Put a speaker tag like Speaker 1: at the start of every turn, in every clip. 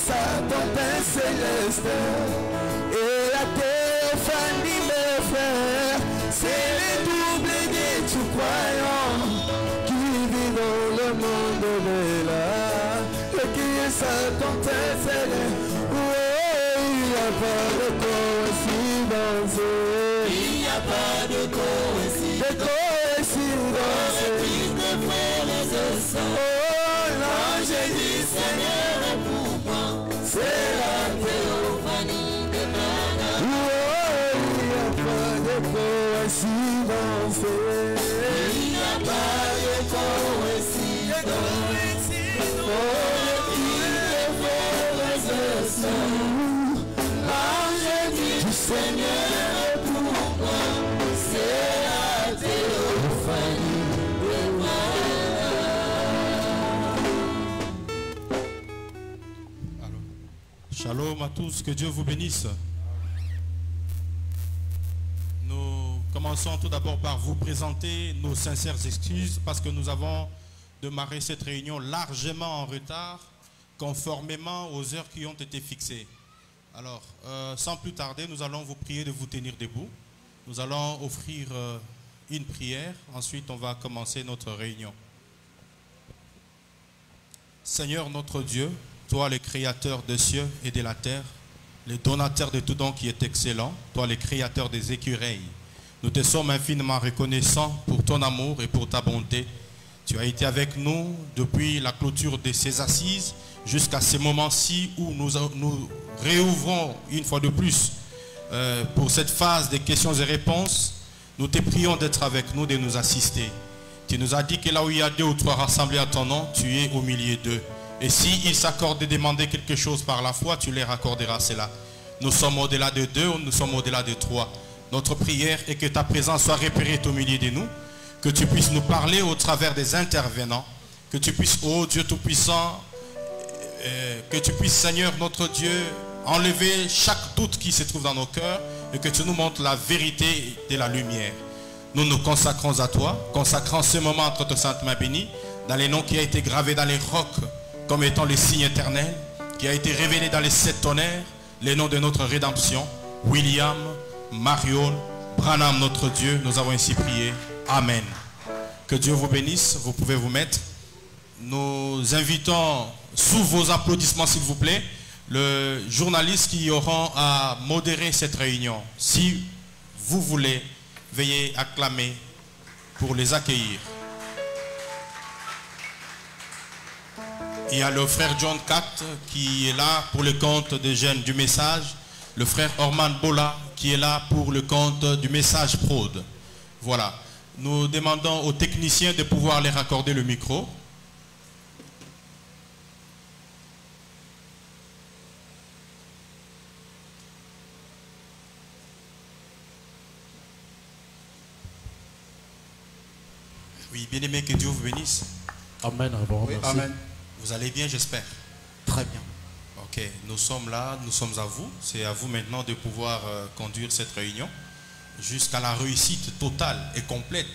Speaker 1: sa tempête céleste et la théophanie, mes frères, c'est les doubles des tout croyants qui vivent dans le monde de là et qui est sa tempête céleste. Oh, il n'y a pas de coïncidence. Il n'y a pas de coïncidence. Oh, l'ange du Seigneur est pour moi, c'est la théophanie de Branham. Oh, il n'y a pas de coïncidence. Il n'y a pas de coïncidence. Oh, il est frères et sœurs, l'ange du Seigneur est pour moi, c'est la théophanie.
Speaker 2: Shalom à tous, que Dieu vous bénisse. Nous commençons tout d'abord par vous présenter nos sincères excuses parce que nous avons démarré cette réunion largement en retard, conformément aux heures qui ont été fixées. Alors, sans plus tarder, nous allons vous prier de vous tenir debout. Nous allons offrir une prière, ensuite on va commencer notre réunion. Seigneur notre Dieu, toi le créateur des cieux et de la terre, le donateur de tout don qui est excellent, toi le créateur des écureuils, nous te sommes infiniment reconnaissants pour ton amour et pour ta bonté. Tu as été avec nous depuis la clôture de ces assises jusqu'à ce moment-ci où nous réouvrons une fois de plus pour cette phase de questions et réponses. Nous te prions d'être avec nous, de nous assister. Tu nous as dit que là où il y a 2 ou 3 rassemblés à ton nom, tu es au milieu d'eux. Et s'ils s'accordent de demander quelque chose par la foi, tu leur accorderas cela. Nous sommes au-delà de 2, nous sommes au-delà de 3. Notre prière est que ta présence soit repérée au milieu de nous, que tu puisses nous parler au travers des intervenants, que tu puisses, ô Dieu Tout-Puissant, que tu puisses, Seigneur notre Dieu, enlever chaque doute qui se trouve dans nos cœurs et que tu nous montres la vérité de la lumière. Nous nous consacrons à toi, consacrons ce moment entre tes saintes mains bénies, dans les noms qui a été gravé dans les rocs, comme étant le signe éternel, qui a été révélé dans les 7 tonnerres, les noms de notre rédemption, William, Marion, Branham notre Dieu, nous avons ainsi prié. Amen. Que Dieu vous bénisse, vous pouvez vous mettre. Nous invitons, sous vos applaudissements s'il vous plaît, le journaliste qui auront à modérer cette réunion. Si vous voulez, veuillez acclamer pour les accueillir. Il y a le frère John Cat qui est là pour le compte des jeunes du message. Le frère Orman Bola qui est là pour le compte du message prod. Voilà. Nous demandons aux techniciens de pouvoir leur accorder le micro. Oui, bien aimé, que Dieu vous bénisse.
Speaker 3: Amen. Bon,
Speaker 4: oui,
Speaker 3: merci.
Speaker 4: amen.
Speaker 2: Vous allez bien, j'espère.
Speaker 4: Très bien.
Speaker 2: Ok, nous sommes là, nous sommes à vous. C'est à vous maintenant de pouvoir conduire cette réunion jusqu'à la réussite totale et complète.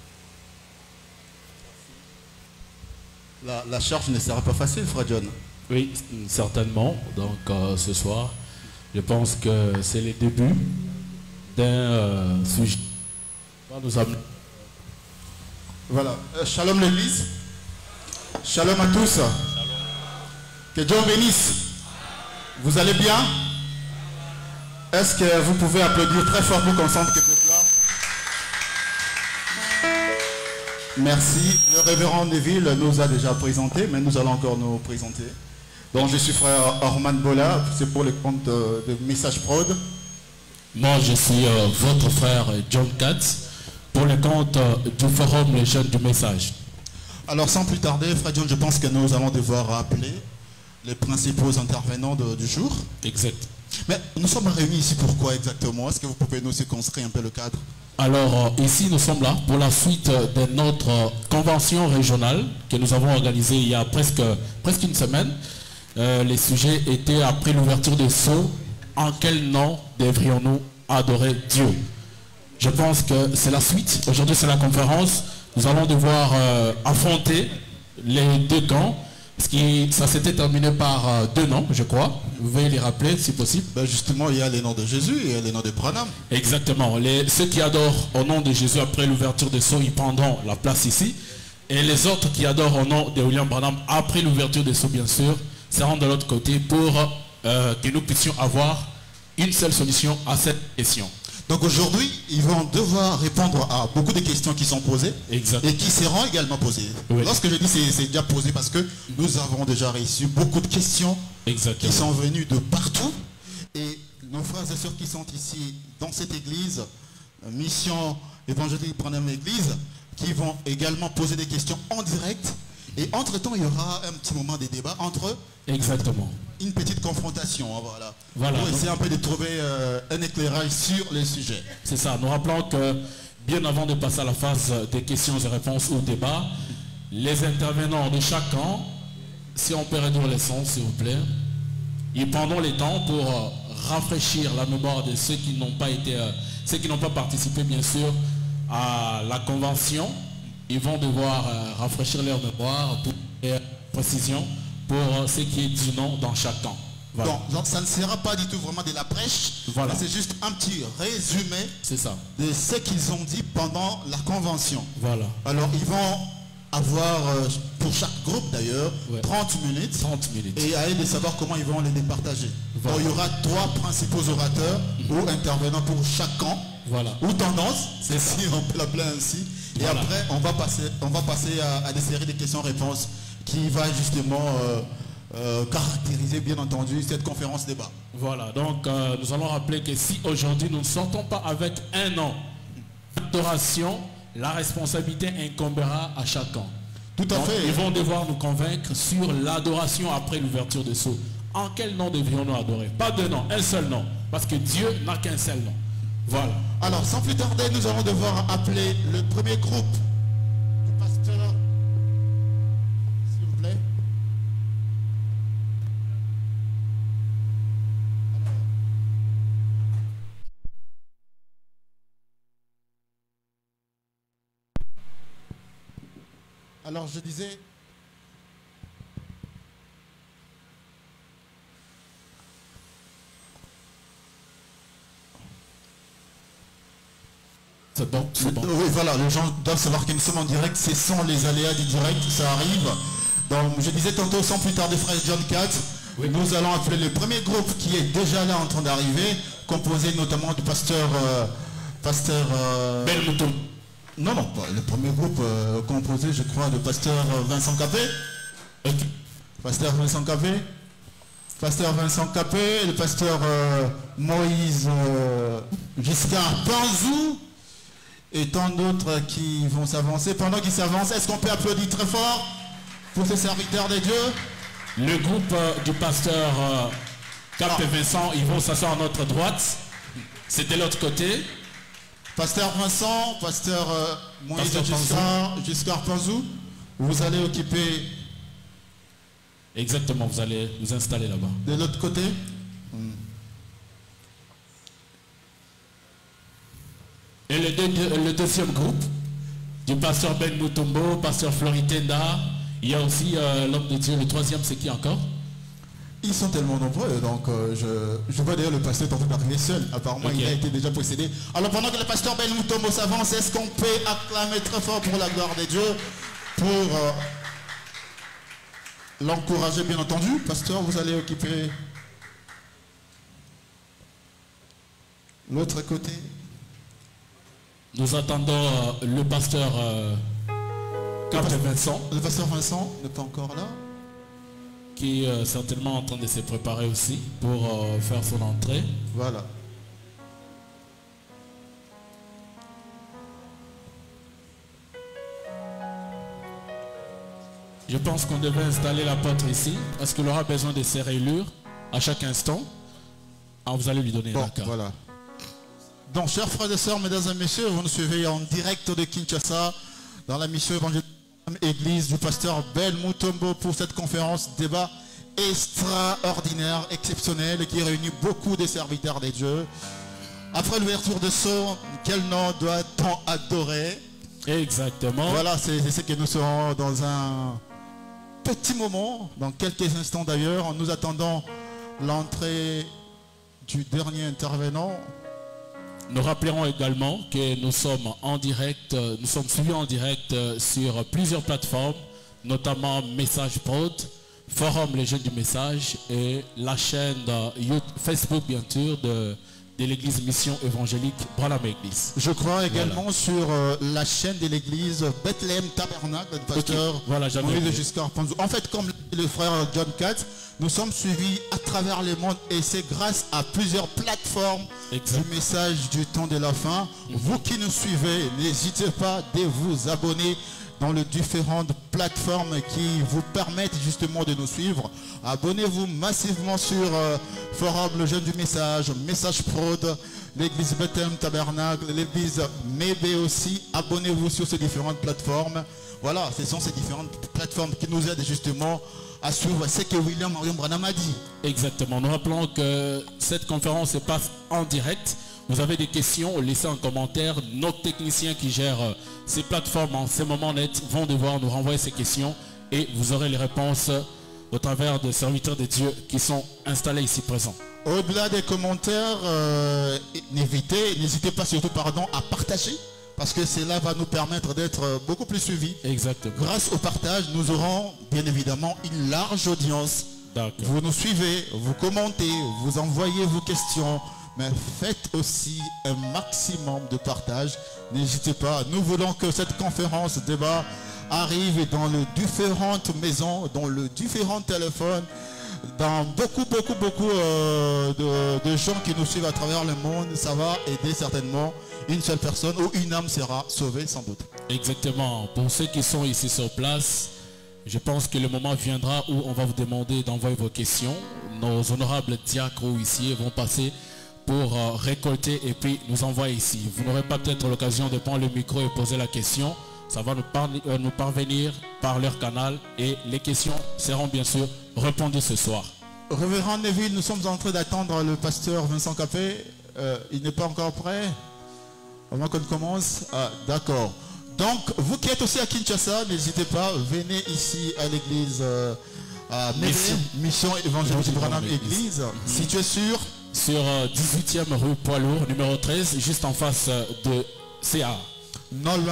Speaker 4: La charge ne sera pas facile, frère John.
Speaker 3: Oui, certainement. Donc ce soir, je pense que c'est le début d'un sujet. Nous amener.
Speaker 4: Voilà. Shalom l'église. Shalom à tous. Shalom. Que Dieu bénisse. Vous allez bien? Est-ce que vous pouvez applaudir très fort pour qu'on sente que vous êtes là? Merci. Le révérend Neville nous a déjà présenté, mais nous allons encore nous présenter. Donc je suis frère Orman Bola, c'est pour le compte de Message Prod.
Speaker 3: Moi je suis votre frère John Katz, pour le compte du forum Les Jeunes du Message.
Speaker 4: Alors sans plus tarder, frère John, je pense que nous allons devoir rappeler les principaux intervenants du jour.
Speaker 3: Exact.
Speaker 4: Mais nous sommes réunis ici pourquoi exactement? Est-ce que vous pouvez nous circonscrire un peu le cadre?
Speaker 3: Alors ici nous sommes là pour la suite de notre convention régionale que nous avons organisée il y a presque une semaine. Les sujets étaient après l'ouverture des sceaux. En quel nom devrions-nous adorer Dieu? Je pense que c'est la suite. Aujourd'hui c'est la conférence. Nous allons devoir affronter les deux camps. Ça s'était terminé par 2 noms, je crois. Vous pouvez les rappeler si possible.
Speaker 4: Ben justement, il y a les noms de Jésus et il y a les noms de Branham.
Speaker 3: Exactement. Ceux qui adorent au nom de Jésus après l'ouverture des sceaux, ils prendront la place ici. Et les autres qui adorent au nom de William Branham après l'ouverture des sceaux, bien sûr, seront de l'autre côté pour que nous puissions avoir une seule solution à cette question.
Speaker 4: Donc aujourd'hui, ils vont devoir répondre à beaucoup de questions qui sont posées.
Speaker 3: Exactement.
Speaker 4: Et qui seront également posées.
Speaker 3: Oui.
Speaker 4: Lorsque je dis c'est déjà posé parce que nous avons déjà reçu beaucoup de questions qui sont venues de partout. Et nos frères et sœurs qui sont ici dans cette église, mission évangélique Branham Église, qui vont également poser des questions en direct. Et entre-temps, il y aura un petit moment de débat entre eux.
Speaker 3: Exactement.
Speaker 4: Une petite confrontation,
Speaker 3: voilà.
Speaker 4: Pour essayer un peu de trouver un éclairage sur les sujets.
Speaker 3: C'est ça. Nous rappelons que bien avant de passer à la phase des questions et réponses ou débat, les intervenants de chaque camp, si on peut réduire les sons, s'il vous plaît, ils prendront le temps pour rafraîchir la mémoire de ceux qui n'ont pas été, ceux qui n'ont pas participé, bien sûr, à la convention. Ils vont devoir rafraîchir leur mémoire pour précision pour ce qui est du nom dans chaque camp. Voilà.
Speaker 4: Donc ça ne sera pas du tout vraiment de la prêche.
Speaker 3: Voilà.
Speaker 4: C'est juste un petit résumé de ce qu'ils ont dit pendant la convention.
Speaker 3: Voilà.
Speaker 4: Alors ils vont avoir, pour chaque groupe d'ailleurs, 30 minutes.
Speaker 3: 30 minutes.
Speaker 4: Et à eux de savoir comment ils vont les départager.
Speaker 3: Voilà.
Speaker 4: Donc il y aura 3 principaux orateurs ou intervenants pour chaque camp.
Speaker 3: Voilà.
Speaker 4: Ou tendance, c'est si on peut l'appeler ainsi. Et
Speaker 3: voilà.
Speaker 4: après, on va passer à des séries de questions-réponses qui va justement caractériser bien entendu cette conférence débat.
Speaker 3: Voilà, donc nous allons rappeler que si aujourd'hui nous ne sortons pas avec un an d'adoration, la responsabilité incombera à chacun.
Speaker 4: Tout à fait.
Speaker 3: Ils vont devoir nous convaincre sur l'adoration après l'ouverture des sceaux. En quel nom devrions-nous adorer? Pas de nom, un seul nom. Parce que Dieu n'a qu'un seul nom. Voilà.
Speaker 4: Alors, sans plus tarder, nous allons devoir appeler le premier groupe du pasteur. S'il vous plaît. Alors, je disais...
Speaker 3: C'est bon, c'est bon.
Speaker 4: Oui, voilà, les gens doivent savoir que nous sommes en direct, ce sont les aléas du direct, ça arrive. Donc, je disais tantôt, sans plus tarder, frère John Cat, nous allons appeler le premier groupe qui est déjà là en train d'arriver, composé notamment du pasteur...
Speaker 3: Ben Mouton.
Speaker 4: Non, le premier groupe composé, je crois, de pasteur Vincent Capé. Pasteur Vincent Capé. Pasteur Vincent Capé, le pasteur Moïse Giscard Panzou. Et tant d'autres qui vont s'avancer. Pendant qu'ils s'avancent, est-ce qu'on peut applaudir très fort pour ces serviteurs de Dieu?
Speaker 3: Le groupe du pasteur Cap et Vincent, ils vont s'asseoir à notre droite. C'est de l'autre côté.
Speaker 4: Pasteur Vincent, pasteur Moïse Giscard Panzou, vous allez occuper...
Speaker 3: Exactement, vous allez vous installer là-bas.
Speaker 4: De l'autre côté.
Speaker 3: Et le deuxième groupe, du pasteur Ben Mutombo, pasteur Floritenda, il y a aussi l'homme de Dieu, le troisième, c'est qui encore?
Speaker 4: Ils sont tellement nombreux, donc je vois d'ailleurs le pasteur tenter d'arriver seul. Apparemment, il a été déjà possédé. Alors pendant que le pasteur Ben Mutombo s'avance, est-ce qu'on peut acclamer très fort pour la gloire de Dieu, pour l'encourager bien entendu? Pasteur, vous allez occuper l'autre côté.
Speaker 3: Nous attendons le pasteur Cap et Vincent.
Speaker 4: Le pasteur Vincent n'est pas encore là.
Speaker 3: Qui est certainement en train de se préparer aussi pour faire son entrée.
Speaker 4: Voilà.
Speaker 3: Je pense qu'on devait installer l'apôtre ici, parce qu'il aura besoin de ses rayures à chaque instant. Ah, vous allez lui donner la carte.
Speaker 4: Voilà. Donc, chers frères et sœurs, mesdames et messieurs, vous nous suivez en direct de Kinshasa dans la mission évangélique Église du pasteur Ben Mutombo pour cette conférence débat extraordinaire, exceptionnelle, qui réunit beaucoup de serviteurs de Dieu. Après l'ouverture de sceaux, quel nom doit-on adorer?
Speaker 3: Exactement.
Speaker 4: Voilà, c'est ce que nous serons dans un petit moment, dans quelques instants d'ailleurs, nous attendons l'entrée du dernier intervenant.
Speaker 3: Nous rappellerons également que nous sommes en direct, nous sommes suivis en direct sur plusieurs plateformes, notamment Message Prod, Forum Les Jeunes du Message et la chaîne Facebook bien sûr de l'église Mission Évangélique Branham Église.
Speaker 4: Je crois également sur la chaîne de l'église Bethlehem Tabernacle du pasteur Moïse Giscard Panzou. En fait, comme le frère John Katz, nous sommes suivis à travers le monde et c'est grâce à plusieurs plateformes du message du temps de la fin. Vous qui nous suivez, n'hésitez pas de vous abonner dans les différentes plateformes qui vous permettent justement de nous suivre. Abonnez-vous massivement sur Forum Le Jeune du Message, Message Prod, l'église Bethlehem Tabernacle, l'église Mébé aussi. Abonnez-vous sur ces différentes plateformes. Voilà, ce sont ces différentes plateformes qui nous aident justement à suivre ce que William Marion Branham a dit.
Speaker 3: Exactement. Nous rappelons que cette conférence se passe en direct. Vous avez des questions, laissez un commentaire. Nos techniciens qui gèrent ces plateformes en ces moments nets vont devoir nous renvoyer ces questions et vous aurez les réponses au travers des serviteurs de Dieu qui sont installés ici présents.
Speaker 4: Au-delà des commentaires, n'hésitez pas surtout à partager parce que cela va nous permettre d'être beaucoup plus suivis.
Speaker 3: Exactement.
Speaker 4: Grâce au partage, nous aurons bien évidemment une large audience. Vous nous suivez, vous commentez, vous envoyez vos questions. Mais faites aussi un maximum de partage. N'hésitez pas. Nous voulons que cette conférence débat arrive dans les différentes maisons, dans les différents téléphones, dans beaucoup de gens qui nous suivent à travers le monde. Ça va aider certainement une seule personne ou une âme sera sauvée sans doute.
Speaker 3: Exactement. Pour ceux qui sont ici sur place, je pense que le moment viendra où on va vous demander d'envoyer vos questions. Nos honorables diacres ou huissiers vont passer pour récolter et puis nous envoyer ici. Vous n'aurez pas peut-être l'occasion de prendre le micro et poser la question. Ça va nous parvenir par leur canal et les questions seront bien sûr répondues ce soir.
Speaker 4: Révérend Neville, nous sommes en train d'attendre le pasteur Vincent Capé. Il n'est pas encore prêt avant qu'on commence. Ah, d'accord. Donc, vous qui êtes aussi à Kinshasa, n'hésitez pas, venez ici à l'église Mission Évangélique Branham Église, située sur
Speaker 3: 18e rue Poilour, numéro 13, juste en face de CA.
Speaker 4: Non loin,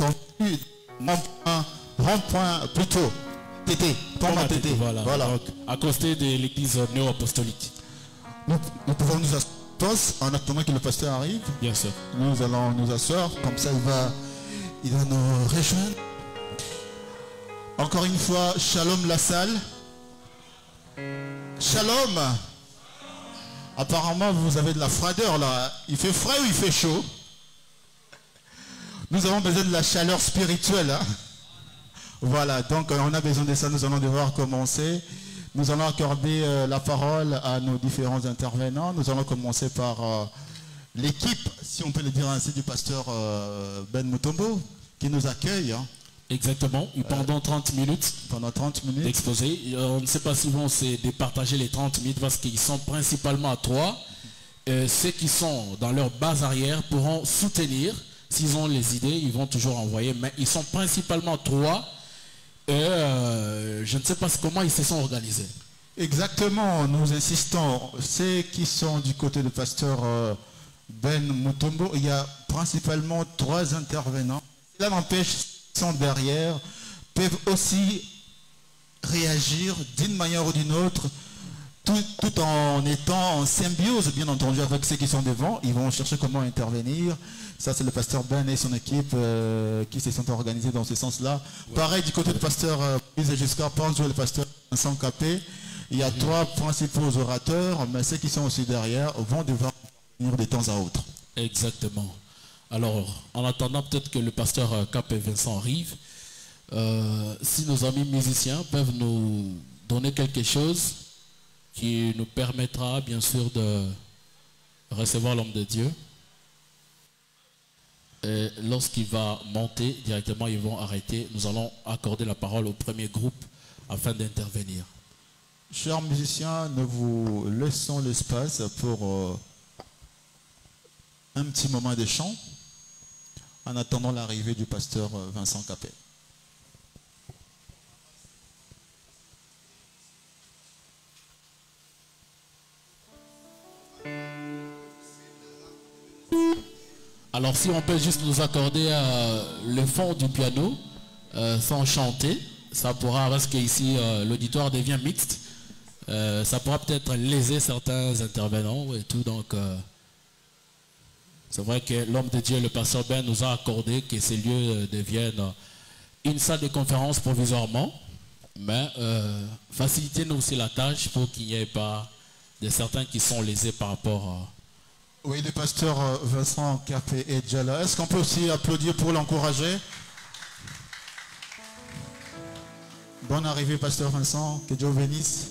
Speaker 4: rond-point plutôt, TT, TT.
Speaker 3: Voilà. Donc, à côté de l'église néo-apostolique.
Speaker 4: Nous pouvons nous asseoir en attendant que le pasteur arrive.
Speaker 3: Bien sûr.
Speaker 4: Nous allons nous asseoir, comme ça il va nous rejoindre. Encore une fois, shalom la salle. Shalom. Apparemment, vous avez de la froideur là. Il fait frais ou il fait chaud? Nous avons besoin de la chaleur spirituelle. Hein? Voilà, donc on a besoin de ça. Nous allons devoir commencer. Nous allons accorder la parole à nos différents intervenants. Nous allons commencer par l'équipe, si on peut le dire ainsi, du pasteur Ben Mutombo, qui nous accueille. Hein?
Speaker 3: Exactement, pendant 30 minutes.
Speaker 4: Pendant 30 minutes.
Speaker 3: D'exposer. On ne sait pas s'ils vont se départager les 30 minutes parce qu'ils sont principalement à 3. Ceux qui sont dans leur base arrière pourront soutenir. S'ils ont les idées, ils vont toujours envoyer. Mais ils sont principalement 3. Je ne sais pas comment ils se sont organisés.
Speaker 4: Exactement, nous insistons. Ceux qui sont du côté du pasteur Ben Mutombo, il y a principalement 3 intervenants. Cela n'empêche sont derrière, peuvent aussi réagir d'une manière ou d'une autre, tout en étant en symbiose, bien entendu, avec ceux qui sont devant. Ils vont chercher comment intervenir. Ça, c'est le pasteur Ben et son équipe qui se sont organisés dans ce sens-là. Ouais. Pareil, du côté du pasteur Moïse Giscard Panzou et le pasteur Vincent Capé, il y a 3 principaux orateurs, mais ceux qui sont aussi derrière vont devoir venir de temps à autre.
Speaker 3: Exactement. Alors, en attendant peut-être que le pasteur Cap et Vincent arrivent, si nos amis musiciens peuvent nous donner quelque chose qui nous permettra bien sûr de recevoir l'homme de Dieu. Et lorsqu'il va monter directement, ils vont arrêter. Nous allons accorder la parole au premier groupe afin d'intervenir.
Speaker 4: Chers musiciens, nous vous laissons l'espace pour un petit moment de chant en attendant l'arrivée du pasteur Vincent Capet.
Speaker 3: Alors si on peut juste nous accorder le fond du piano sans chanter, ça pourra, parce qu'ici l'auditoire devient mixte, ça pourra peut-être léser certains intervenants et tout. Donc c'est vrai que l'homme de Dieu, le pasteur Ben, nous a accordé que ces lieux deviennent une salle de conférence provisoirement, mais facilitez-nous aussi la tâche pour qu'il n'y ait pas de certains qui sont lésés par rapport à...
Speaker 4: Oui, le pasteur Vincent Capé est déjà là. Est-ce qu'on peut aussi applaudir pour l'encourager? Bonne arrivée, pasteur Vincent. Que Dieu bénisse.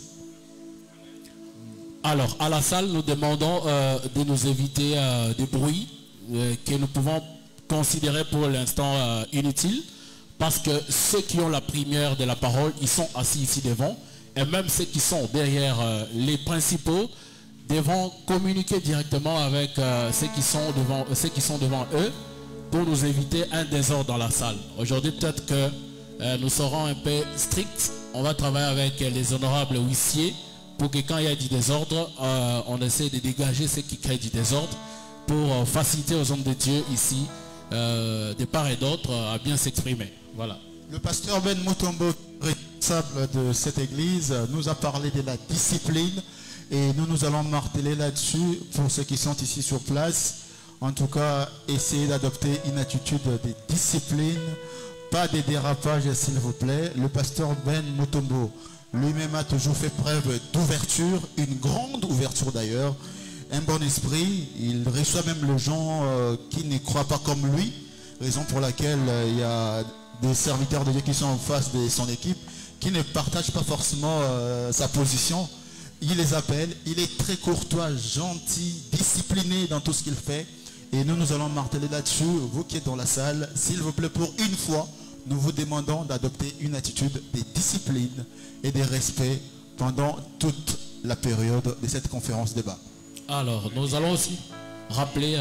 Speaker 3: Alors, à la salle, nous demandons de nous éviter des bruits que nous pouvons considérer pour l'instant inutiles, parce que ceux qui ont la première de la parole, ils sont assis ici devant, et même ceux qui sont derrière les principaux devront communiquer directement avec ceux qui sont devant eux pour nous éviter un désordre dans la salle. Aujourd'hui, peut-être que nous serons un peu stricts. On va travailler avec les honorables huissiers pour que quand il y a du désordre, on essaie de dégager ceux qui créent du désordre pour faciliter aux hommes de Dieu ici, de part et d'autre, à bien s'exprimer. Voilà.
Speaker 4: Le pasteur Ben Mutombo, responsable de cette église, nous a parlé de la discipline et nous allons marteler là-dessus pour ceux qui sont ici sur place. En tout cas, essayez d'adopter une attitude de discipline, pas de dérapage s'il vous plaît. Le pasteur Ben Mutombo lui-même a toujours fait preuve d'ouverture, une grande ouverture d'ailleurs, un bon esprit. Il reçoit même les gens qui ne croient pas comme lui, raison pour laquelle il y a des serviteurs de Dieu qui sont en face de son équipe, qui ne partagent pas forcément sa position. Il les appelle, il est très courtois, gentil, discipliné dans tout ce qu'il fait. Et nous allons marteler là-dessus. Vous qui êtes dans la salle, s'il vous plaît, pour une fois, nous vous demandons d'adopter une attitude de discipline et de respect pendant toute la période de cette conférence débat.
Speaker 3: Alors, nous allons aussi rappeler...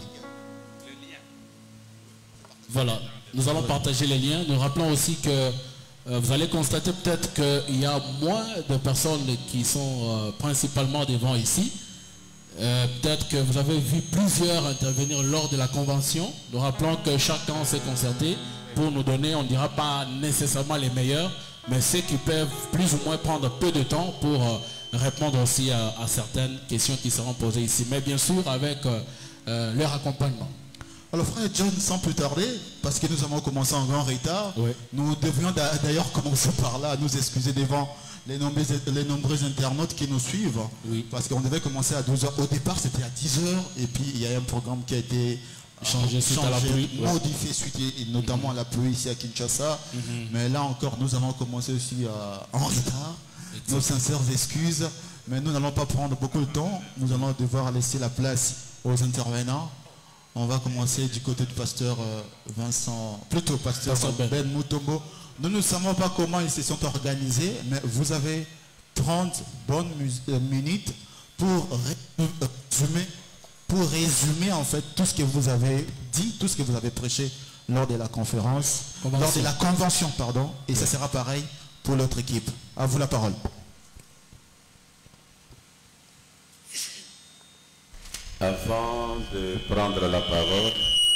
Speaker 3: Voilà, nous allons partager les liens. Nous rappelons aussi que vous allez constater peut-être qu'il y a moins de personnes qui sont principalement devant ici. Peut-être que vous avez vu plusieurs intervenir lors de la convention. Nous rappelons que chacun s'est concerté pour nous donner, on ne dira pas nécessairement les meilleurs, mais ceux qui peuvent plus ou moins prendre peu de temps pour répondre aussi à certaines questions qui seront posées ici. Mais bien sûr avec leur accompagnement.
Speaker 4: Alors frère John, sans plus tarder, parce que nous avons commencé en grand retard, oui. Nous devions d'ailleurs commencer par là, à nous excuser devant les nombreux internautes qui nous suivent, oui. Parce qu'on devait commencer à 12h. Au départ, c'était à 10h, et puis il y a un programme qui a été changé suite à la pluie, modifié suite, et notamment à la pluie ici à Kinshasa. Mais là encore, nous avons commencé aussi en retard. Nos sincères excuses, mais nous n'allons pas prendre beaucoup de temps. Nous allons devoir laisser la place aux intervenants. On va commencer du côté du pasteur Vincent, plutôt pasteur Ben Mutombo. Nous ne savons pas comment ils se sont organisés, mais vous avez 30 bonnes minutes pour résumer en fait tout ce que vous avez dit, tout ce que vous avez prêché lors de la conférence, lors de la convention, pardon, et oui. Ça sera pareil pour l'autre équipe. À vous la parole.
Speaker 5: Avant de prendre la parole,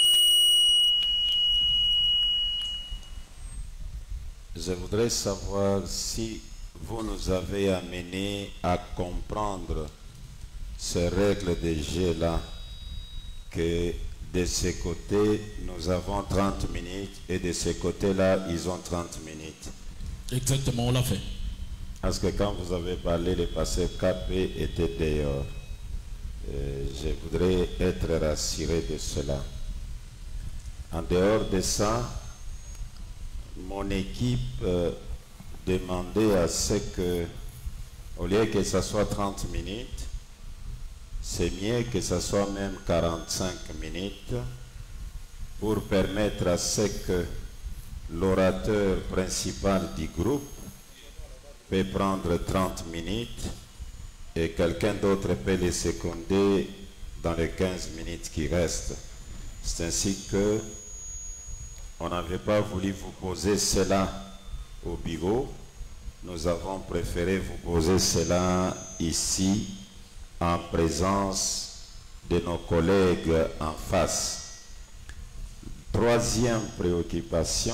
Speaker 5: je voudrais savoir si vous nous avez amené à comprendre ces règles de jeu-là, que de ce côté, nous avons 30 minutes et de ce côté-là, ils ont 30 minutes.
Speaker 3: Exactement, on l'a fait.
Speaker 5: Parce que quand vous avez parlé, le pasteur Capé était dehors. Je voudrais être rassuré de cela. En dehors de ça, mon équipe demandait à ce que, au lieu que ça soit 30 minutes, c'est mieux que ça soit même 45 minutes pour permettre à ce que l'orateur principal du groupe peut prendre 30 minutes et quelqu'un d'autre peut les seconder dans les 15 minutes qui restent. C'est ainsi que on n'avait pas voulu vous poser cela au bureau. Nous avons préféré vous poser cela ici en présence de nos collègues en face. Troisième préoccupation,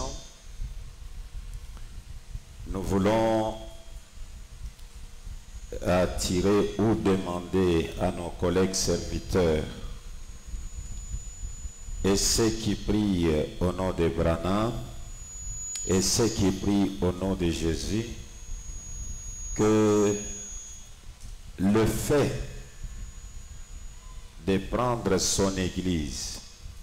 Speaker 5: nous voulons attirer ou demander à nos collègues serviteurs et ceux qui prient au nom de Branham et ceux qui prient au nom de Jésus que le fait de prendre son église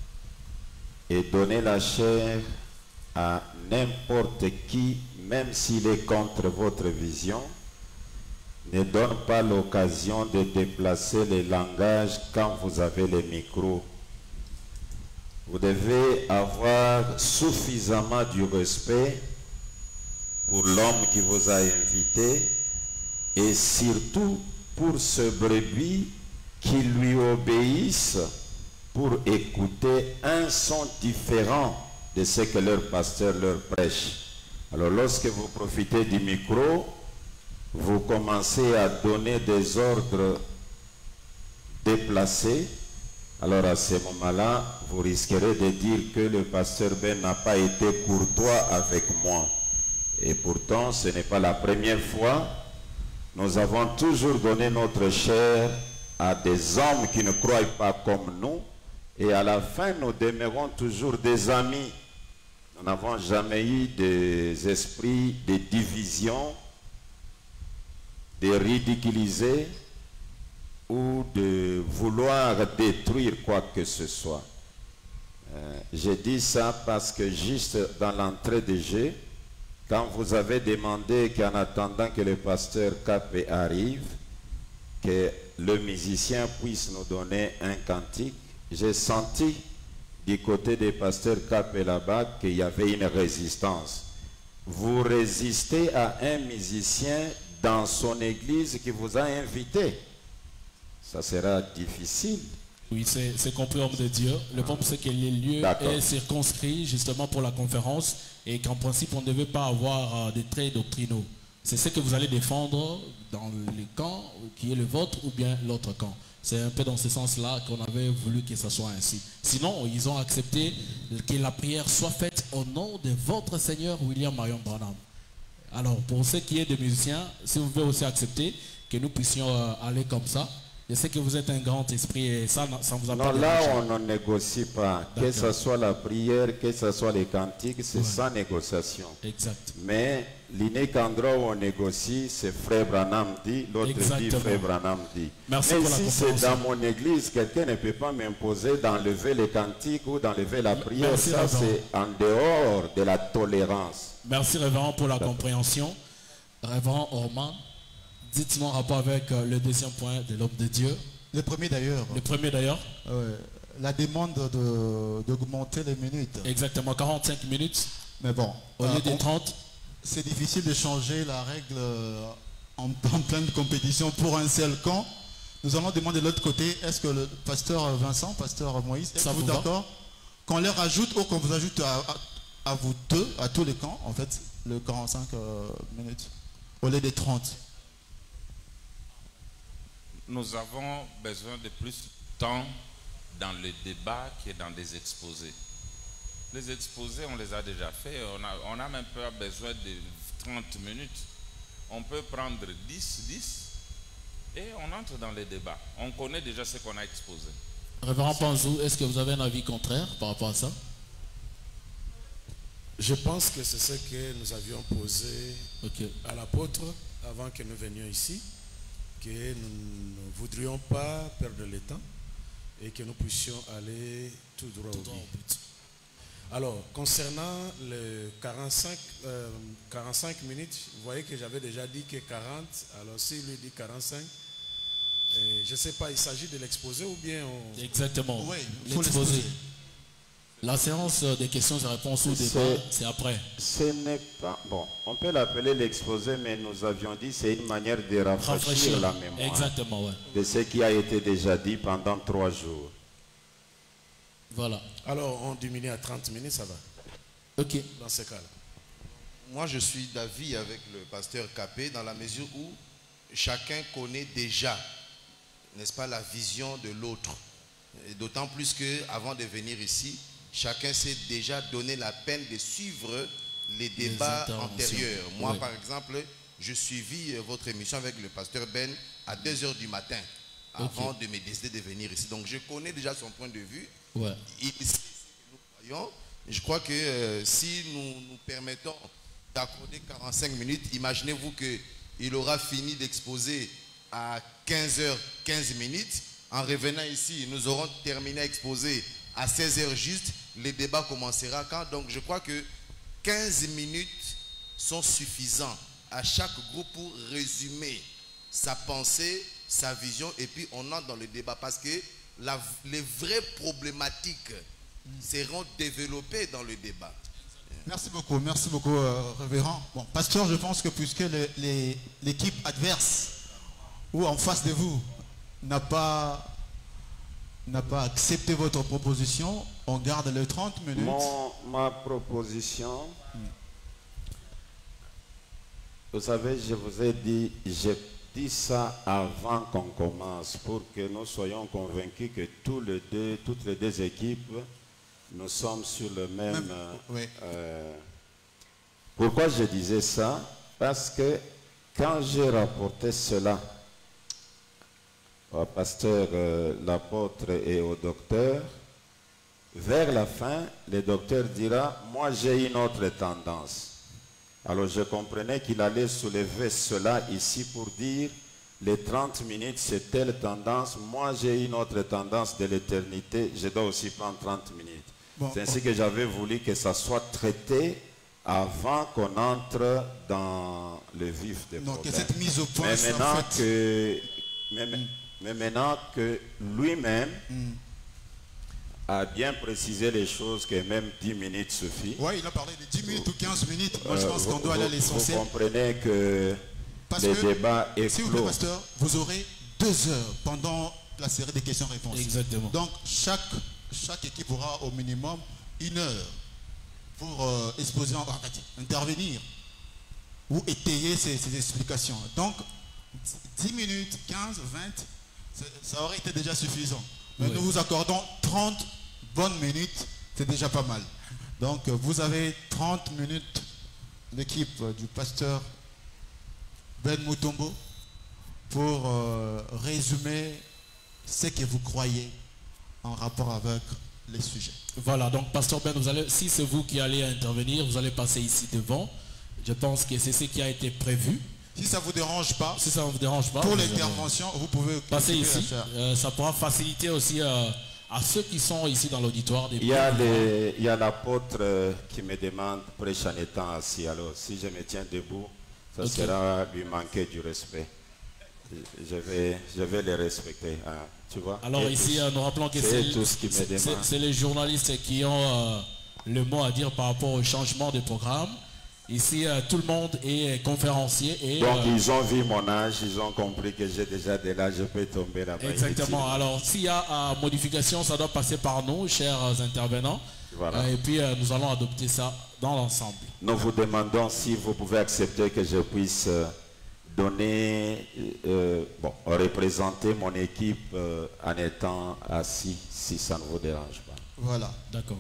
Speaker 5: et donner la chair à n'importe qui, même s'il est contre votre vision, ne donne pas l'occasion de déplacer les langages quand vous avez les micros. Vous devez avoir suffisamment du respect pour l'homme qui vous a invité et surtout pour ce brebis qui lui obéissent pour écouter un son différent de ce que leur pasteur leur prêche. Alors lorsque vous profitez du micro, vous commencez à donner des ordres déplacés. Alors à ce moment-là, vous risquerez de dire que le pasteur Ben n'a pas été courtois avec moi. Et pourtant, ce n'est pas la première fois. Nous avons toujours donné notre chair à des hommes qui ne croient pas comme nous. Et à la fin, nous demeurons toujours des amis. Nous n'avons jamais eu des esprits de division, de ridiculiser ou de vouloir détruire quoi que ce soit. J'ai dit ça parce que juste dans l'entrée de jeu, quand vous avez demandé qu'en attendant que le pasteur Capé arrive, que le musicien puisse nous donner un cantique, j'ai senti du côté des pasteurs Capé là-bas qu'il y avait une résistance. Vous résistez à un musicien dans son église qui vous a invité. Ça sera difficile.
Speaker 3: Oui, c'est compris, homme de Dieu. Le peuple sait que le lieu est circonscrit justement pour la conférence et qu'en principe, on ne devait pas avoir des traits doctrinaux. C'est ce que vous allez défendre dans le camp qui est le vôtre ou bien l'autre camp. C'est un peu dans ce sens-là qu'on avait voulu que ça soit ainsi. Sinon, ils ont accepté que la prière soit faite au nom de votre Seigneur William Marion Branham. Alors, pour ce qui est des musiciens, si vous pouvez aussi accepter que nous puissions aller comme ça. Je sais que vous êtes un grand esprit et ça vous a pas
Speaker 5: non, là, on ne négocie pas. Que ce soit la prière, que ce soit les cantiques, c'est sans négociation.
Speaker 3: Exact.
Speaker 5: Mais l'unique endroit où on négocie, c'est Frère Branham dit, l'autre dit Frère Branham dit.
Speaker 3: Merci
Speaker 5: mais
Speaker 3: pour la
Speaker 5: si c'est dans mon église, quelqu'un ne peut pas m'imposer d'enlever les cantiques ou d'enlever la prière.
Speaker 3: Merci,
Speaker 5: ça, c'est en dehors de la tolérance.
Speaker 3: Merci, Révérend, pour la compréhension. Révérend Orman. Dites-moi en rapport avec le deuxième point de l'homme de Dieu.
Speaker 1: Le premier d'ailleurs.
Speaker 3: Le premier d'ailleurs.
Speaker 1: La demande d'augmenter les minutes.
Speaker 3: Exactement, 45 minutes.
Speaker 1: Mais bon.
Speaker 3: Au lieu de 30.
Speaker 1: C'est difficile de changer la règle en pleine compétition pour un seul camp. Nous allons demander de l'autre côté, est-ce que le pasteur Vincent, pasteur Moïse, êtes-vous d'accord qu'on leur ajoute ou qu'on vous ajoute à vous deux, à tous les camps, en fait, le 45 minutes, au lieu des 30?
Speaker 6: Nous avons besoin de plus de temps dans le débat que dans des exposés. Les exposés, on les a déjà faits. On a même pas besoin de 30 minutes. On peut prendre 10 et on entre dans les débats. On connaît déjà ce qu'on a exposé.
Speaker 3: Révérend Panzou, est-ce que vous avez un avis contraire par rapport à ça?
Speaker 7: Je pense que c'est ce que nous avions posé à l'apôtre avant que nous venions ici, que nous ne voudrions pas perdre le temps et que nous puissions aller tout droit au but. Alors, concernant les 45 minutes, vous voyez que j'avais déjà dit que 40, alors s'il lui dit 45, je ne sais pas, il s'agit de l'exposé ou bien...
Speaker 3: Exactement,
Speaker 1: oui,
Speaker 3: l'exposé. La séance des questions et réponses ou débat, c'est après.
Speaker 5: Ce n'est pas... Bon, on peut l'appeler l'exposé, mais nous avions dit c'est une manière de rafraîchir la mémoire.
Speaker 3: Exactement, ouais.
Speaker 5: De ce qui a été déjà dit pendant 3 jours.
Speaker 3: Voilà.
Speaker 7: Alors, on diminue à 30 minutes, ça va?
Speaker 3: Ok.
Speaker 7: Dans ce cas-là.
Speaker 8: Moi, je suis d'avis avec le pasteur Capé dans la mesure où chacun connaît déjà, n'est-ce pas, la vision de l'autre. D'autant plus qu'avant de venir ici, chacun s'est déjà donné la peine de suivre les débats antérieurs. Moi, par exemple, je suivis votre émission avec le pasteur Ben à 2 h du matin avant de me décider de venir ici. Donc, je connais déjà son point de vue. Ici, nous croyons. Je crois que si nous permettons d'accorder 45 minutes, imaginez-vous qu'il aura fini d'exposer à 15h15. En revenant ici, nous aurons terminé à exposer à 16h juste. Le débat commencera quand? Donc, je crois que 15 minutes sont suffisants à chaque groupe pour résumer sa pensée, sa vision, et puis on entre dans le débat parce que les vraies problématiques seront développées dans le débat.
Speaker 4: Merci beaucoup, révérend. Bon, pasteur, je pense que puisque l'équipe adverse ou en face de vous n'a pas accepté votre proposition, on garde les 30 minutes.
Speaker 5: Ma proposition, vous savez, je vous ai dit, j'ai dit ça avant qu'on commence pour que nous soyons convaincus que toutes les deux équipes, nous sommes sur le même... Pourquoi je disais ça? Parce que quand j'ai rapporté cela au pasteur, l'apôtre et au docteur, vers la fin, le docteur dira, moi j'ai une autre tendance. Alors je comprenais qu'il allait soulever cela ici pour dire, les 30 minutes c'est telle tendance, moi j'ai une autre tendance de l'éternité, je dois aussi prendre 30 minutes. Bon, c'est ainsi que j'avais voulu que ça soit traité avant qu'on entre dans le vif des problèmes.
Speaker 4: Que cette mise au point,
Speaker 5: mais maintenant que lui-même a bien précisé les choses, que même 10 minutes suffit.
Speaker 4: Oui, il a parlé de 10 minutes ou 15 minutes. Moi, je pense qu'on doit aller à l'essentiel.
Speaker 5: Vous comprenez que le débat est clos.
Speaker 4: S'il vous plaît, pasteur, vous aurez 2 heures pendant la série des questions-réponses.
Speaker 3: Exactement.
Speaker 4: Donc, chaque équipe aura au minimum 1 heure pour exposer, intervenir ou étayer ces explications. Donc, 10 minutes, 15, 20, ça aurait été déjà suffisant. Mais nous vous accordons 30 bonnes minutes, c'est déjà pas mal. Donc, vous avez 30 minutes, l'équipe du pasteur Ben Mutombo, pour résumer ce que vous croyez en rapport avec les sujets.
Speaker 3: Voilà, donc pasteur Ben, si c'est vous qui allez intervenir, vous allez passer ici devant. Je pense que c'est ce qui a été prévu.
Speaker 4: Si ça ne vous dérange pas,
Speaker 3: pour
Speaker 4: l'intervention, vous pouvez
Speaker 3: passer ici. Ça pourra faciliter aussi à ceux qui sont ici dans l'auditoire.
Speaker 5: Il y a l'apôtre qui me demande, prêche en étant assis. Alors, si je me tiens debout, ça sera lui manquer du respect. Je vais les respecter. Hein, tu vois?
Speaker 3: Alors ici, nous rappelons que c'est les journalistes qui ont le mot à dire par rapport au changement de programme. Ici, tout le monde est conférencier. Et,
Speaker 5: donc, ils ont vu mon âge, ils ont compris que j'ai déjà de l'âge, je peux tomber là-bas.
Speaker 3: Exactement. Alors, s'il y a modification, ça doit passer par nous, chers intervenants.
Speaker 5: Voilà.
Speaker 3: Et puis, nous allons adopter ça dans l'ensemble.
Speaker 5: Nous vous demandons si vous pouvez accepter que je puisse donner, représenter mon équipe en étant assis, si ça ne vous dérange pas.
Speaker 4: Voilà.
Speaker 3: D'accord.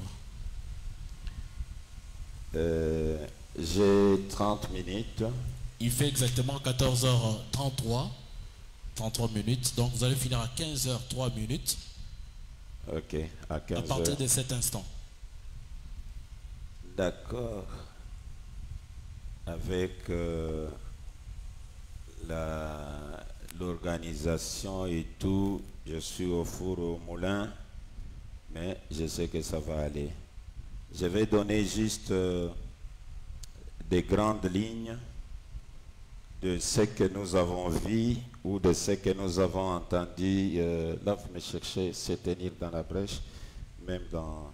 Speaker 5: J'ai 30 minutes.
Speaker 3: Il fait exactement 14h33. 33 minutes. Donc vous allez finir à 15h03 minutes.
Speaker 5: Ok, à 15h.
Speaker 3: À partir de cet instant.
Speaker 5: D'accord. Avec l'organisation et tout, je suis au four au moulin, mais je sais que ça va aller. Je vais donner juste des grandes lignes de ce que nous avons vu ou de ce que nous avons entendu. Là, vous me cherchez, se tenir dans la brèche, même dans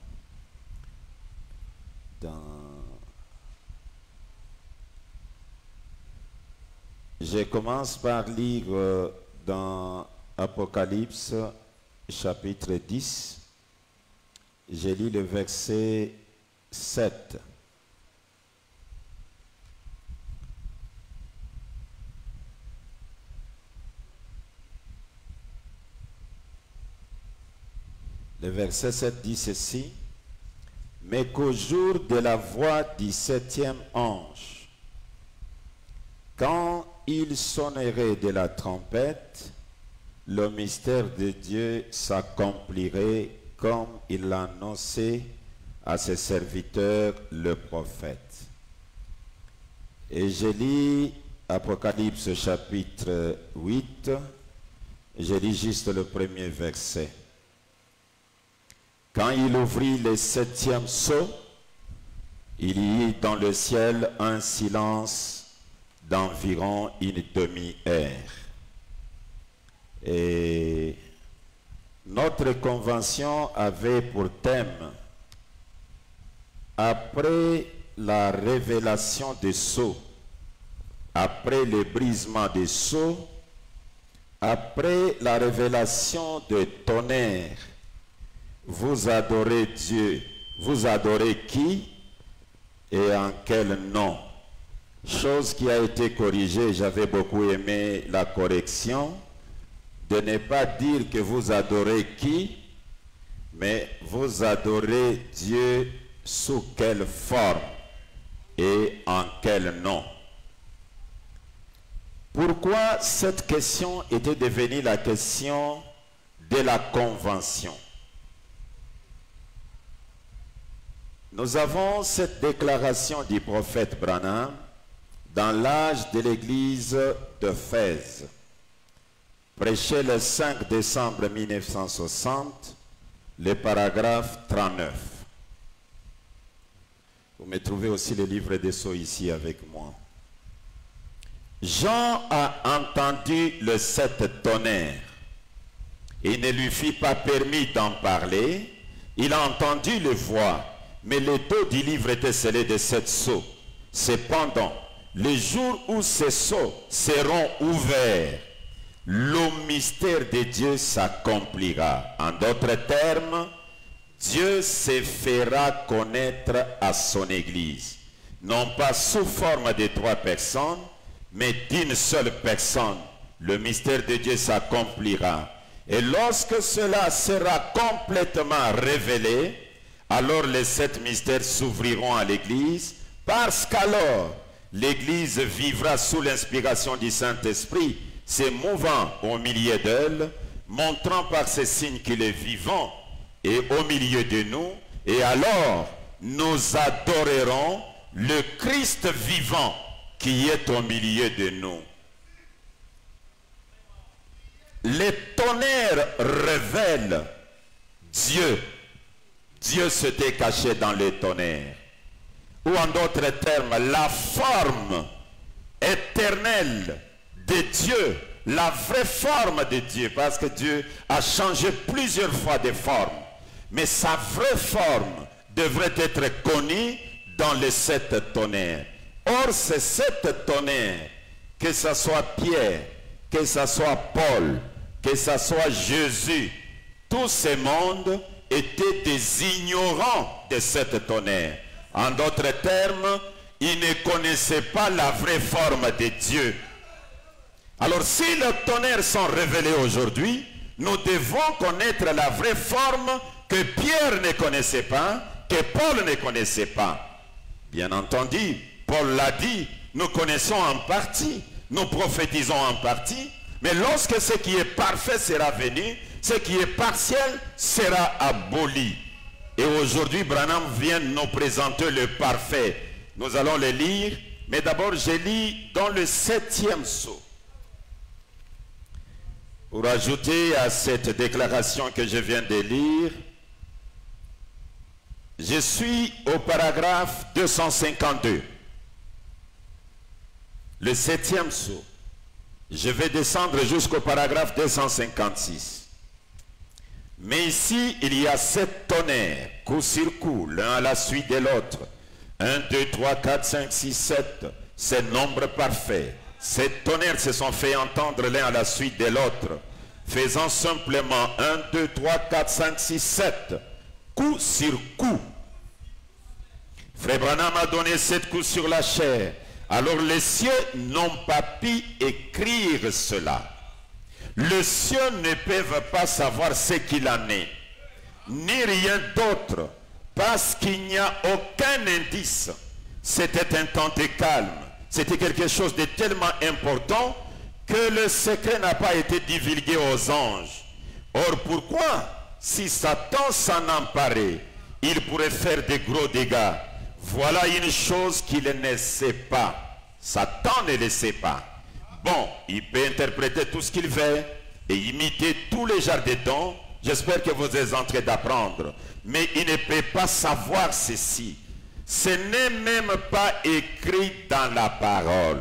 Speaker 5: je commence par lire dans Apocalypse chapitre 10. Je lis le verset 7. Le verset 7 dit ceci: mais qu'au jour de la voix du 7e ange, quand il sonnerait de la trompette, le mystère de Dieu s'accomplirait comme il l'a annoncé à ses serviteurs, le prophète. Et je lis Apocalypse chapitre 8, je lis juste le premier verset. Quand il ouvrit le 7e sceau, il y eut dans le ciel un silence d'environ une demi-heure. Et notre convention avait pour thème, après la révélation des sceaux, après le brisement des sceaux, après la révélation de tonnerre, vous adorez Dieu. Vous adorez qui et en quel nom? Chose qui a été corrigée, j'avais beaucoup aimé la correction, de ne pas dire que vous adorez qui, mais vous adorez Dieu sous quelle forme et en quel nom. Pourquoi cette question était devenue la question de la convention? Nous avons cette déclaration du prophète Branham dans l'âge de l'église d'Éphèse, prêché le 5 décembre 1960, le paragraphe 39. Vous me trouvez aussi le livre des Sceaux ici avec moi. Jean a entendu le 7 tonnerre. Il ne lui fut pas permis d'en parler. Il a entendu les voix, mais le dos du livre était scellé de 7 sceaux. Cependant, le jour où ces sceaux seront ouverts, le mystère de Dieu s'accomplira. En d'autres termes, Dieu se fera connaître à son Église, non pas sous forme de 3 personnes, mais d'une seule personne. Le mystère de Dieu s'accomplira. Et lorsque cela sera complètement révélé, alors les 7 mystères s'ouvriront à l'Église, parce qu'alors l'Église vivra sous l'inspiration du Saint-Esprit, se mouvant au milieu d'elle, montrant par ses signes qu'il est vivant et au milieu de nous, et alors nous adorerons le Christ vivant qui est au milieu de nous. Les tonnerres révèlent Dieu. Dieu s'était caché dans les tonnerres. Ou en d'autres termes, la forme éternelle de Dieu, la vraie forme de Dieu, parce que Dieu a changé plusieurs fois de forme. Mais sa vraie forme devrait être connue dans les 7 tonnerres. Or, ces 7 tonnerres, que ce soit Pierre, que ce soit Paul, que ce soit Jésus, tout ce monde étaient des ignorants de 7 tonnerres. En d'autres termes, ils ne connaissaient pas la vraie forme de Dieu. Alors, si les tonnerres sont révélés aujourd'hui, nous devons connaître la vraie forme que Pierre ne connaissait pas, que Paul ne connaissait pas. Bien entendu, Paul l'a dit, nous connaissons en partie, nous prophétisons en partie, mais lorsque ce qui est parfait sera venu, ce qui est partiel sera aboli. Et aujourd'hui, Branham vient nous présenter le parfait. Nous allons le lire, mais d'abord je lis dans le 7e sceau. Pour ajouter à cette déclaration que je viens de lire, je suis au paragraphe 252. Le 7e sceau. Je vais descendre jusqu'au paragraphe 256. Mais ici, il y a 7 tonnerres, coup sur coup, l'un à la suite de l'autre. 1, 2, 3, 4, 5, 6, 7. C'est nombre parfait. 7 tonnerres se sont fait entendre l'un à la suite de l'autre, faisant simplement 1, 2, 3, 4, 5, 6, 7. Coup sur coup. Frère Branham a donné 7 coups sur la chair. Alors les cieux n'ont pas pu écrire cela. Les cieux ne peuvent pas savoir ce qu'il en est, ni rien d'autre, parce qu'il n'y a aucun indice. C'était un temps de calme. C'était quelque chose de tellement important que le secret n'a pas été divulgué aux anges. Or, pourquoi, si Satan s'en emparait, il pourrait faire de gros dégâts? Voilà une chose qu'il ne sait pas. Satan ne le sait pas. Bon, il peut interpréter tout ce qu'il veut et imiter tous les genres de dons. J'espère que vous êtes en train d'apprendre. Mais il ne peut pas savoir ceci. Ce n'est même pas écrit dans la parole.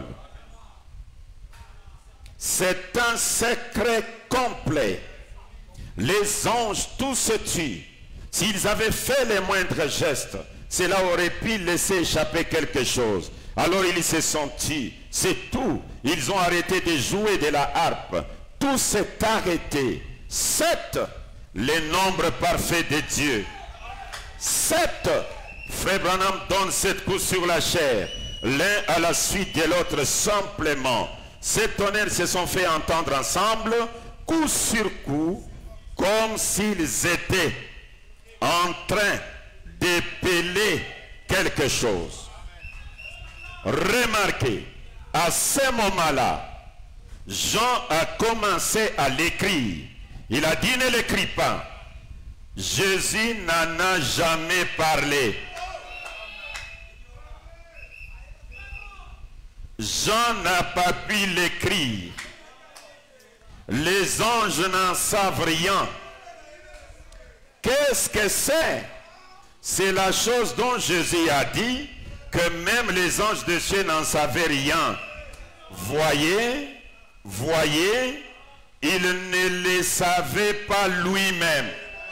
Speaker 5: C'est un secret complet. Les anges tous se tuent. S'ils avaient fait les moindres gestes, cela aurait pu laisser échapper quelque chose. Alors ils se sont tués. C'est tout. Ils ont arrêté de jouer de la harpe. Tout s'est arrêté. 7, le nombre parfait de Dieu. 7, Frère Branham donne 7 coups sur la chair, l'un à la suite de l'autre simplement. Ces tonnerres se sont fait entendre ensemble, coup sur coup, comme s'ils étaient en train d'épeler quelque chose. Remarquez, à ce moment-là, Jean a commencé à l'écrire. Il a dit ne l'écris pas. Jésus n'en a jamais parlé. Jean n'a pas pu l'écrire. Les anges n'en savent rien. Qu'est-ce que c'est? C'est la chose dont Jésus a dit que même les anges de Dieu n'en savaient rien. Voyez, il ne les savait pas lui-même.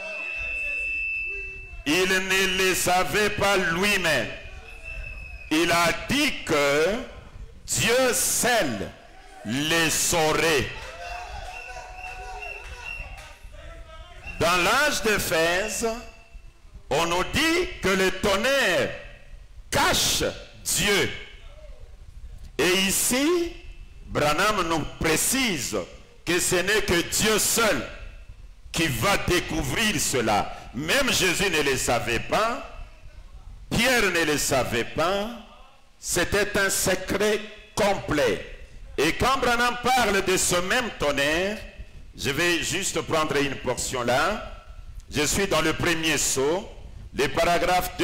Speaker 5: Il ne les savait pas lui-même. Il a dit que Dieu seul les saurait. Dans l'âge d'Éphèse, on nous dit que le tonnerre cache Dieu. Et ici, Branham nous précise que ce n'est que Dieu seul qui va découvrir cela. Même Jésus ne le savait pas, Pierre ne le savait pas, c'était un secret complet. Et quand Branham parle de ce même tonnerre, je vais juste prendre une portion là. Je suis dans le premier sceau, les paragraphes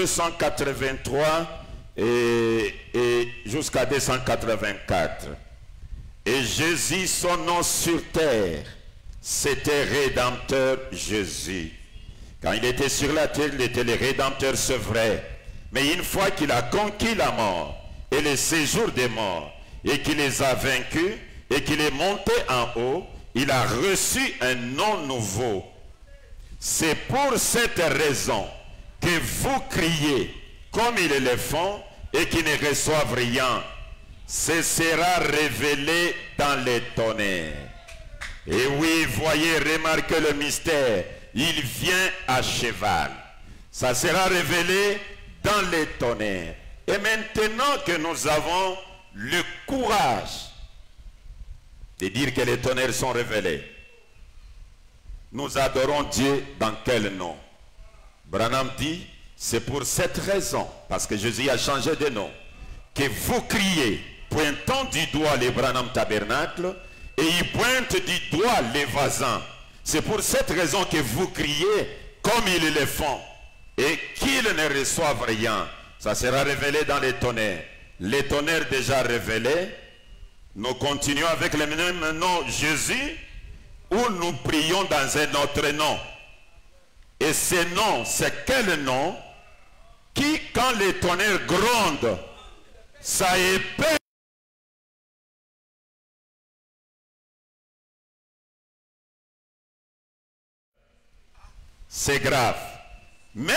Speaker 5: 283 et jusqu'à 284. Et Jésus, son nom sur terre, c'était Rédempteur Jésus. Quand il était sur la terre, il était le Rédempteur, c'est vrai. Mais une fois qu'il a conquis la mort et le séjour des morts, et qu'il les a vaincus, et qu'il est monté en haut, il a reçu un nom nouveau. C'est pour cette raison que vous criez comme ils le font et qu'ils ne reçoivent rien. Ce sera révélé dans les tonnerres. Et oui, voyez, remarquez le mystère. Il vient à cheval. Ça sera révélé dans les tonnerres. Et maintenant que nous avons le courage de dire que les tonnerres sont révélés, nous adorons Dieu dans quel nom? Branham dit, c'est pour cette raison, parce que Jésus a changé de nom, que vous criez, pointant du doigt les Branham Tabernacle, et ils pointent du doigt les voisins. C'est pour cette raison que vous criez comme ils le font, et qu'ils ne reçoivent rien. Ça sera révélé dans les tonnerres. Les tonnerres déjà révélés, nous continuons avec le même nom Jésus, ou nous prions dans un autre nom. Et ce nom, c'est quel nom? Qui, quand les tonnerres grondent, ça épée. C'est grave. Mais,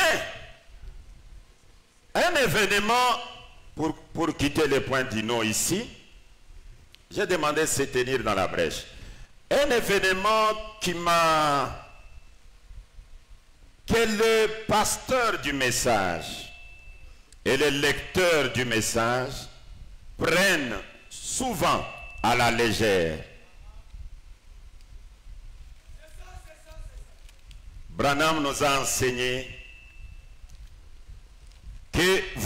Speaker 5: un événement, pour quitter le point du nom ici, j'ai demandé de se tenir dans la brèche. Un événement qui m'a... que le pasteur du message et le lecteur du message prennent souvent à la légère. Branham nous a enseigné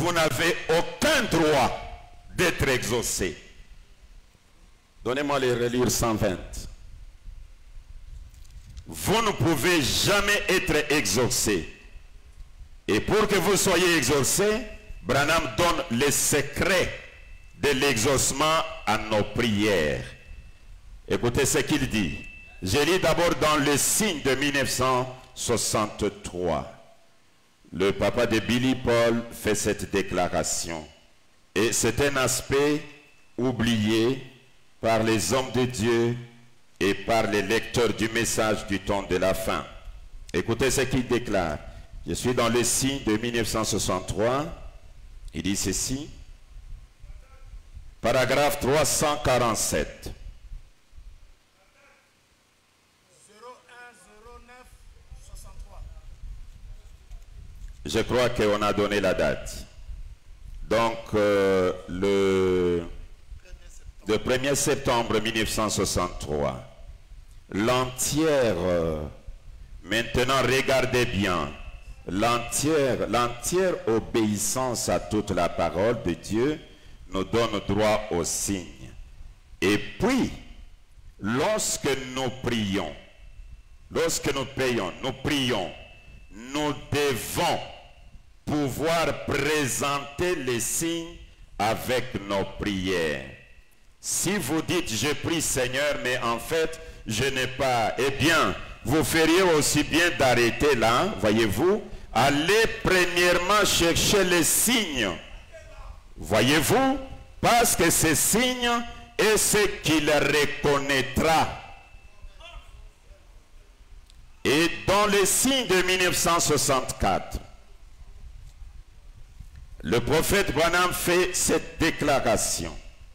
Speaker 5: vous n'avez aucun droit d'être exaucé. Donnez-moi les relire 120. Vous ne pouvez jamais être exaucé. Et pour que vous soyez exaucé, Branham donne les secrets de l'exaucement à nos prières. Écoutez ce qu'il dit. Je lis d'abord dans le signe de 1963. Le papa de Billy Paul fait cette déclaration. Et c'est un aspect oublié par les hommes de Dieu et par les lecteurs du message du temps de la fin. Écoutez ce qu'il déclare. Je suis dans le signe de 1963. Il dit ceci. Paragraphe 347.
Speaker 7: 010963.
Speaker 5: Je crois qu'on a donné la date. Donc, le 1er septembre 1963, l'entière, maintenant regardez bien, l'entière obéissance à toute la parole de Dieu nous donne droit au signe. Et puis, lorsque nous prions, nous devons pouvoir présenter les signes avec nos prières. Si vous dites, je prie Seigneur, mais en fait, je n'ai pas, eh bien, vous feriez aussi bien d'arrêter là, voyez-vous, allez premièrement chercher les signes, voyez-vous, parce que ces signes est ce qu'il reconnaîtra. Et dans les signes de 1964, le prophète Branham fait cette déclaration.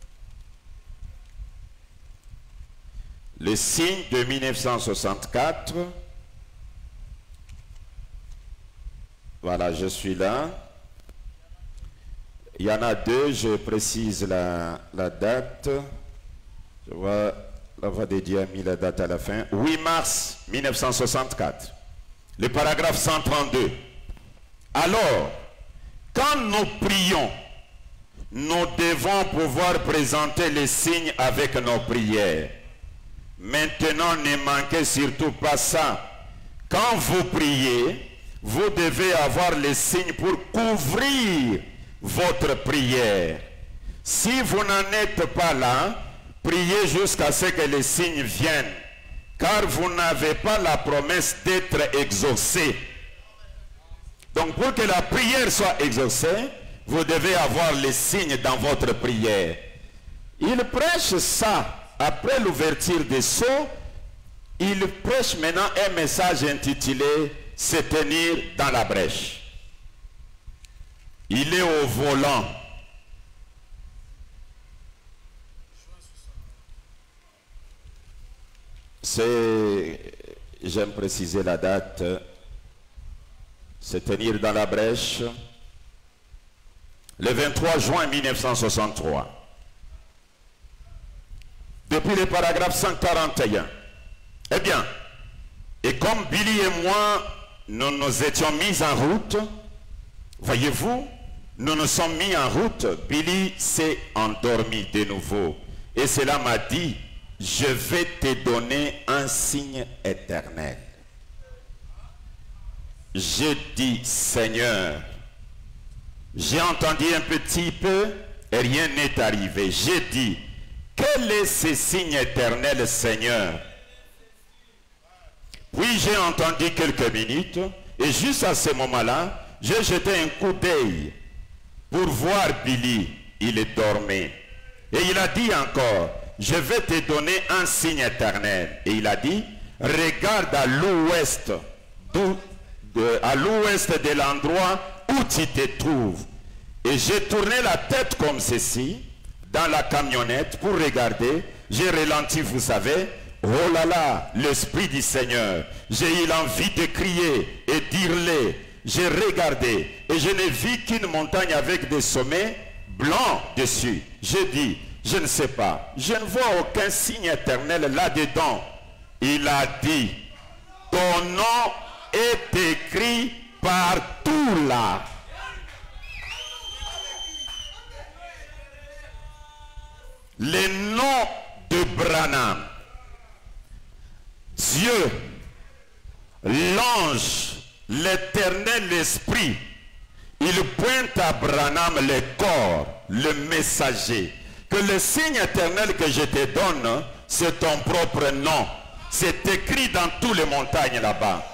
Speaker 5: Le signe de 1964, voilà, je suis là. Il y en a deux, je précise la date. Je vois, la voix de Dieu a mis la date à la fin. 8 mars 1964. Le paragraphe 132. Alors, quand nous prions, nous devons pouvoir présenter les signes avec nos prières. Maintenant, ne manquez surtout pas ça. Quand vous priez, vous devez avoir les signes pour couvrir votre prière. Si vous n'en êtes pas là, priez jusqu'à ce que les signes viennent, car vous n'avez pas la promesse d'être exaucé. Donc pour que la prière soit exaucée, vous devez avoir les signes dans votre prière. Il prêche ça. Après l'ouverture des sceaux, il prêche maintenant un message intitulé « Se tenir dans la brèche ». Il est au volant. J'aime préciser la date, « Se tenir dans la brèche », le 23 juin 1963. Depuis le paragraphe 141. Eh bien, et comme Billy et moi, nous nous étions mis en route, voyez-vous, nous nous sommes mis en route, Billy s'est endormi de nouveau. Et cela m'a dit, je vais te donner un signe éternel. J'ai dit, Seigneur, j'ai entendu un petit peu et rien n'est arrivé. J'ai dit, quel est ce signe éternel, Seigneur? Puis j'ai entendu quelques minutes et juste à ce moment-là, j'ai jeté un coup d'œil pour voir Billy. Il dormait. Et il a dit encore, je vais te donner un signe éternel. Et il a dit, regarde à l'ouest, de l'endroit où tu te trouves. Et j'ai tourné la tête comme ceci, dans la camionnette, pour regarder. J'ai ralenti, vous savez. Oh là là, l'Esprit du Seigneur. J'ai eu l'envie de crier et d'hurler. J'ai regardé et je n'ai vu qu'une montagne avec des sommets blancs dessus. J'ai dit, je ne sais pas, je ne vois aucun signe éternel là-dedans. Il a dit, ton nom est écrit partout là. le nom de Branham. Dieu, l'ange, l'éternel esprit, il pointe à Branham le corps, le messager. Que le signe éternel que je te donne, c'est ton propre nom. C'est écrit dans toutes les montagnes là-bas.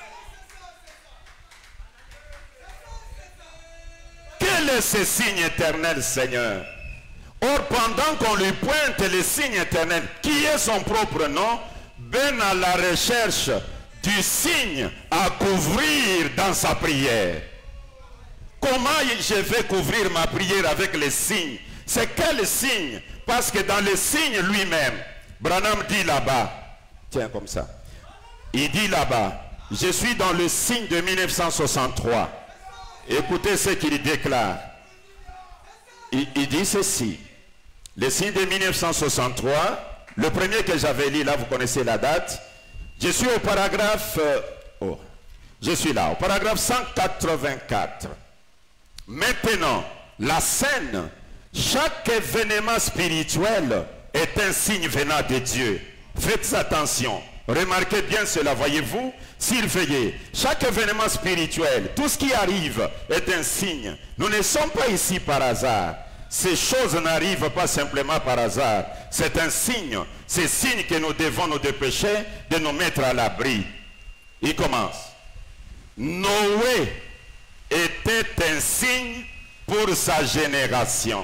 Speaker 5: Quel est ce signe éternel, Seigneur? Or, pendant qu'on lui pointe le signe éternel, qui est son propre nom, Ben à la recherche du signe à couvrir dans sa prière. Comment je vais couvrir ma prière avec les signes? C'est quel signe? Parce que dans le signe lui-même, Branham dit là-bas, tiens comme ça, il dit là-bas, je suis dans le signe de 1963. Écoutez ce qu'il déclare. Il dit ceci, le signe de 1963, le premier que j'avais lu, là vous connaissez la date, je suis au paragraphe, je suis là, au paragraphe 184. Maintenant, la scène, chaque événement spirituel est un signe venant de Dieu. Faites attention, remarquez bien cela, voyez-vous, surveillez. Chaque événement spirituel, tout ce qui arrive est un signe. Nous ne sommes pas ici par hasard. Ces choses n'arrivent pas simplement par hasard. C'est un signe. C'est signe que nous devons nous dépêcher de nous mettre à l'abri. Il commence. Noé était un signe pour sa génération.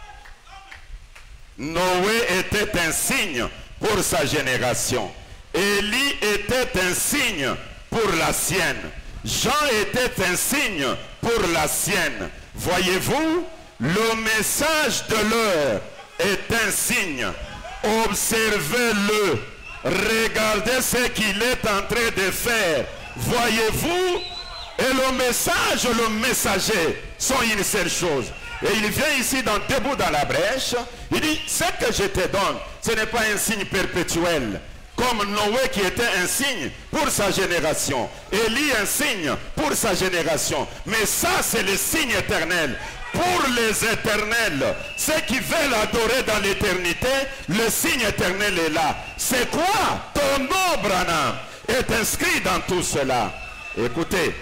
Speaker 5: Noé était un signe pour sa génération. Élie était un signe pour la sienne. Jean était un signe pour la sienne. Voyez-vous, le message de l'heure est un signe. Observez-le. Regardez ce qu'il est en train de faire. Voyez-vous, et le message, le messager sont une seule chose. Et il vient ici debout dans la brèche. Il dit, ce que je te donne, ce n'est pas un signe perpétuel. Comme Noé qui était un signe pour sa génération. Élie un signe pour sa génération. Mais ça, c'est le signe éternel. Pour les éternels, ceux qui veulent adorer dans l'éternité, le signe éternel est là. C'est quoi? Ton nom, Branham, est inscrit dans tout cela. Écoutez.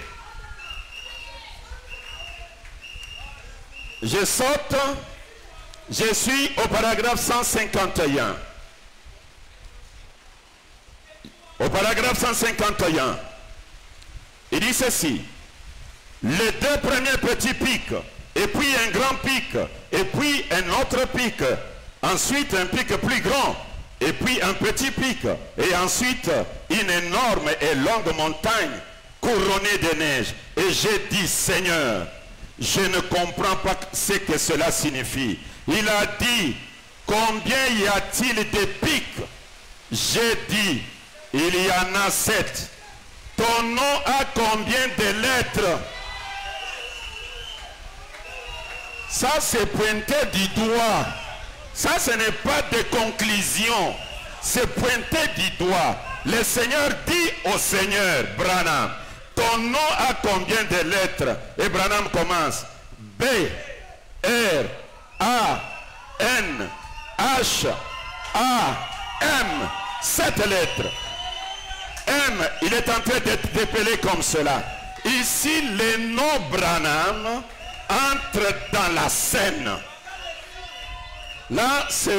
Speaker 5: Je saute. Je suis au paragraphe 151. Au paragraphe 151. Il dit ceci. Les deux premiers petits pics, et puis un grand pic, et puis un autre pic, ensuite un pic plus grand, et puis un petit pic, et ensuite une énorme et longue montagne couronnée de neige. Et j'ai dit, Seigneur, je ne comprends pas ce que cela signifie. Il a dit, combien y a-t-il de pics? J'ai dit, il y en a 7. Ton nom a combien de lettres? Ça, c'est pointé du doigt. Ça, ce n'est pas de conclusion. C'est pointé du doigt. Le Seigneur dit au Seigneur, Branham, ton nom a combien de lettres? Et Branham commence. B, R, A, N, H, A, M. 7 lettres. M, il est en train d'être dépelé comme cela. Ici, le nom Branham entre dans la scène. Là, c'est...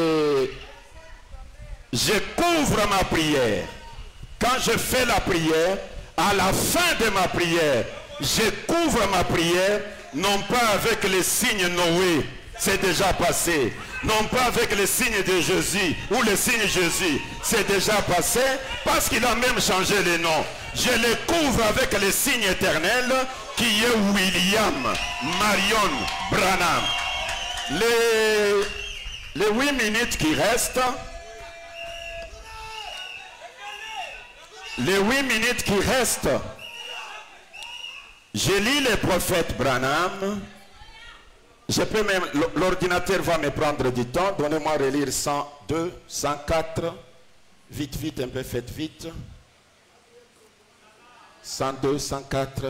Speaker 5: Je couvre ma prière. Quand je fais la prière, à la fin de ma prière, je couvre ma prière, non pas avec les signes Noé, c'est déjà passé. Non pas avec les signes de Jésus ou les signes Jésus, c'est déjà passé parce qu'il a même changé les noms. Je les couvre avec les signes éternels qui est William Marion Branham. Les 8 minutes qui restent, je lis les prophètes Branham. Je peux même, l'ordinateur va me prendre du temps. Donnez-moi à relire 102, 104. Vite, vite, un peu, faites vite. 102, 104.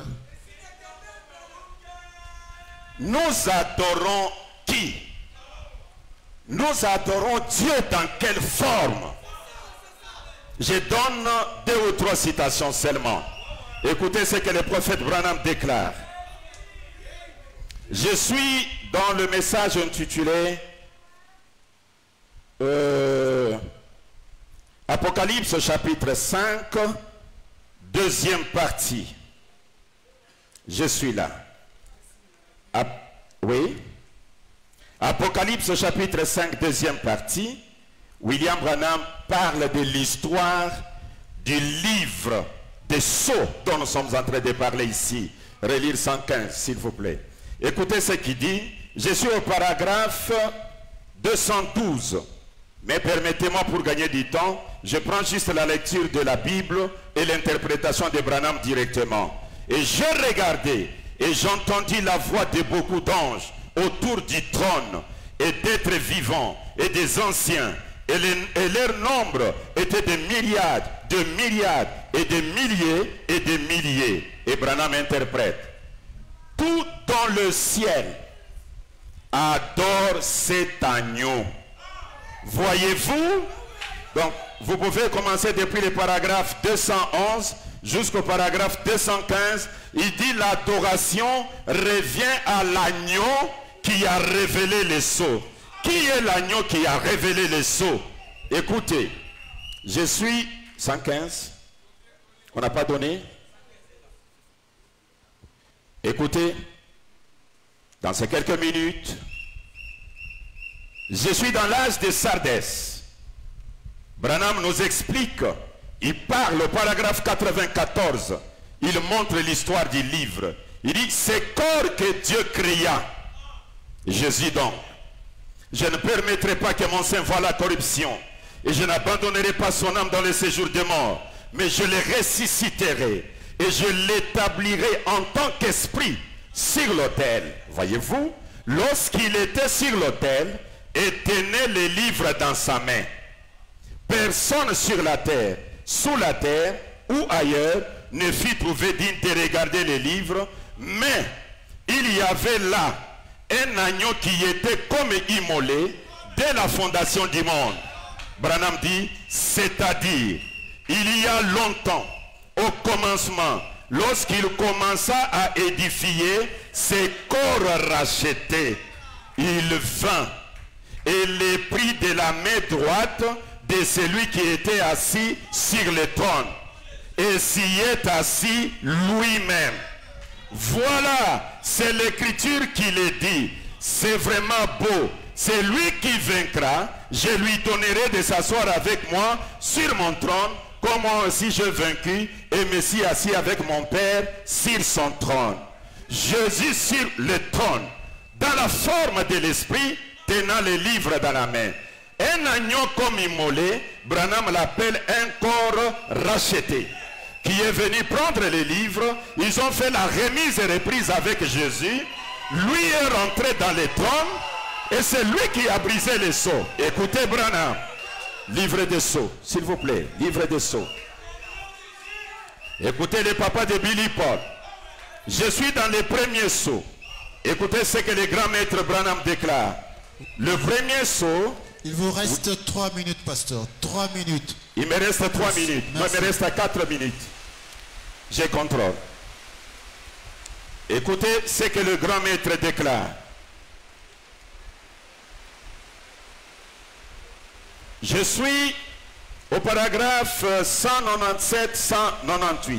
Speaker 5: Nous adorons qui? nous adorons Dieu dans quelle forme? Je donne 2 ou 3 citations seulement. Écoutez ce que le prophète Branham déclare. Je suis dans le message intitulé Apocalypse chapitre 5, deuxième partie. Je suis là. Oui. Apocalypse chapitre 5, deuxième partie. William Branham parle de l'histoire du livre des sceaux dont nous sommes en train de parler ici. Relire 115, s'il vous plaît. Écoutez ce qu'il dit. Je suis au paragraphe 212. Mais permettez-moi, pour gagner du temps, je prends juste la lecture de la Bible et l'interprétation de Branham directement. Et j'ai regardé et j'entendis la voix de beaucoup d'anges autour du trône et d'êtres vivants et des anciens. Et leur nombre était de myriades, de myriades et de milliers et de milliers. Et Branham interprète. Tout dans le ciel adore cet agneau. Voyez-vous? Donc, vous pouvez commencer depuis le paragraphe 211 jusqu'au paragraphe 215. Il dit l'adoration revient à l'agneau qui a révélé les sceaux. Qui est l'agneau qui a révélé les sceaux? Écoutez, je suis 115. On n'a pas donné? Écoutez, dans ces quelques minutes, je suis dans l'âge de Sardès. Branham nous explique, il parle au paragraphe 94, il montre l'histoire du livre. Il dit, c'est corps que Dieu créa. Jésus donc, je ne permettrai pas que mon sein voie la corruption, et je n'abandonnerai pas son âme dans le séjour des morts, mais je le ressusciterai, et je l'établirai en tant qu'esprit sur l'autel. Voyez-vous, lorsqu'il était sur l'autel, et tenait les livres dans sa main. Personne sur la terre, sous la terre ou ailleurs ne fut trouvé digne de regarder les livres, mais il y avait là un agneau qui était comme immolé dès la fondation du monde. Branham dit, c'est-à-dire, il y a longtemps, au commencement, lorsqu'il commença à édifier ses corps rachetés, il vint et les prit de la main droite de celui qui était assis sur le trône, et s'y est assis lui-même. Voilà, c'est l'écriture qui le dit. C'est vraiment beau. C'est lui qui vaincra. Je lui donnerai de s'asseoir avec moi sur mon trône, comme moi aussi je vaincu et me suis assis avec mon Père sur son trône. Jésus sur le trône, dans la forme de l'esprit, tenant les livres dans la main. Un agneau comme immolé, Branham l'appelle un corps racheté, qui est venu prendre les livres. Ils ont fait la remise et reprise avec Jésus. Lui est rentré dans les trônes et c'est lui qui a brisé les sceaux. Écoutez Branham, livre des sceaux, s'il vous plaît, livre des sceaux. Écoutez le papa de Billy Paul. Je suis dans les premiers sceaux. Écoutez ce que le grand maître Branham déclare. Le premier sceau.
Speaker 9: Il vous reste 3 minutes, pasteur. 3 minutes.
Speaker 5: Il me reste 3 minutes. Moi, il me reste 4 minutes. J'ai contrôle. Écoutez ce que le grand maître déclare. Je suis au paragraphe 197-198.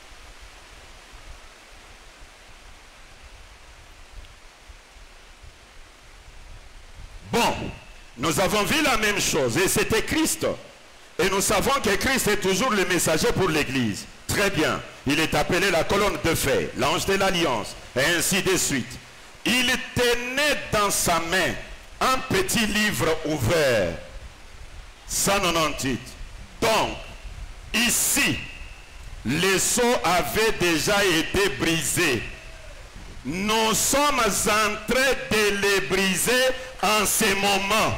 Speaker 5: Bon, nous avons vu la même chose et c'était Christ. Et nous savons que Christ est toujours le messager pour l'Église. Très bien. Il est appelé la colonne de feu, l'ange de l'alliance, et ainsi de suite. Il tenait dans sa main un petit livre ouvert. 198. Donc, ici, les sceaux avaient déjà été brisés. Nous sommes en train de les briser en ce moment.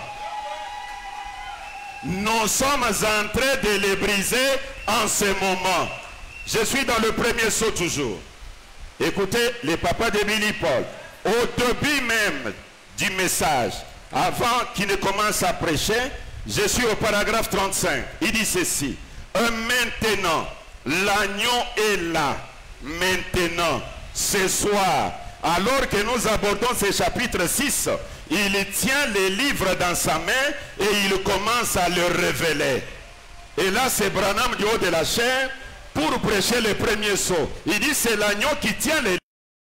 Speaker 5: Nous sommes en train de les briser en ce moment. Je suis dans le premier sceau toujours. Écoutez, les papas de Billy Paul, au début même du message, avant qu'il ne commence à prêcher, je suis au paragraphe 35. Il dit ceci. Maintenant, l'agneau est là. Maintenant, ce soir, alors que nous abordons ce chapitre 6, il tient les livres dans sa main et il commence à le révéler. Et là, c'est Branham du haut de la chair pour prêcher le premier sceau. Il dit c'est l'agneau qui tient les livres.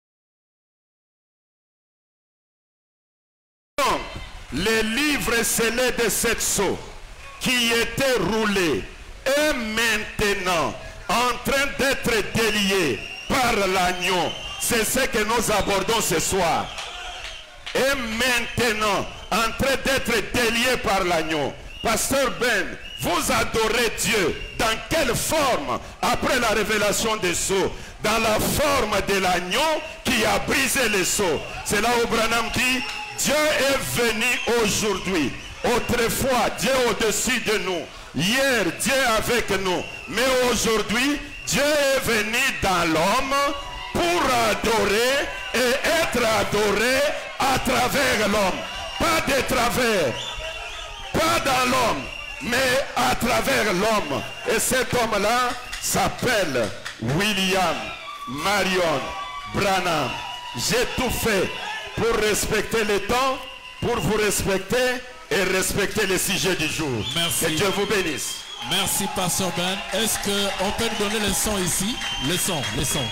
Speaker 5: Donc, les livres scellés de cette sceau qui étaient roulés est maintenant en train d'être délié par l'agneau. C'est ce que nous abordons ce soir. Et maintenant en train d'être délié par l'agneau. Pasteur Ben, vous adorez Dieu dans quelle forme après la révélation des sceaux? Dans la forme de l'agneau qui a brisé les sceaux. C'est là où Branham dit Dieu est venu aujourd'hui. Autrefois Dieu au-dessus de nous. Hier Dieu avec nous. Mais aujourd'hui Dieu est venu dans l'homme pour adorer et être adoré à travers l'homme. Pas de travers, pas dans l'homme, mais à travers l'homme. Et cet homme-là s'appelle William Marion Branham. J'ai tout fait pour respecter le temps, pour vous respecter et respecter les sujets du jour.
Speaker 3: Merci.
Speaker 5: Que Dieu vous bénisse.
Speaker 3: Merci, Pasteur Ben. Est-ce qu'on peut nous donner le son ici? Le son.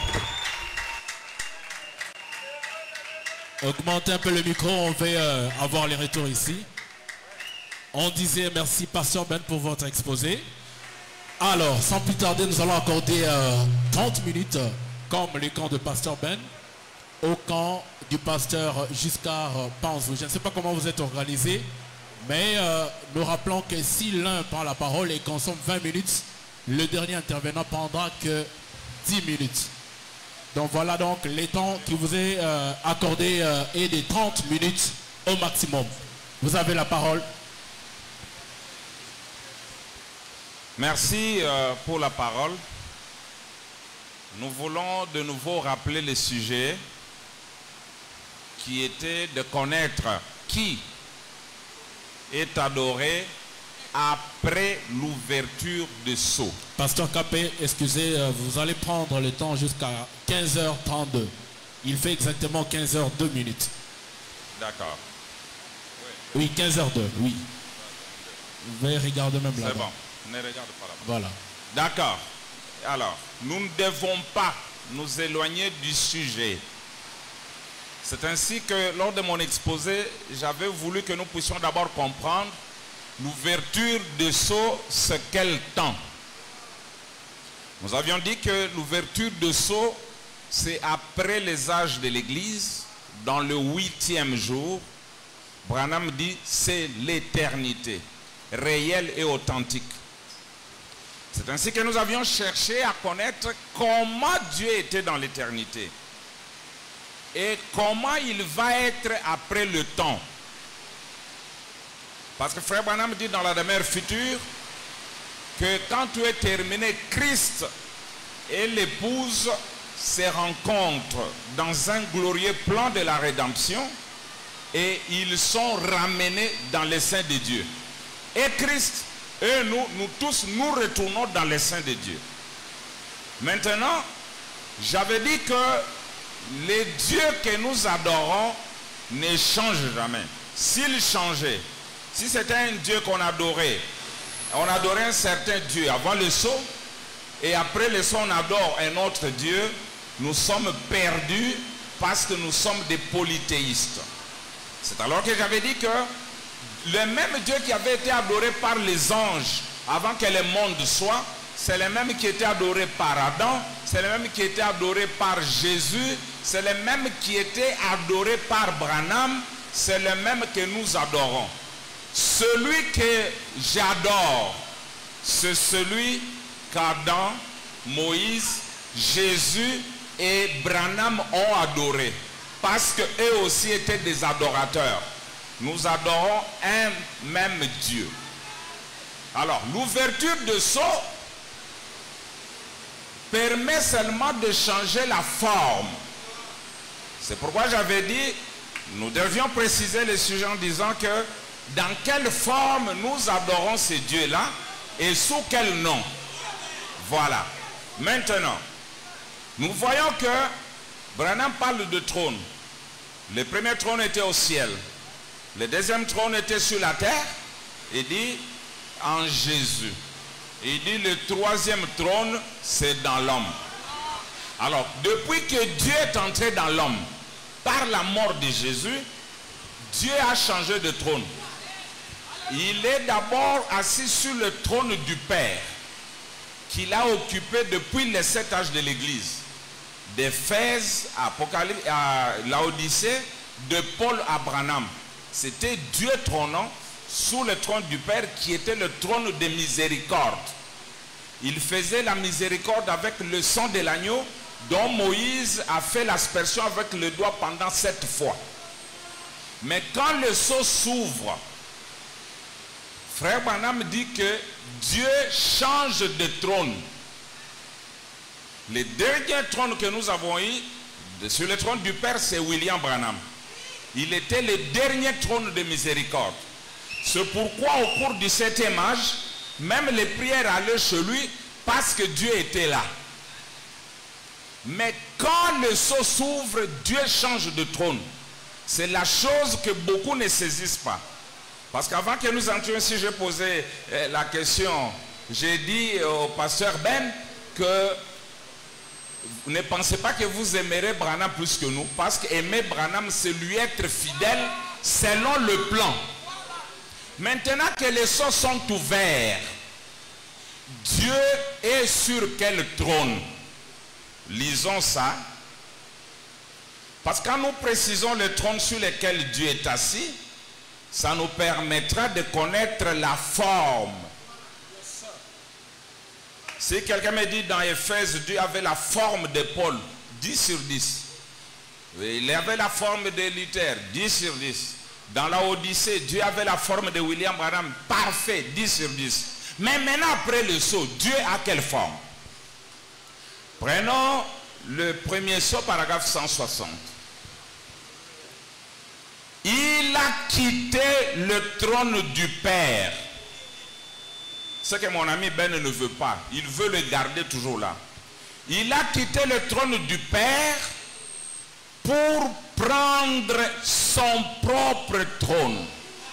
Speaker 3: Augmentez un peu le micro, on va avoir les retours ici. On disait merci, Pasteur Ben, pour votre exposé. Alors, sans plus tarder, nous allons accorder 30 minutes, comme les camps de Pasteur Ben, au camp du pasteur Giscard Panzou. Je ne sais pas comment vous êtes organisés, mais nous rappelons que si l'un prend la parole et consomme 20 minutes, le dernier intervenant prendra que 10 minutes. Donc voilà donc les temps qui vous est accordé est de 30 minutes au maximum. Vous avez la parole.
Speaker 6: Merci pour la parole. Nous voulons de nouveau rappeler le sujet qui était de connaître qui est adoré après l'ouverture de sceau.
Speaker 3: Pasteur Capé, excusez, vous allez prendre le temps jusqu'à 15h32. Il fait exactement 15h02 minutes.
Speaker 6: D'accord.
Speaker 3: Oui, 15h02, oui. Vous pouvez regarder même là.
Speaker 6: C'est bon, ne regarde pas là-bas.
Speaker 3: Voilà.
Speaker 6: D'accord. Alors, nous ne devons pas nous éloigner du sujet. C'est ainsi que lors de mon exposé, j'avais voulu que nous puissions d'abord comprendre l'ouverture de sceau, c'est quel temps? Nous avions dit que l'ouverture de sceau, c'est après les âges de l'Église, dans le 8e jour. Branham dit, c'est l'éternité, réelle et authentique. C'est ainsi que nous avions cherché à connaître comment Dieu était dans l'éternité et comment il va être après le temps. Parce que Frère Branham dit dans la demeure future que quand tout est terminé, Christ et l'épouse se rencontrent dans un glorieux plan de la rédemption et ils sont ramenés dans les seins de Dieu. Et Christ et nous tous, nous retournons dans les seins de Dieu. Maintenant, j'avais dit que les dieux que nous adorons ne changent jamais. S'ils changeaient, si c'était un Dieu qu'on adorait, on adorait un certain Dieu avant le sceau, et après le sceau on adore un autre Dieu, nous sommes perdus parce que nous sommes des polythéistes. C'est alors que j'avais dit que le même Dieu qui avait été adoré par les anges avant que le monde soit, c'est le même qui était adoré par Adam, c'est le même qui était adoré par Jésus, c'est le même qui était adoré par Branham, c'est le même que nous adorons. Celui que j'adore, c'est celui qu'Adam, Moïse, Jésus et Branham ont adoré. Parce qu'eux aussi étaient des adorateurs. Nous adorons un même Dieu. Alors, l'ouverture de sceau permet seulement de changer la forme. C'est pourquoi j'avais dit, Nous devions préciser le sujet en disant que dans quelle forme nous adorons ce Dieu-là et sous quel nom. Voilà. Maintenant, nous voyons que Branham parle de trône. Le premier trône était au ciel. Le deuxième trône était sur la terre. Il dit en Jésus. Il dit le troisième trône, c'est dans l'homme. Alors, depuis que Dieu est entré dans l'homme, par la mort de Jésus, Dieu a changé de trône. Il est d'abord assis sur le trône du Père, qu'il a occupé depuis les 7 âges de l'Église. D'Éphèse à Laodicée, de Paul à Branham. C'était Dieu trônant sous le trône du Père qui était le trône de miséricorde. Il faisait la miséricorde avec le sang de l'agneau dont Moïse a fait l'aspersion avec le doigt pendant 7 fois. Mais quand le sceau s'ouvre, Frère Branham dit que Dieu change de trône. Le dernier trône que nous avons eu sur le trône du Père, c'est William Branham. Il était le dernier trône de miséricorde. C'est pourquoi au cours du 7e âge, même les prières allaient chez lui parce que Dieu était là. Mais quand le sceau s'ouvre, Dieu change de trône. C'est la chose que beaucoup ne saisissent pas. Parce qu'avant que nous entrions ici, j'ai posé la question. J'ai dit au pasteur Ben que vous ne pensez pas que vous aimerez Branham plus que nous. Parce qu'aimer Branham, c'est lui être fidèle selon le plan. Maintenant que les sceaux sont ouverts, Dieu est sur quel trône? Lisons ça. Parce que quand nous précisons le trône sur lequel Dieu est assis, ça nous permettra de connaître la forme. Si quelqu'un me dit dans Éphèse, Dieu avait la forme de Paul, 10 sur 10. Il avait la forme de Luther, 10 sur 10. Dans la Odyssée, Dieu avait la forme de William Branham, parfait, 10 sur 10. Mais maintenant, après le sceau, Dieu a quelle forme? Prenons le premier sceau, paragraphe 160. Il a quitté le trône du Père. Ce que mon ami Ben ne veut pas. Il veut le garder toujours là. Il a quitté le trône du Père pour prendre son propre trône.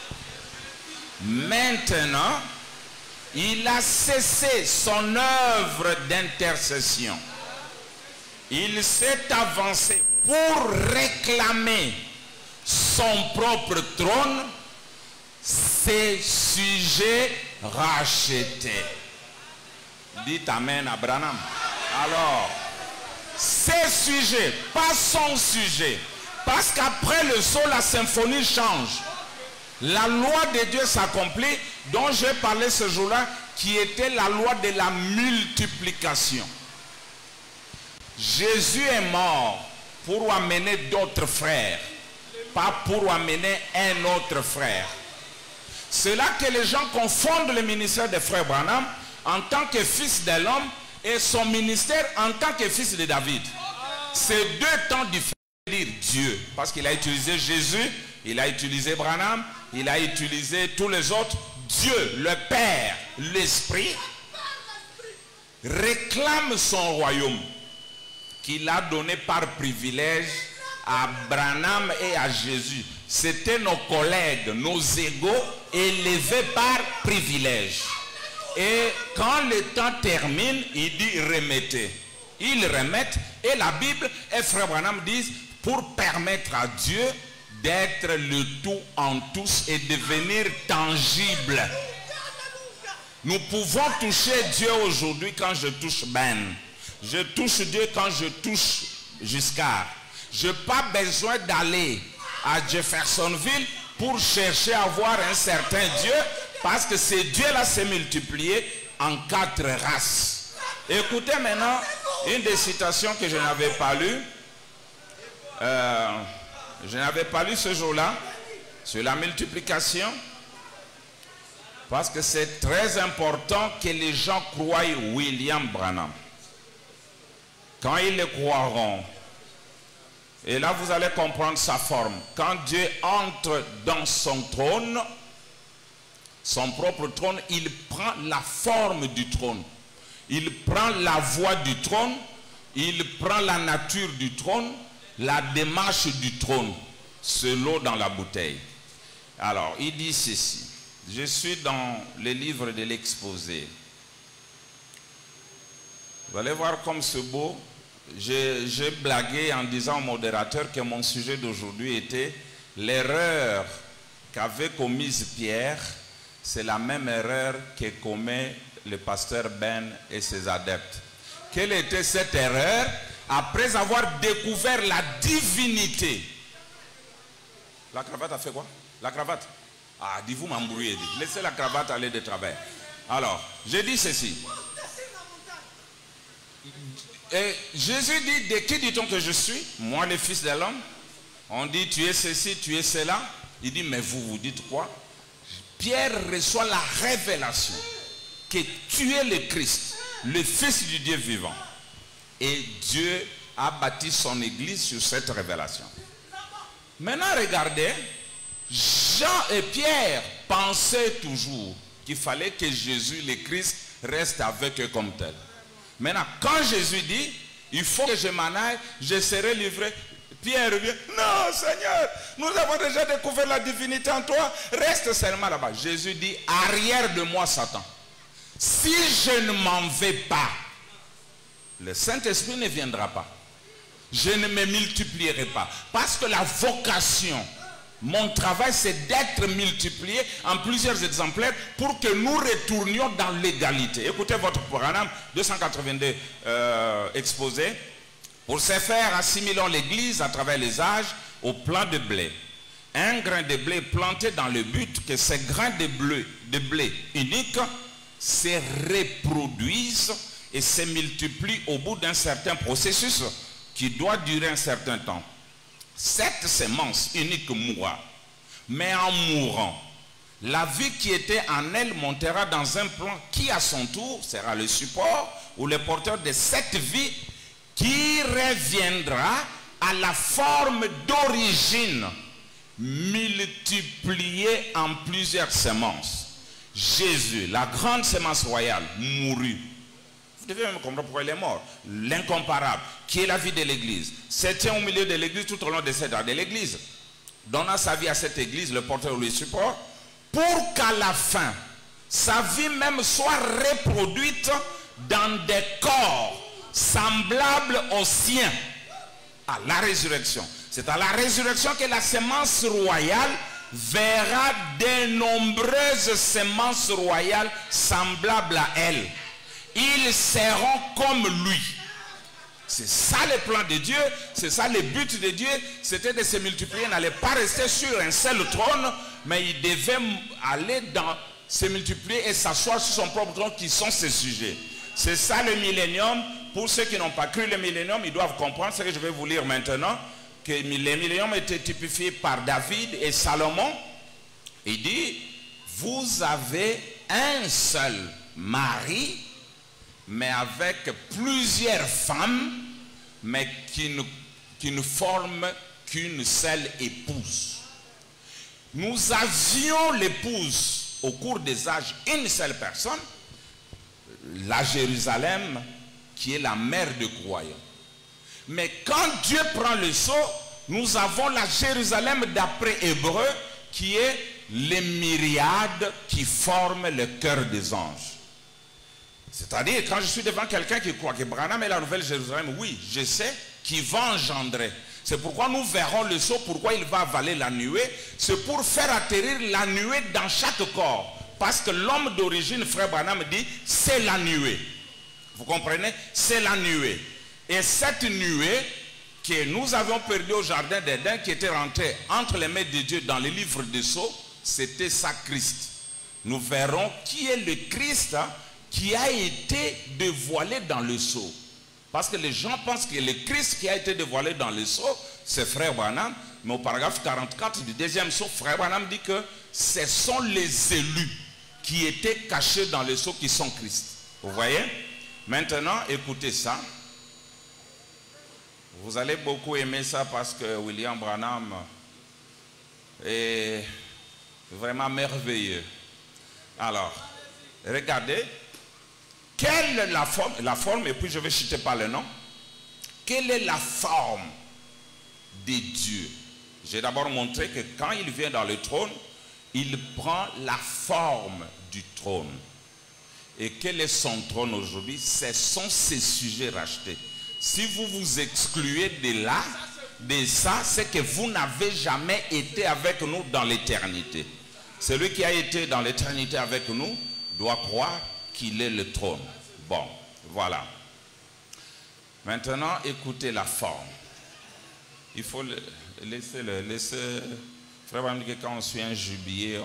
Speaker 6: Maintenant, il a cessé son œuvre d'intercession. Il s'est avancé pour réclamer son propre trône, ses sujets rachetés. Dites Amen à Branham. Alors, ses sujets, pas son sujet. Parce qu'après le sceau, la symphonie change. La loi de Dieu s'accomplit, dont j'ai parlé ce jour-là, qui était la loi de la multiplication. Jésus est mort pour amener d'autres frères, pas pour amener un autre frère. C'est là que les gens confondent le ministère de frère Branham en tant que fils de l'homme et son ministère en tant que fils de David. C'est deux temps différents de dire Dieu, parce qu'il a utilisé Jésus, il a utilisé Branham, il a utilisé tous les autres. Dieu, le Père, l'Esprit, réclame son royaume qu'il a donné par privilège à Branham et à Jésus. C'était nos collègues, nos égaux, élevés par privilège. Et quand le temps termine, il dit remettez. Ils remettent, et la Bible et Frère Branham disent pour permettre à Dieu d'être le tout en tous et devenir tangible. Nous pouvons toucher Dieu aujourd'hui quand je touche Ben. Je touche Dieu quand je touche Giscard. Je n'ai pas besoin d'aller à Jeffersonville pour chercher à voir un certain Dieu, parce que ce Dieu-là s'est multiplié en 4 races. Écoutez maintenant une des citations que je n'avais pas lues. Je n'avais pas lu ce jour-là sur la multiplication, parce que c'est très important que les gens croient William Branham. Quand ils le croiront, Et là, vous allez comprendre sa forme. Quand Dieu entre dans son trône, son propre trône, il prend la forme du trône. Il prend la voix du trône, il prend la nature du trône, la démarche du trône. C'est l'eau dans la bouteille. Alors, il dit ceci. Je suis dans le livre de l'exposé. Vous allez voir comme c'est beau. J'ai blagué en disant au modérateur que mon sujet d'aujourd'hui était l'erreur qu'avait commise Pierre. C'est la même erreur que commet le pasteur Ben et ses adeptes. Quelle était cette erreur? Après avoir découvert la divinité. La cravate a fait quoi? La cravate? Ah, dis-vous m'embrouiller. Laissez la cravate aller de travers. Alors, j'ai dit ceci. Et Jésus dit, de qui dit-on que je suis? Moi, le Fils de l'homme. On dit, tu es ceci, tu es cela. Il dit, mais vous, vous dites quoi? Pierre reçoit la révélation que tu es le Christ, le Fils du Dieu vivant. Et Dieu a bâti son église sur cette révélation. Maintenant, regardez, Jean et Pierre pensaient toujours qu'il fallait que Jésus, le Christ, reste avec eux comme tel. Maintenant, quand Jésus dit, il faut que je m'en aille, je serai livré, Pierre revient, non Seigneur, nous avons déjà découvert la divinité en toi, reste seulement là-bas. Jésus dit, arrière de moi Satan. Si je ne m'en vais pas, le Saint-Esprit ne viendra pas. Je ne me multiplierai pas. Parce que la vocation, mon travail, c'est d'être multiplié en plusieurs exemplaires pour que nous retournions dans l'égalité. Écoutez votre programme 282 exposé. Pour ce faire, assimilons l'église à travers les âges au plant de blé. Un grain de blé planté dans le but que ces grains de blé uniques se reproduisent et se multiplient au bout d'un certain processus qui doit durer un certain temps. Cette semence unique mourra, mais en mourant, la vie qui était en elle montera dans un plan qui à son tour sera le support ou le porteur de cette vie qui reviendra à la forme d'origine, multipliée en plusieurs semences. Jésus, la grande semence royale, mourut. Vous devez même comprendre pourquoi il est mort. L'incomparable, qui est la vie de l'église, se tient au milieu de l'église tout au long de cette âge de l'église, donna sa vie à cette église, le porteur ou le support, pour qu'à la fin, sa vie même soit reproduite dans des corps semblables aux siens, à la résurrection. C'est à la résurrection que la semence royale verra de nombreuses semences royales semblables à elle. Ils seront comme lui. C'est ça le plan de Dieu, c'est ça le but de Dieu, c'était de se multiplier, il n'allait pas rester sur un seul trône, mais il devait aller se multiplier et s'asseoir sur son propre trône qui sont ses sujets. C'est ça le millénium. Pour ceux qui n'ont pas cru le millénium, ils doivent comprendre ce que je vais vous lire maintenant, que le millénium était typifié par David et Salomon. Il dit, vous avez un seul mari, mais avec plusieurs femmes, mais qui ne forment qu'une seule épouse. Nous avions l'épouse au cours des âges, une seule personne, la Jérusalem, qui est la mère des croyants. Mais quand Dieu prend le sceau, nous avons la Jérusalem d'après Hébreu, qui est les myriades qui forment le cœur des anges. C'est-à-dire, quand je suis devant quelqu'un qui croit que Branham est la nouvelle Jérusalem, oui, je sais qu'il va engendrer. C'est pourquoi nous verrons le sceau, pourquoi il va avaler la nuée. C'est pour faire atterrir la nuée dans chaque corps. Parce que l'homme d'origine, frère Branham dit, c'est la nuée. Vous comprenez? C'est la nuée. Et cette nuée que nous avons perdue au jardin d'Éden, qui était rentrée entre les mains de Dieu dans le livre des sceaux, c'était ça Christ. Nous verrons qui est le Christ qui a été dévoilé dans le sceau. Parce que les gens pensent que le Christ qui a été dévoilé dans le sceau, c'est frère Branham. Mais au paragraphe 44 du deuxième sceau, frère Branham dit que ce sont les élus qui étaient cachés dans le sceau qui sont Christ. Vous voyez? Maintenant, écoutez ça. Vous allez beaucoup aimer ça parce que William Branham est vraiment merveilleux. Alors, regardez. Quelle est la forme, et puis je vais chuter par le nom. Quelle est la forme de Dieu? J'ai d'abord montré que quand il vient dans le trône, il prend la forme du trône. Et quel est son trône aujourd'hui? Ce sont ses sujets rachetés. Si vous vous excluez de ça, c'est que vous n'avez jamais été avec nous dans l'éternité. Celui qui a été dans l'éternité avec nous doit croire qu'il est le trône. Bon, voilà. Maintenant, écoutez la forme. Il faut laisser. Frère, quand on suit un gibier,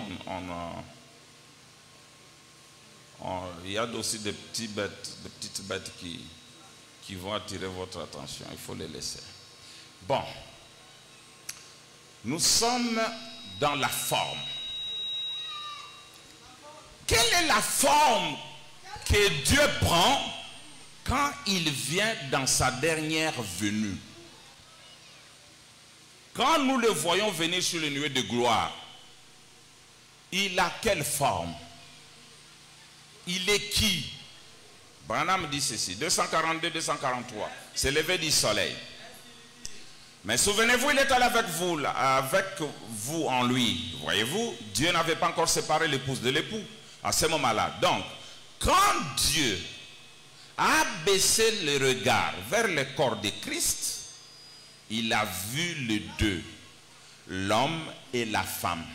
Speaker 6: il y a aussi des petites bêtes qui vont attirer votre attention. Il faut les laisser. Bon. Nous sommes dans la forme. Quelle est la forme que Dieu prend quand il vient dans sa dernière venue? Quand nous le voyons venir sur les nuées de gloire, il a quelle forme? Il est qui? Branham dit ceci, 242, 243, c'est lever du soleil. Mais souvenez-vous, il est allé avec vous en lui. Voyez-vous, Dieu n'avait pas encore séparé l'épouse de l'époux à ce moment-là. Donc, quand Dieu a baissé le regard vers le corps de Christ, il a vu les deux, l'homme et la femme.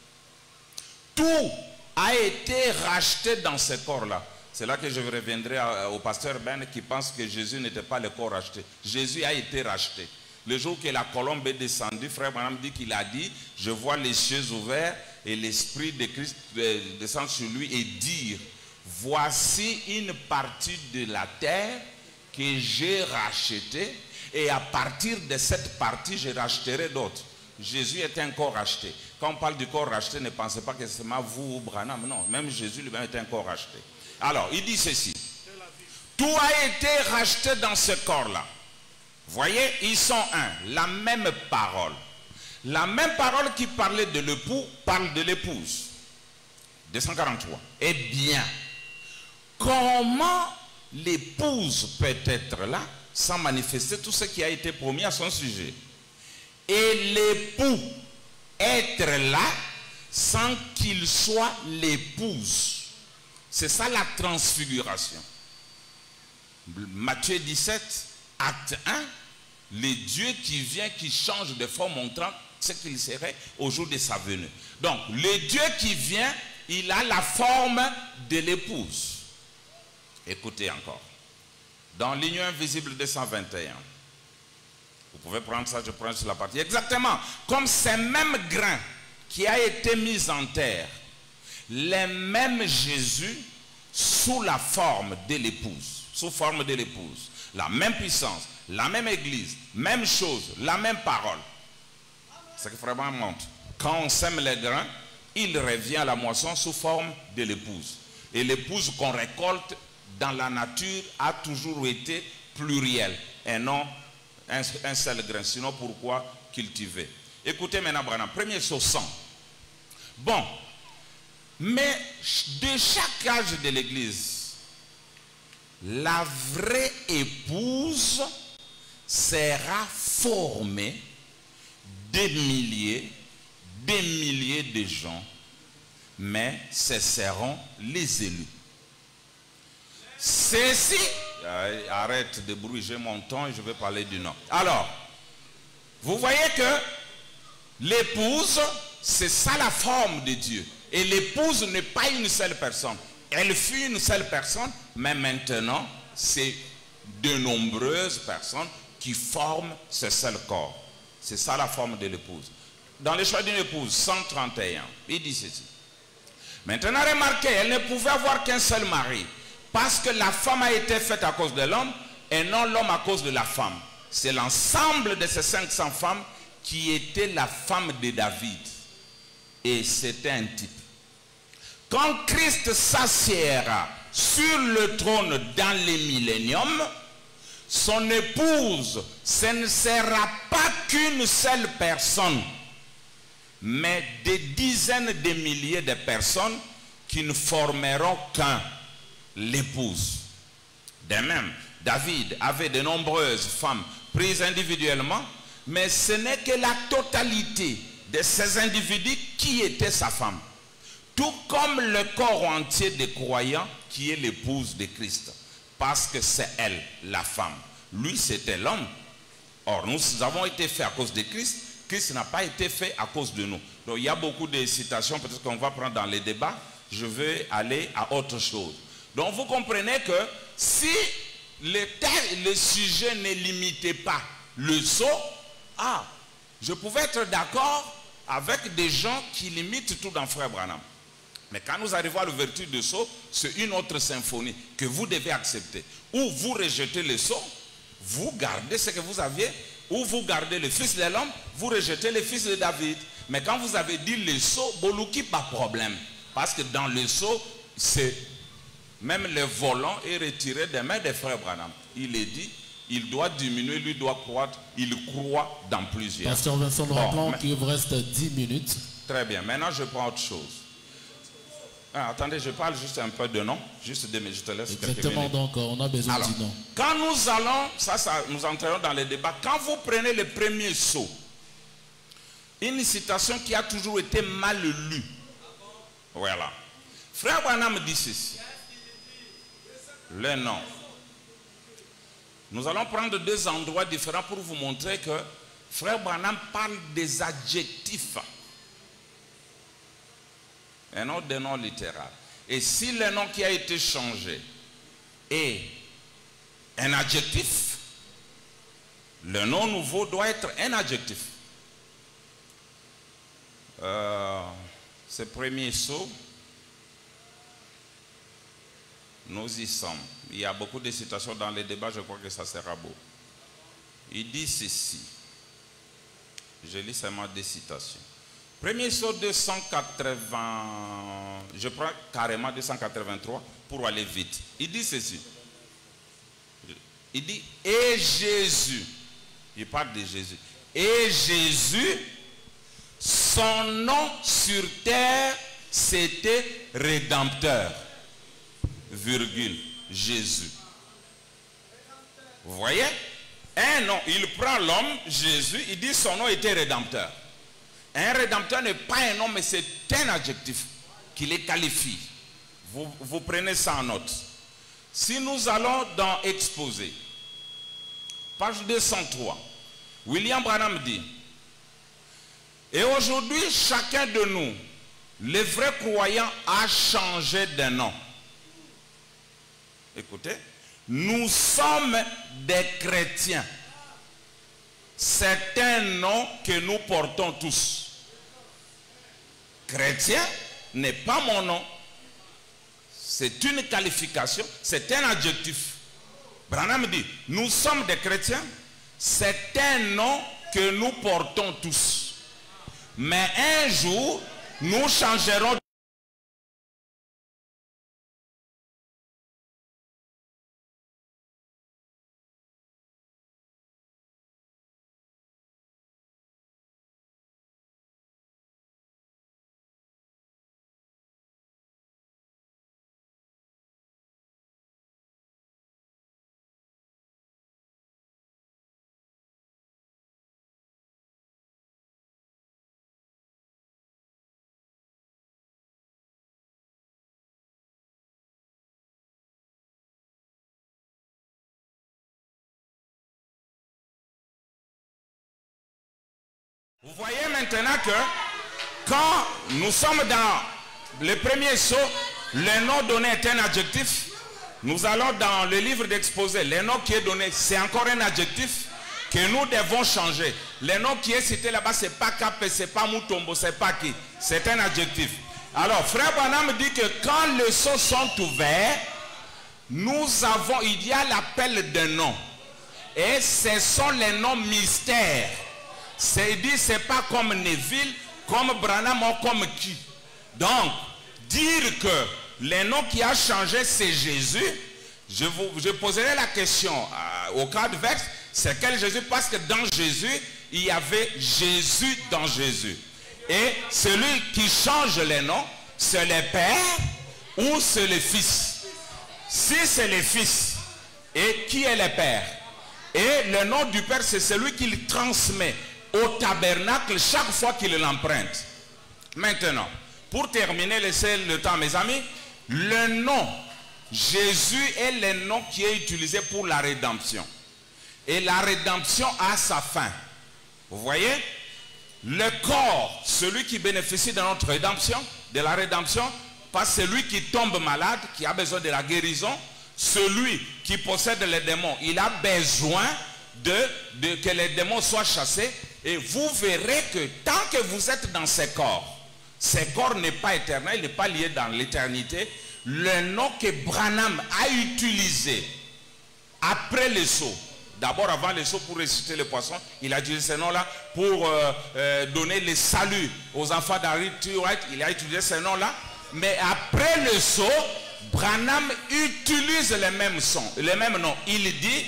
Speaker 6: Tout a été racheté dans ce corps-là. C'est là que je reviendrai au pasteur Ben qui pense que Jésus n'était pas le corps racheté. Jésus a été racheté. Le jour que la colombe est descendue, frère Branham dit qu'il a dit, je vois les cieux ouverts et l'esprit de Christ descendre sur lui et dire, voici une partie de la terre que j'ai rachetée et à partir de cette partie, je racheterai d'autres. Jésus est un corps racheté. Quand on parle du corps racheté, ne pensez pas que c'est seulement vous ou Branham. Non, même Jésus lui-même est un corps racheté. Alors, il dit ceci. Tout a été racheté dans ce corps-là. Voyez, ils sont un. La même parole. La même parole qui parlait de l'époux parle de l'épouse. 243. Eh bien, comment l'épouse peut être là sans manifester tout ce qui a été promis à son sujet? Et l'époux être là sans qu'il soit l'épouse. C'est ça la transfiguration. Matthieu 17, acte 1, le Dieu qui vient, qui change de forme montrant ce qu'il serait au jour de sa venue. Donc, le Dieu qui vient, il a la forme de l'épouse. Écoutez encore. Dans l'Union invisible 221, vous pouvez prendre ça, je prends sur la partie. Exactement, comme ce même grain qui a été mis en terre, le même Jésus sous la forme de l'épouse, sous forme de l'épouse, la même puissance, la même église, même chose, la même parole. C'est que vraiment montre. Quand on sème les grains, il revient à la moisson sous forme de l'épouse. Et l'épouse qu'on récolte dans la nature a toujours été pluriel et non un seul grain. Sinon, pourquoi cultiver? Écoutez maintenant, Branham. Premier sur 100. Bon. Mais de chaque âge de l'église, la vraie épouse sera formée des milliers de gens, mais ce seront les élus. Ceci, arrête de bruger mon ton et je vais parler du nom. Alors, vous voyez que l'épouse, c'est ça la forme de Dieu. Et l'épouse n'est pas une seule personne. Elle fut une seule personne, mais maintenant, c'est de nombreuses personnes qui forment ce seul corps. C'est ça la forme de l'épouse. Dans le choix d'une épouse, 131, il dit ceci. Maintenant, remarquez, elle ne pouvait avoir qu'un seul mari. Parce que la femme a été faite à cause de l'homme et non l'homme à cause de la femme. C'est l'ensemble de ces 500 femmes qui étaient la femme de David. Et c'était un type. Quand Christ s'assiera sur le trône dans les milléniums, son épouse, ce ne sera pas qu'une seule personne, mais des dizaines de milliers de personnes qui ne formeront qu'un, l'épouse. De même, David avait de nombreuses femmes prises individuellement, mais ce n'est que la totalité de ces individus qui était sa femme. Tout comme le corps entier des croyants qui est l'épouse de Christ. Parce que c'est elle, la femme. Lui, c'était l'homme. Or, nous avons été faits à cause de Christ. Christ n'a pas été fait à cause de nous. Donc, il y a beaucoup de citations, peut-être qu'on va prendre dans les débats. Je vais aller à autre chose. Donc, vous comprenez que si le sujet ne limitait pas le sceau, je pouvais être d'accord avec des gens qui limitent tout dans Frère Branham. Mais quand nous arrivons à l'ouverture de sceau, c'est une autre symphonie que vous devez accepter. Ou vous rejetez le sceau, vous gardez ce que vous aviez, ou vous gardez le fils de l'homme, vous rejetez le fils de David. Mais quand vous avez dit le sceau, Boluki, pas de problème. Parce que dans le sceau, c'est même le volant est retiré des mains des frères Branham. Il est dit, il doit diminuer, lui doit croître, il croit dans plusieurs.
Speaker 3: Pasteur Vincent, nous rappelons qu'il vous reste 10 minutes.
Speaker 6: Très bien, maintenant je prends autre chose. Attendez, je parle juste un peu de nom, juste 2 minutes, je te laisse quelques minutes.
Speaker 3: Exactement, donc on a besoin du nom.
Speaker 6: Quand nous allons, nous entrons dans les débats, quand vous prenez le premier sceau, une citation qui a toujours été mal lue. Voilà. Frère Branham dit ceci. Le nom. Nous allons prendre 2 endroits différents pour vous montrer que Frère Branham parle des adjectifs et non des noms littéraux. Et si le nom qui a été changé est un adjectif, le nom nouveau doit être un adjectif. Ce premier sceau, nous y sommes. Il y a beaucoup de citations dans les débats, je crois que ça sera beau. Il dit ceci. Je lis seulement des citations. Premier sceau 280, je prends carrément 283 pour aller vite. Il dit ceci. Il dit, et Jésus, il parle de Jésus, et Jésus, son nom sur terre, c'était Rédempteur, virgule, Jésus. Vous voyez? Un nom, il prend l'homme, Jésus, il dit son nom était Rédempteur. Un rédempteur n'est pas un nom, mais c'est un adjectif qui les qualifie. Vous prenez ça en note. Si nous allons dans Exposé, page 203, William Branham dit, et aujourd'hui, chacun de nous, les vrais croyants, a changé de nom. Écoutez, nous sommes des chrétiens. C'est un nom que nous portons tous. Chrétien n'est pas mon nom. C'est une qualification, c'est un adjectif. Branham dit, nous sommes des chrétiens. C'est un nom que nous portons tous. Mais un jour, nous changerons. Vous voyez maintenant que quand nous sommes dans le premier sceau, le nom donné est un adjectif. Nous allons dans le livre d'exposé. Le nom qui est donné, c'est encore un adjectif que nous devons changer. Le nom qui est cité là-bas, c'est pas Kapé, c'est pas Mutombo, c'est pas qui. C'est un adjectif. Alors, Frère Branham dit que quand les sceaux sont ouverts, il y a l'appel de nom. Et ce sont les noms mystères. C'est dit, c'est pas comme Neville, comme Branham ou comme qui. Donc, dire que le nom qui a changé, c'est Jésus, je poserai la question au cas de verse, c'est quel Jésus? Parce que dans Jésus, il y avait Jésus dans Jésus. Et celui qui change les noms, c'est le Père ou c'est le Fils. Si c'est le Fils, et qui est le Père? Et le nom du Père, c'est celui qu'il transmet au tabernacle chaque fois qu'il l'emprunte. Maintenant, pour terminer, laissez le temps, mes amis, le nom Jésus est le nom qui est utilisé pour la rédemption. Et la rédemption a sa fin. Vous voyez? Le corps, celui qui bénéficie de notre rédemption, de la rédemption, pas celui qui tombe malade, qui a besoin de la guérison, celui qui possède les démons, il a besoin que les démons soient chassés. Et vous verrez que tant que vous êtes dans ces corps n'est pas éternel, il n'est pas lié dans l'éternité. Le nom que Branham a utilisé après le saut, d'abord avant le saut pour ressusciter les poissons, il a utilisé ce nom-là pour donner le salut aux enfants d'Henry T. White, il a utilisé ce nom-là. Mais après le saut, Branham utilise les mêmes sons, les mêmes noms. Il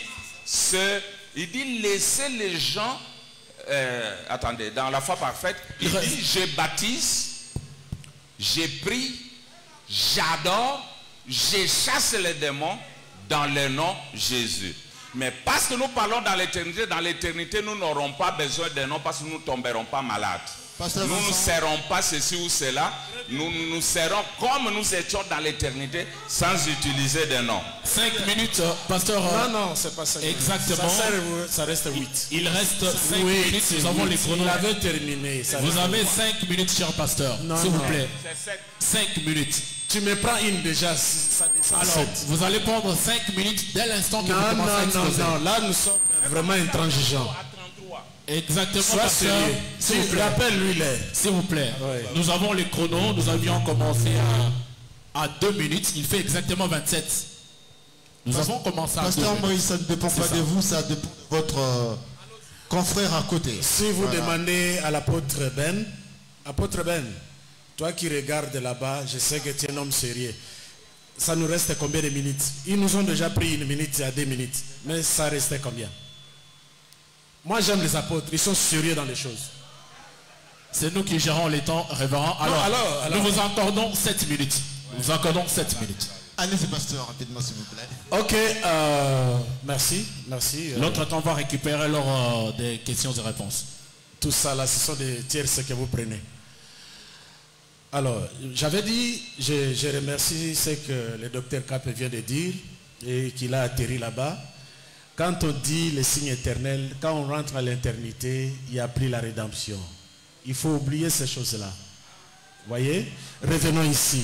Speaker 6: dit laissez les gens, attendez, dans la foi parfaite, il dit je baptise, je prie, j'adore, je chasse les démons dans le nom de Jésus. Mais parce que nous parlons dans l'éternité, nous n'aurons pas besoin de noms parce que nous ne tomberons pas malades. Nous ne serons pas ceci ou cela. Nous serons comme nous étions dans l'éternité sans utiliser de noms.
Speaker 3: 5 minutes, pasteur.
Speaker 7: Non, c'est pas ça.
Speaker 3: Exactement.
Speaker 7: Ça reste 8.
Speaker 3: Il reste 5 minutes. Nous avons les chronos.
Speaker 7: Il avait terminé.
Speaker 3: Vous avez 5 minutes, cher pasteur. S'il vous plaît. 5 minutes.
Speaker 7: Tu me prends une déjà. Ça descend.
Speaker 3: Alors, vous allez prendre 5 minutes dès l'instant que vous commencez à exposer.
Speaker 7: Non, là nous sommes vraiment intransigeants.
Speaker 3: Exactement.
Speaker 7: Sois sérieux. Rappelle-lui les.
Speaker 3: S'il vous plaît. Oui. Nous avons les chronos. Nous avions commencé à 2 minutes. Il fait exactement 27. Nous avons commencé à 2 minutes.
Speaker 9: Pasteur Moïse, ça ne dépend pas de vous, ça dépend de votre confrère à côté.
Speaker 7: Si vous demandez à l'apôtre Ben, toi qui regardes là-bas, je sais que tu es un homme sérieux. Ça nous reste combien de minutes? Ils nous ont déjà pris 1 minute à 2 minutes. Mais ça restait combien? Moi j'aime les apôtres, ils sont sérieux dans les choses.
Speaker 3: C'est nous qui gérons les temps, révérend. Alors, nous vous accordons 7 minutes. Nous vous accordons 7 minutes.
Speaker 9: Allez-y, pasteur, rapidement s'il vous plaît.
Speaker 7: Ok, merci.
Speaker 3: L'autre temps va récupérer lors des questions et réponses.
Speaker 7: Tout ça là, ce sont des tierces que vous prenez. Alors, j'avais dit, je remercie ce que le docteur Cap vient de dire et qu'il a atterri là-bas. Quand on dit les signes éternels, quand on rentre à l'éternité, il n'y a plus la rédemption. Il faut oublier ces choses-là. Voyez? Revenons ici.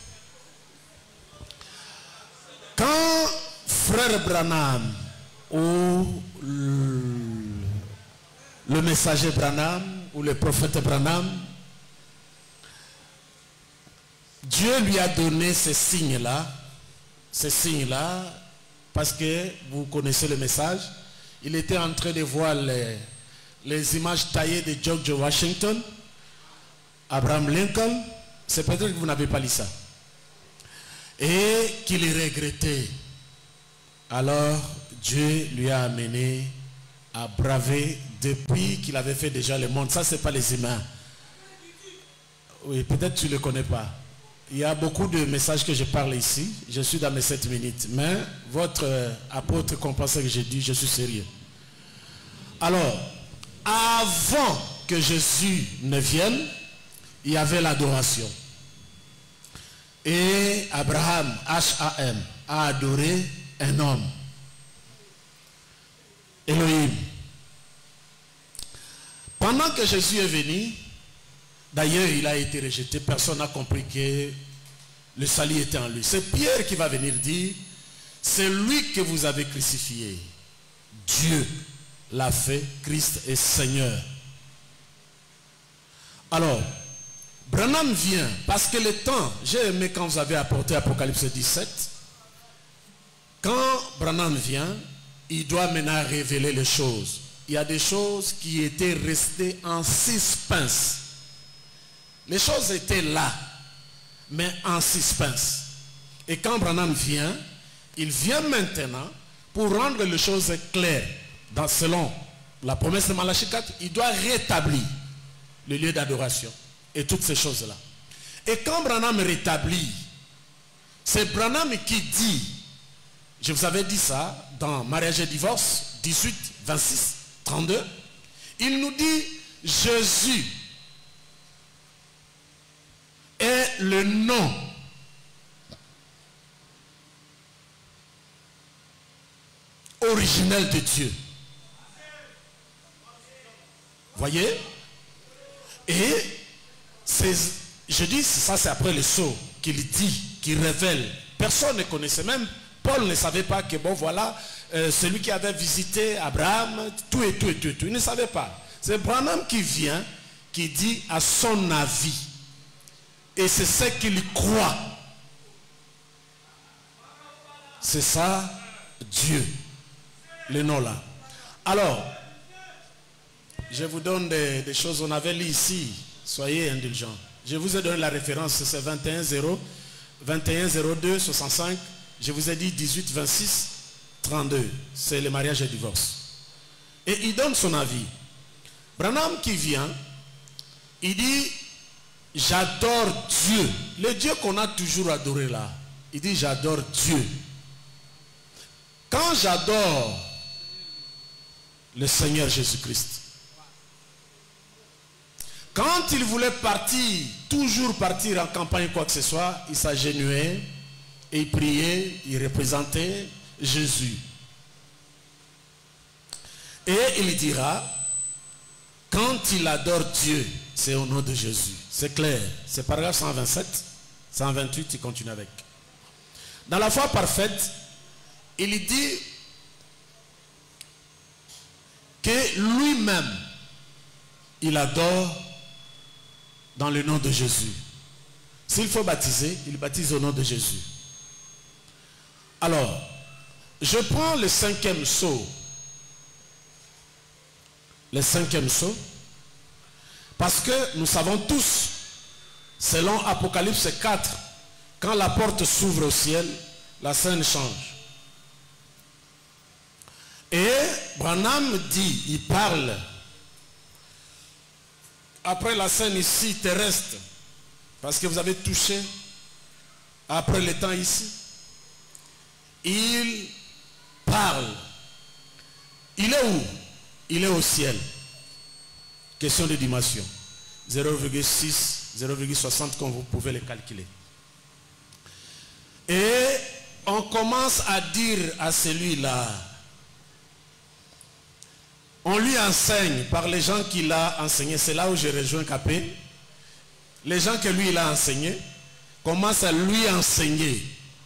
Speaker 7: Quand frère Branham ou le messager Branham ou le prophète Branham, Dieu lui a donné ces signes-là, parce que vous connaissez le message. Il était en train de voir les images taillées de George Washington, Abraham Lincoln. C'est peut-être que vous n'avez pas lu ça. Et qu'il regrettait. Alors Dieu lui a amené à braver depuis qu'il avait fait déjà le monde. Ça, c'est pas les humains. Oui, peut-être tu ne le connais pas. Il y a beaucoup de messages que je parle ici. Je suis dans mes 7 minutes. Mais votre apôtre comprend ce que j'ai dit. Je suis sérieux. Alors, avant que Jésus ne vienne, il y avait l'adoration. Et Abraham, H-A-M, a adoré un homme. Elohim. Pendant que Jésus est venu, d'ailleurs, il a été rejeté. Personne n'a compris que le salut était en lui. C'est Pierre qui va venir dire, c'est lui que vous avez crucifié. Dieu l'a fait, Christ est Seigneur. Alors, Branham vient, parce que le temps, j'ai aimé quand vous avez apporté Apocalypse 17, quand Branham vient, il doit maintenant révéler les choses. Il y a des choses qui étaient restées en suspense. Les choses étaient là, mais en suspense. Et quand Branham vient, il vient maintenant pour rendre les choses claires, selon la promesse de Malachie 4, il doit rétablir le lieu d'adoration et toutes ces choses-là. Et quand Branham rétablit, c'est Branham qui dit, je vous avais dit ça dans Mariage et Divorce, 18, 26, 32, il nous dit, Jésus est le nom originel de Dieu. Voyez? Et je dis, ça c'est après le sceau qu'il dit, qu'il révèle. Personne ne connaissait, même Paul ne savait pas que bon voilà, celui qui avait visité Abraham, tout. Il ne savait pas. C'est Branham qui vient, qui dit à son avis. Et c'est ce qu'il croit. C'est ça, Dieu. Le nom là. Alors, je vous donne des choses, on avait lu ici. Soyez indulgents. Je vous ai donné la référence, c'est 21-02, 65. Je vous ai dit 18, 26, 32. C'est le mariage et le divorce. Et il donne son avis. Branham qui vient, il dit, j'adore Dieu. Le Dieu qu'on a toujours adoré là. Il dit, j'adore Dieu. Quand j'adore le Seigneur Jésus-Christ, quand il voulait partir, toujours partir en campagne quoi que ce soit, il s'agenouillait et il priait, il représentait Jésus. Et il dira, quand il adore Dieu, c'est au nom de Jésus. C'est clair. C'est paragraphe 127, 128, il continue avec. Dans la foi parfaite, il dit que lui-même, il adore dans le nom de Jésus. S'il faut baptiser, il baptise au nom de Jésus. Alors, je prends le 5e sceau. Le 5e sceau. Parce que nous savons tous, selon Apocalypse 4, quand la porte s'ouvre au ciel, la scène change. Et Branham dit, il parle, après la scène ici terrestre, parce que vous avez touché, après le temps ici, il parle. Il est où? Il est au ciel. Question de dimension. 0,6, 0,60 comme vous pouvez le calculer. Et on commence à dire à celui-là, on lui enseigne par les gens qu'il a enseigné. C'est là où je rejoins Capé. Les gens que lui il a enseigné commencent à lui enseigner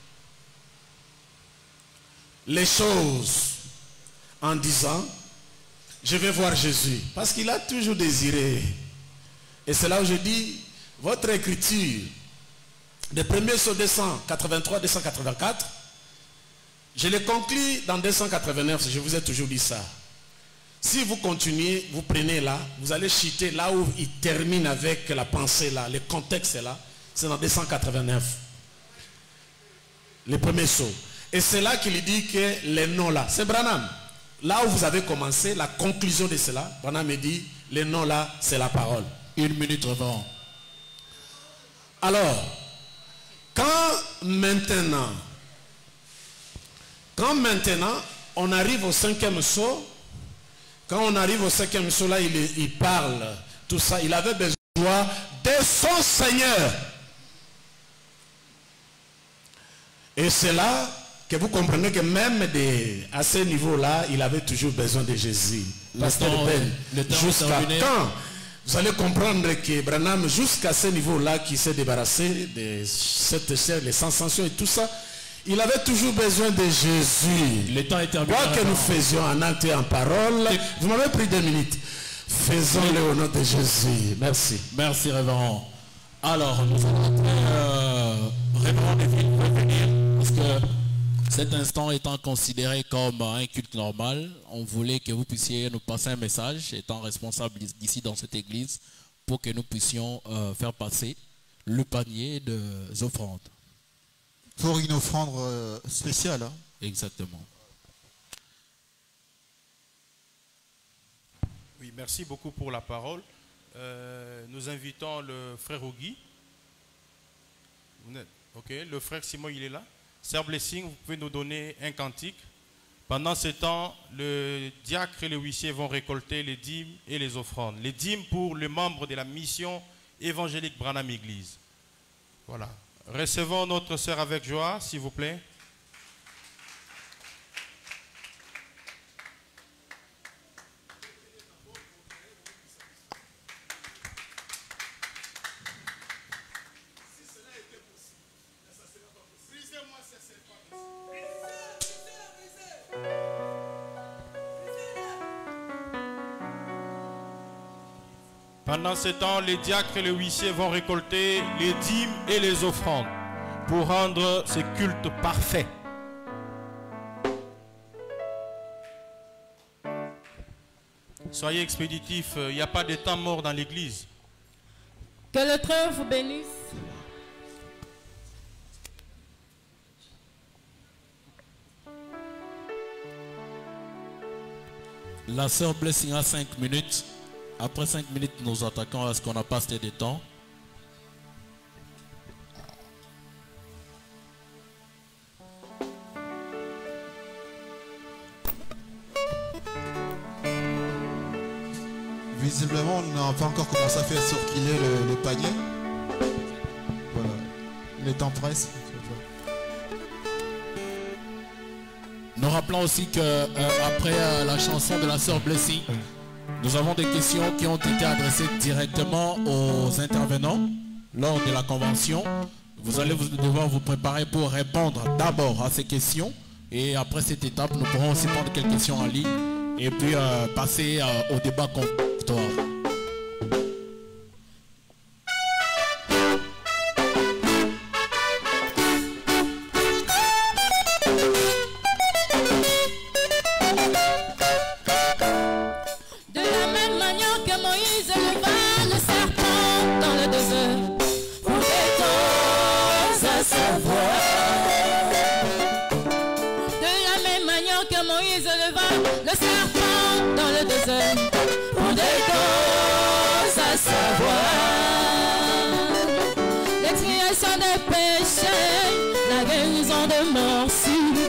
Speaker 7: les choses en disant, je vais voir Jésus. Parce qu'il a toujours désiré. Et c'est là où je dis, votre écriture, de 1er sur 283, 284, je l'ai conclu dans 289, je vous ai toujours dit ça. Si vous continuez, vous prenez là, vous allez chuter là où il termine avec la pensée là, le contexte là, c'est dans 289. Le premier saut. Et c'est là qu'il dit que les noms là, c'est Branham. Là où vous avez commencé, la conclusion de cela, Branham me dit, les noms là, c'est la parole.
Speaker 3: 1 minute avant.
Speaker 7: Alors, quand maintenant, on arrive au 5e saut, quand on arrive au 5e saut là, il parle, tout ça, il avait besoin de son Seigneur. Et c'est là que vous comprenez que même à ce niveau-là, il avait toujours besoin de Jésus. Pasteur Ben, jusqu'à quand vous allez comprendre que Branham, jusqu'à ce niveau-là, qui s'est débarrassé de cette chair, les sensations et tout ça, il avait toujours besoin de Jésus.
Speaker 3: Le temps est terminé.
Speaker 7: Quoi que nous faisions en acte et en parole, vous m'avez pris 2 minutes. Faisons-le au nom de Jésus. Merci.
Speaker 3: Merci, révérend. Alors, nous allons révérend Neville va venir, parce que cet instant étant considéré comme un culte normal, on voulait que vous puissiez nous passer un message, étant responsable d'ici dans cette église, pour que nous puissions faire passer le panier des offrandes.
Speaker 9: Pour une offrande spéciale. Hein?
Speaker 3: Exactement.
Speaker 2: merci beaucoup pour la parole. Nous invitons le frère Ougui. Ok, le frère Simon, il est là. Sœur Blessing, vous pouvez nous donner un cantique. Pendant ce temps, le diacre et le huissier vont récolter les dîmes et les offrandes. Les dîmes pour les membres de la mission évangélique Branham Église. Voilà. Recevons notre sœur avec joie, s'il vous plaît. Pendant ce temps, les diacres et les huissiers vont récolter les dîmes et les offrandes pour rendre ce culte parfait. Soyez expéditifs, il n'y a pas de temps mort dans l'église.
Speaker 10: Que le trône vous bénisse.
Speaker 3: La sœur Blessing a 5 minutes. Après 5 minutes, nous attaquons à ce qu'on n'a pas assez de temps.
Speaker 9: Visiblement, on n'a pas encore commencé à faire circuler le panier. Voilà. Les temps pressent.
Speaker 3: Nous rappelons aussi que après la chanson de la sœur Blessing, nous avons des questions qui ont été adressées directement aux intervenants lors de la convention. Vous allez devoir vous préparer pour répondre d'abord à ces questions. Et après cette étape, nous pourrons aussi prendre quelques questions en ligne et puis passer au débat contradictoire.
Speaker 10: L'expiation des péchés, la guérison de morsure.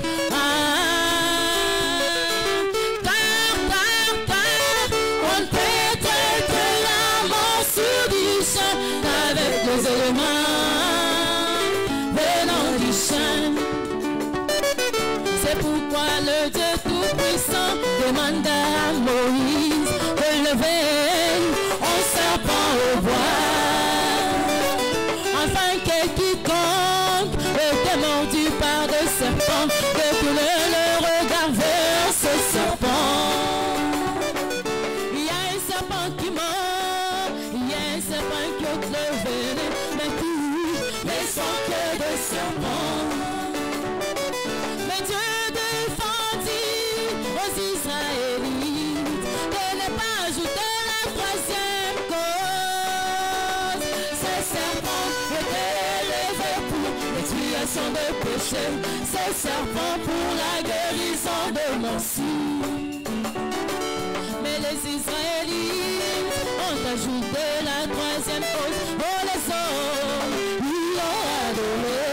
Speaker 10: On ne peut traiter la morsure du chien qu'avec les éléments venant du chien. C'est pourquoi le Dieu Tout-Puissant demanda à Moïse de lever un serpent au bois, afin que quiconque était mordu par des serpents détourne le regard vers ce serpent. Il y a un serpent qui mord, il y a un serpent qui ôte le venin, mais tous ne sont que des serpents. Mais Dieu défendit aux Israélites de ne pas ajouter la troisième cause. Ces serpents étaient élevés pour l'expiation des péchés, ces serpents pour la guérison de morsure. Mais les Israélites ont ajouté la troisième cause, pour les hommes ils l'ont adoré.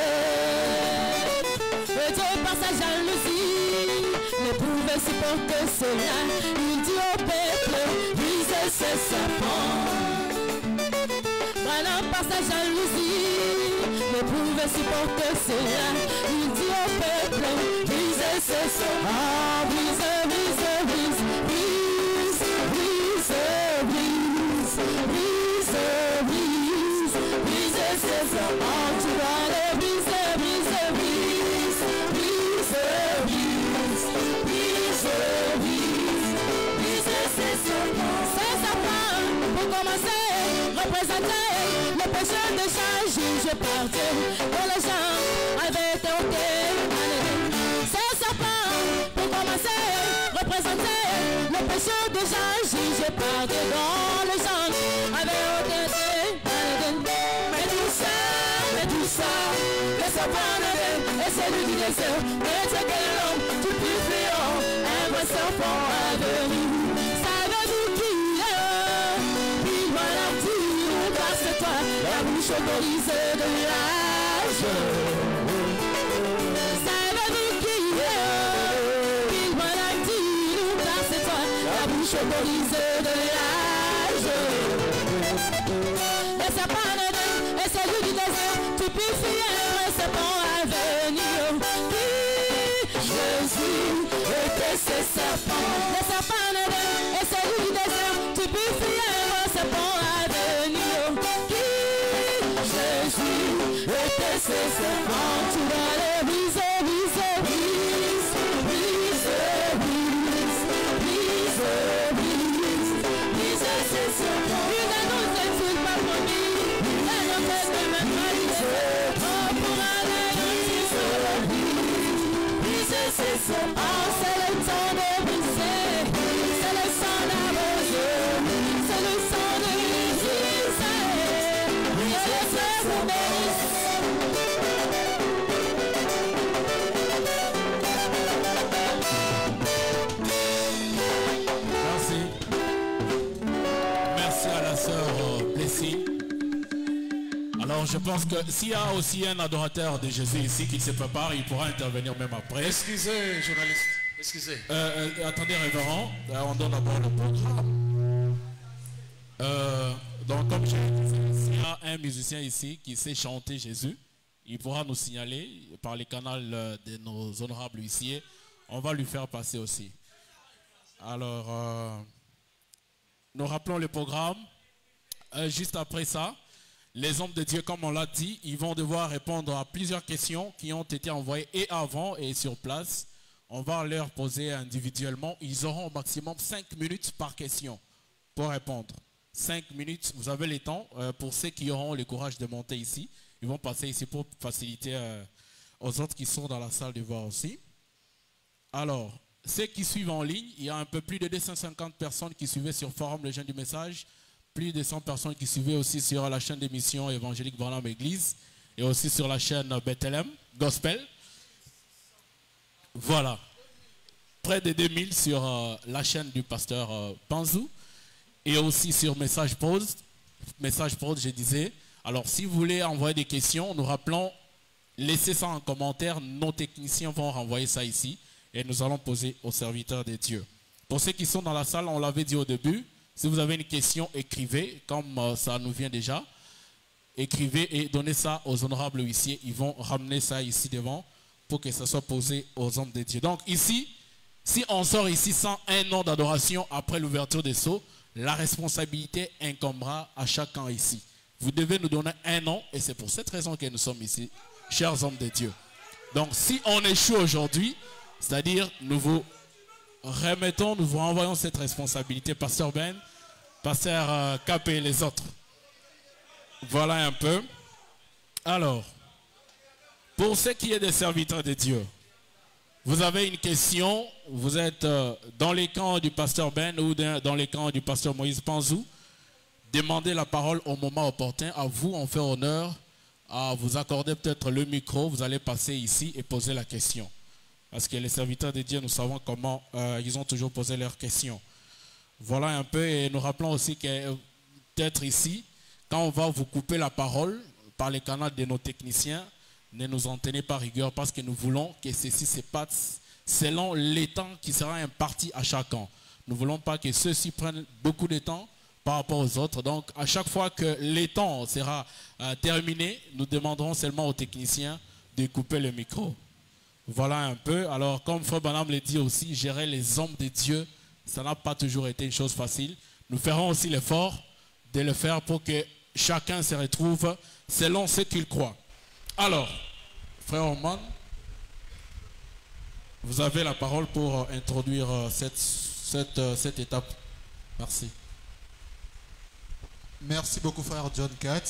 Speaker 10: Et Dieu par sa jalousie ne pouvait supporter cela. Il dit au peuple, brisez ces serpents. Branham par sa jalousie ne pouvait supporter cela. Il dit au peuple, brisez ces serpents. Brisez, brisez, brisez, brisez, brisez, brisez, brisez, brisez ces serpents. Tu dois les briser, briser, briser, briser, briser, briser, briser ces serpents. Ces serpents, pour commencer, représenter le péché déjà jugé par Dieu, dont les gens avaient été ôtés. Ces serpents, pour commencer, représenter le péché déjà jugé par Dieu, dont les gens avaient été. Mais tout ça, les serpents et celui qui désire, mais c'est que l'homme tout plus fléau, un vrai serpent à venir. Savez-vous qui bouche autorisée de l'âge. Savez-vous qui est? Qu'il m'a dit, nous, car c'est toi, la bouche autorisée de l'âge. Et c'est pas l'Éden, et c'est lui du désert, tu purifies et c'est bon à venir. Jésus était ses serpents. Les serpents l'Éden, et c'est lui du désert, tu purifies et c'est bon à venir. Jésus était ses serpents, tu dois les briser, briser, briser, briser, briser, briser, briser ses serpents. Il ne nous est-il pas promis, il ne nous est même pas brisé, oh pour aller briser ses serpents, c'est le temps de briser, c'est le sang d'arroser, c'est le sang de briser, et le feu vous bénisse.
Speaker 3: Merci. Merci à la sœur Blessing. Alors je pense que s'il y a aussi un adorateur de Jésus ici qui se prépare, il pourra intervenir même après.
Speaker 7: Excusez, journaliste. Excusez.
Speaker 3: Attendez, révérend, on donne d'abord le programme. Donc comme je disais, s'il y a un musicien ici qui sait chanter Jésus, il pourra nous signaler par les canaux de nos honorables huissiers. On va lui faire passer aussi. Alors, nous rappelons le programme. Juste après ça, les hommes de Dieu, comme on l'a dit, ils vont devoir répondre à plusieurs questions qui ont été envoyées et avant et sur place. On va leur poser individuellement. Ils auront au maximum 5 minutes par question pour répondre. 5 minutes, vous avez le temps. Pour ceux qui auront le courage de monter ici, ils vont passer ici pour faciliter aux autres qui sont dans la salle de voir aussi. Alors, ceux qui suivent en ligne, il y a un peu plus de 250 personnes qui suivaient sur Forum Le Jeune du Message, plus de 100 personnes qui suivaient aussi sur la chaîne d'émission évangélique Branham Église et aussi sur la chaîne Bethlehem Gospel. Voilà. Près de 2000 sur la chaîne du pasteur Panzou et aussi sur Message Prod. Message Prod, je disais. Alors, si vous voulez envoyer des questions, nous rappelons, laissez ça en commentaire. Nos techniciens vont renvoyer ça ici et nous allons poser aux serviteurs de Dieu. Pour ceux qui sont dans la salle, on l'avait dit au début, si vous avez une question, écrivez, comme ça nous vient déjà. Écrivez et donnez ça aux honorables huissiers. Ils vont ramener ça ici devant pour que ça soit posé aux hommes de Dieu. Donc ici, si on sort ici sans un nom d'adoration après l'ouverture des sceaux, la responsabilité incombera à chacun ici. Vous devez nous donner un nom et c'est pour cette raison que nous sommes ici, chers hommes de Dieu. Donc si on échoue aujourd'hui, c'est-à-dire nous vous remettons, nous vous renvoyons cette responsabilité, Pasteur Ben, Pasteur Cap et les autres. Voilà un peu. Alors, pour ce qui est des serviteurs de Dieu, vous avez une question, vous êtes dans les camps du pasteur Ben ou dans les camps du pasteur Moïse Panzou, demandez la parole au moment opportun. À vous, on fait honneur à vous accorder peut-être le micro. Vous allez passer ici et poser la question. Parce que les serviteurs de Dieu, nous savons comment ils ont toujours posé leurs questions. Voilà un peu. Et nous rappelons aussi que peut-être ici, quand on va vous couper la parole par les canaux de nos techniciens, ne nous en tenez pas rigueur parce que nous voulons que ceci se passe selon les temps qui sera imparti à chacun. Nous ne voulons pas que ceux-ci prennent beaucoup de temps par rapport aux autres. Donc, à chaque fois que les temps sera terminé, nous demanderons seulement aux techniciens de couper le micro. Voilà un peu. Alors, comme Frère Branham l'a dit aussi, gérer les hommes de Dieu, ça n'a pas toujours été une chose facile. Nous ferons aussi l'effort de le faire pour que chacun se retrouve selon ce qu'il croit. Alors, Frère Oman, vous avez la parole pour introduire cette étape. Merci.
Speaker 9: Merci beaucoup, Frère John Cat.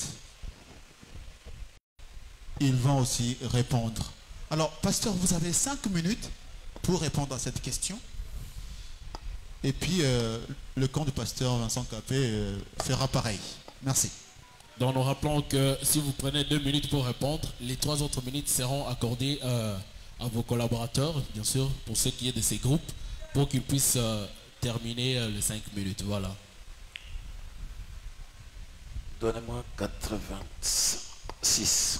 Speaker 9: Ils vont aussi répondre. Alors, pasteur, vous avez 5 minutes pour répondre à cette question. Et puis, le camp du pasteur Vincent Capé fera pareil. Merci.
Speaker 3: Donc, nous rappelons que si vous prenez 2 minutes pour répondre, les 3 autres minutes seront accordées à vos collaborateurs, bien sûr, pour ceux qui est de ces groupes, pour qu'ils puissent terminer les 5 minutes. Voilà.
Speaker 5: Donnez-moi 86.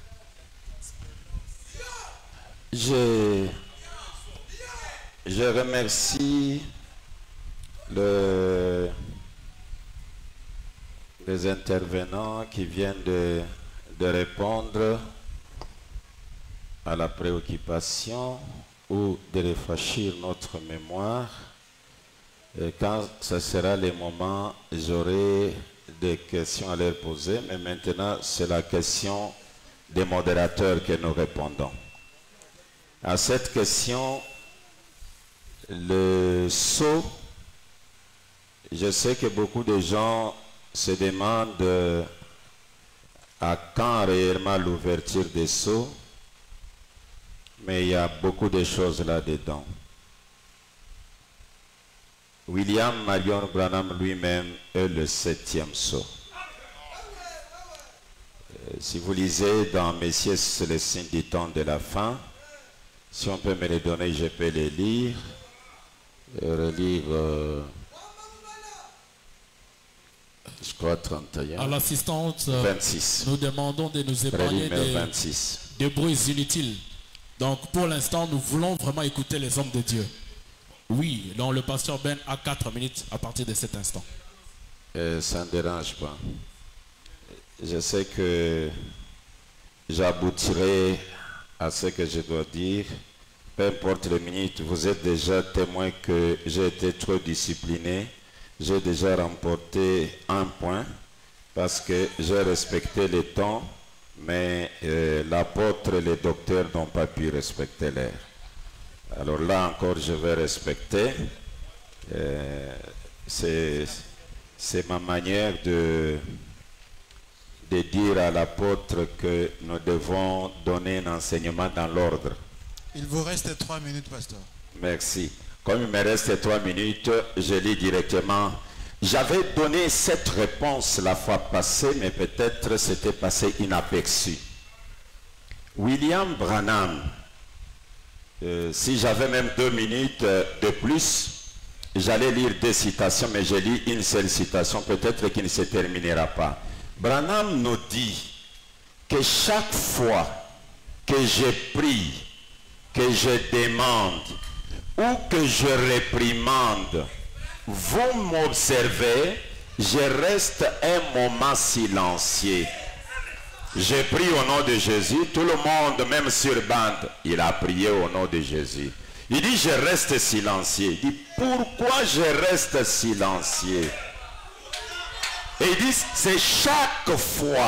Speaker 5: Je remercie les intervenants qui viennent de répondre à la préoccupation ou de rafraîchir notre mémoire. Et quand ce sera le moment, j'aurai des questions à leur poser, mais maintenant c'est la question des modérateurs que nous répondons. À cette question, le sceau, je sais que beaucoup de gens se demandent à quand réellement l'ouverture des sceaux, mais il y a beaucoup de choses là-dedans. William Marion Branham lui-même est le 7e sceau. Si vous lisez dans Messieurs, c'est le signe du temps de la fin, si on peut me les donner, je peux les lire. Et relire, je crois 31.
Speaker 3: À l'assistante,
Speaker 5: 26.
Speaker 3: Nous demandons de nous épargner des bruits inutiles. Donc pour l'instant, nous voulons vraiment écouter les hommes de Dieu. Oui, donc le pasteur Ben a 4 minutes à partir de cet instant.
Speaker 5: Ça ne dérange pas. Je sais que j'aboutirai à ce que je dois dire. Peu importe les minutes, vous êtes déjà témoin que j'ai été trop discipliné. J'ai déjà remporté 1 point parce que j'ai respecté les temps, mais l'apôtre et les docteurs n'ont pas pu respecter l'heure. Alors là encore, je vais respecter. C'est ma manière de dire à l'apôtre que nous devons donner un enseignement dans l'ordre.
Speaker 9: Il vous reste 3 minutes, pasteur.
Speaker 5: Merci. Comme il me reste 3 minutes, je lis directement. J'avais donné cette réponse la fois passée, mais peut-être c'était passé inaperçu. William Branham, si j'avais même 2 minutes de plus, j'allais lire 2 citations, mais je lis une seule citation, peut-être qu'il ne se terminera pas. Branham nous dit que chaque fois que je prie, que je demande ou que je réprimande, vous m'observez, je reste un moment silencieux. Je prie au nom de Jésus, tout le monde, même sur bande, il a prié au nom de Jésus. Il dit, je reste silencieux. Il dit, pourquoi je reste silencieux? Et il dit, c'est chaque fois.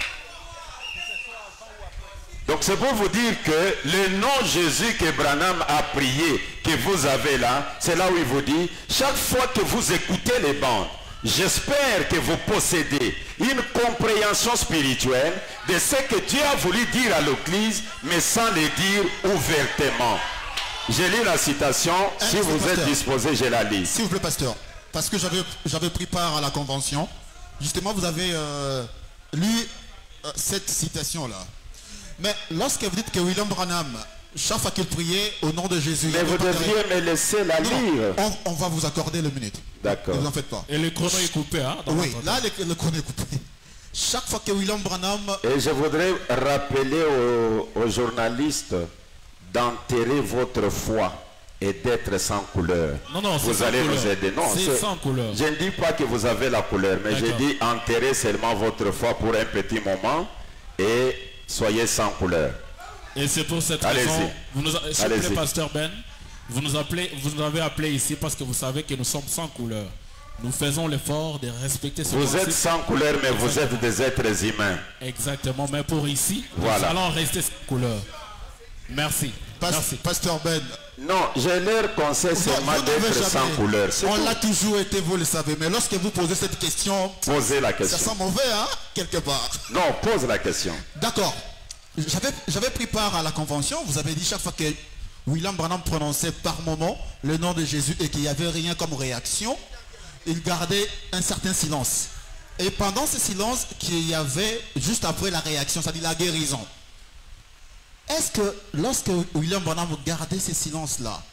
Speaker 5: Donc c'est pour vous dire que le nom Jésus que Branham a prié, que vous avez là, c'est là où il vous dit, chaque fois que vous écoutez les bandes, j'espère que vous possédez une compréhension spirituelle de ce que Dieu a voulu dire à l'Église, mais sans le dire ouvertement. Je lis la citation, si vous êtes disposé, je la lis.
Speaker 9: S'il vous plaît, pasteur, parce que j'avais pris part à la convention, justement vous avez lu cette citation-là. Mais lorsque vous dites que William Branham, chaque fois qu'il priait au nom de Jésus...
Speaker 5: Mais vous devriez me laisser la lire.
Speaker 9: On va vous accorder le minute.
Speaker 5: D'accord.
Speaker 9: Ne vous en faites pas.
Speaker 3: Et le chrono est coupé, hein?
Speaker 9: Oui, là le chrono est coupé. Chaque fois que William Branham...
Speaker 5: Et je voudrais rappeler aux journalistes d'enterrer votre foi et d'être sans couleur.
Speaker 3: Non,
Speaker 5: vous allez nous aider. Non,
Speaker 3: c'est sans couleur.
Speaker 5: Je ne dis pas que vous avez la couleur, mais je dis enterrer seulement votre foi pour un petit moment et soyez sans couleur.
Speaker 3: Et c'est pour cette raison, s'il vous plaît, pasteur Ben, vous nous avez appelé ici parce que vous savez que nous sommes sans couleur. Nous faisons l'effort de respecter ce
Speaker 5: Vous êtes sans couleur, mais vous êtes des êtres humains.
Speaker 3: Exactement, mais pour ici,
Speaker 5: voilà.
Speaker 3: Nous allons rester sans couleur. Merci. Merci.
Speaker 9: Pasteur Ben.
Speaker 5: Non, j'ai leur conseil seulement d'être sans couleur.
Speaker 9: On l'a toujours été, vous le savez. Mais lorsque vous posez cette question...
Speaker 5: Posez la question.
Speaker 9: Ça sent mauvais, hein, quelque part.
Speaker 5: Non, pose la question.
Speaker 9: D'accord. J'avais pris part à la convention. Vous avez dit chaque fois que William Branham prononçait par moment le nom de Jésus et qu'il n'y avait rien comme réaction, il gardait un certain silence. Et pendant ce silence qu'il y avait juste après la réaction, c'est-à-dire la guérison, est-ce que lorsque William Branham gardait ce silence-là,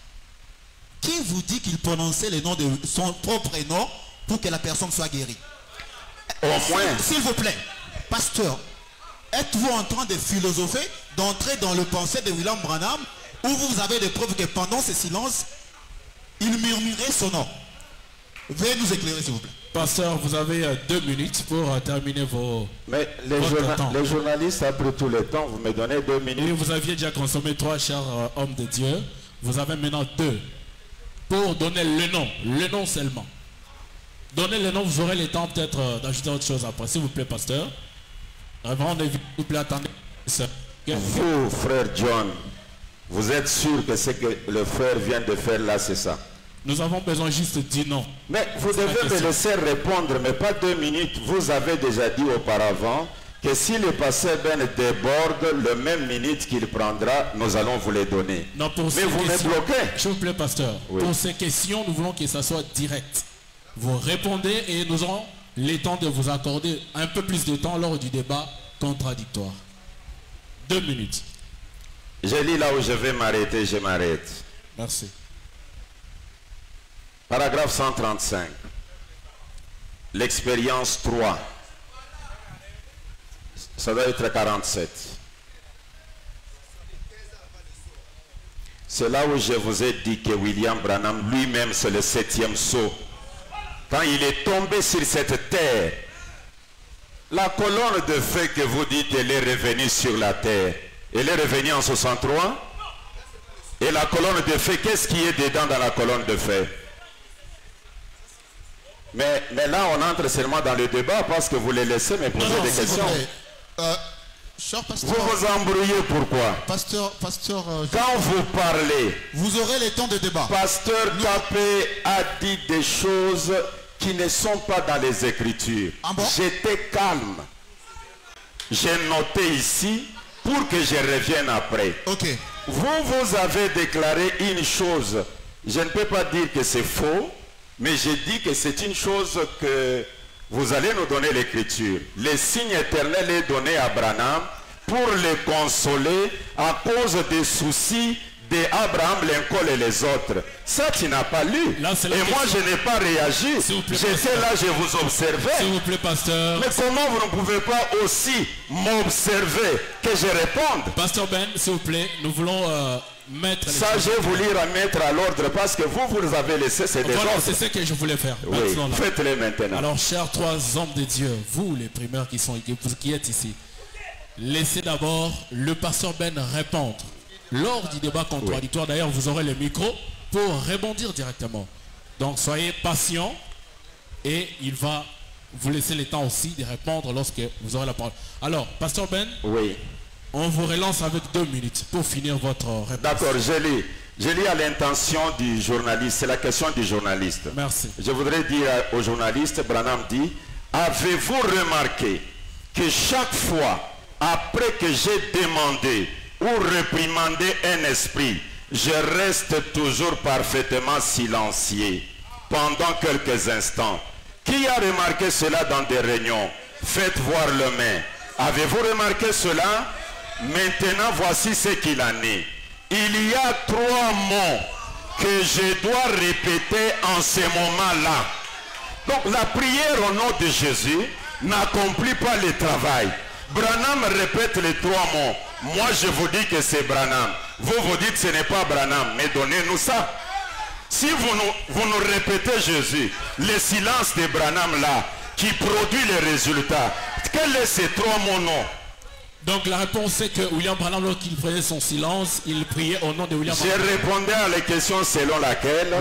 Speaker 9: qui vous dit qu'il prononçait le nom de son propre nom pour que la personne soit guérie?
Speaker 5: Au moins.
Speaker 9: S'il vous plaît, pasteur, êtes-vous en train de philosopher, d'entrer dans le pensée de William Branham, où vous avez des preuves que pendant ce silence, il murmurait son nom? Veuillez nous éclairer, s'il vous plaît.
Speaker 3: Pasteur, vous avez 2 minutes pour terminer vos...
Speaker 5: Mais les journalistes, après tout le temps, vous me donnez 2 minutes.
Speaker 3: Et vous aviez déjà consommé 3, chers hommes de Dieu. Vous avez maintenant 2 pour donner le nom seulement. Donnez le nom, vous aurez le temps peut-être d'ajouter autre chose après. S'il vous plaît, pasteur. Avant, s'il vous plaît, attendez.
Speaker 5: Vous, frère John, vous êtes sûr que ce que le frère vient de faire là, c'est ça?
Speaker 3: Nous avons besoin juste de dire non.
Speaker 5: Mais vous devez me laisser répondre, mais pas 2 minutes. Vous avez déjà dit auparavant que si le pasteur Ben déborde, le même minute qu'il prendra, nous allons vous les donner.
Speaker 3: Non, pour
Speaker 5: mais vous me bloquez.
Speaker 3: S'il vous plaît, pasteur.
Speaker 5: Oui.
Speaker 3: Pour ces questions, nous voulons que ça soit direct. Vous répondez et nous aurons le temps de vous accorder un peu plus de temps lors du débat contradictoire. 2 minutes.
Speaker 5: Je lis là où je vais m'arrêter, je m'arrête.
Speaker 3: Merci.
Speaker 5: Paragraphe 135. L'expérience 3. Ça doit être 47. C'est là où je vous ai dit que William Branham lui-même, c'est le 7e sceau. Quand il est tombé sur cette terre, la colonne de feu que vous dites, elle est revenue sur la terre. Elle est revenue en 63. Et la colonne de feu, qu'est-ce qui est dedans dans la colonne de feu? Mais là, on entre seulement dans le débat parce que vous les laissez me poser des questions.
Speaker 9: Cher pasteur,
Speaker 5: vous vous embrouillez pourquoi?
Speaker 9: Pasteur,
Speaker 5: quand vous parlez,
Speaker 9: vous aurez le temps de débat.
Speaker 5: Pasteur Capé a dit des choses qui ne sont pas dans les Écritures.
Speaker 9: Ah bon?
Speaker 5: J'étais calme. J'ai noté ici pour que je revienne après.
Speaker 9: Ok.
Speaker 5: Vous avez déclaré une chose. Je ne peux pas dire que c'est faux, mais j'ai dit que c'est une chose que vous allez nous donner l'Écriture. Le signe éternel est donné à Branham pour le consoler à cause des soucis d'Abraham, Lincoln et les autres. Ça, tu n'as pas lu.
Speaker 3: Là,
Speaker 5: et moi, je n'ai pas réagi. J'étais là, je vous observais.
Speaker 3: S'il vous plaît, pasteur.
Speaker 5: Mais comment vous ne pouvez pas aussi m'observer que je réponde?
Speaker 3: Pasteur Ben, s'il vous plaît, nous voulons mettre...
Speaker 5: Ça, je voulais remettre à l'ordre parce que vous avez laissé ces désordres.
Speaker 3: C'est ce que je voulais faire.
Speaker 5: Oui, faites-le maintenant.
Speaker 3: Alors, chers 3 hommes de Dieu, vous, les primeurs qui êtes ici, laissez d'abord le pasteur Ben répondre. Lors du débat contradictoire, d'ailleurs, vous aurez le micro pour rebondir directement. Donc, soyez patients et il va vous laisser le temps aussi de répondre lorsque vous aurez la parole. Alors, pasteur Ben,
Speaker 5: oui.
Speaker 3: On vous relance avec 2 minutes pour finir votre réponse.
Speaker 5: D'accord, je lis à l'intention du journaliste. C'est la question du journaliste.
Speaker 3: Merci.
Speaker 5: Je voudrais dire au journaliste, Branham dit, avez-vous remarqué que chaque fois, après que j'ai demandé ou réprimandé un esprit, je reste toujours parfaitement silencieux pendant quelques instants? Qui a remarqué cela dans des réunions? Faites voir le main. Avez-vous remarqué cela? Maintenant, voici ce qu'il en est. Il y a 3 mots que je dois répéter en ce moment-là. Donc la prière au nom de Jésus n'accomplit pas le travail. Branham répète les 3 mots. Moi, je vous dis que c'est Branham. Vous dites que ce n'est pas Branham, mais donnez-nous ça. Si vous nous répétez Jésus, le silence de Branham là, qui produit les résultats, quels sont ces 3 mots non?
Speaker 3: Donc la réponse c'est que William Branham, lorsqu'il prenait son silence, il priait au nom de William Branham.
Speaker 5: J'ai répondu à la question selon laquelle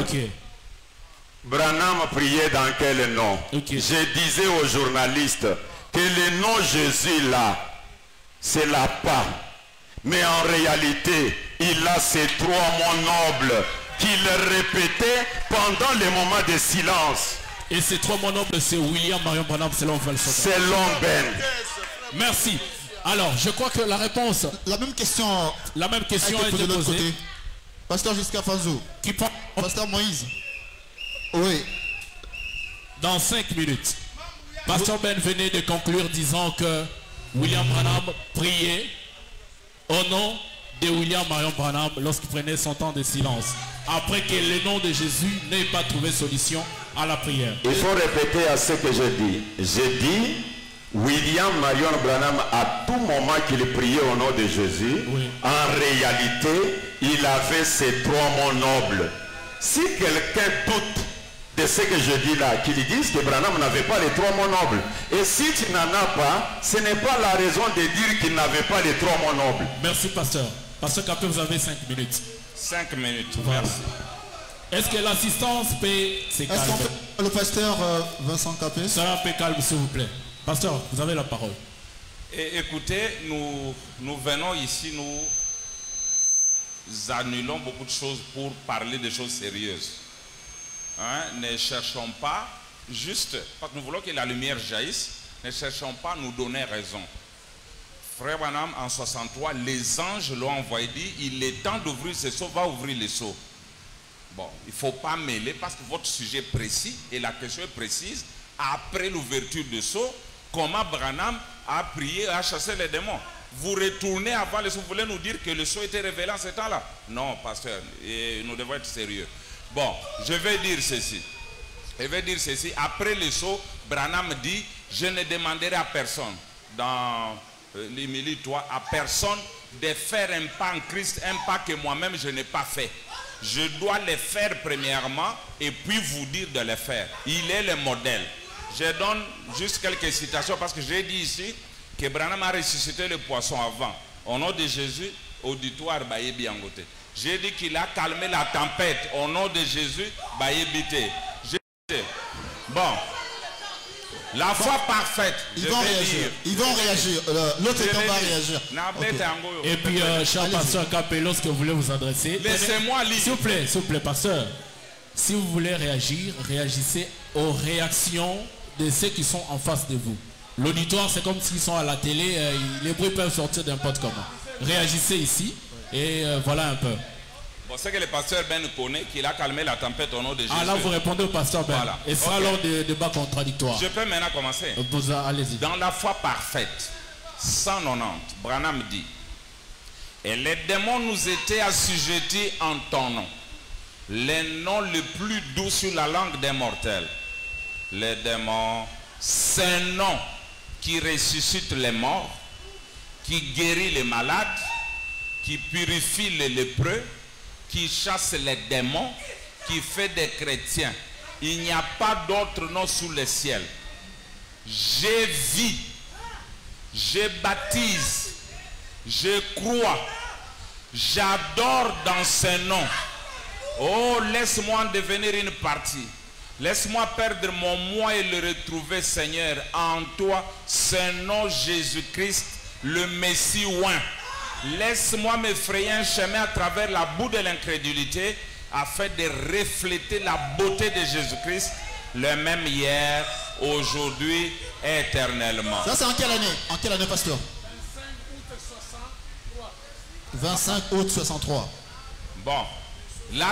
Speaker 5: Branham priait dans quel nom? Je disais aux journalistes que le nom Jésus là, c'est la pas. Mais en réalité, il a ces 3 mots nobles qu'il répétait pendant les moments de silence.
Speaker 3: Et ces 3 mots nobles, c'est William Marion Branham selon Valsona.
Speaker 5: Selon Ben.
Speaker 3: Merci. Alors, je crois que la réponse...
Speaker 9: La même question
Speaker 3: a été posée.
Speaker 9: Pasteur Giscard Fanzou.
Speaker 3: Qui prend...
Speaker 9: Pasteur Moïse. Oui.
Speaker 3: Dans 5 minutes. Pasteur Ben venait de conclure disant que William Branham priait au nom de William Marion Branham lorsqu'il prenait son temps de silence. Après que le nom de Jésus n'ait pas trouvé solution à la prière.
Speaker 5: Il faut répéter à ce que j'ai dit. J'ai dit, William Marion Branham, à tout moment qu'il priait au nom de Jésus, en réalité, il avait ces 3 mots nobles. Si quelqu'un doute de ce que je dis là, qu'il dise que Branham n'avait pas les 3 mots nobles. Et si tu n'en as pas, ce n'est pas la raison de dire qu'il n'avait pas les 3 mots nobles.
Speaker 3: Merci, pasteur. Pasteur Capé, vous avez 5 minutes.
Speaker 6: 5 minutes,
Speaker 3: voilà.
Speaker 6: Merci.
Speaker 3: Est-ce que l'assistance peut... C'est calme.
Speaker 9: Le pasteur Vincent Capé.
Speaker 3: Soyez un peu calme, s'il vous plaît. Pasteur, vous avez la parole.
Speaker 6: Et écoutez, nous venons ici, nous annulons beaucoup de choses pour parler de choses sérieuses. Hein? Ne cherchons pas, juste, parce que nous voulons que la lumière jaillisse, ne cherchons pas à nous donner raison. Frère Branham, en 63, les anges l'ont envoyé dire, il est temps d'ouvrir ce seau, va ouvrir les seaux. Bon, il ne faut pas mêler parce que votre sujet est précis et la question est précise. Après l'ouverture du seau, comment Branham a prié, a chassé les démons. Vous retournez avant le seau, vous voulez nous dire que le seau était révélé en ce temps-là? Non, pasteur, et nous devons être sérieux. Bon, je vais dire ceci. Après le seau, Branham dit, je ne demanderai à personne, dans l'Émilie 3, à personne de faire un pas en Christ, un pas que moi-même je n'ai pas fait. Je dois les faire premièrement et puis vous dire de les faire. Il est le modèle. Je donne juste quelques citations parce que j'ai dit ici que Branham a ressuscité le poisson avant. Au nom de Jésus, auditoire Baye Biangote. J'ai dit qu'il a calmé la tempête. Au nom de Jésus, Baye Bité. Bon. La foi parfaite.
Speaker 9: Ils vont réagir. Ils vont réagir. L'autre étant va réagir.
Speaker 6: Okay.
Speaker 3: Et puis, cher pasteur Capé, lorsque vous voulez vous adresser,
Speaker 6: laissez-moi lire.
Speaker 3: S'il vous plaît, pasteur. Si vous voulez réagir, réagissez aux réactions de ceux qui sont en face de vous. L'auditoire, c'est comme s'ils sont à la télé, les bruits peuvent sortir n'importe comment. Réagissez ici et voilà un peu.
Speaker 6: Bon, c'est que le pasteur Ben connaît qu'il a calmé la tempête au nom de Jésus.
Speaker 3: Ah là, vous répondez au pasteur Ben. Voilà. Et ça lors des débats contradictoires.
Speaker 6: Je peux maintenant commencer.
Speaker 3: Allez-y.
Speaker 6: Dans la foi parfaite, 190, Branham dit, et les démons nous étaient assujettis en ton nom. Les noms les plus doux sur la langue des mortels. Les démons, c'est un nom qui ressuscite les morts, qui guérit les malades, qui purifie les lépreux, qui chasse les démons, qui fait des chrétiens. Il n'y a pas d'autre nom sous le ciel. Je vis, je baptise, je crois, j'adore dans ce nom. Oh, laisse-moi en devenir une partie. Laisse-moi perdre mon moi et le retrouver, Seigneur, en toi, ce nom Jésus-Christ, le Messie oint. Laisse-moi me frayer un chemin à travers la boue de l'incrédulité afin de refléter la beauté de Jésus-Christ, le même hier, aujourd'hui, éternellement.
Speaker 9: Ça c'est en quelle année? En quelle année, pasteur? 25 août 63.
Speaker 6: Bon, la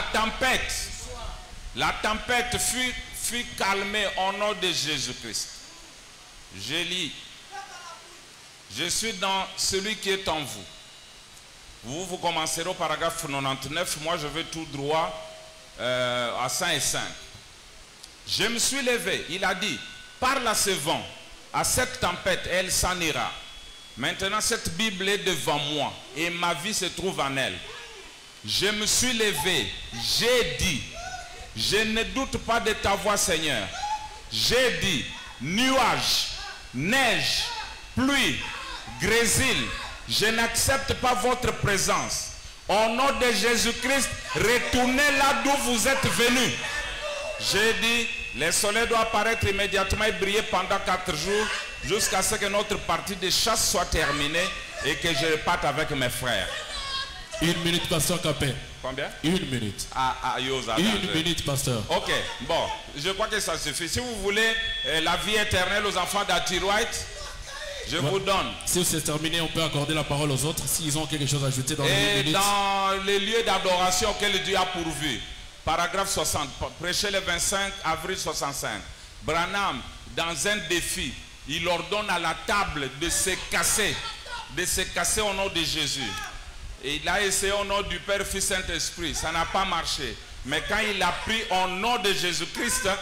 Speaker 6: tempête fut calmée au nom de Jésus-Christ. Je lis. Je suis dans celui qui est en vous. Vous commencerez au paragraphe 99. Moi, je vais tout droit à 105. Je me suis levé. Il a dit, parle à ce vent, à cette tempête, elle s'en ira. Maintenant, cette Bible est devant moi et ma vie se trouve en elle. Je me suis levé. J'ai dit, je ne doute pas de ta voix, Seigneur. J'ai dit, nuages, neige, pluie, grésil, je n'accepte pas votre présence. Au nom de Jésus-Christ, retournez là d'où vous êtes venus. J'ai dit, le soleil doit apparaître immédiatement et briller pendant 4 jours jusqu'à ce que notre partie de chasse soit terminée et que je reparte avec mes frères.
Speaker 3: 1 minute, pasteur Capé.
Speaker 6: Combien?
Speaker 3: 1 minute.
Speaker 6: Une
Speaker 3: minute, pasteur.
Speaker 6: Ok, bon, je crois que ça suffit. Si vous voulez la vie éternelle aux enfants d'Ati-White, je vous donne.
Speaker 3: Si c'est terminé, on peut accorder la parole aux autres s'ils ont quelque chose à ajouter dans les 1 minute.
Speaker 6: Dans les lieux d'adoration auxquels Dieu a pourvu. Paragraphe 60, prêché le 25 avril 65. Branham, dans un défi, il ordonne à la table de se casser au nom de Jésus. Et il a essayé au nom du Père, Fils, Saint-Esprit. Ça n'a pas marché. Mais quand il a pris au nom de Jésus-Christ,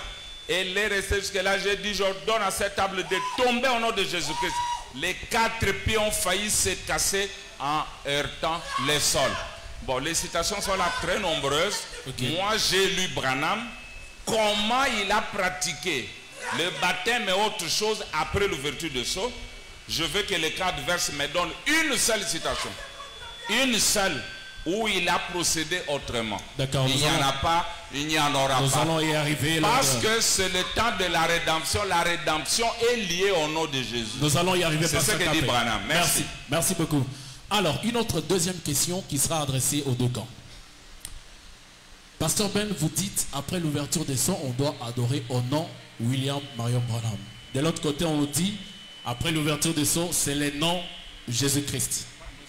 Speaker 6: Et il est resté jusque-là. J'ai dit, j'ordonne à cette table de tomber au nom de Jésus-Christ. Les 4 pieds ont failli se casser en heurtant les sols. Bon, les citations sont là très nombreuses. Moi, j'ai lu Branham. Comment il a pratiqué le baptême et autre chose après l'ouverture de sceau. Je veux que les 4 versets me donnent une seule citation. Une seule où il a procédé autrement.
Speaker 3: D'accord.
Speaker 6: Il n'y en a pas, il n'y en aura pas.
Speaker 3: Nous allons y arriver.
Speaker 6: Parce que c'est le temps de la rédemption. La rédemption est liée au nom de Jésus.
Speaker 3: Nous allons y arriver.
Speaker 6: C'est ce que dit Branham. Merci.
Speaker 3: Merci beaucoup. Alors, une autre deuxième question qui sera adressée aux 2 camps. Pasteur Ben, vous dites, après l'ouverture des sons, on doit adorer au nom William Marion Branham. De l'autre côté, on nous dit, après l'ouverture des sons, c'est le nom Jésus-Christ.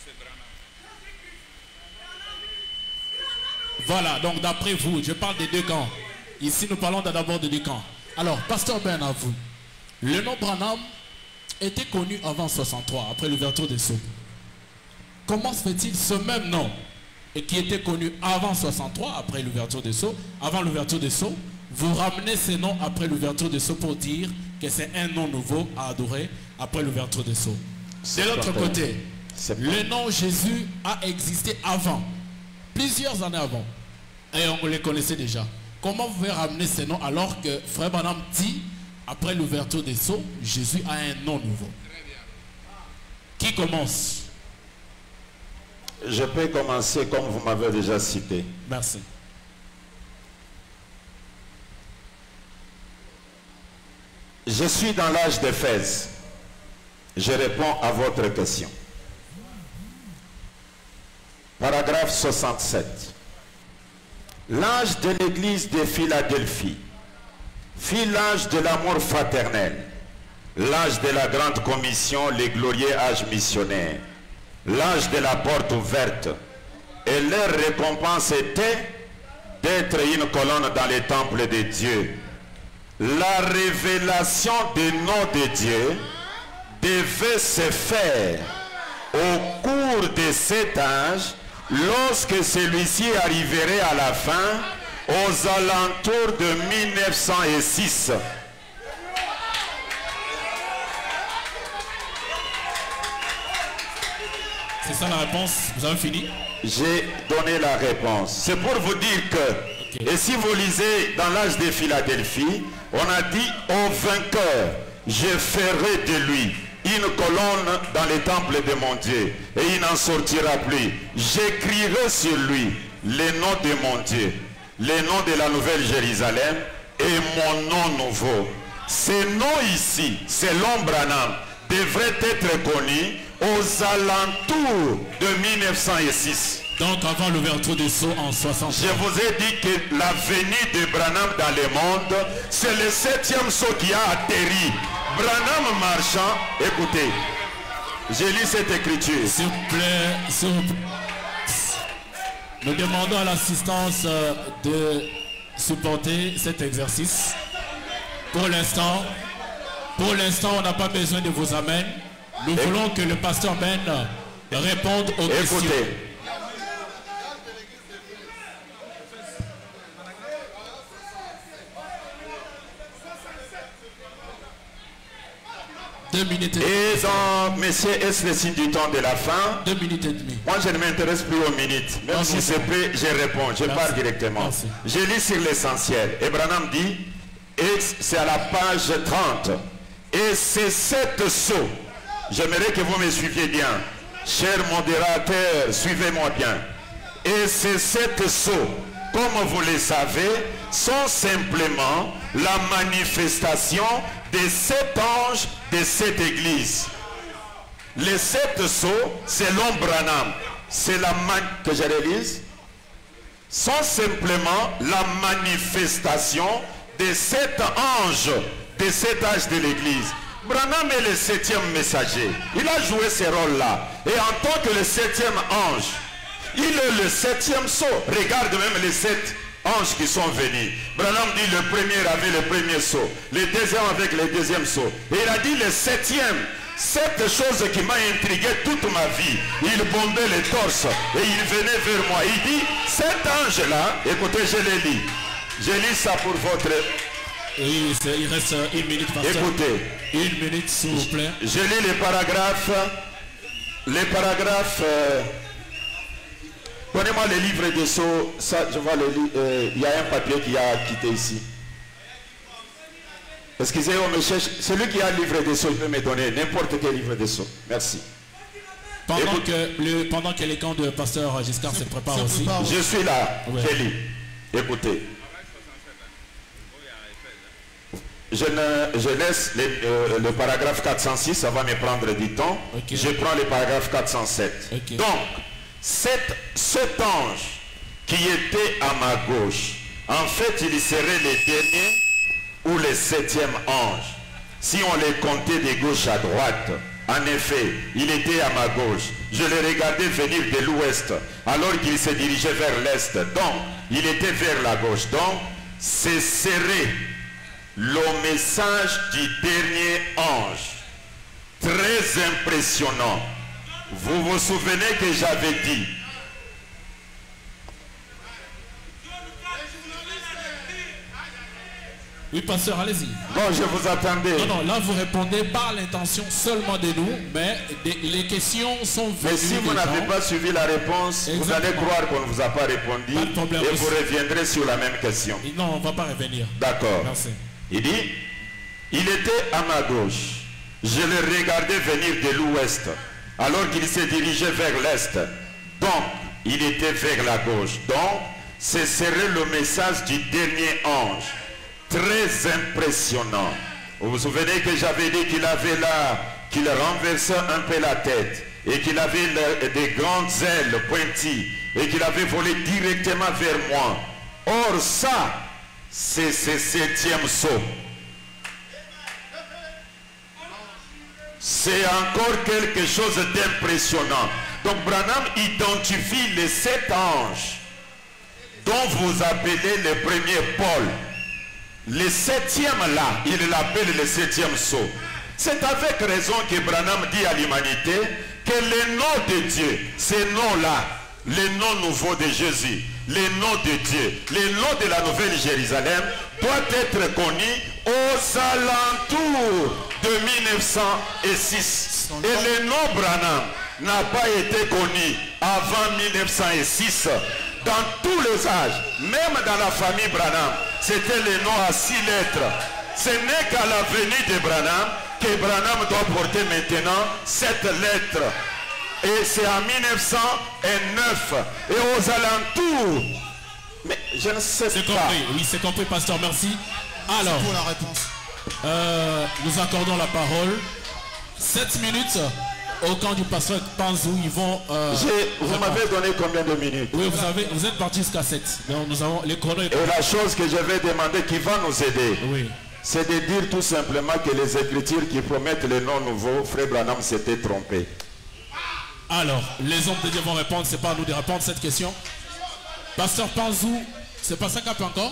Speaker 3: Voilà, donc d'après vous, je parle des 2 camps. Ici, nous parlons d'abord des 2 camps. Alors, Pasteur Ben, à vous. Le nom Branham était connu avant 63, après l'ouverture des sceaux. Comment se fait-il ce même nom, et qui était connu avant 63, après l'ouverture des sceaux, avant l'ouverture des sceaux, vous ramenez ces noms après l'ouverture des sceaux pour dire que c'est un nom nouveau à adorer après l'ouverture des sceaux. De l'autre côté, le nom Jésus a existé avant, plusieurs années avant, et on les connaissait déjà. Comment vous pouvez ramener ces noms alors que Frère Branham dit, après l'ouverture des sceaux, Jésus a un nom nouveau? Qui commence?
Speaker 5: Je peux commencer comme vous m'avez déjà cité.
Speaker 3: Merci.
Speaker 5: Je suis dans l'âge d'Éphèse. Je réponds à votre question. Paragraphe 67. L'âge de l'église de Philadelphie fit l'âge de l'amour fraternel, l'âge de la grande commission, les glorieux âges missionnaires, l'âge de la porte ouverte, et leur récompense était d'être une colonne dans les temples de Dieu. La révélation du nom de Dieu devait se faire au cours de cet âge, lorsque celui-ci arriverait à la fin, aux alentours de 1906.
Speaker 3: C'est ça la réponse? Vous avez fini?
Speaker 5: J'ai donné la réponse. C'est pour vous dire que, et si vous lisez dans l'âge de Philadelphie, on a dit au vainqueur, je ferai de lui une colonne dans les temples de mon Dieu, et il n'en sortira plus. J'écrirai sur lui les noms de mon Dieu, les noms de la Nouvelle Jérusalem et mon nom nouveau. Ces noms ici, selon Branham, devraient être connus aux alentours de 1906.
Speaker 3: Donc avant l'ouverture des sceaux en 60.
Speaker 5: Je vous ai dit que la venue de Branham dans le monde, c'est le 7e sceau qui a atterri. Branham marchant, écoutez, j'ai lu cette écriture.
Speaker 3: S'il vous plaît, nous demandons à l'assistance de supporter cet exercice. Pour l'instant, on n'a pas besoin de vos amens. Nous voulons que le pasteur Ben réponde aux questions.
Speaker 5: Écoutez. Et dans, messieurs, est-ce le signe du temps de la fin?
Speaker 3: 2 minutes et demie.
Speaker 5: Moi, je ne m'intéresse plus aux minutes. Même si c'est prêt, je réponds. Je pars directement.
Speaker 3: Merci.
Speaker 5: Je lis sur l'essentiel. Et Branham dit, et c'est à la page 30. Et c'est 7 sceaux. J'aimerais que vous me suiviez bien. Chers modérateurs, suivez-moi bien. Et ces 7 sceaux, comme vous le savez, sont simplement la manifestation des 7 anges de cette église. Les 7 sceaux, selon Branham, c'est la que je relise, sont simplement la manifestation des 7 anges de cet âge de l'église. Branham est le 7e messager. Il a joué ce rôle-là. Et en tant que le 7e ange, il est le 7e sceau. Regarde même les 7 anges qui sont venus. Branham dit le premier avait le premier sceau, le deuxième avec le deuxième sceau. Et il a dit le 7e. Cette chose qui m'a intrigué toute ma vie. Il bombait les torses et il venait vers moi. Il dit, cet ange-là, écoutez, je le lis. Je lis ça pour votre...
Speaker 3: Oui, il reste 1 minute, pasteur.
Speaker 5: Écoutez.
Speaker 3: 1 minute, s'il vous plaît.
Speaker 5: Je lis les paragraphes. Les paragraphes... Donnez-moi les livres des sceaux. Ça, je vois il y a un papier qui a quitté ici. Excusez-moi, monsieur. Celui qui a le livre des sceaux, il peut me donner n'importe quel livre des sceaux. Merci.
Speaker 3: Pendant que les camps de pasteur Giscard se préparent aussi.
Speaker 5: Je suis là, ouais. Je lis. Écoutez. Je laisse le paragraphe 406, ça va me prendre du temps. Okay. Je prends le paragraphe 407. Okay. Donc, cet ange qui était à ma gauche, en fait, il serait le dernier ou le 7e ange. Si on les comptait de gauche à droite, en effet, il était à ma gauche. Je le regardais venir de l'ouest, alors qu'il se dirigeait vers l'est. Donc, il était vers la gauche. Donc, ce serait le message du dernier ange. Très impressionnant. Vous vous souvenez que j'avais dit?
Speaker 3: Oui, pasteur, allez-y.
Speaker 5: Bon, je vous attendais.
Speaker 3: Non, là, vous répondez par l'intention seulement de nous, mais les questions sont venues.
Speaker 5: Mais si vous n'avez pas suivi la réponse, exactement, vous allez croire qu'on ne vous a pas répondu et vous reviendrez sur la même question.
Speaker 3: Non, on ne va pas revenir.
Speaker 5: D'accord. Il dit, il était à ma gauche. Je le regardais venir de l'ouest, alors qu'il se dirigeait vers l'est. Donc, il était vers la gauche. Donc, ce serait le message du dernier ange. Très impressionnant. Vous vous souvenez que j'avais dit qu'il avait là, qu'il renversait un peu la tête et qu'il avait des grandes ailes pointues et qu'il avait volé directement vers moi. Or ça, c'est ce 7e sceau. C'est encore quelque chose d'impressionnant. Donc Branham identifie les 7 anges dont vous appelez le premier Paul. Le 7e là, il l'appelle le 7e sceau. C'est avec raison que Branham dit à l'humanité que le nom de Dieu, ce nom-là, le nom nouveau de Jésus, le nom de Dieu, le nom de la Nouvelle Jérusalem doit être connu aux alentours de 1906. Et le nom Branham n'a pas été connu avant 1906. Dans tous les âges, même dans la famille Branham, c'était le nom à 6 lettres. Ce n'est qu'à la venue de Branham que Branham doit porter maintenant 7 lettres. Et c'est en 1909. Et aux alentours. Mais je ne sais pas.
Speaker 3: Compris. Oui, c'est compris, pasteur. Merci. Alors,
Speaker 9: pour la réponse.
Speaker 3: Nous accordons la parole. 7 minutes. Au camp du pasteur Panzou, ils vont...
Speaker 5: vous m'avez donné combien de minutes?
Speaker 3: Oui, vous êtes parti jusqu'à 7. Donc nous avons les chronos.
Speaker 5: Et la chose que je vais demander qui va nous aider,
Speaker 3: oui,
Speaker 5: c'est de dire tout simplement que les Écritures qui promettent le nom nouveau, Frère Branham s'était trompé.
Speaker 3: Alors, les hommes de Dieu vont répondre, c'est pas à nous de répondre cette question. Pasteur Panzou, c'est pas ça qu'a fait encore?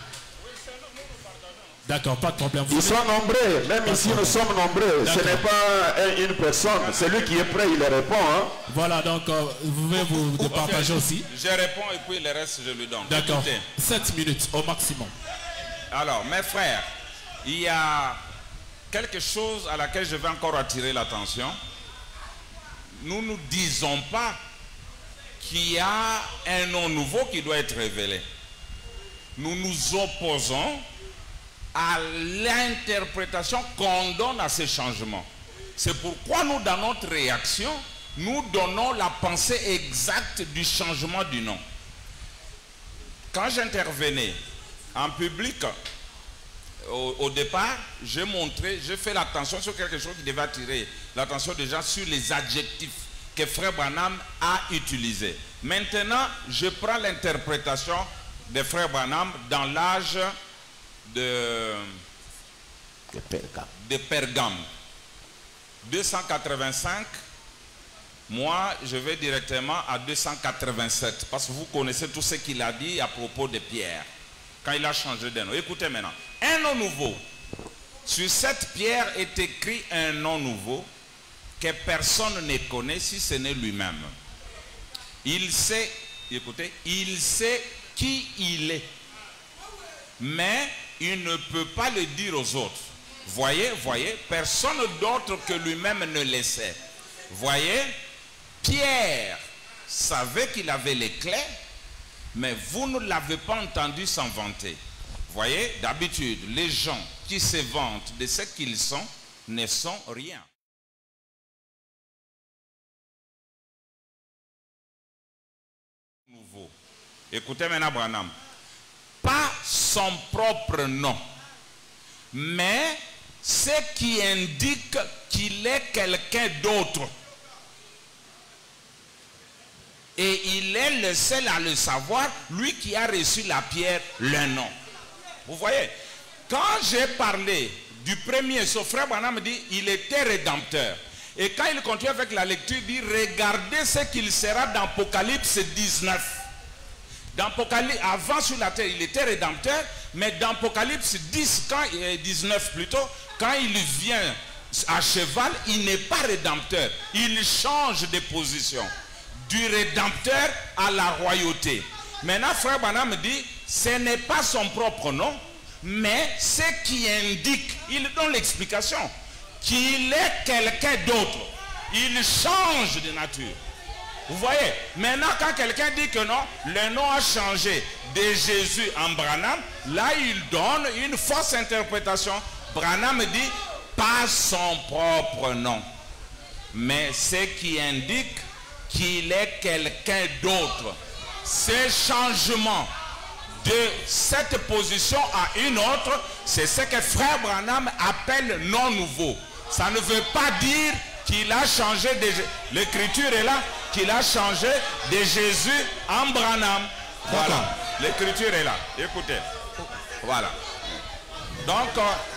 Speaker 3: D'accord, pas de problème.
Speaker 5: Ils sont nombreux, même ici nous sommes nombreux. Ce n'est pas une personne, celui qui est prêt, il répond. Hein?
Speaker 3: Voilà, donc vous pouvez vous départager aussi.
Speaker 6: Je réponds et puis le reste je lui donne.
Speaker 3: D'accord, 7 minutes au maximum.
Speaker 6: Alors, mes frères, il y a quelque chose à laquelle je vais encore attirer l'attention. Nous ne disons pas qu'il y a un nom nouveau qui doit être révélé. Nous nous opposons à l'interprétation qu'on donne à ces changements. C'est pourquoi nous, dans notre réaction, nous donnons la pensée exacte du changement du nom. Quand j'intervenais en public, au départ, j'ai fait l'attention sur quelque chose qui devait attirer l'attention des gens sur les adjectifs que Frère Branham a utilisés. Maintenant, je prends l'interprétation de Frère Branham dans l'âge de Pergame. 285, moi je vais directement à 287 parce que vous connaissez tout ce qu'il a dit à propos de Pierre quand il a changé de nom. Écoutez maintenant, un nom nouveau. Sur cette pierre est écrit un nom nouveau que personne ne connaît si ce n'est lui-même. Il sait, écoutez, il sait qui il est. Mais il ne peut pas le dire aux autres. Voyez, personne d'autre que lui-même ne le sait. Voyez, Pierre savait qu'il avait les clés, mais vous ne l'avez pas entendu s'en vanter. Voyez, d'habitude, les gens qui se vantent de ce qu'ils sont ne sont rien. Nouveau. Écoutez maintenant Branham. Pas son propre nom, mais ce qui indique qu'il est quelqu'un d'autre. Et il est le seul à le savoir, lui qui a reçu la pierre, le nom. Vous voyez, quand j'ai parlé du premier, son frère Branham dit, il était rédempteur. Et quand il continue avec la lecture, il dit, regardez ce qu'il sera dans Apocalypse 19. Dans Apocalypse, avant sur la terre, il était rédempteur, mais dans Apocalypse 19 plutôt, quand il vient à cheval, il n'est pas rédempteur. Il change de position. Du rédempteur à la royauté. Maintenant, frère Branham dit, ce n'est pas son propre nom, mais ce qui indique, il donne l'explication, qu'il est quelqu'un d'autre. Il change de nature. Vous voyez, maintenant quand quelqu'un dit que non, le nom a changé de Jésus en Branham, là il donne une fausse interprétation. Branham dit, pas son propre nom, mais ce qui indique qu'il est quelqu'un d'autre. Ce changement de cette position à une autre, c'est ce que frère Branham appelle non nouveau. Ça ne veut pas dire qu'il a changé de... L'écriture est là, qu'il a changé de Jésus en Branham. Voilà, l'écriture est là. Écoutez. Voilà. Donc...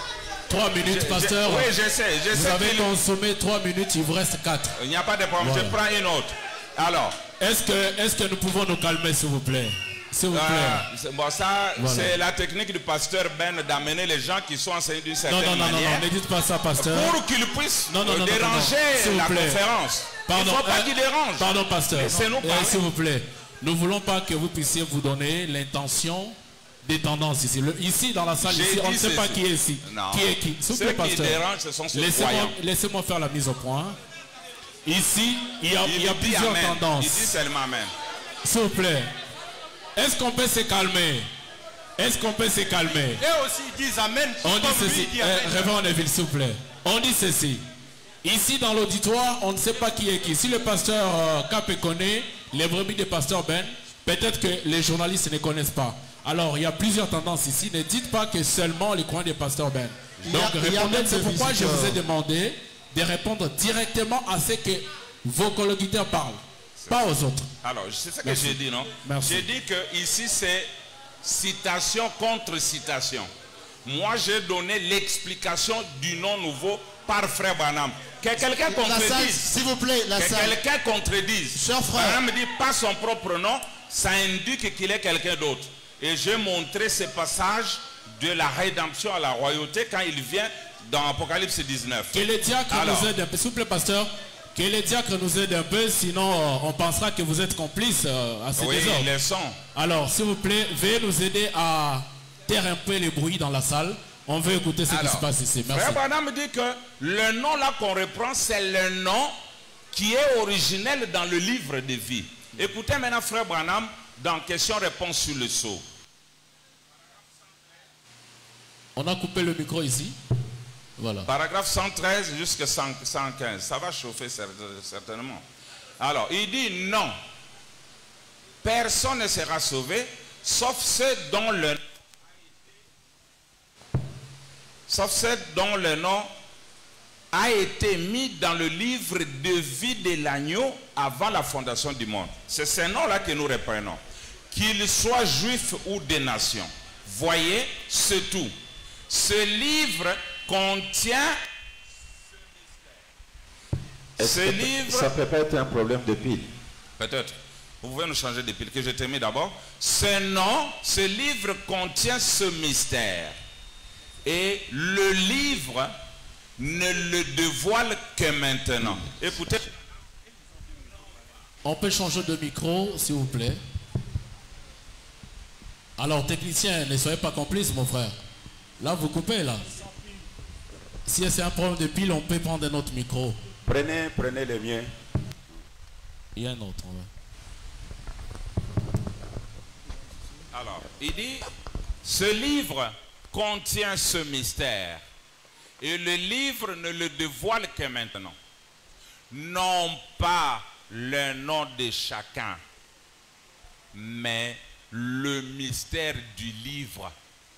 Speaker 3: 3 minutes, pasteur.
Speaker 6: Oui, je sais.
Speaker 3: Vous avez consommé 3 minutes, il vous reste 4.
Speaker 6: Il n'y a pas de problème, voilà. Je prends une autre. Alors.
Speaker 3: Est-ce que nous pouvons nous calmer, s'il vous plaît? S'il vous plaît.
Speaker 6: Bon, ça, voilà. C'est la technique du pasteur Ben d'amener les gens qui sont enseignés d'une certaine manière.
Speaker 3: Non, ne dites pas ça, pasteur.
Speaker 6: Pour qu'ils puissent déranger la conférence.
Speaker 3: Pardon,
Speaker 6: il ne faut pas qu'ils dérangent.
Speaker 3: Pardon, pasteur.
Speaker 6: S'il
Speaker 3: vous plaît. Nous ne voulons pas que vous puissiez vous donner l'intention des tendances ici. Ici, dans la salle, ici, on ne sait pas qui est ici.
Speaker 6: Non.
Speaker 3: Qui est qui? S'il vous plaît, pasteur. Laissez-moi faire la mise au point. Ici, il y a plusieurs tendances.
Speaker 6: Il dit seulement amen.
Speaker 3: S'il vous plaît. Est-ce qu'on peut se calmer? Est-ce qu'on peut se calmer?
Speaker 11: Et aussi, ils disent amen.
Speaker 3: On dit ceci. Révérend Neville, s'il vous plaît. On dit ceci. Ici, dans l'auditoire, on ne sait pas qui est qui. Si le pasteur Capé connaît les brebis des pasteurs Ben, peut-être que les journalistes ne connaissent pas. Alors, il y a plusieurs tendances ici. Ne dites pas que seulement les coins des pasteurs Ben. Donc, répondez. C'est pourquoi je vous ai demandé de répondre directement à ce que vos colocuteurs parlent. Pas aux autres.
Speaker 6: Alors, c'est ce que j'ai dit, non? J'ai dit que ici, c'est citation contre citation. Moi, j'ai donné l'explication du nom nouveau par frère Branham. Que quelqu'un contredise.
Speaker 9: S'il vous plaît, la salle.
Speaker 6: Que quelqu'un contredise.
Speaker 9: Cher frère.
Speaker 6: Branham me dit pas son propre nom, ça indique qu'il est quelqu'un d'autre. Et j'ai montré ce passage de la rédemption à la royauté quand il vient dans Apocalypse 19.
Speaker 3: Que les diacres nous aident un peu. S'il vous plaît, pasteur. Que les diacres nous aident un peu, sinon on pensera que vous êtes complices à ces désordres.
Speaker 6: Oui, ils le sont.
Speaker 3: Alors, s'il vous plaît, veuillez nous aider à taire un peu les bruits dans la salle. On veut écouter ce qui se passe ici. Merci.
Speaker 6: Frère Branham me dit que le nom là qu'on reprend, c'est le nom qui est originel dans le livre de vie. Écoutez maintenant frère Branham dans question-réponse sur le sceau.
Speaker 3: On a coupé le micro ici. Voilà.
Speaker 6: Paragraphe 113 jusqu'à 115. Ça va chauffer certainement. Alors, il dit non. Personne ne sera sauvé, sauf ceux dont le nom a été mis dans le livre de vie de l'agneau avant la fondation du monde. C'est ce nom-là que nous reprenons. Qu'il soit juif ou des nations. Voyez, c'est tout. Ce livre contient ce livre.
Speaker 5: Ça peut pas être un problème de pile.
Speaker 6: Peut-être. Vous pouvez nous changer de pile que je termine d'abord. Ce livre contient ce mystère. Et le livre ne le dévoile que maintenant. Écoutez.
Speaker 3: On peut changer de micro, s'il vous plaît. Alors, technicien, ne soyez pas complice, mon frère. Là, vous coupez, là. Si c'est un problème de pile, on peut prendre un autre micro.
Speaker 5: Prenez le mien.
Speaker 3: Il y a un autre. Ouais.
Speaker 6: Alors, il dit, ce livre contient ce mystère. Et le livre ne le dévoile que maintenant. Non pas le nom de chacun, mais le mystère du livre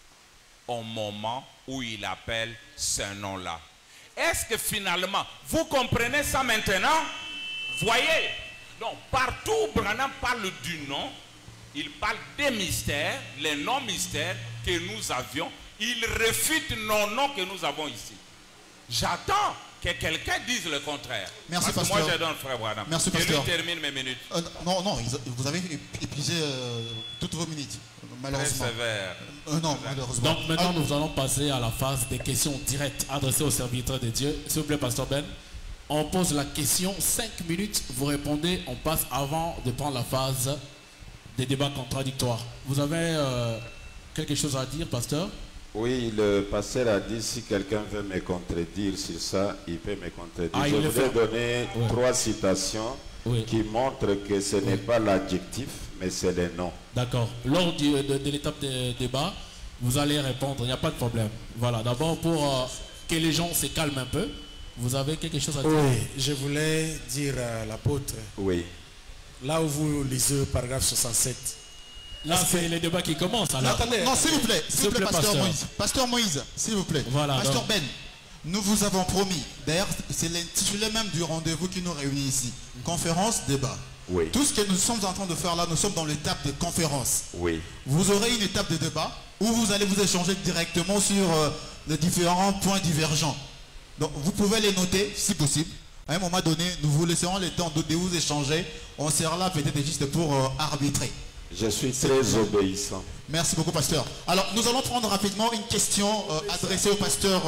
Speaker 6: au moment où il appelle ce nom-là. Est-ce que finalement, vous comprenez ça maintenant? Voyez, donc partout où Branham parle du nom, il parle des mystères, les noms mystères que nous avions. Il réfute nos noms que nous avons ici. J'attends que quelqu'un dise le contraire.
Speaker 9: Merci,
Speaker 6: parce que
Speaker 9: pasteur.
Speaker 6: moi, je donne frère Branham.
Speaker 9: Merci,
Speaker 6: et
Speaker 9: pasteur.
Speaker 6: lui termine mes minutes.
Speaker 9: Non, vous avez épuisé toutes vos minutes, malheureusement.
Speaker 6: Très sévère.
Speaker 9: Non, malheureusement.
Speaker 3: Donc maintenant, nous allons passer à la phase des questions directes adressées aux serviteurs de Dieu. S'il vous plaît, pasteur Ben. On pose la question, 5 minutes, vous répondez, on passe avant de prendre la phase des débats contradictoires. Vous avez quelque chose à dire, pasteur?
Speaker 5: Oui, le pasteur a dit si quelqu'un veut me contredire sur ça, il peut me contredire. Je voudrais donner 3 citations qui montrent que ce n'est pas l'adjectif, mais c'est le nom.
Speaker 3: D'accord. Lors de l'étape des débats, vous allez répondre, il n'y a pas de problème. Voilà, d'abord pour que les gens se calment un peu, vous avez quelque chose à dire?
Speaker 7: Oui, je voulais dire à l'apôtre.
Speaker 5: Oui.
Speaker 7: Là où vous lisez le paragraphe 67.
Speaker 3: Là, c'est les débats qui commencent. Alors.
Speaker 9: Non, s'il vous plaît, pasteur Moïse. Pasteur Moïse, s'il vous plaît.
Speaker 3: Voilà,
Speaker 9: pasteur Ben, nous vous avons promis. D'ailleurs, c'est l'intitulé même du rendez-vous qui nous réunit ici. Conférence, débat.
Speaker 5: Oui.
Speaker 9: Tout ce que nous sommes en train de faire là, nous sommes dans l'étape de conférence.
Speaker 5: Oui.
Speaker 9: Vous aurez une étape de débat où vous allez vous échanger directement sur les différents points divergents. Donc, vous pouvez les noter, si possible. À un moment donné, nous vous laisserons le temps de vous échanger. On sera là peut-être juste pour arbitrer.
Speaker 5: Je suis très obéissant.
Speaker 9: Merci beaucoup, pasteur. Alors, nous allons prendre rapidement une question adressée au pasteur,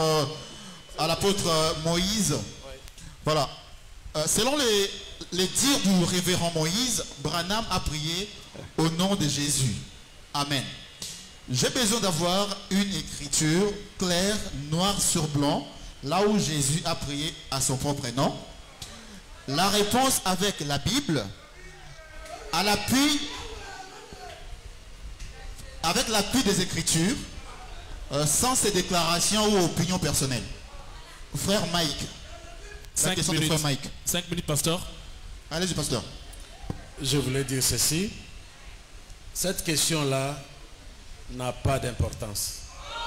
Speaker 9: à l'apôtre Moïse. Voilà. Selon les dires du révérend Moïse, Branham a prié au nom de Jésus. Amen. J'ai besoin d'avoir une écriture claire, noir sur blanc, là où Jésus a prié à son propre nom. La réponse avec la Bible, à l'appui... avec l'appui des Écritures, sans ces déclarations ou opinions personnelles. Frère Mike.
Speaker 3: 5 minutes. Frère Mike. 5 minutes, pasteur.
Speaker 9: Allez-y, pasteur.
Speaker 7: Je voulais dire ceci. Cette question-là n'a pas d'importance.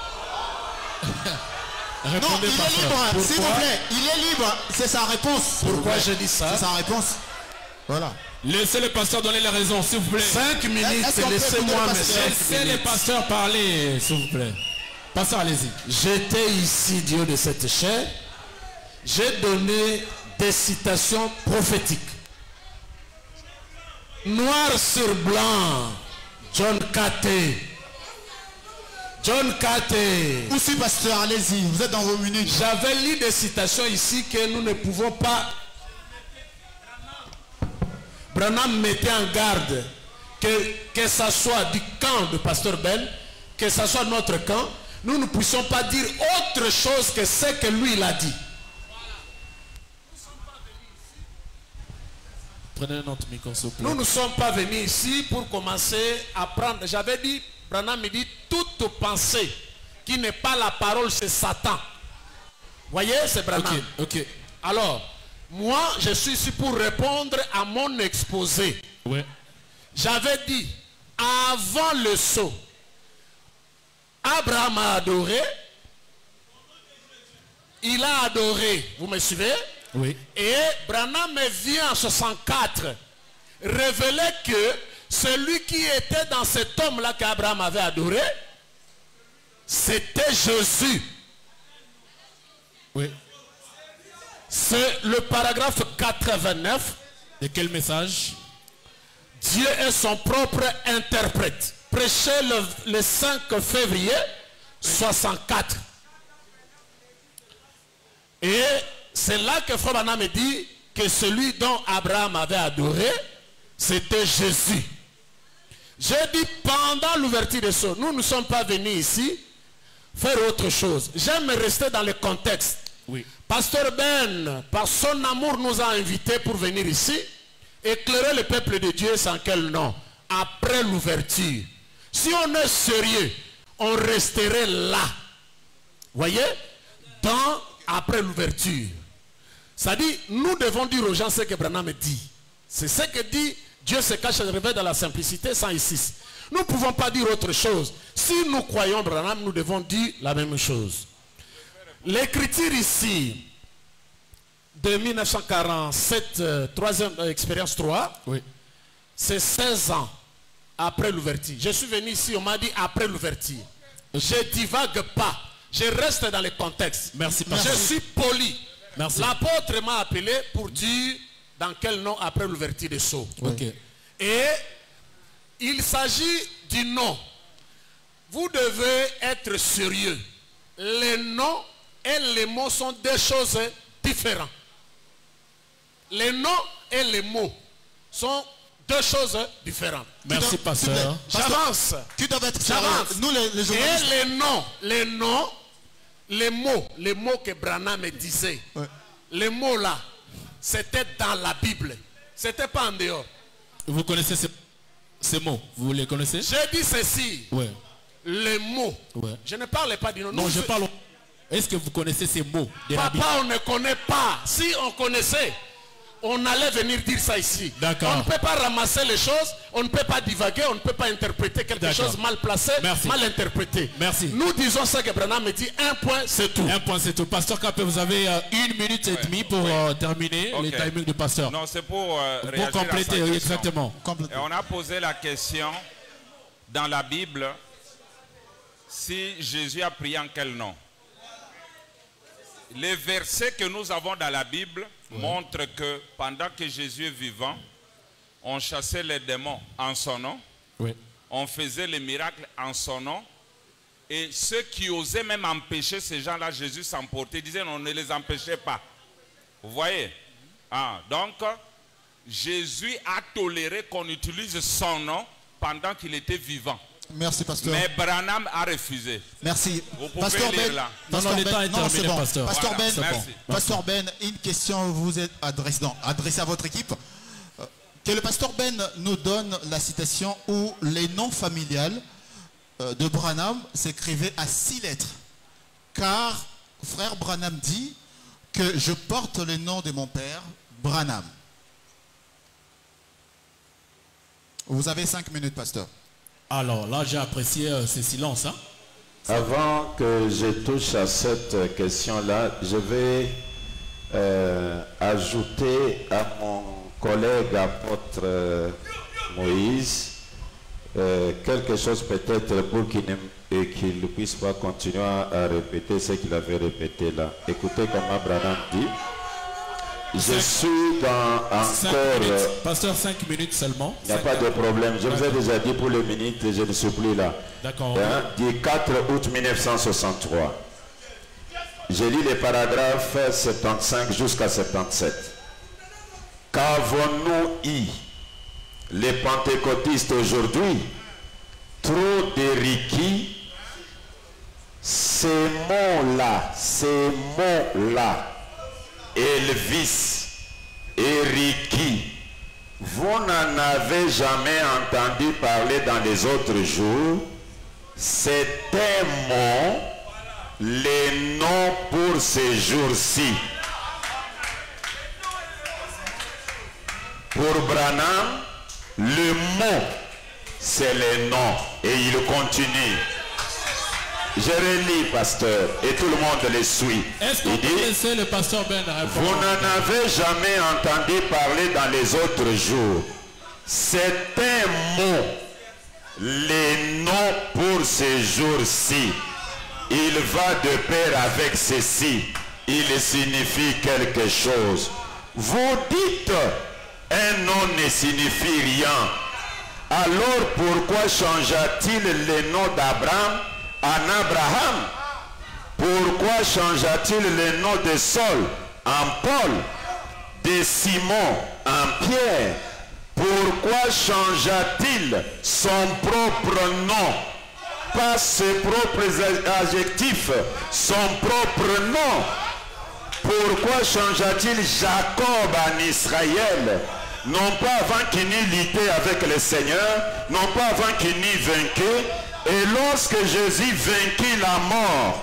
Speaker 9: Non, il est libre, s'il vous plaît. Il est libre. C'est sa réponse.
Speaker 7: Pourquoi je dis ça?
Speaker 9: C'est sa réponse. Voilà.
Speaker 3: Laissez le pasteur donner les raisons, s'il vous plaît.
Speaker 7: 5 minutes, laissez-moi me
Speaker 3: laissez les pasteurs parler, s'il vous plaît. Pasteur, allez-y.
Speaker 7: J'étais ici, Dieu de cette chair. J'ai donné des citations prophétiques. Noir sur blanc, John Caté. John Caté.
Speaker 9: Aussi, pasteur, allez-y, vous êtes dans vos minutes.
Speaker 7: J'avais lu des citations ici que nous ne pouvons pas... Branham mettait en garde que ça soit du camp de pasteur Ben, que ça soit notre camp, nous ne puissions pas dire autre chose que ce que lui il a dit.
Speaker 3: Prenez notre micro, s'il vous plaît.
Speaker 7: Nous ne sommes pas venus ici pour commencer à prendre. J'avais dit, Branham me dit, toute pensée qui n'est pas la parole, c'est Satan. Voyez, c'est Branham.
Speaker 3: Ok.
Speaker 7: Alors, moi, je suis ici pour répondre à mon exposé.
Speaker 3: Ouais.
Speaker 7: J'avais dit, avant le saut, Abraham a adoré. Il a adoré. Vous me suivez?
Speaker 3: Oui.
Speaker 7: Et Branham vient en 64 révéler que celui qui était dans cet homme-là qu'Abraham avait adoré, c'était Jésus.
Speaker 3: Oui.
Speaker 7: C'est le paragraphe 89.
Speaker 3: De quel message?
Speaker 7: Dieu est son propre interprète. Prêché le 5 février 64. Et c'est là que Frère Branham me dit que celui dont Abraham avait adoré, c'était Jésus. J'ai dit pendant l'ouverture des sceaux, nous ne sommes pas venus ici faire autre chose. J'aime rester dans le contexte.
Speaker 3: Oui.
Speaker 7: Pasteur Ben, par son amour, nous a invités pour venir ici, éclairer le peuple de Dieu sans quel nom? Après l'ouverture. Si on est sérieux, on resterait là. Voyez? Après l'ouverture. Ça dit, nous devons dire aux gens ce que Branham dit. C'est ce que dit Dieu se cache et se révèle dans la simplicité 106. Nous ne pouvons pas dire autre chose. Si nous croyons Branham, nous devons dire la même chose. L'écriture ici, de 1947, troisième expérience 3,
Speaker 3: oui,
Speaker 7: c'est 16 ans après l'ouverture. Je suis venu ici, on m'a dit après l'ouverture. Je ne divague pas. Je reste dans le contexte.
Speaker 3: Merci.
Speaker 7: Je suis poli.
Speaker 3: Merci.
Speaker 7: L'apôtre m'a appelé pour dire dans quel nom après l'ouverture des sceaux.
Speaker 3: Okay.
Speaker 7: Et il s'agit du nom. Vous devez être sérieux. Les noms et les mots sont deux choses différentes. Les noms et les mots sont deux choses différentes.
Speaker 3: Merci, pasteur.
Speaker 7: J'avance.
Speaker 9: Tu dois être sérieux. Nous, les journalistes.
Speaker 7: Et les mots que Branham disait, les mots là, c'était dans la Bible. C'était pas en dehors.
Speaker 3: Vous connaissez ces mots? Vous les connaissez?
Speaker 7: J'ai dit ceci.
Speaker 3: Ouais.
Speaker 7: Les mots.
Speaker 3: Ouais.
Speaker 7: Je ne parle pas du nom.
Speaker 3: Non, je parle. Est-ce que vous connaissez ces mots?
Speaker 7: Papa, on ne connaît pas. Si on connaissait, on allait venir dire ça ici.
Speaker 3: D'accord.
Speaker 7: On ne peut pas ramasser les choses, on ne peut pas divaguer, on ne peut pas interpréter quelque chose mal placé, mal interprété.
Speaker 3: Merci.
Speaker 7: Nous disons ça que Branham me dit, un point c'est tout.
Speaker 3: Un point c'est tout. Pasteur Capé, vous avez 1 minute et demie pour terminer les timings du pasteur.
Speaker 6: Non, c'est pour
Speaker 3: compléter, oui, exactement.
Speaker 6: Et on a posé la question dans la Bible, si Jésus a prié en quel nom? Les versets que nous avons dans la Bible montrent que pendant que Jésus est vivant, on chassait les démons en son nom, on faisait les miracles en son nom, et ceux qui osaient même empêcher ces gens-là, Jésus s'emportait, disait on ne les empêchait pas. Vous voyez? Donc, Jésus a toléré qu'on utilise son nom pendant qu'il était vivant.
Speaker 9: Merci, pasteur.
Speaker 6: Mais Branham a refusé.
Speaker 9: Merci.
Speaker 6: Vous pouvez lire là.
Speaker 9: C'est bon. Pasteur
Speaker 6: Voilà,
Speaker 9: Ben,
Speaker 6: merci.
Speaker 9: Pasteur Ben, une question vous est adressée à votre équipe. Que le pasteur Ben nous donne la citation où les noms familiales de Branham s'écrivaient à 6 lettres. Car frère Branham dit que je porte le nom de mon père, Branham. Vous avez 5 minutes, pasteur.
Speaker 3: Alors là, j'ai apprécié ce silence.
Speaker 5: Avant que je touche à cette question-là, je vais ajouter à mon collègue apôtre Moïse quelque chose peut-être pour qu'il ne puisse pas continuer à répéter ce qu'il avait répété là. Écoutez comment Branham dit. Je suis dans encore...
Speaker 3: Pasteur, 5 minutes seulement.
Speaker 5: Il n'y a pas de problème. Je vous ai déjà dit pour les minutes, je ne suis plus là.
Speaker 3: D'accord.
Speaker 5: Du 4 août 1963. Je lis les paragraphes 75 jusqu'à 77. Qu'avons-nous eu, les pentecôtistes aujourd'hui? Trop de riquis. Ces mots-là, Elvis et Ricky, vous n'en avez jamais entendu parler dans les autres jours. C'est un mot, les noms pour ces jours-ci. Pour Branham, le mot, c'est les noms. Et il continue. Je relis, pasteur, et tout le monde le suit.
Speaker 3: Est-ce que vous connaissez le pasteur Ben?
Speaker 5: Vous n'en avez jamais entendu parler dans les autres jours. C'est un mot, les noms pour ces jours-ci. Il va de pair avec ceci. Il signifie quelque chose. Vous dites, un nom ne signifie rien. Alors pourquoi changea-t-il le nom d'Abraham en Abraham? Pourquoi changea-t-il le nom de Saul en Paul, de Simon en Pierre? Pourquoi changea-t-il son propre nom pas ses propres adjectifs, son propre nom. Pourquoi changea-t-il Jacob en Israël? Non pas avant qu'il n'eût lutté avec le Seigneur, non pas avant qu'il n'eût vaincu. Et lorsque Jésus vainquit la mort,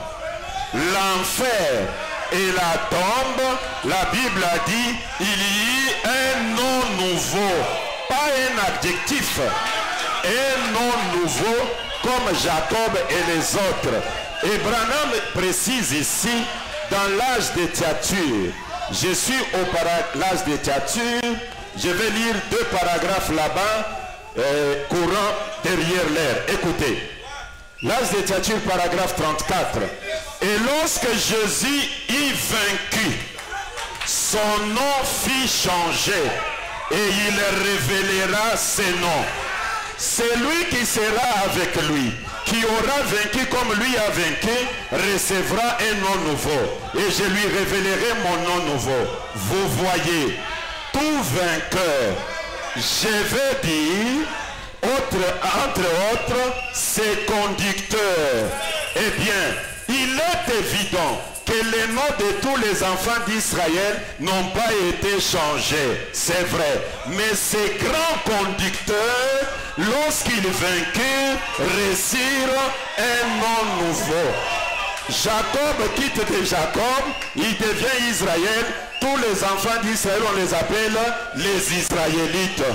Speaker 5: l'enfer et la tombe, la Bible a dit, il y eut un nom nouveau, pas un adjectif, un nom nouveau comme Jacob et les autres. Et Branham précise ici, dans l'âge des Théatures, je suis au l'âge des Théatures, je vais lire 2 paragraphes là-bas, courant derrière l'air. Écoutez, l'âge des Théatures, paragraphe 34. Et lorsque Jésus y vaincu, son nom fit changer et il révélera ses noms. Celui qui sera avec lui, qui aura vaincu comme lui a vaincu, recevra un nom nouveau. Et je lui révélerai mon nom nouveau. Vous voyez, tout vainqueur, je vais dire, entre autres, ses conducteurs. Eh bien, il est évident que les noms de tous les enfants d'Israël n'ont pas été changés, c'est vrai. Mais ces grands conducteurs, lorsqu'ils vainquirent, reçurent un nom nouveau. Jacob quitte de Jacob, il devient Israël. Tous les enfants d'Israël, on les appelle les Israélites.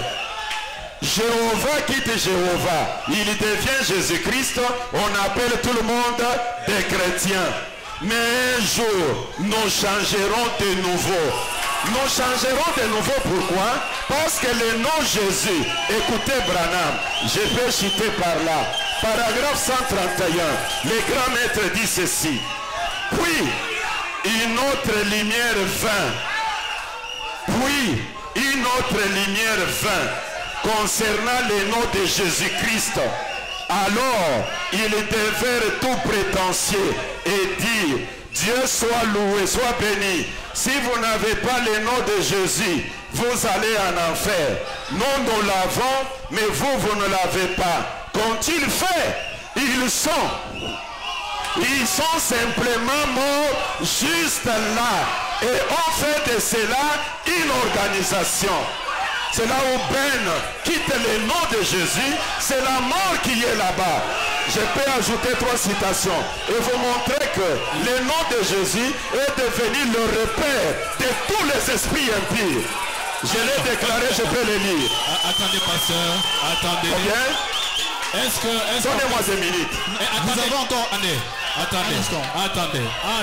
Speaker 5: Jéhovah quitte Jéhovah, il devient Jésus-Christ, on appelle tout le monde des chrétiens. Mais un jour, nous changerons de nouveau. Nous changerons de nouveau, pourquoi? Parce que le nom Jésus, écoutez Branham, je peux citer par là, paragraphe 131, le grand maître dit ceci. Puis, une autre lumière vint. Puis, une autre lumière vint concernant le nom de Jésus-Christ. Alors, ils devinrent tout prétentieux et dirent, Dieu soit loué, soit béni. Si vous n'avez pas le nom de Jésus, vous allez en enfer. Nous, nous l'avons, mais vous ne l'avez pas. Qu'ont-ils fait? Ils sont simplement morts juste là. Et on fait de cela une organisation. C'est là où Ben quitte le nom de Jésus, c'est la mort qui est là-bas. Je peux ajouter 3 citations et vous montrer que le nom de Jésus est devenu le repère de tous les esprits impurs. Je l'ai déclaré, je peux le lire.
Speaker 3: Attendez, pasteur, attendez.
Speaker 5: Combien? Donnez-moi 2 minutes.
Speaker 3: Vous avez encore... Attendez.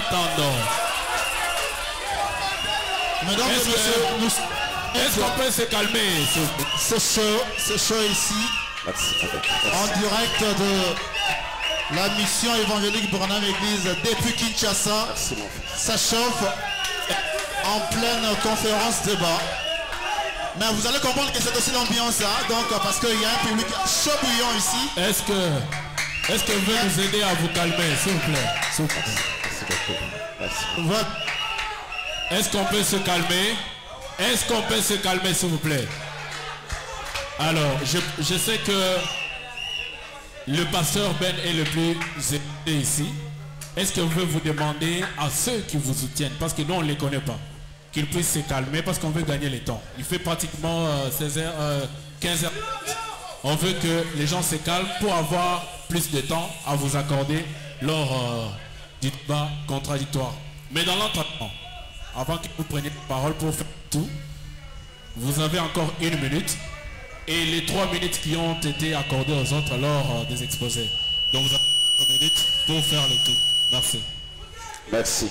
Speaker 9: Mesdames et messieurs,
Speaker 3: est-ce qu'on peut se calmer?
Speaker 9: Ce show ici, en direct de la mission évangélique Branham Église depuis Kinshasa, ça chauffe en pleine conférence débat. Mais vous allez comprendre que c'est aussi l'ambiance, hein, donc parce qu'il y a un public chaud bouillant ici.
Speaker 3: Est-ce que vous pouvez nous aider à vous calmer, s'il vous plaît? Est-ce qu'on peut se calmer? Est-ce qu'on peut se calmer, s'il vous plaît? Alors, je sais que le pasteur Ben est le plus aidé ici. Est-ce que vous pouvez vous demander à ceux qui vous soutiennent, parce que nous on ne les connaît pas, qu'ils puissent se calmer parce qu'on veut gagner le temps. Il fait pratiquement 16h, 15h. On veut que les gens se calment pour avoir plus de temps à vous accorder lors du débat contradictoire. Mais dans l'entretemps, avant que vous preniez la parole pour faire tout, vous avez encore 1 minute et les 3 minutes qui ont été accordées aux autres lors des exposés. Donc vous avez 3 minutes pour faire le tout. Merci.
Speaker 5: Merci.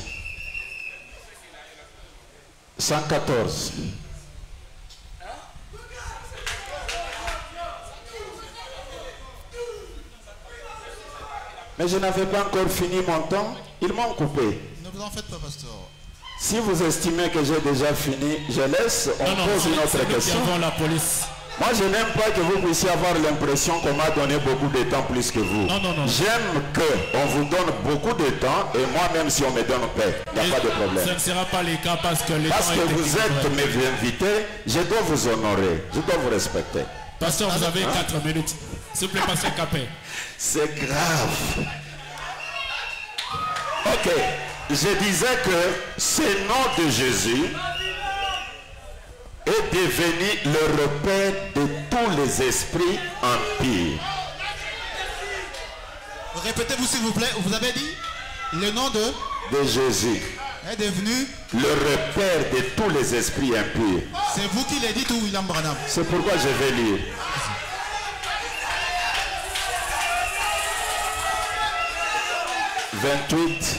Speaker 5: 114. Mais je n'avais pas encore fini mon temps. Ils m'ont coupé.
Speaker 9: Ne vous en faites pas, pasteur.
Speaker 5: Si vous estimez que j'ai déjà fini, je laisse, on pose une autre question.
Speaker 3: La police.
Speaker 5: Moi, je n'aime pas que vous puissiez avoir l'impression qu'on m'a donné beaucoup de temps plus que vous. J'aime qu'on vous donne beaucoup de temps et moi-même, si on me donne paix, il n'y a pas de problème.
Speaker 3: Ça ne sera pas le cas parce que
Speaker 5: vous êtes mes invités, je dois vous honorer, je dois vous respecter.
Speaker 3: Pasteur, vous avez 4 minutes. S'il vous plaît, pasteur Capé.
Speaker 5: C'est grave. Ok. Je disais que ce nom de Jésus est devenu le repère de tous les esprits impurs.
Speaker 9: Répétez-vous s'il vous plaît. Vous avez dit le nom de
Speaker 5: Jésus
Speaker 9: est devenu
Speaker 5: le repère de tous les esprits impurs.
Speaker 9: C'est vous qui l'avez dit ou William Branham?
Speaker 5: C'est pourquoi je vais lire. « 28.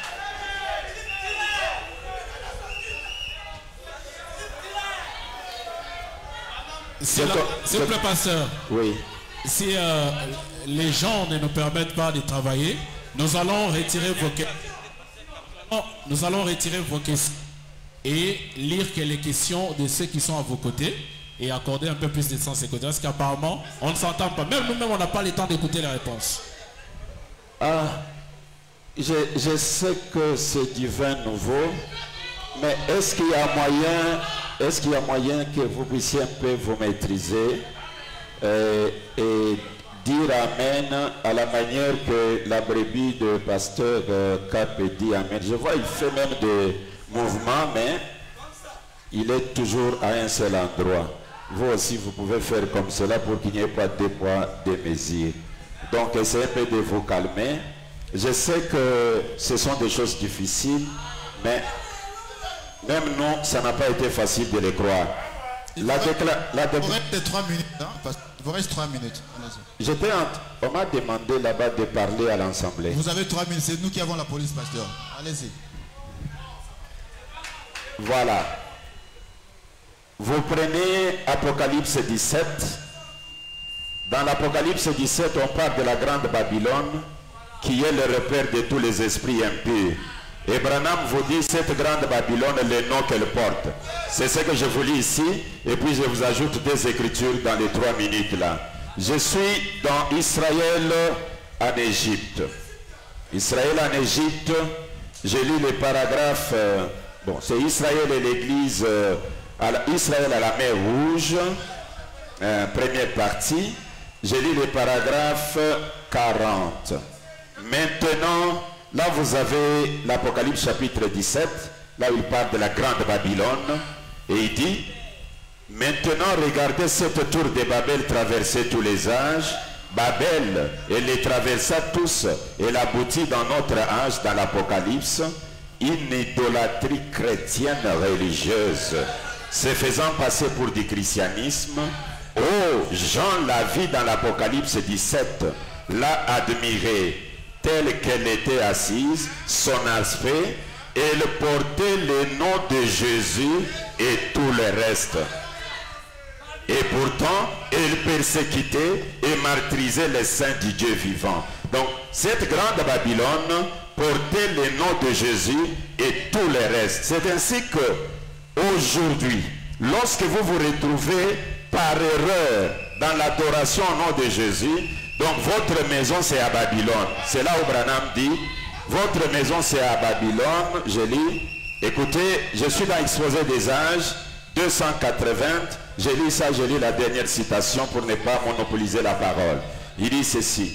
Speaker 3: S'il vous plaît, pasteur.
Speaker 5: Oui.
Speaker 3: Si les gens ne nous permettent pas de travailler, nous allons retirer vos questions. Nous allons retirer vos questions et lire les questions de ceux qui sont à vos côtés et accorder un peu plus de sens écouter. Parce qu'apparemment, on ne s'entend pas. Même nous-mêmes, on n'a pas le temps d'écouter les réponses.
Speaker 5: Ah, je sais que c'est du vin nouveau, mais est-ce qu'il y a moyen que vous puissiez un peu vous maîtriser et dire Amen à la manière que la brebis de pasteur Cap dit Amen. Je vois, il fait même des mouvements, mais il est toujours à un seul endroit. Vous aussi, vous pouvez faire comme cela pour qu'il n'y ait pas de poids, de mesures. Donc, essayez un peu de vous calmer. Je sais que ce sont des choses difficiles, mais même nous, ça n'a pas été facile de les croire.
Speaker 9: Il vous reste 3 minutes. Hein, il vous reste 3 minutes.
Speaker 5: On m'a demandé là-bas de parler à l'Assemblée.
Speaker 9: Vous avez 3 minutes. C'est nous qui avons la police, pasteur. Allez-y.
Speaker 5: Voilà. Vous prenez Apocalypse 17. Dans l'Apocalypse 17, on parle de la grande Babylone qui est le repère de tous les esprits impurs. Et Branham vous dit cette grande Babylone, le nom qu'elle porte. C'est ce que je vous lis ici. Et puis je vous ajoute des écritures dans les 3 minutes là. Je suis dans Israël en Égypte. Israël en Égypte, je lis les paragraphes. Bon, c'est Israël et l'église. Israël à la mer Rouge. Première partie. Je lis les paragraphes 40. Maintenant, là vous avez l'Apocalypse chapitre 17, là où il parle de la grande Babylone, et il dit, maintenant regardez cette tour de Babel traverser tous les âges. Babel, elle les traversa tous, elle aboutit dans notre âge, dans l'Apocalypse, une idolâtrie chrétienne religieuse, se faisant passer pour du christianisme. Oh, Jean la vit dans l'Apocalypse 17, l'a admirée, telle qu'elle était assise, son aspect, elle portait le nom de Jésus et tout le reste. Et pourtant, elle persécutait et martyrisait les saints du Dieu vivant. Donc, cette grande Babylone portait le nom de Jésus et tout le reste. C'est ainsi que, aujourd'hui, lorsque vous vous retrouvez par erreur dans l'adoration au nom de Jésus, donc votre maison c'est à Babylone. C'est là où Branham dit, votre maison c'est à Babylone. Je lis, écoutez, je suis dans l'exposé des âges, 280, je lis ça, je lis la dernière citation pour ne pas monopoliser la parole. Il dit ceci,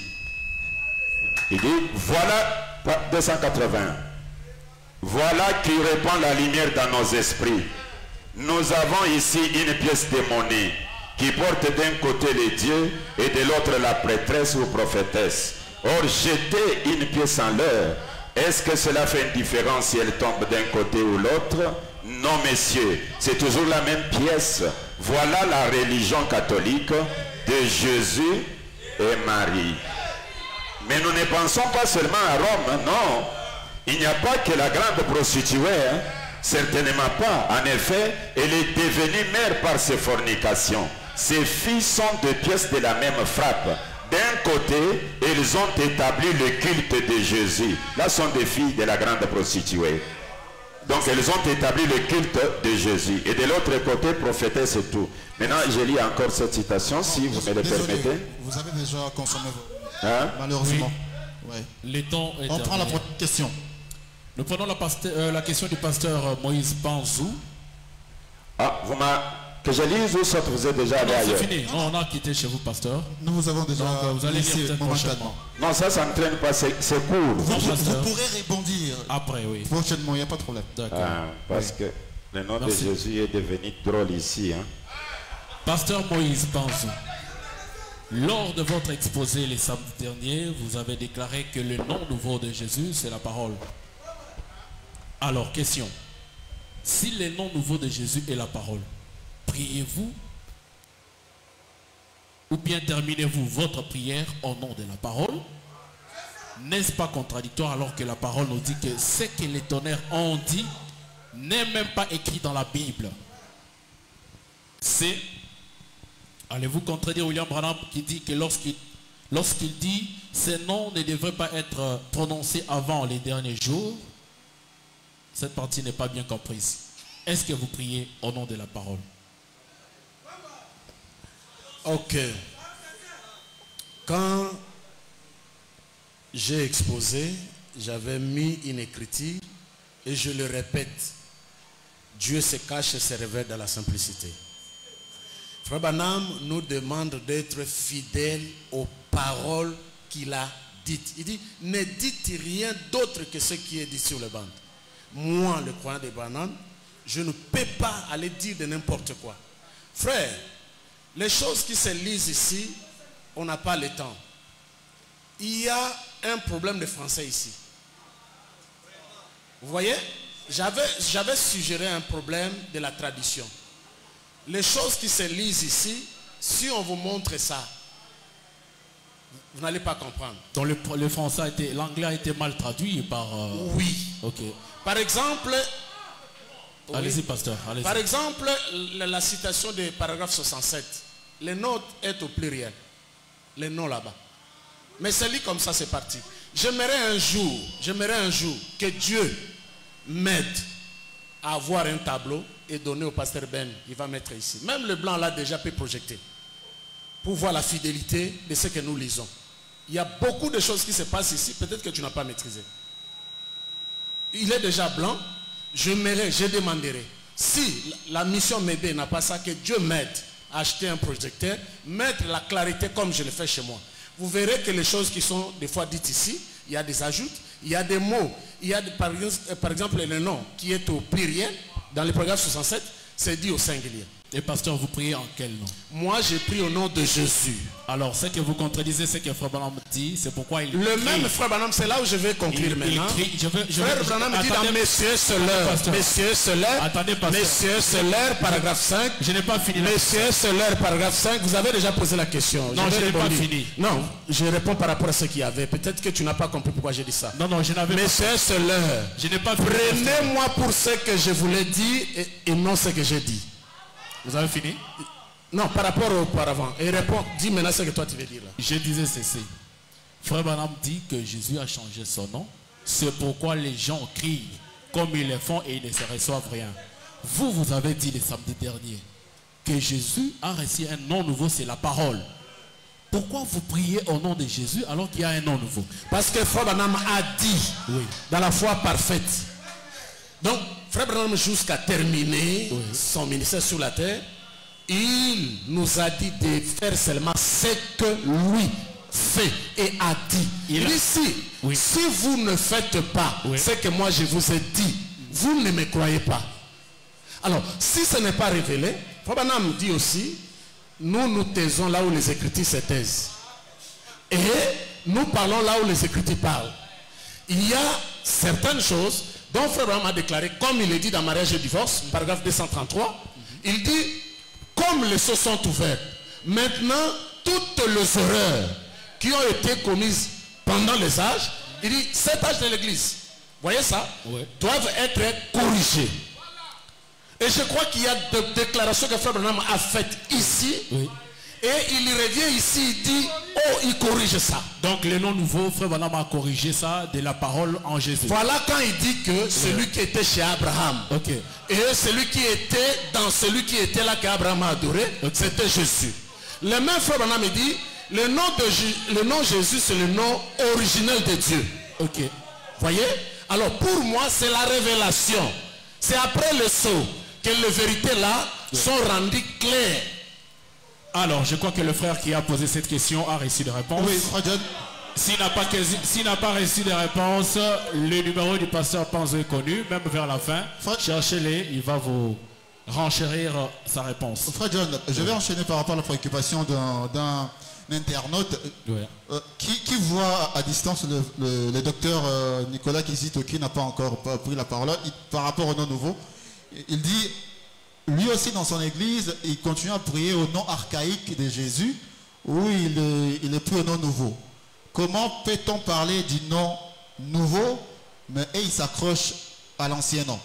Speaker 5: il dit, voilà, 280, voilà qui répand la lumière dans nos esprits. Nous avons ici une pièce de monnaie qui porte d'un côté les dieux et de l'autre la prêtresse ou prophétesse. Or, jeter une pièce en l'air, est-ce que cela fait une différence si elle tombe d'un côté ou l'autre? Non, messieurs, c'est toujours la même pièce. Voilà la religion catholique de Jésus et Marie. Mais nous ne pensons pas seulement à Rome, non. Il n'y a pas que la grande prostituée, hein? Certainement pas. En effet, elle est devenue mère par ses fornications. Ses filles sont deux pièces de la même frappe. D'un côté, elles ont établi le culte de Jésus. Là sont des filles de la grande prostituée. Donc elles ont établi le culte de Jésus. Et de l'autre côté, prophétesse et tout. Maintenant, je lis encore cette citation, si vous me le permettez.
Speaker 9: Vous avez déjà consommé vos...
Speaker 5: Hein?
Speaker 9: Malheureusement.
Speaker 3: Oui. Ouais. Les temps est
Speaker 9: on prend la première question.
Speaker 3: Nous prenons la question du pasteur Moïse Panzou.
Speaker 5: Ah, Que je lise ou soit vous êtes déjà allé ailleurs?
Speaker 3: C'est fini. Non, on a quitté chez vous, pasteur.
Speaker 9: Nous vous avons déjà
Speaker 3: vous allez lire prochainement.
Speaker 5: Non, ça n'entraîne pas, c'est court.
Speaker 9: Vous pourrez rebondir
Speaker 3: après, oui.
Speaker 9: Prochainement, il n'y a pas de problème.
Speaker 5: Parce que le nom de Jésus est devenu drôle ici. Hein.
Speaker 3: Pasteur Moïse Banzou, lors de votre exposé les samedis derniers, vous avez déclaré que le nom nouveau de Jésus, c'est la parole. Alors, question. Si le nom nouveau de Jésus est la parole, priez-vous ou bien terminez-vous votre prière au nom de la parole? N'est-ce pas contradictoire alors que la parole nous dit que ce que les tonnerres ont dit n'est même pas écrit dans la Bible? C'est, allez-vous contredire William Branham qui dit que lorsqu'il dit ces noms ne devraient pas être prononcés avant les derniers jours, cette partie n'est pas bien comprise. Est-ce que vous priez au nom de la parole?
Speaker 7: Ok. Quand j'ai exposé, j'avais mis une écriture et je le répète. Dieu se cache et se révèle dans la simplicité. Frère Branham nous demande d'être fidèles aux paroles qu'il a dites. Il dit, ne dites rien d'autre que ce qui est dit sur le banc. Moi, le croyant de Branham, je ne peux pas aller dire de n'importe quoi. Frère, les choses qui se lisent ici, on n'a pas le temps. Il y a un problème de français ici. Vous voyez, j'avais suggéré un problème de la tradition. Les choses qui se lisent ici, si on vous montre ça, vous n'allez pas comprendre.
Speaker 3: Donc le français a été, l'anglais a été mal traduit par...
Speaker 7: Oui.
Speaker 3: Ok.
Speaker 7: Par exemple...
Speaker 3: Allez-y, pasteur. Allez-y.
Speaker 7: Par exemple, la citation du paragraphe 67. Le nom est au pluriel. Le nom là-bas. Mais c'est lui comme ça, c'est parti. J'aimerais un jour que Dieu m'aide à avoir un tableau et donner au pasteur Ben. Il va mettre ici. Même le blanc là déjà peut projeter. Pour voir la fidélité de ce que nous lisons. Il y a beaucoup de choses qui se passent ici, peut-être que tu n'as pas maîtrisé. Il est déjà blanc. Je demanderai. Si la mission m'aide n'a pas ça, que Dieu m'aide à acheter un projecteur, mettre la clarité comme je le fais chez moi. Vous verrez que les choses qui sont des fois dites ici, il y a des ajouts, il y a des mots, il y a par exemple le nom qui est au pluriel, dans le paragraphe 67, c'est dit au singulier.
Speaker 3: Et pasteur, vous priez en quel nom?
Speaker 7: Moi, je prie au nom de Jésus.
Speaker 3: Alors, ce que vous contredisez, ce que Frère Branham dit, c'est pourquoi il
Speaker 7: le même Frère Branham, c'est là où je vais conclure maintenant. Frère Branham dit dans Messieurs, c'est l'heure. Messieurs, c'est l'heure.
Speaker 3: Attendez, pasteur.
Speaker 7: Messieurs, c'est l'heure, paragraphe 5.
Speaker 3: Je n'ai pas fini.
Speaker 7: Messieurs, c'est l'heure, paragraphe 5. Vous avez déjà posé la question.
Speaker 3: Non, je n'ai pas fini.
Speaker 7: Non, je réponds par rapport à ce qu'il y avait. Peut-être que tu n'as pas compris pourquoi j'ai dit ça.
Speaker 3: Non, je n'avais pas.
Speaker 7: Messieurs, c'est l'heure.
Speaker 3: Je n'ai pas fini.
Speaker 7: Prenez-moi pour ce que je voulais dire et non ce que j'ai dit.
Speaker 3: Vous avez fini?
Speaker 7: Non, par rapport au auparavant. Et réponds, dis maintenant ce que toi tu veux dire là.
Speaker 3: Je disais ceci. Frère Branham dit que Jésus a changé son nom. C'est pourquoi les gens crient comme ils le font et ils ne se reçoivent rien. Vous avez dit le samedi dernier que Jésus a reçu un nom nouveau, c'est la parole. Pourquoi vous priez au nom de Jésus alors qu'il y a un nom nouveau?
Speaker 7: Parce que Frère Branham a dit, dans la foi parfaite. Donc, Frère Branham, jusqu'à terminer son ministère sur la terre, il nous a dit de faire seulement ce que lui fait et a dit. Il dit si vous ne faites pas ce que moi je vous ai dit, vous ne me croyez pas. Alors, si ce n'est pas révélé, Frère Branham dit aussi, nous taisons là où les Écritures se taisent. Et nous parlons là où les Écritures parlent. Il y a certaines choses dont Frère Branham a déclaré, comme il est dit dans Mariage et Divorce, paragraphe 233, il dit, comme les cieux sont ouverts, maintenant toutes les horreurs qui ont été commises pendant les âges, il dit, cet âge de l'église, voyez ça, doivent être corrigés. Et je crois qu'il y a des déclarations que Frère Branham a faites ici, et il revient ici, il dit, oh, il corrige ça.
Speaker 3: Donc le nom nouveau, Frère Branham a corrigé ça de la parole en Jésus.
Speaker 7: Voilà quand il dit que celui qui était chez Abraham, et celui qui était dans celui qui était là qu'Abraham a adoré, c'était Jésus. Le même Frère Branham dit, le nom Jésus, c'est le nom originel de Dieu. Voyez? Alors pour moi, c'est la révélation. C'est après le saut que la vérité là sont rendus clairs.
Speaker 3: Alors, je crois que le frère qui a posé cette question a reçu des réponses.
Speaker 9: Oui, frère John.
Speaker 3: S'il n'a pas reçu des réponses, le numéro du pasteur Panzo est connu, même vers la fin. Cherchez-les, il va vous renchérir sa réponse.
Speaker 9: Frère John, je vais enchaîner par rapport à la préoccupation d'un internaute qui voit à distance le docteur Nicolas Kizito, qui n'a pas encore pris la parole par rapport au nom nouveau. Il dit, lui aussi dans son église, il continue à prier au nom archaïque de Jésus, où il est plus au nom nouveau. Comment peut-on parler du nom nouveau, mais il s'accroche à l'ancien nom?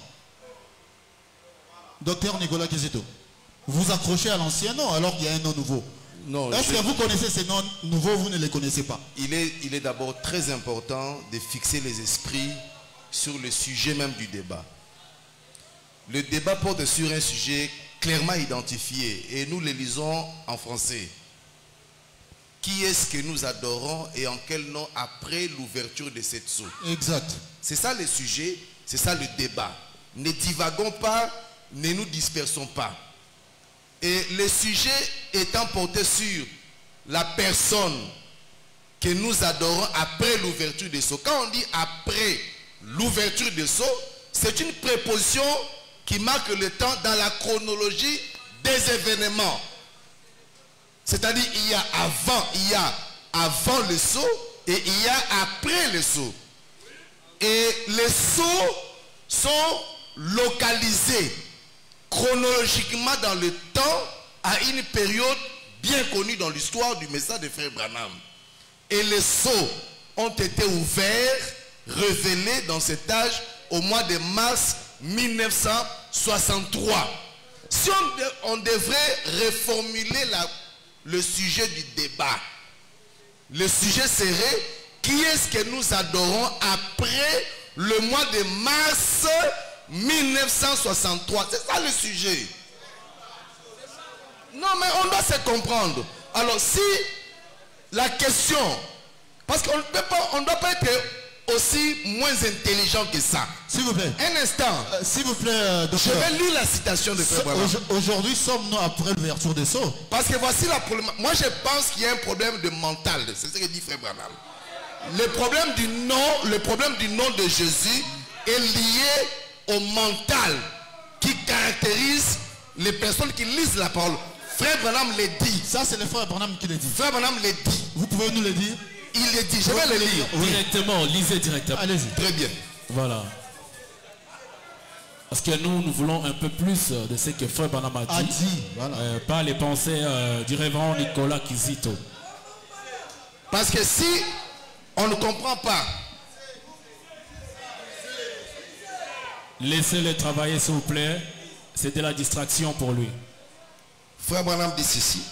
Speaker 9: Docteur Nicolas Kizito, vous accrochez à l'ancien nom alors qu'il y a un nom nouveau. Est-ce que vous connaissez ces noms nouveaux, vous ne les connaissez pas?
Speaker 8: Il est d'abord très important de fixer les esprits sur le sujet même du débat. Le débat porte sur un sujet clairement identifié et nous le lisons en français. Qui est-ce que nous adorons et en quel nom après l'ouverture de cette sceau?
Speaker 9: Exact.
Speaker 8: C'est ça le sujet, c'est ça le débat. Ne divaguons pas, ne nous dispersons pas. Et le sujet étant porté sur la personne que nous adorons après l'ouverture des sceaux. Quand on dit après l'ouverture des sceaux, c'est une préposition qui marque le temps dans la chronologie des événements. C'est-à-dire il y a avant le sceau et il y a après le sceau. Et les sceaux sont localisés chronologiquement dans le temps à une période bien connue dans l'histoire du message de Frère Branham. Et les sceaux ont été ouverts, révélés dans cet âge au mois de mars 1963. Si on devrait reformuler le sujet du débat, le sujet serait: qui est-ce que nous adorons après le mois de mars 1963? C'est ça le sujet. Non, mais on doit se comprendre. Alors si la question, parce qu'on ne doit pas être aussi moins intelligent que ça.
Speaker 9: S'il vous plaît.
Speaker 8: Un instant.
Speaker 9: S'il vous plaît, docteur.
Speaker 8: Je vais lire la citation de Frère Branham.
Speaker 9: Aujourd'hui, sommes-nous après l'ouverture des sceaux?
Speaker 8: Parce que voici la problématique. Moi, je pense qu'il y a un problème de mental. C'est ce que dit Frère Branham. Le problème du nom de Jésus est lié au mental qui caractérise les personnes qui lisent la parole. Frère Branham le dit.
Speaker 9: Ça, c'est le frère Branham qui le dit.
Speaker 8: Frère Branham le dit.
Speaker 9: Vous pouvez nous le dire?
Speaker 8: Il le dit. Je vais le lire.
Speaker 3: Directement, lisez directement.
Speaker 9: Allez-y.
Speaker 8: Très bien.
Speaker 3: Voilà. Parce que nous voulons un peu plus de ce que Frère Branham a dit.
Speaker 9: Voilà.
Speaker 3: Pas les pensées du révérend Nicolas Kizito.
Speaker 8: Parce que si on ne comprend pas,
Speaker 3: laissez-le travailler, s'il vous plaît. C'est de la distraction pour lui.
Speaker 8: Frère Branham dit ceci.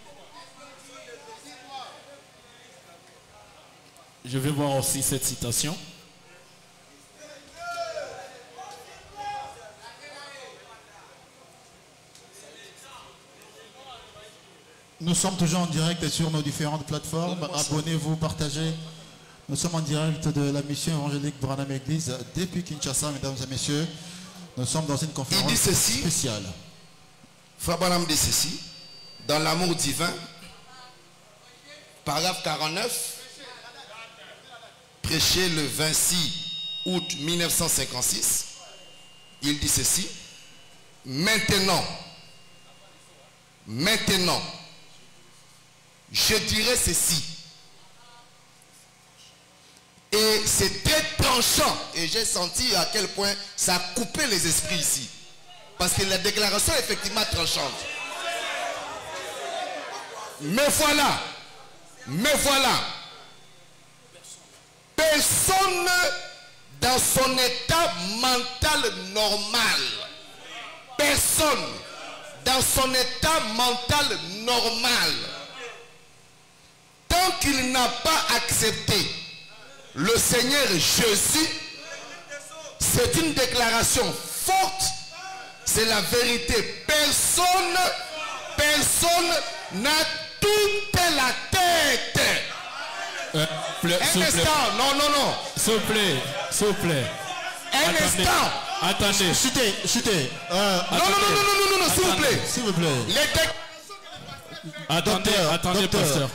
Speaker 3: Je vais voir aussi cette citation.
Speaker 9: Nous sommes toujours en direct sur nos différentes plateformes. Abonnez-vous, partagez. Nous sommes en direct de la mission évangélique Branham Église depuis Kinshasa, mesdames et messieurs. Nous sommes dans une conférence spéciale.
Speaker 8: Frère Branham dit ceci. Dans l'amour divin, paragraphe 49, prêché le 26 août 1956, il dit ceci. Maintenant, je dirais ceci. Et c'est très tranchant. Et j'ai senti à quel point ça a coupé les esprits ici. Parce que la déclaration est effectivement tranchante. Mais voilà. Personne dans son état mental normal. Personne dans son état mental normal. Tant qu'il n'a pas accepté le Seigneur Jésus, c'est une déclaration forte, c'est la vérité. Personne n'a toute la tête. Un instant, non.
Speaker 3: S'il vous plaît.
Speaker 8: Un instant.
Speaker 3: Attendez.
Speaker 9: Chutez.
Speaker 8: Non, s'il vous plaît.
Speaker 9: S'il vous plaît.
Speaker 8: Les textes.
Speaker 3: Attendez, pasteur.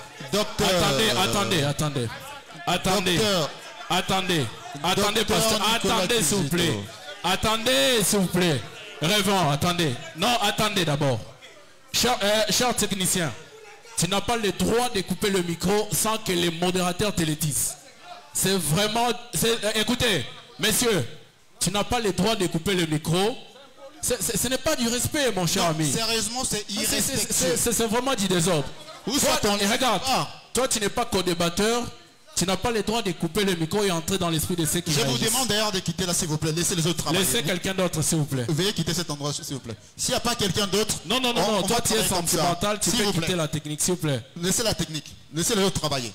Speaker 3: Attendez, pasteur. Attendez, s'il vous plaît. Attendez, s'il vous plaît. Révérend, attendez. Non, attendez d'abord. Cher technicien, tu n'as pas le droit de couper le micro sans que les modérateurs te le disent. C'est vraiment... Écoutez, messieurs, tu n'as pas le droit de couper le micro. Ce n'est pas du respect, mon cher ami.
Speaker 9: Sérieusement, c'est irrespectueux.
Speaker 3: C'est vraiment du désordre. Et regarde, toi tu n'es pas co-débatteur, tu n'as pas le droit de couper le micro et entrer dans l'esprit de ceux qui
Speaker 9: Je vous demande d'ailleurs de quitter là, s'il vous plaît. Laissez les autres travailler.
Speaker 3: Laissez quelqu'un d'autre, s'il vous plaît.
Speaker 9: Veuillez quitter cet endroit, s'il vous plaît. S'il n'y a pas quelqu'un d'autre...
Speaker 3: Non, toi tu es sentimental, tu peux quitter la technique, s'il vous plaît.
Speaker 9: Laissez la technique. Laissez les autres travailler.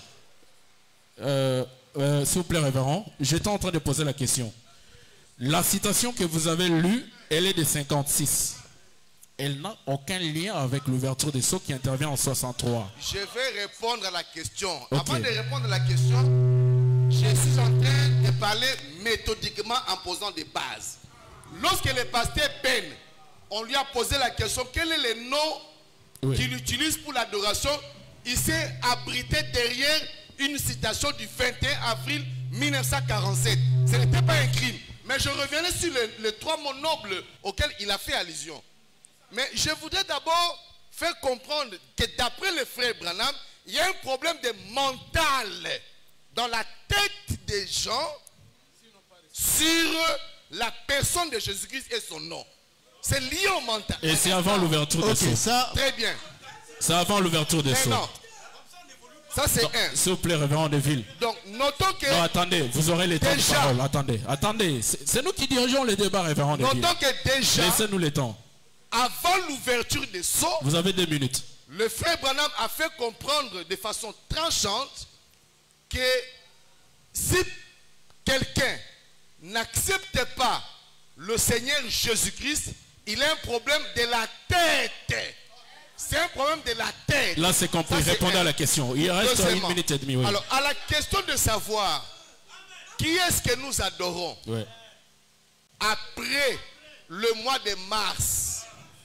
Speaker 3: S'il vous plaît, révérend, j'étais en train de poser la question. La citation que vous avez lue, elle est de 56. Elle n'a aucun lien avec l'ouverture des sceaux qui intervient en 63.
Speaker 8: Je vais répondre à la question. Okay. Avant de répondre à la question, je suis en train de parler méthodiquement en posant des bases. Lorsque le pasteur Ben, on lui a posé la question, quel est le nom qu'il utilise pour l'adoration, il s'est abrité derrière une citation du 21 avril 1947. Ce n'était pas un crime. Mais je reviendrai sur les trois mots nobles auxquels il a fait allusion. Mais je voudrais d'abord faire comprendre que d'après le frère Branham, il y a un problème de mental dans la tête des gens sur la personne de Jésus-Christ et son nom. C'est lié au mental.
Speaker 3: Et c'est avant l'ouverture des sceaux.
Speaker 8: Très bien.
Speaker 3: C'est avant l'ouverture des sceaux.
Speaker 8: Non. Ça c'est un.
Speaker 3: S'il vous plaît, révérend Deville.
Speaker 8: Donc notons que...
Speaker 3: Non, attendez, vous aurez les temps de parole. Attendez. C'est nous qui dirigeons le débat, révérend Deville.
Speaker 8: Notons que déjà...
Speaker 3: Laissez-nous le temps.
Speaker 8: Avant l'ouverture des sceaux...
Speaker 3: Vous avez 2 minutes.
Speaker 8: Le frère Branham a fait comprendre de façon tranchante que si quelqu'un n'accepte pas le Seigneur Jésus-Christ, il a un problème de la tête. C'est un problème de la tête.
Speaker 3: Là, c'est compris. Répondez à la question. Il reste 1 minute et demie. Oui.
Speaker 8: Alors, à la question de savoir qui est-ce que nous adorons après le mois de mars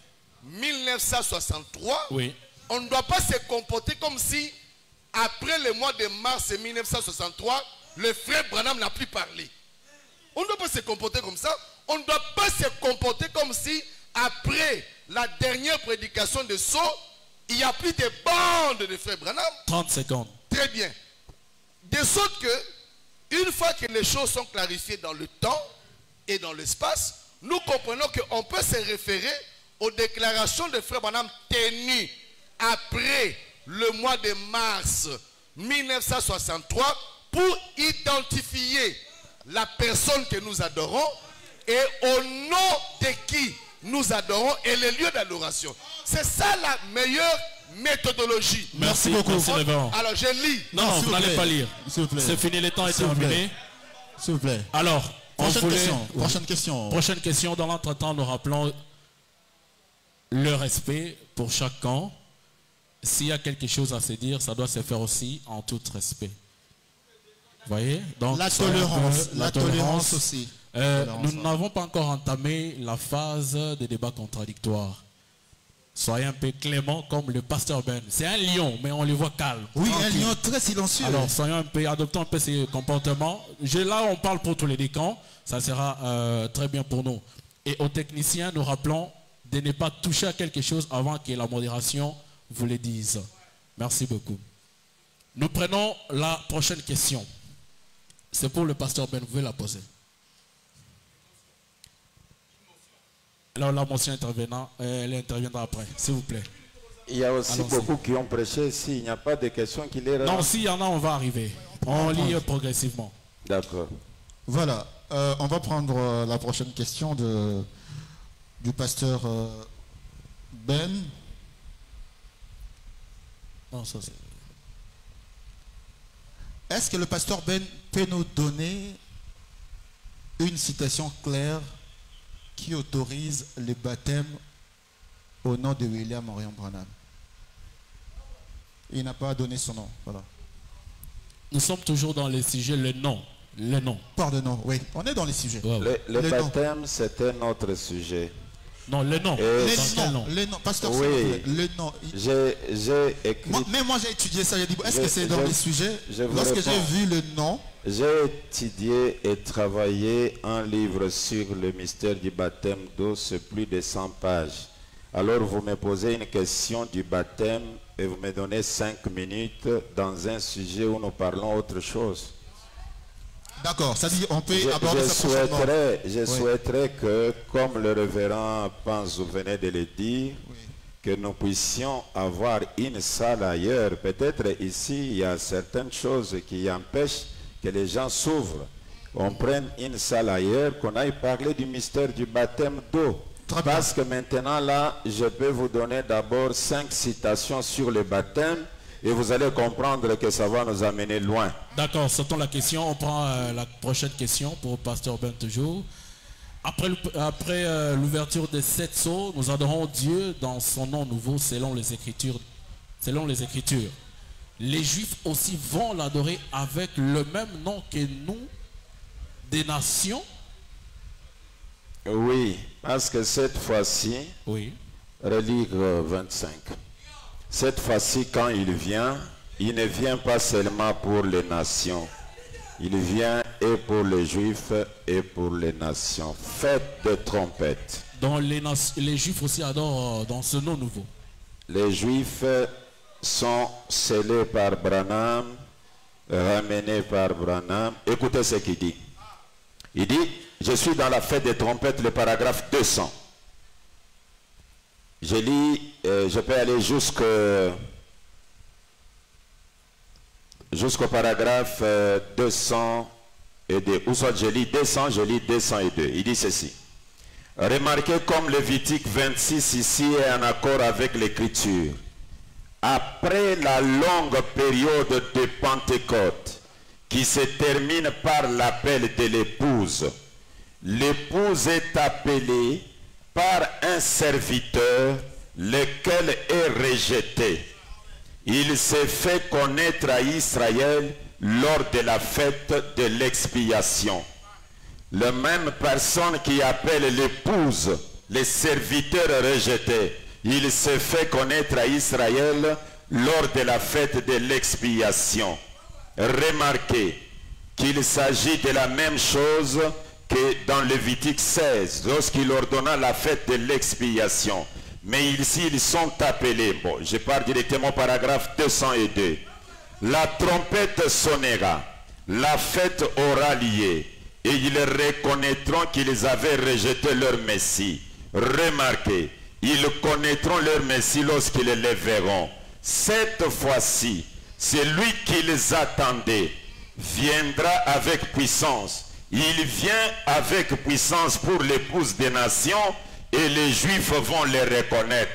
Speaker 8: 1963, on ne doit pas se comporter comme si après le mois de mars 1963, le frère Branham n'a plus parlé. On ne doit pas se comporter comme ça. On ne doit pas se comporter comme si après la dernière prédication de Sceaux, il n'y a plus de bandes de frère Branham.
Speaker 3: 30 secondes.
Speaker 8: Très bien. De sorte que, une fois que les choses sont clarifiées dans le temps et dans l'espace, nous comprenons qu'on peut se référer aux déclarations de frère Branham tenues après le mois de mars 1963 pour identifier la personne que nous adorons et au nom de qui nous adorons et les lieux d'adoration. C'est ça la meilleure méthodologie.
Speaker 3: Merci beaucoup.
Speaker 8: Alors je lis.
Speaker 3: Non, vous n'allez pas lire. C'est fini, le temps est terminé.
Speaker 9: S'il vous plaît.
Speaker 3: Alors,
Speaker 9: prochaine question.
Speaker 3: Prochaine question. Dans l'entretemps, nous rappelons le respect pour chaque camp. S'il y a quelque chose à se dire, ça doit se faire aussi en tout respect. Vous voyez? Donc,
Speaker 9: la tolérance aussi.
Speaker 3: Nous n'avons pas encore entamé la phase de débat contradictoire. Soyez un peu clément comme le pasteur Ben. C'est un lion, mais on le voit calme.
Speaker 9: Oui, tranquille. Un lion très silencieux.
Speaker 3: Alors, soyons un peu, adoptons un peu ces comportements. Là, on parle pour tous les camps. Ça sera très bien pour nous. Et aux techniciens, nous rappelons de ne pas toucher à quelque chose avant que la modération vous le dise. Merci beaucoup. Nous prenons la prochaine question. C'est pour le pasteur Ben. Vous pouvez la poser. Alors la motion intervenant, elle interviendra après, s'il vous plaît.
Speaker 5: Il y a aussi beaucoup qui ont prêché. S'il n'y a pas de questions qui les...
Speaker 3: Non, s'il y en a, on va arriver. On lit progressivement.
Speaker 5: D'accord.
Speaker 9: Voilà, on va prendre la prochaine question du pasteur Ben.
Speaker 3: Non, ça c'est...
Speaker 9: Est-ce que le pasteur Ben peut nous donner une citation claire qui autorise le baptême au nom de William Marion Branham? Il n'a pas donné son nom. Voilà.
Speaker 3: Nous sommes toujours dans le sujet, le nom. Le nom.
Speaker 9: Pardon, oui. On est dans les sujets.
Speaker 5: Le baptême, c'est un autre sujet.
Speaker 3: Non, le nom.
Speaker 9: Le nom. Pasteur,
Speaker 5: oui.
Speaker 9: Le nom.
Speaker 5: J'ai écrit...
Speaker 9: Moi, j'ai étudié ça. J'ai dit, est-ce que c'est dans les sujets? Lorsque j'ai vu le nom...
Speaker 5: J'ai étudié et travaillé un livre sur le mystère du baptême d'eau sur plus de 100 pages. Alors vous me posez une question du baptême et vous me donnez 5 minutes dans un sujet où nous parlons autre chose.
Speaker 9: D'accord, ça dit on peut aborder ça prochainement.
Speaker 5: Je souhaiterais que, comme le révérend Panzou venait de le dire, que nous puissions avoir une salle ailleurs. Peut-être ici, il y a certaines choses qui empêchent que les gens s'ouvrent. On prenne une salle ailleurs, qu'on aille parler du mystère du baptême d'eau. Parce que maintenant là, je peux vous donner d'abord 5 citations sur le baptême et vous allez comprendre que ça va nous amener loin.
Speaker 3: D'accord, sortons la question. On prend la prochaine question pour Pasteur Ben toujours. Après l'ouverture des 7 sceaux, nous adorons Dieu dans son nom nouveau selon les Écritures. Les Juifs aussi vont l'adorer avec le même nom que nous, des nations.
Speaker 5: Oui, parce que cette fois-ci, relire 25. Cette fois-ci, quand il vient, il ne vient pas seulement pour les nations. Il vient et pour les Juifs et pour les nations. Fête de trompette.
Speaker 3: Donc les Juifs aussi adorent dans ce nom nouveau.
Speaker 5: Les Juifs sont scellés par Branham, ramenés par Branham. Écoutez ce qu'il dit. Il dit, je suis dans la fête des trompettes, le paragraphe 200. Je lis, je peux aller jusqu'au paragraphe 202. Ou soit je lis 200, je lis 202. Il dit ceci. Remarquez comme Lévitique 26 ici est en accord avec l'écriture. Après la longue période de Pentecôte, qui se termine par l'appel de l'épouse, l'épouse est appelée par un serviteur, lequel est rejeté. Il s'est fait connaître à Israël lors de la fête de l'expiation. La même personne qui appelle l'épouse, les serviteurs rejetés, il s'est fait connaître à Israël lors de la fête de l'expiation. Remarquez qu'il s'agit de la même chose que dans Lévitique 16, lorsqu'il ordonna la fête de l'expiation. Mais ici, ils sont appelés. Bon, je pars directement au paragraphe 202. La trompette sonnera, la fête aura lieu, et ils reconnaîtront qu'ils avaient rejeté leur Messie. Remarquez, ils connaîtront leur Messie lorsqu'ils le verront. Cette fois-ci, celui qu'ils attendaient viendra avec puissance. Il vient avec puissance pour l'épouse des nations et les Juifs vont les reconnaître.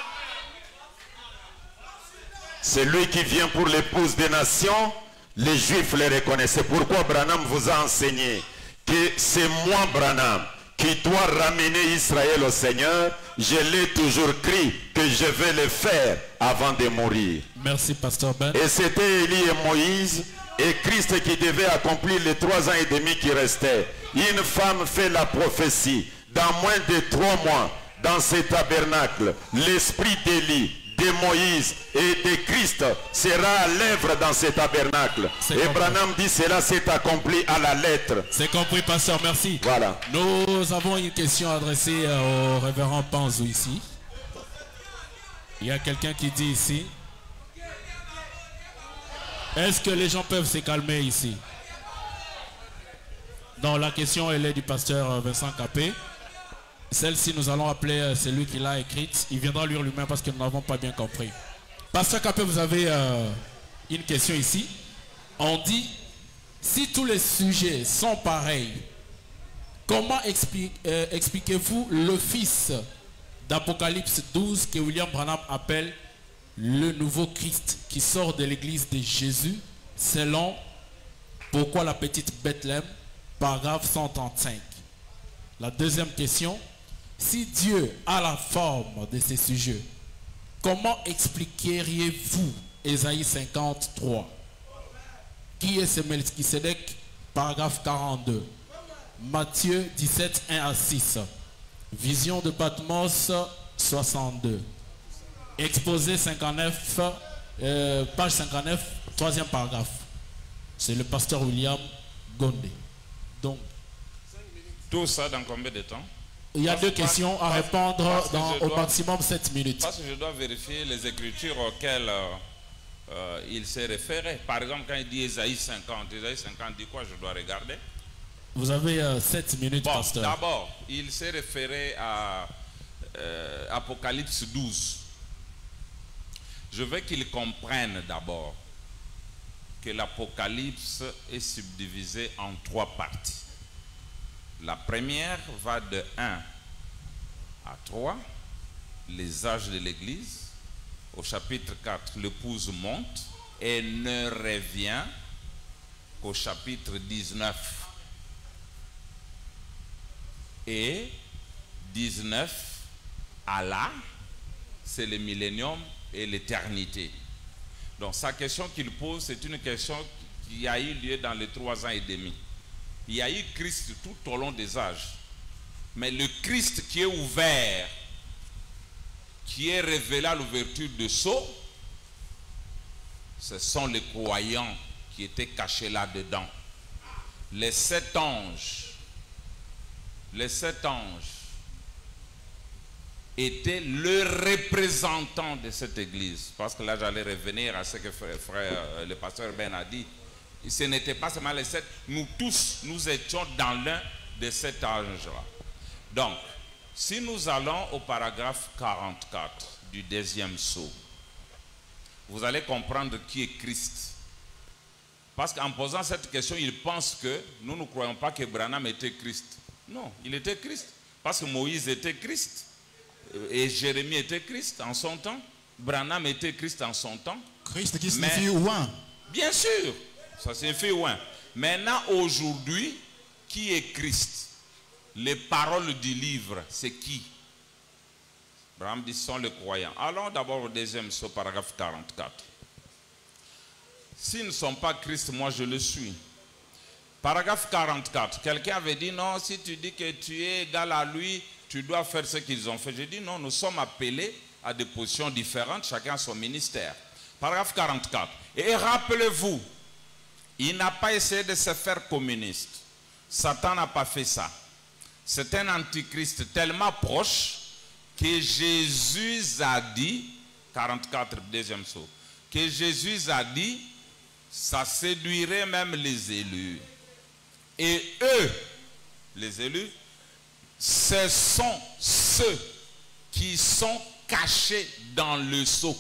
Speaker 5: Celui qui vient pour l'épouse des nations, les Juifs les reconnaissent. C'est pourquoi Branham vous a enseigné que c'est moi, Branham, qui doit ramener Israël au Seigneur. Je l'ai toujours cru que je vais le faire avant de mourir.
Speaker 3: Merci, Pasteur Ben.
Speaker 5: Et c'était Élie et Moïse et Christ qui devait accomplir les 3 ans et demi qui restaient. Une femme fait la prophétie. Dans moins de 3 mois, dans ce tabernacle, l'esprit d'Élie, de Moïse et de Christ sera à l'œuvre dans ce tabernacle. Et Branham dit cela s'est accompli à la lettre.
Speaker 3: C'est compris, pasteur, merci.
Speaker 5: Voilà.
Speaker 3: Nous avons une question adressée au révérend Panzou ici. Il y a quelqu'un qui dit ici. Est-ce que les gens peuvent se calmer ici? Non, la question elle est du pasteur Vincent Capé. Celle-ci, nous allons appeler celui qui l'a écrite. Il viendra lire lui-même parce que nous n'avons pas bien compris. Pasteur Capé, vous avez une question ici. On dit, si tous les sujets sont pareils, comment expliquez-vous le fils d'Apocalypse 12 que William Branham appelle le nouveau Christ qui sort de l'église de Jésus selon Pourquoi la petite Bethléem, paragraphe 135. La deuxième question, si Dieu a la forme de ces sujets, comment expliqueriez-vous Ésaïe 53? Qui est ce Melchisédek paragraphe 42. Matthieu 17, 1 à 6. Vision de Patmos 62. Exposé 59, page 59, troisième paragraphe. C'est le pasteur William Gondé. Donc,
Speaker 6: tout ça dans combien de temps?
Speaker 3: Il y a deux questions à répondre dans au maximum 7 minutes.
Speaker 6: Parce que je dois vérifier les écritures auxquelles il s'est référé. Par exemple, quand il dit Ésaïe 50 dit quoi? Je dois regarder.
Speaker 3: Vous avez 7 minutes,
Speaker 6: bon,
Speaker 3: pasteur.
Speaker 6: D'abord, il s'est référé à Apocalypse 12. Je veux qu'il comprenne d'abord que l'Apocalypse est subdivisé en 3 parties. La première va de 1 à 3, les âges de l'Église. Au chapitre 4, l'épouse monte et ne revient qu'au chapitre 19. Et 19, Allah, c'est le millénium et l'éternité. Donc sa question qu'il pose, c'est une question qui a eu lieu dans les 3 ans et demi. Il y a eu Christ tout au long des âges. Mais le Christ qui est ouvert, qui est révélé à l'ouverture de sceaux, ce sont les croyants qui étaient cachés là-dedans. Les 7 anges étaient le représentant de cette église. Parce que là, j'allais revenir à ce que le pasteur Ben a dit. Ce n'était pas seulement les 7, nous tous, nous étions dans l'un de ces anges-là. Donc, si nous allons au paragraphe 44 du 2e sceau, vous allez comprendre qui est Christ. Parce qu'en posant cette question, il pense que nous ne croyons pas que Branham était Christ. Non, il était Christ. Parce que Moïse était Christ. Et Jérémie était Christ en son temps. Branham était Christ en son temps.
Speaker 9: Christ qui signifie ouin.
Speaker 6: Bien sûr. Ça signifie ouin. Maintenant, aujourd'hui, qui est Christ? Les paroles du livre, c'est qui? Abraham dit, ce sont les croyants. Allons d'abord au 2e sceau, paragraphe 44. S'ils ne sont pas Christ, moi je le suis. Paragraphe 44. Quelqu'un avait dit, non, si tu dis que tu es égal à lui, tu dois faire ce qu'ils ont fait. J'ai dit, non, nous sommes appelés à des positions différentes, chacun son ministère. Paragraphe 44. Et rappelez-vous, il n'a pas essayé de se faire communiste. Satan n'a pas fait ça. C'est un antichrist tellement proche que Jésus a dit, 44, 2e sceau, que Jésus a dit, ça séduirait même les élus. Et eux, les élus, ce sont ceux qui sont cachés dans le sceau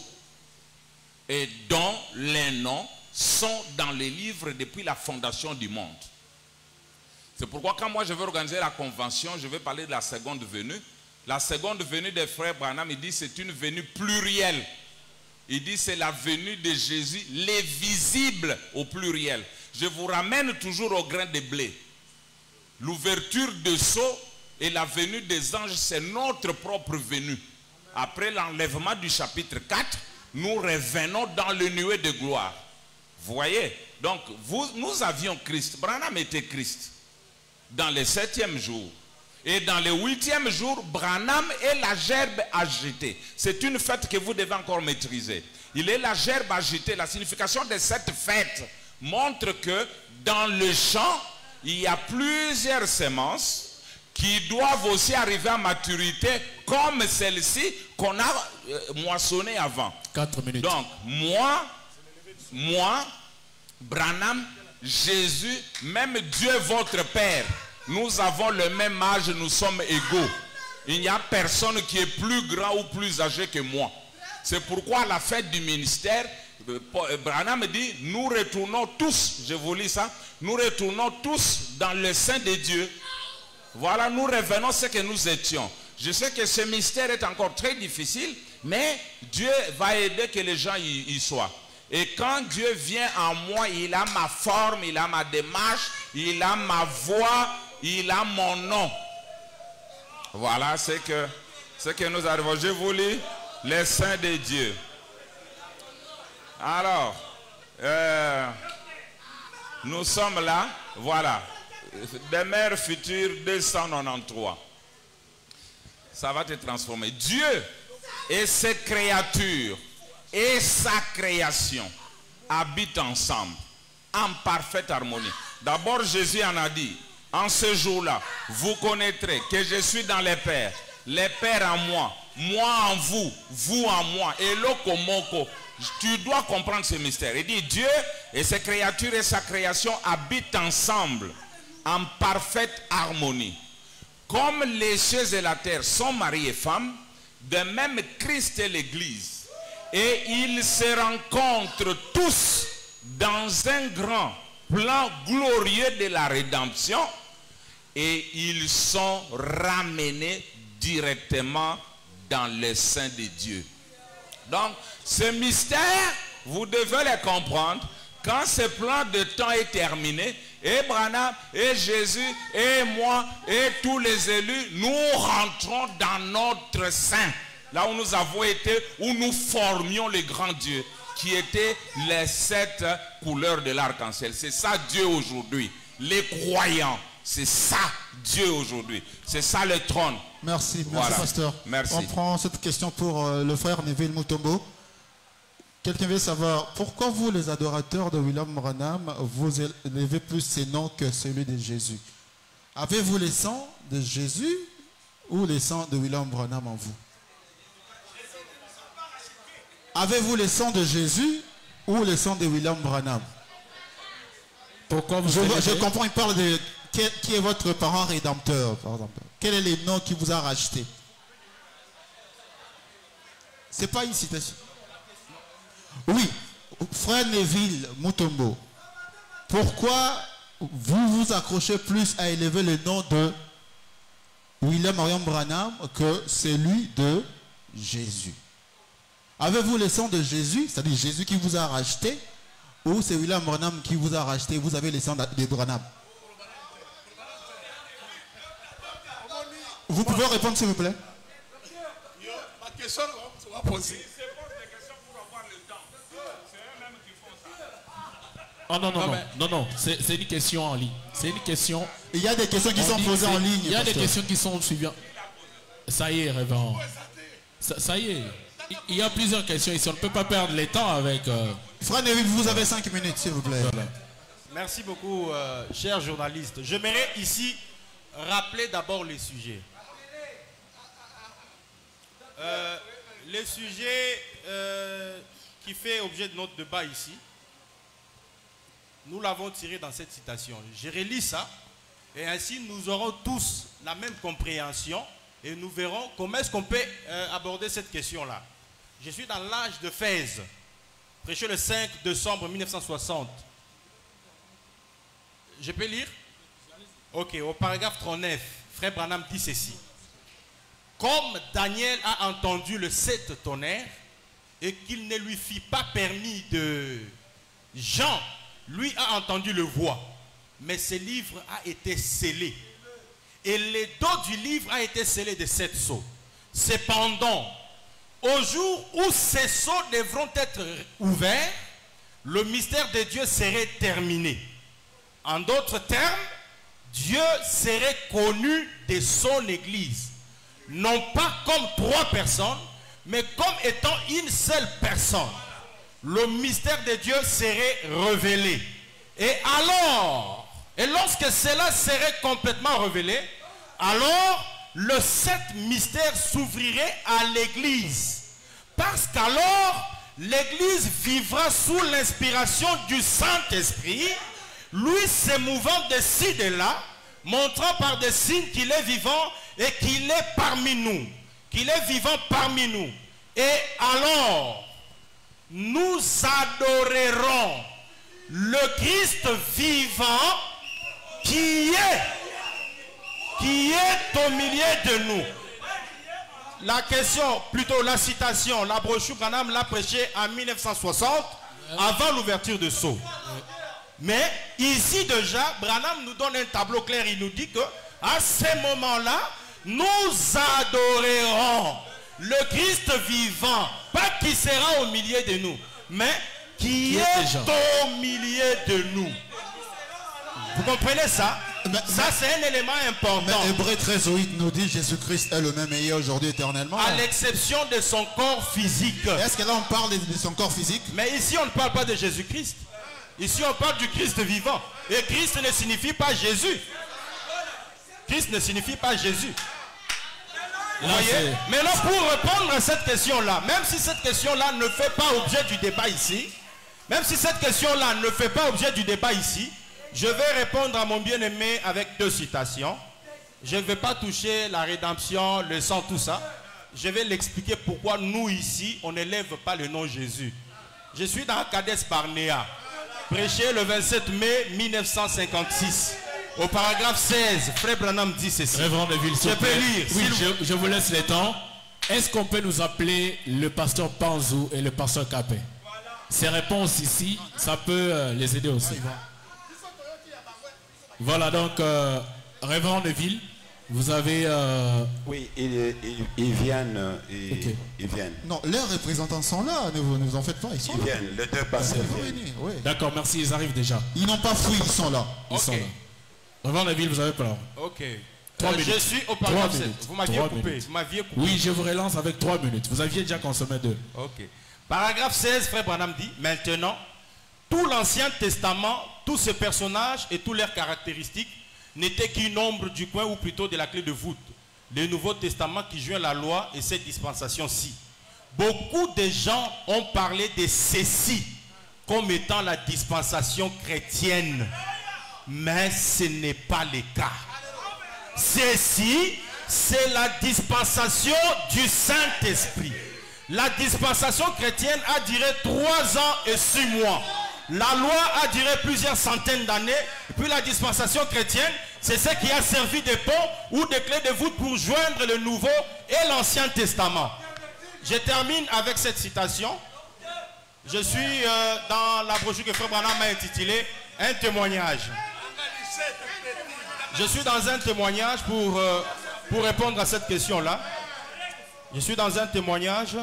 Speaker 6: et dont les noms sont dans les livres depuis la fondation du monde. C'est pourquoi quand moi je veux organiser la convention, je vais parler de la seconde venue. La seconde venue des frères Branham, il dit c'est une venue plurielle. Il dit c'est la venue de Jésus, les visibles au pluriel. Je vous ramène toujours au grain de blé. L'ouverture de sceau et la venue des anges, c'est notre propre venue. Après l'enlèvement du chapitre 4, nous revenons dans le nuée de gloire. Vous voyez? Donc, nous avions Christ. Branham était Christ. Dans le 7e jour. Et dans le 8e jour, Branham est la gerbe agitée. C'est une fête que vous devez encore maîtriser. Il est la gerbe agitée. La signification de cette fête montre que dans le champ, il y a plusieurs semences qui doivent aussi arriver à maturité comme celle-ci qu'on a moissonnée avant.
Speaker 3: 4 minutes.
Speaker 6: Donc, moi, Branham, Jésus, même Dieu votre Père, nous avons le même âge, nous sommes égaux. Il n'y a personne qui est plus grand ou plus âgé que moi. C'est pourquoi à la fête du ministère, Branham dit, nous retournons tous, je vous lis ça, nous retournons tous dans le sein de Dieu. Voilà, nous revenons ce que nous étions. Je sais que ce mystère est encore très difficile, mais Dieu va aider que les gens y soient. Et quand Dieu vient en moi, il a ma forme, il a ma démarche, il a ma voix, il a mon nom. Voilà ce que nous arrivons. Je vous lis les saints de Dieu. Alors, Nous sommes là, voilà. Des mères futures 293. Ça va te transformer. Dieu et ses créatures et sa création habitent ensemble en parfaite harmonie. D'abord, Jésus en a dit, en ce jour-là, vous connaîtrez que je suis dans les pères en moi, moi en vous, vous en moi. Et lokomoko, tu dois comprendre ce mystère. Il dit, Dieu et ses créatures et sa création habitent ensemble en parfaite harmonie. Comme les cieux et la terre sont mari et femme, de même Christ et l'Église. Et ils se rencontrent tous dans un grand plan glorieux de la rédemption. Et ils sont ramenés directement dans le sein de Dieu. Donc, ce mystère, vous devez le comprendre. Quand ce plan de temps est terminé, et Branham, et Jésus, et moi, et tous les élus, nous rentrons dans notre sein. Là où nous avons été, où nous formions le grand Dieu, qui était les 7 couleurs de l'arc-en-ciel. C'est ça Dieu aujourd'hui. Les croyants, c'est ça Dieu aujourd'hui. C'est ça le trône.
Speaker 9: Merci,
Speaker 6: Voilà.
Speaker 9: pasteur.
Speaker 6: Merci.
Speaker 9: On prend cette question pour le frère Neville Mutombo. Quelqu'un veut savoir pourquoi vous, les adorateurs de William Branham, vous élevez plus ces noms que celui de Jésus. Avez-vous le sang de Jésus ou le sang de William Branham en vous? Avez-vous le sang de Jésus ou le sang de William Branham?
Speaker 3: Pourquoi vous
Speaker 9: je comprends, il parle de qui est votre parent rédempteur, par exemple. Quel est le nom qui vous a racheté? C'est pas une citation. Oui, frère Neville Mutombo, pourquoi vous vous accrochez plus à élever le nom de William Marion Branham que celui de Jésus? Avez-vous le sang de Jésus, c'est-à-dire Jésus qui vous a racheté, ou c'est William Branham qui vous a racheté, vous avez le sang de Branham? Vous pouvez répondre s'il vous plaît?
Speaker 11: Ma question, on va poser.
Speaker 3: Oh non, c'est une question en ligne. C'est une question.
Speaker 9: Il y a des questions qui sont posées en ligne.
Speaker 3: Il y a des questions qui sont suivies. Ça y est, révérend. Ça y est. Il y a plusieurs questions ici. On ne peut pas perdre le temps avec.
Speaker 9: Frère Neville, vous avez 5 minutes, s'il vous plaît.
Speaker 12: Voilà. Merci beaucoup, chers journalistes. J'aimerais ici rappeler d'abord les sujets. Les sujets qui fait objet de notre débat ici, nous l'avons tiré dans cette citation. Je relis ça et ainsi nous aurons tous la même compréhension et nous verrons comment est-ce qu'on peut aborder cette question-là. Je suis dans l'âge de Fès, prêché le 5 décembre 1960. Je peux lire? Ok, au paragraphe 39, frère Branham dit ceci. Comme Daniel a entendu le 7 tonnerre et qu'il ne lui fit pas permis de... Jean, lui, a entendu le voix, mais ce livre a été scellé. Et le dos du livre a été scellé de 7 sceaux. Cependant, au jour où ces sceaux devront être ouverts, le mystère de Dieu serait terminé. En d'autres termes, Dieu serait connu de son Église. Non pas comme 3 personnes, mais comme étant une seule personne. Le mystère de Dieu serait révélé. Et alors, et lorsque cela serait complètement révélé, alors le 7 mystère s'ouvrirait à l'Église. Parce qu'alors, l'Église vivra sous l'inspiration du Saint-Esprit, lui se mouvant de ci et de là, montrant par des signes qu'il est vivant et qu'il est parmi nous. Qu'il est vivant parmi nous. Et alors, nous adorerons le Christ vivant qui est au milieu de nous. La question, plutôt la citation, la brochure Branham l'a prêché en 1960, avant l'ouverture de Sceaux. Mais ici déjà, Branham nous donne un tableau clair, il nous dit que à ce moment-là, nous adorerons le Christ vivant, pas qui sera au milieu de nous, mais qui est au milieu de nous. Vous comprenez ça? Ça, c'est un élément important.
Speaker 9: Mais Hébreu 13:8 nous dit Jésus-Christ est le même hier, aujourd'hui, éternellement.
Speaker 12: À l'exception de son corps physique.
Speaker 9: Est-ce que là, on parle de son corps physique?
Speaker 12: Mais ici, on ne parle pas de Jésus-Christ. Ici, on parle du Christ vivant. Et Christ ne signifie pas Jésus. Christ ne signifie pas Jésus. Vous voyez? Maintenant, pour répondre à cette question-là, même si cette question-là ne fait pas objet du débat ici, je vais répondre à mon bien-aimé avec 2 citations. Je ne vais pas toucher la rédemption, le sang, tout ça. Je vais l'expliquer pourquoi nous ici, on n'élève pas le nom Jésus. Je suis dans Kadesh Barnea, prêché le 27 mai 1956. Au paragraphe 16, Frère Branham dit ceci.
Speaker 3: Révérend Neville,
Speaker 12: je peux lire.
Speaker 3: Oui, je vous laisse le temps. Est-ce qu'on peut nous appeler le pasteur Panzou et le pasteur Capé? Ces réponses ici, ça peut les aider aussi. Voilà, donc, Révérend Neville, vous avez...
Speaker 5: Oui, ils viennent. Ils viennent.
Speaker 9: Non, leurs représentants sont là, ne vous en faites pas, ils sont là.
Speaker 5: Ils viennent, les 2 pasteurs viennent.
Speaker 9: Oui.
Speaker 3: D'accord, merci, ils arrivent déjà.
Speaker 9: Ils n'ont pas fui, ils sont là.
Speaker 3: Ils sont là. Révérend Neville, vous avez peur.
Speaker 12: Ok.
Speaker 3: 3 minutes.
Speaker 12: Je suis au paragraphe 7. Vous m'aviez coupé.
Speaker 3: Oui, je vous relance avec 3 minutes. Vous aviez déjà consommé 2.
Speaker 12: Ok. Paragraphe 16, Frère Branham dit, maintenant, tout l'Ancien Testament, tous ces personnages et toutes leurs caractéristiques n'étaient qu'une ombre du coin ou plutôt de la clé de voûte. Le Nouveau Testament qui joint la loi et cette dispensation-ci. Beaucoup de gens ont parlé de ceci comme étant la dispensation chrétienne. Mais ce n'est pas le cas. Ceci, c'est la dispensation du Saint-Esprit. La dispensation chrétienne a duré 3 ans et 6 mois. La loi a duré plusieurs centaines d'années. Et puis la dispensation chrétienne, c'est ce qui a servi de pont ou de clé de voûte pour joindre le Nouveau et l'Ancien Testament. Je termine avec cette citation. Je suis dans la brochure que Frère Branham a intitulée « Un témoignage ». Je suis dans un témoignage pour répondre à cette question-là. Je suis dans un témoignage.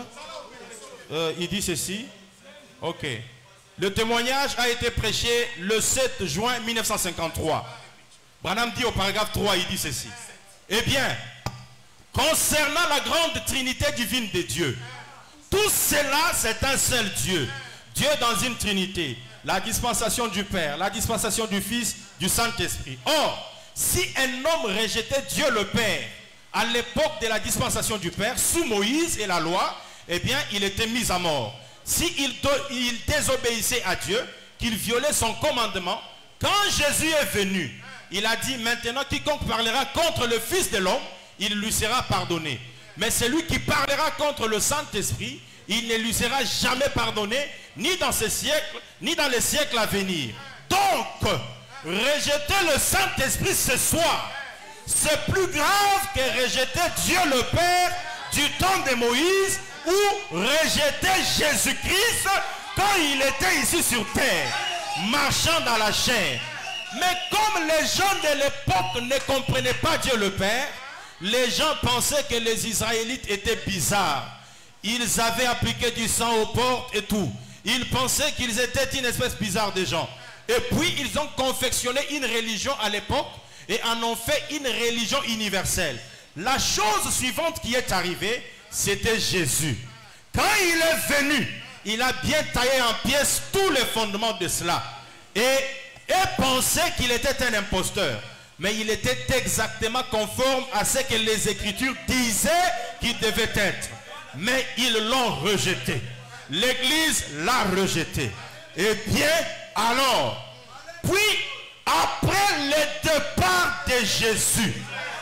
Speaker 12: Il dit ceci. Ok. Le témoignage a été prêché le 7 juin 1953. Branham dit au paragraphe 3, il dit ceci. Eh bien, concernant la grande trinité divine de Dieu, tout cela, c'est un seul Dieu. Dieu dans une trinité. La dispensation du Père, la dispensation du Fils, du Saint-Esprit. Or, si un homme rejetait Dieu le Père à l'époque de la dispensation du Père, sous Moïse et la loi, eh bien, il était mis à mort. S'il désobéissait à Dieu, qu'il violait son commandement, quand Jésus est venu, il a dit, maintenant, quiconque parlera contre le Fils de l'homme, il lui sera pardonné. Mais celui qui parlera contre le Saint-Esprit, il ne lui sera jamais pardonné, ni dans ce siècle, ni dans les siècles à venir. Donc, rejeter le Saint-Esprit ce soir, c'est plus grave que rejeter Dieu le Père du temps de Moïse ou rejeter Jésus-Christ quand il était ici sur terre, marchant dans la chair. Mais comme les gens de l'époque ne comprenaient pas Dieu le Père, les gens pensaient que les Israélites étaient bizarres. Ils avaient appliqué du sang aux portes et tout. Ils pensaient qu'ils étaient une espèce bizarre de gens. Et puis ils ont confectionné une religion à l'époque et en ont fait une religion universelle. La chose suivante qui est arrivée, c'était Jésus. Quand il est venu, il a bien taillé en pièces tous les fondements de cela. Et pensait qu'il était un imposteur. Mais il était exactement conforme à ce que les Écritures disaient qu'il devait être. Mais ils l'ont rejeté. L'Église l'a rejeté. Et bien, alors, puis, après le départ de Jésus,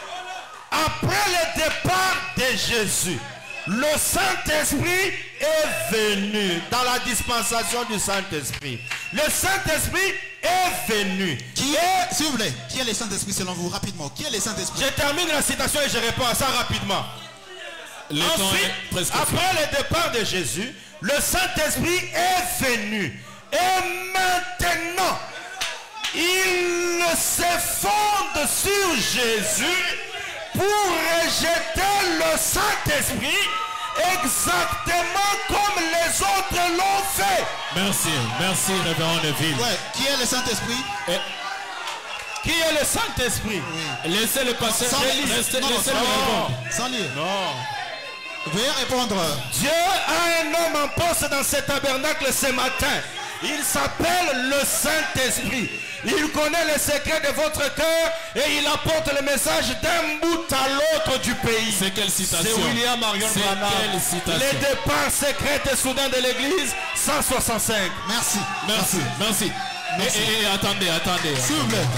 Speaker 12: le Saint-Esprit est venu dans la dispensation du Saint-Esprit. Le Saint-Esprit est venu.
Speaker 9: Qui est, s'il vous plaît, qui est le Saint-Esprit selon vous, rapidement? Qui est le Saint-Esprit?
Speaker 12: Je termine la citation et je réponds à ça rapidement. Ensuite, après le départ de Jésus, le Saint-Esprit est venu. Et maintenant, il se fonde sur Jésus pour rejeter le Saint-Esprit exactement comme les autres l'ont fait.
Speaker 3: Merci, merci, Révérend Neville.
Speaker 9: Ouais, qui est le Saint-Esprit?
Speaker 12: Qui est le Saint-Esprit?
Speaker 3: Laissez le passer. Laissez le répondre.
Speaker 9: Sans lire.
Speaker 12: Non.
Speaker 9: Veuillez répondre.
Speaker 12: Dieu a un homme en poste dans ce tabernacle ce matin. Il s'appelle le Saint-Esprit. Il connaît les secrets de votre cœur et il apporte le message d'un bout à l'autre du pays.
Speaker 3: C'est quelle citation?
Speaker 12: C'est William Marion Branham.
Speaker 3: Quelle citation?
Speaker 12: Les départs secrets et soudains de l'église, 165.
Speaker 9: Merci.
Speaker 3: Merci. Et attendez.
Speaker 9: S'il vous plaît.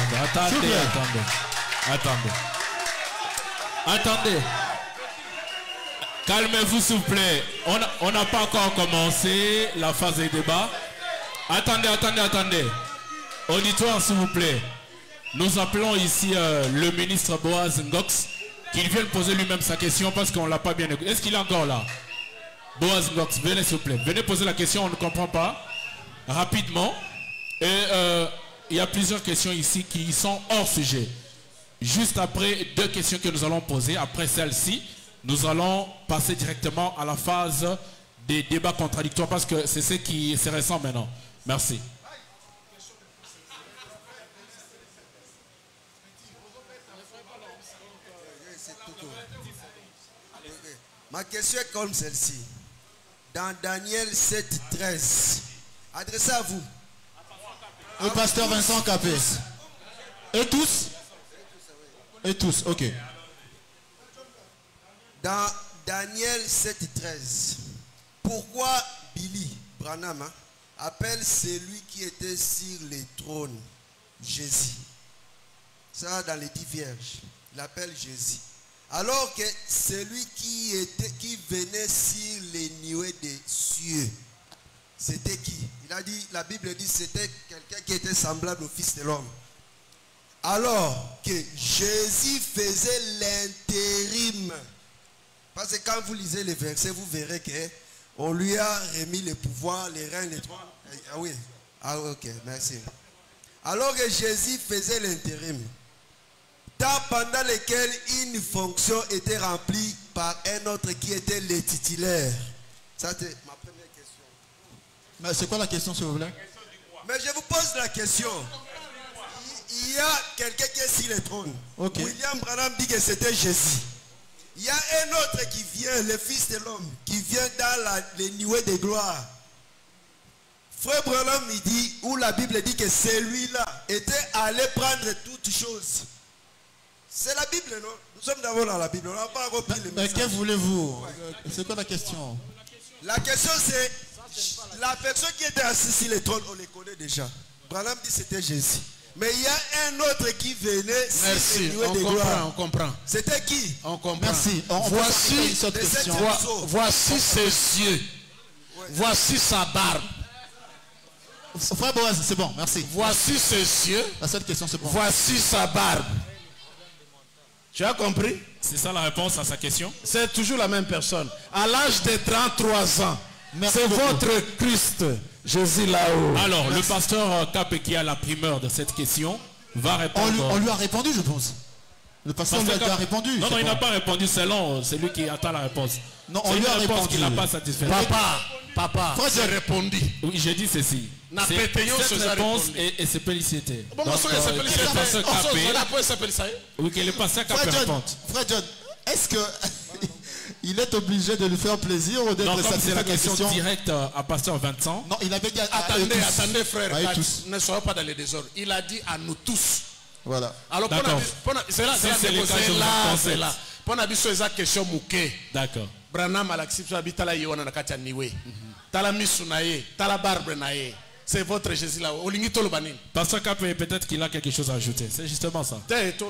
Speaker 3: Attendez. Calmez-vous s'il vous plaît. On n'a pas encore commencé la phase de débat. Attendez. Auditoire s'il vous plaît. Nous appelons ici le ministre Boaz Ngox qu'il vienne poser lui-même sa question parce qu'on ne l'a pas bien écouté. Est-ce qu'il est encore là? Boaz Ngox, venez s'il vous plaît. Venez poser la question, on ne comprend pas. Rapidement. Et il y a plusieurs questions ici qui sont hors sujet. Juste après 2 questions que nous allons poser, après celle-ci, nous allons passer directement à la phase des débats contradictoires parce que c'est ce qui est récent maintenant. Merci.
Speaker 13: Ma question est comme celle-ci. Dans Daniel 7:13, adressez à vous.
Speaker 9: Le pasteur Vincent Capé. Et tous, ok.
Speaker 13: Dans Daniel 7:13, pourquoi Billy Branham appelle celui qui était sur les trônes Jésus? Ça, dans les 10 vierges, il appelle Jésus. Alors que celui qui venait sur les nuées des cieux, c'était qui? Il a dit, la Bible dit, c'était quelqu'un qui était semblable au Fils de l'homme. Alors que Jésus faisait l'intérim. Parce que quand vous lisez les versets, vous verrez qu'on lui a remis le pouvoir, les règnes, les trois. Ah oui. Ah ok, merci. Alors que Jésus faisait l'intérim, temps pendant lequel une fonction était remplie par un autre qui était le titulaire. Ça c'était ma première question.
Speaker 9: Mais c'est quoi la question s'il vous plaît?
Speaker 13: Mais je vous pose la question. Il y a quelqu'un qui est sur le trône.
Speaker 9: Okay.
Speaker 13: William Branham dit que c'était Jésus. Il y a un autre qui vient, le Fils de l'homme, qui vient dans les nuées de gloire. Frère Branham, il dit, où la Bible dit que celui-là était allé prendre toutes choses. C'est la Bible, non? Nous sommes d'abord dans la Bible. On n'a pas repris le message.
Speaker 9: Mais que voulez-vous? C'est quoi la question?
Speaker 13: La question c'est, la personne qui était assise sur le trône, on les connaît déjà. Branham dit que c'était Jésus. Mais il y a un autre qui venait.
Speaker 7: Merci, on comprend.
Speaker 13: C'était qui?
Speaker 7: On comprend.
Speaker 9: Merci.
Speaker 7: Voici ses yeux. Ouais. Voici sa barbe.
Speaker 9: Frère Boaz, c'est bon, merci.
Speaker 7: Voici ses yeux.
Speaker 9: Cette question, c'est bon.
Speaker 7: Voici sa barbe. Tu as compris?
Speaker 3: C'est ça la réponse à sa question?
Speaker 7: C'est toujours la même personne. À l'âge de 33 ans. C'est votre Christ. Jésus là-haut.
Speaker 3: Alors, le pasteur Capé qui a la primeur de cette question va répondre.
Speaker 9: On lui a répondu, je pense. Le pasteur lui a répondu.
Speaker 3: Non, il n'a pas répondu selon celui qui attend la réponse.
Speaker 9: Non, on lui a répondu.
Speaker 3: Qu'il n'a pas satisfait.
Speaker 7: Papa, j'ai répondu.
Speaker 3: Oui, j'ai dit ceci. Cette réponse est félicité.
Speaker 7: Oui,
Speaker 3: que le pasteur Capé réponde.
Speaker 9: Frère John, est-ce que il est obligé de lui faire plaisir ou d'être satisfait?
Speaker 3: C'est la question directe à pasteur Vincent.
Speaker 9: Non, il avait dit
Speaker 7: attendez frère, ne soyez pas dans les désordres. Il a dit à nous tous.
Speaker 9: Voilà.
Speaker 7: Alors, c'est là. Pour la question mouké.
Speaker 3: D'accord.
Speaker 7: Branham Alexis Tala Yoana Nakatia Niwe. Tala Misunaye, Tala Barbre Naye. C'est votre Jésus là.
Speaker 3: Pasteur Capé, peut-être qu'il a quelque chose à ajouter. C'est justement ça.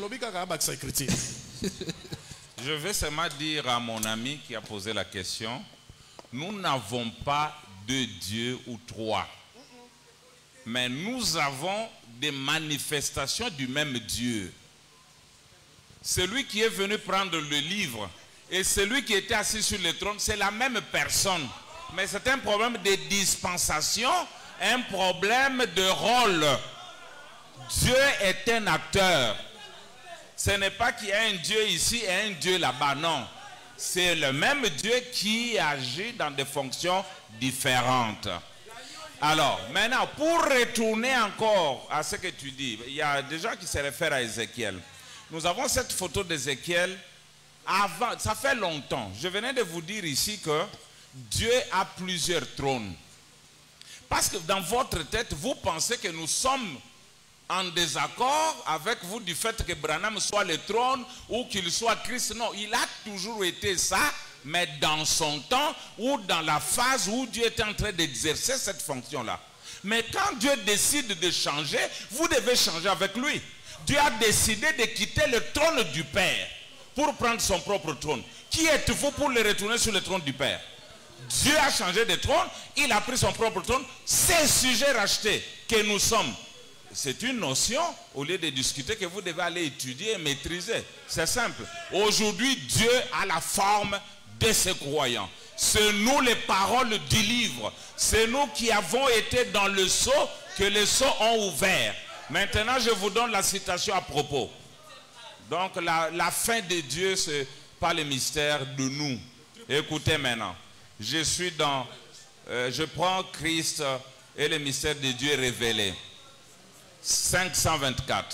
Speaker 6: Je vais seulement dire à mon ami qui a posé la question, nous n'avons pas 2 dieux ou 3, mais nous avons des manifestations du même Dieu. Celui qui est venu prendre le livre et celui qui était assis sur le trône, c'est la même personne. Mais c'est un problème de dispensation, un problème de rôle. Dieu est un acteur. Ce n'est pas qu'il y a un Dieu ici et un Dieu là-bas, non. C'est le même Dieu qui agit dans des fonctions différentes. Alors, maintenant, pour retourner encore à ce que tu dis, il y a des gens qui se réfèrent à Ézéchiel. Nous avons cette photo d'Ézéchiel avant, ça fait longtemps. Je venais de vous dire ici que Dieu a plusieurs trônes. Parce que dans votre tête, vous pensez que nous sommes en désaccord avec vous du fait que Branham soit le trône ou qu'il soit Christ. Non, il a toujours été ça, mais dans son temps ou dans la phase où Dieu est en train d'exercer cette fonction-là. Mais quand Dieu décide de changer, vous devez changer avec lui. Dieu a décidé de quitter le trône du Père pour prendre son propre trône. Qui êtes-vous pour le retourner sur le trône du Père? Dieu a changé de trône, il a pris son propre trône. Ces sujets rachetés que nous sommes, c'est une notion, au lieu de discuter, que vous devez aller étudier et maîtriser. C'est simple. Aujourd'hui, Dieu a la forme de ses croyants. C'est nous les paroles du livre. C'est nous qui avons été dans le sceau que les sceaux ont ouvert. Maintenant, je vous donne la citation à propos. Donc, la fin de Dieu, c'est pas le mystère de nous. Écoutez maintenant. Je suis dans... je prends Christ et le mystère de Dieu révélé. 524.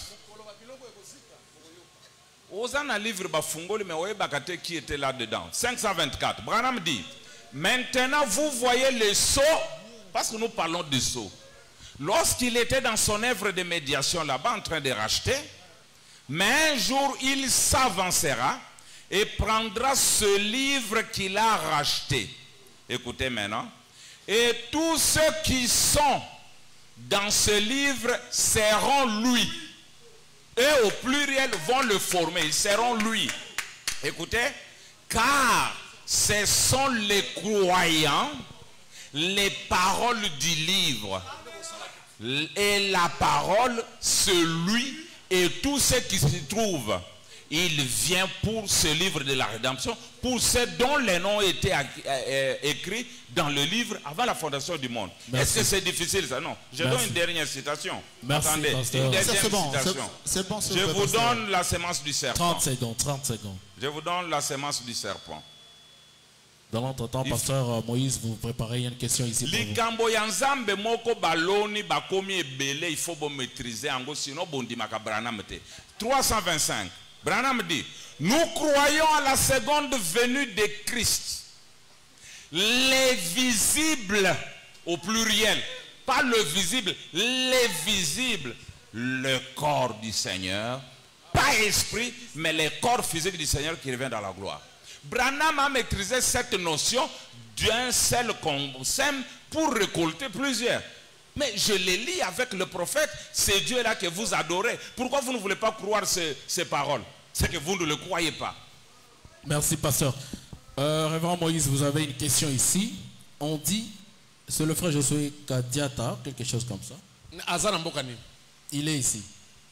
Speaker 6: Osana livre bafungoli mais oye bakate qui était là-dedans. 524. Branham dit, maintenant vous voyez le sceau, parce que nous parlons de sceau. Lorsqu'il était dans son œuvre de médiation là-bas en train de racheter, mais un jour il s'avancera et prendra ce livre qu'il a racheté. Écoutez maintenant. Et tous ceux qui sont dans ce livre seront lui. Et au pluriel vont le former. Ils seront lui. Écoutez. Car ce sont les croyants, les paroles du livre. Et la parole, celui et tout ce qui se trouve. Il vient pour ce livre de la rédemption, pour ceux dont les noms étaient écrits dans le livre avant la fondation du monde. Est-ce que c'est difficile ça? Non. Je donne une dernière citation.
Speaker 3: Merci.
Speaker 6: Attendez, une dernière citation. Je vous donne la sémence du serpent.
Speaker 3: 30 secondes, 30 secondes.
Speaker 6: Je vous donne la sémence du serpent.
Speaker 3: Dans l'entretemps, pasteur Moïse, vous préparez une question ici pour
Speaker 6: Likambo yanzambe moko baloni bakomi ebele, il faut bon maîtriser ango sinon bondimaka Branham te. 325. Branham dit, nous croyons à la seconde venue de Christ. Les visibles, au pluriel, pas le visible, les visibles, le corps du Seigneur, pas esprit, mais le corps physique du Seigneur qui revient dans la gloire. Branham a maîtrisé cette notion d'un seul consem pour récolter plusieurs. Mais je les lis avec le prophète, c'est Dieu-là que vous adorez. Pourquoi vous ne voulez pas croire ces paroles? C'est que vous ne le croyez pas.
Speaker 3: Merci, pasteur. Révérend Moïse, vous avez une question ici. On dit, c'est le frère Josué Kadiata, quelque chose comme ça. Il est ici.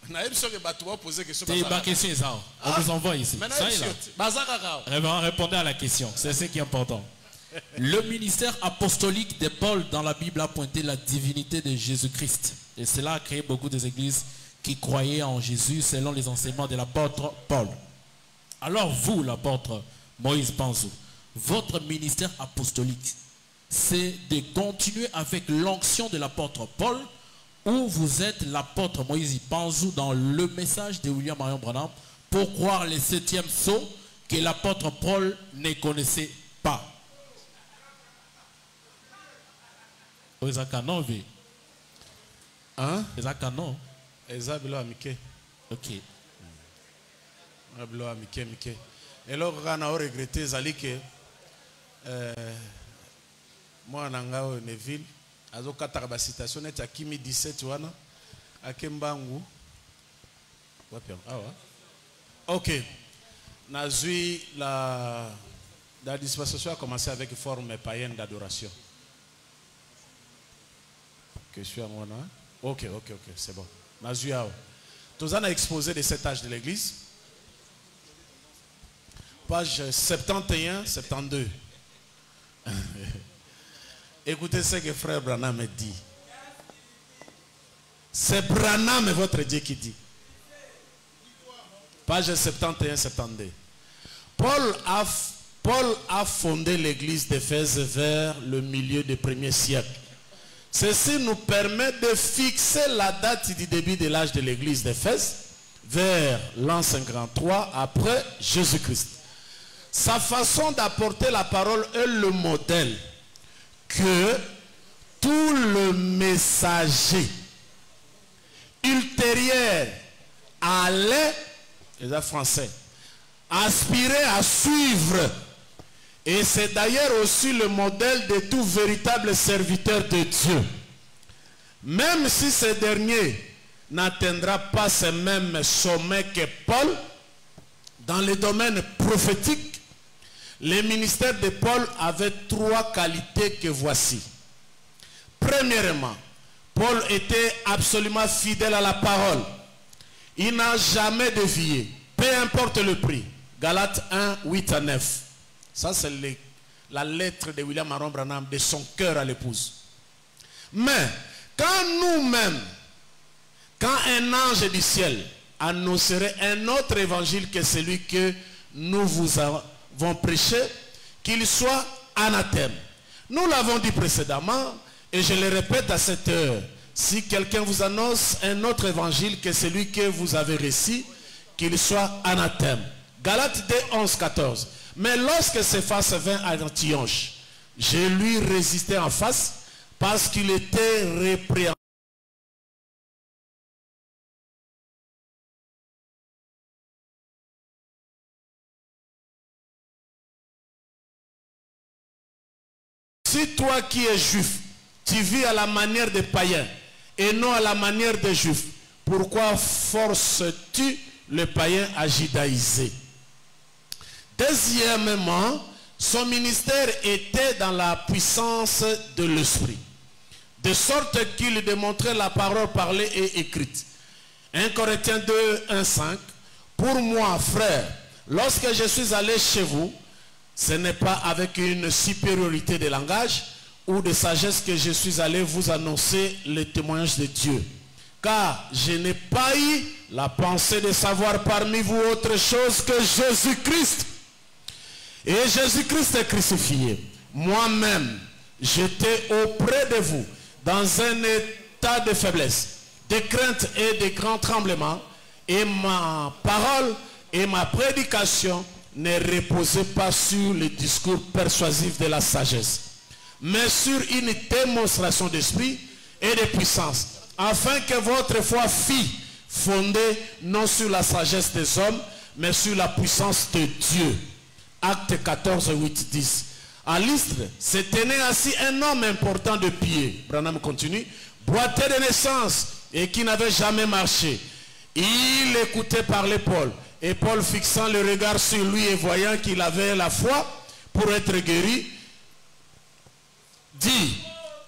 Speaker 3: On vous envoie ici. Ça est là. Révérend, répondez à la question. C'est ce qui est important. Le ministère apostolique de Paul dans la Bible a pointé la divinité de Jésus-Christ. Et cela a créé beaucoup d'églises qui croyaient en Jésus selon les enseignements de l'apôtre Paul. Alors vous, l'apôtre Moïse Panzou, votre ministère apostolique, c'est de continuer avec l'onction de l'apôtre Paul, ou vous êtes l'apôtre Moïse Panzou dans le message de William Marion Branham pour croire les 7e sceaux que l'apôtre Paul ne connaissait pas.
Speaker 7: Hein?
Speaker 3: Ok.
Speaker 7: Et alors, on a regretté que moi, je suis Neville, je suis citation à Kimi 17, à Kembangu. Ok. La dispensation a commencé avec une forme païenne d'adoration. Question à moi, non? Ok, c'est bon. Tous on a exposé de cet âge de l'église. Page 71, 72. Écoutez ce que frère Branham dit. C'est Branham votre Dieu qui dit. Page 71, 72. Paul a fondé l'église d'Éphèse vers le milieu du 1er siècle. Ceci nous permet de fixer la date du début de l'âge de l'église d'Éphèse vers l'an 53 après Jésus-Christ. Sa façon d'apporter la parole est le modèle que tout le messager ultérieur allait, les français, aspirer à suivre. Et c'est d'ailleurs aussi le modèle de tout véritable serviteur de Dieu. Même si ce dernier n'atteindra pas ce même sommet que Paul, dans le domaine prophétique, le ministère de Paul avait 3 qualités que voici. Premièrement, Paul était absolument fidèle à la parole. Il n'a jamais dévié, peu importe le prix. Galates 1, 8 à 9. Ça, c'est la lettre de William Aaron Branham de son cœur à l'épouse. Mais, quand nous-mêmes, quand un ange du ciel annoncerait un autre évangile que celui que nous vous avons prêché, qu'il soit anathème. Nous l'avons dit précédemment, et je le répète à cette heure, si quelqu'un vous annonce un autre évangile que celui que vous avez reçu, qu'il soit anathème. Galates 2, 11, 14. Mais lorsque Céphas vint à Antioche, je lui résistais en face parce qu'il était répréhensible. Si toi qui es juif, tu vis à la manière des païens et non à la manière des juifs, pourquoi forces-tu le païen à judaïser? Deuxièmement, son ministère était dans la puissance de l'esprit, de sorte qu'il démontrait la parole parlée et écrite. 1 Corinthiens 2, 1, 5. Pour moi, frère, lorsque je suis allé chez vous, ce n'est pas avec une supériorité de langage ou de sagesse que je suis allé vous annoncer le témoignage de Dieu. Car je n'ai pas eu la pensée de savoir parmi vous autre chose que Jésus-Christ. Et Jésus-Christ est crucifié. Moi-même, j'étais auprès de vous dans un état de faiblesse, de crainte et de grand tremblement. Et ma parole et ma prédication ne reposaient pas sur le discours persuasif de la sagesse, mais sur une démonstration d'esprit et de puissance, afin que votre foi fût fondée non sur la sagesse des hommes, mais sur la puissance de Dieu. Acte 14, 8, 10. À Lystre se tenait assis un homme important de pied. Branham continue. Boiteux de naissance et qui n'avait jamais marché. Il écoutait parler Paul. Et Paul, fixant le regard sur lui et voyant qu'il avait la foi pour être guéri, dit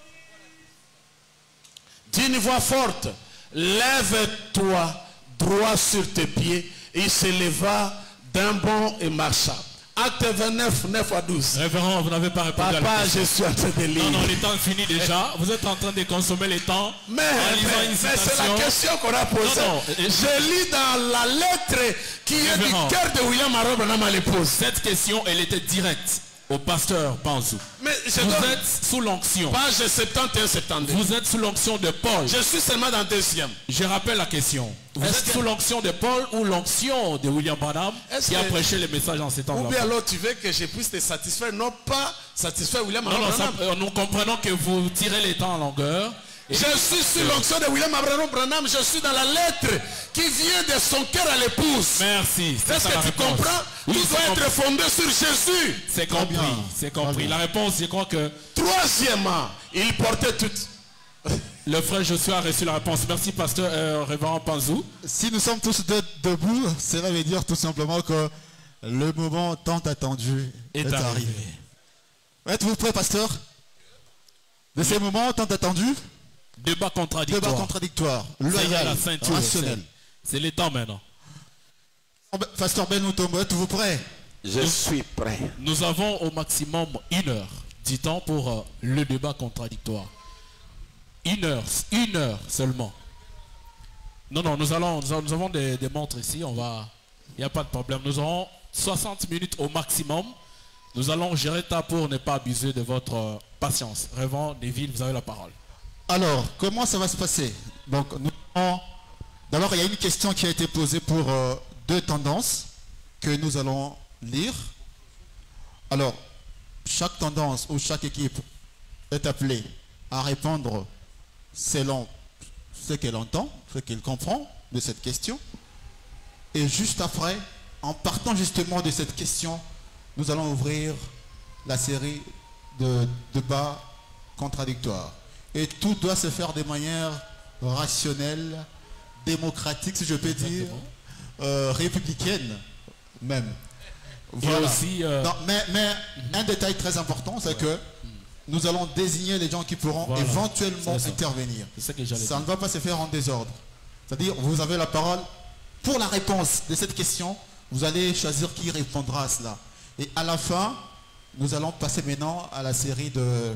Speaker 7: d'une voix forte, lève-toi droit sur tes pieds. Il se leva d'un bond et marcha. Acte 29, 9 à 12.
Speaker 3: Révérend, vous n'avez pas répondu à la question.
Speaker 7: Je suis en train de lire.
Speaker 3: Non, le temps est fini déjà. Vous êtes en train de consommer le temps.
Speaker 7: Mais c'est la question qu'on a posée. Je lis dans la lettre qui est du cœur de William Aaron Branham à l'épouse.
Speaker 3: Cette question, elle était directe au pasteur Panzou. Vous êtes sous l'onction.
Speaker 7: Page 71, 72.
Speaker 3: Vous êtes sous l'onction de Paul.
Speaker 7: Je suis seulement dans le deuxième.
Speaker 3: Je rappelle la question. Vous êtes sous l'onction de Paul ou l'onction de William Branham qui a prêché le message en ces temps-là?
Speaker 7: Ou bien alors tu veux que je puisse te satisfaire, non pas satisfaire William Branham.
Speaker 3: Nous comprenons que vous tirez les temps en longueur.
Speaker 7: Je suis sous l'onction de William Aaron Branham. Je suis dans la lettre qui vient de son cœur à l'épouse.
Speaker 3: Merci.
Speaker 7: Est-ce que tu comprends? Tout doit être fondé sur Jésus.
Speaker 3: C'est compris. C'est compris. La réponse, je crois que...
Speaker 7: Troisièmement, il portait tout.
Speaker 3: Le frère Joshua a reçu la réponse. Merci, pasteur révérend Panzou.
Speaker 9: Si nous sommes tous debout, cela veut dire tout simplement que le moment tant attendu est arrivé. Êtes-vous prêt, pasteur? De ces moments tant attendus?
Speaker 3: Débat contradictoire.
Speaker 9: Débat contradictoire. Loyal, rationnel.
Speaker 3: C'est le temps maintenant.
Speaker 9: Pasteur Ben Mutombo, êtes-vous prêt?
Speaker 5: Je suis prêt.
Speaker 3: Nous avons au maximum 1 heure du temps pour le débat contradictoire. 1 heure seulement. Non, nous avons des montres ici. Il n'y a pas de problème. Nous aurons 60 minutes au maximum. Nous allons gérer ça pour ne pas abuser de votre patience. Révérend Neville, vous avez la parole.
Speaker 9: Alors, comment ça va se passer? Donc, d'abord, il y a une question qui a été posée pour deux tendances que nous allons lire. Alors, chaque tendance ou chaque équipe est appelée à répondre selon ce qu'elle entend, ce qu'elle comprend de cette question. Et juste après, en partant justement de cette question, nous allons ouvrir la série de débats contradictoires. Et tout doit se faire de manière rationnelle, démocratique, si je peux dire, républicaine même. Voilà.
Speaker 3: Aussi,
Speaker 9: non, mais un détail très important, c'est que nous allons désigner les gens qui pourront éventuellement intervenir. Ça ne va pas se faire en désordre. C'est-à-dire, vous avez la parole pour la réponse de cette question. Vous allez choisir qui répondra à cela. Et à la fin, nous allons passer maintenant à la série de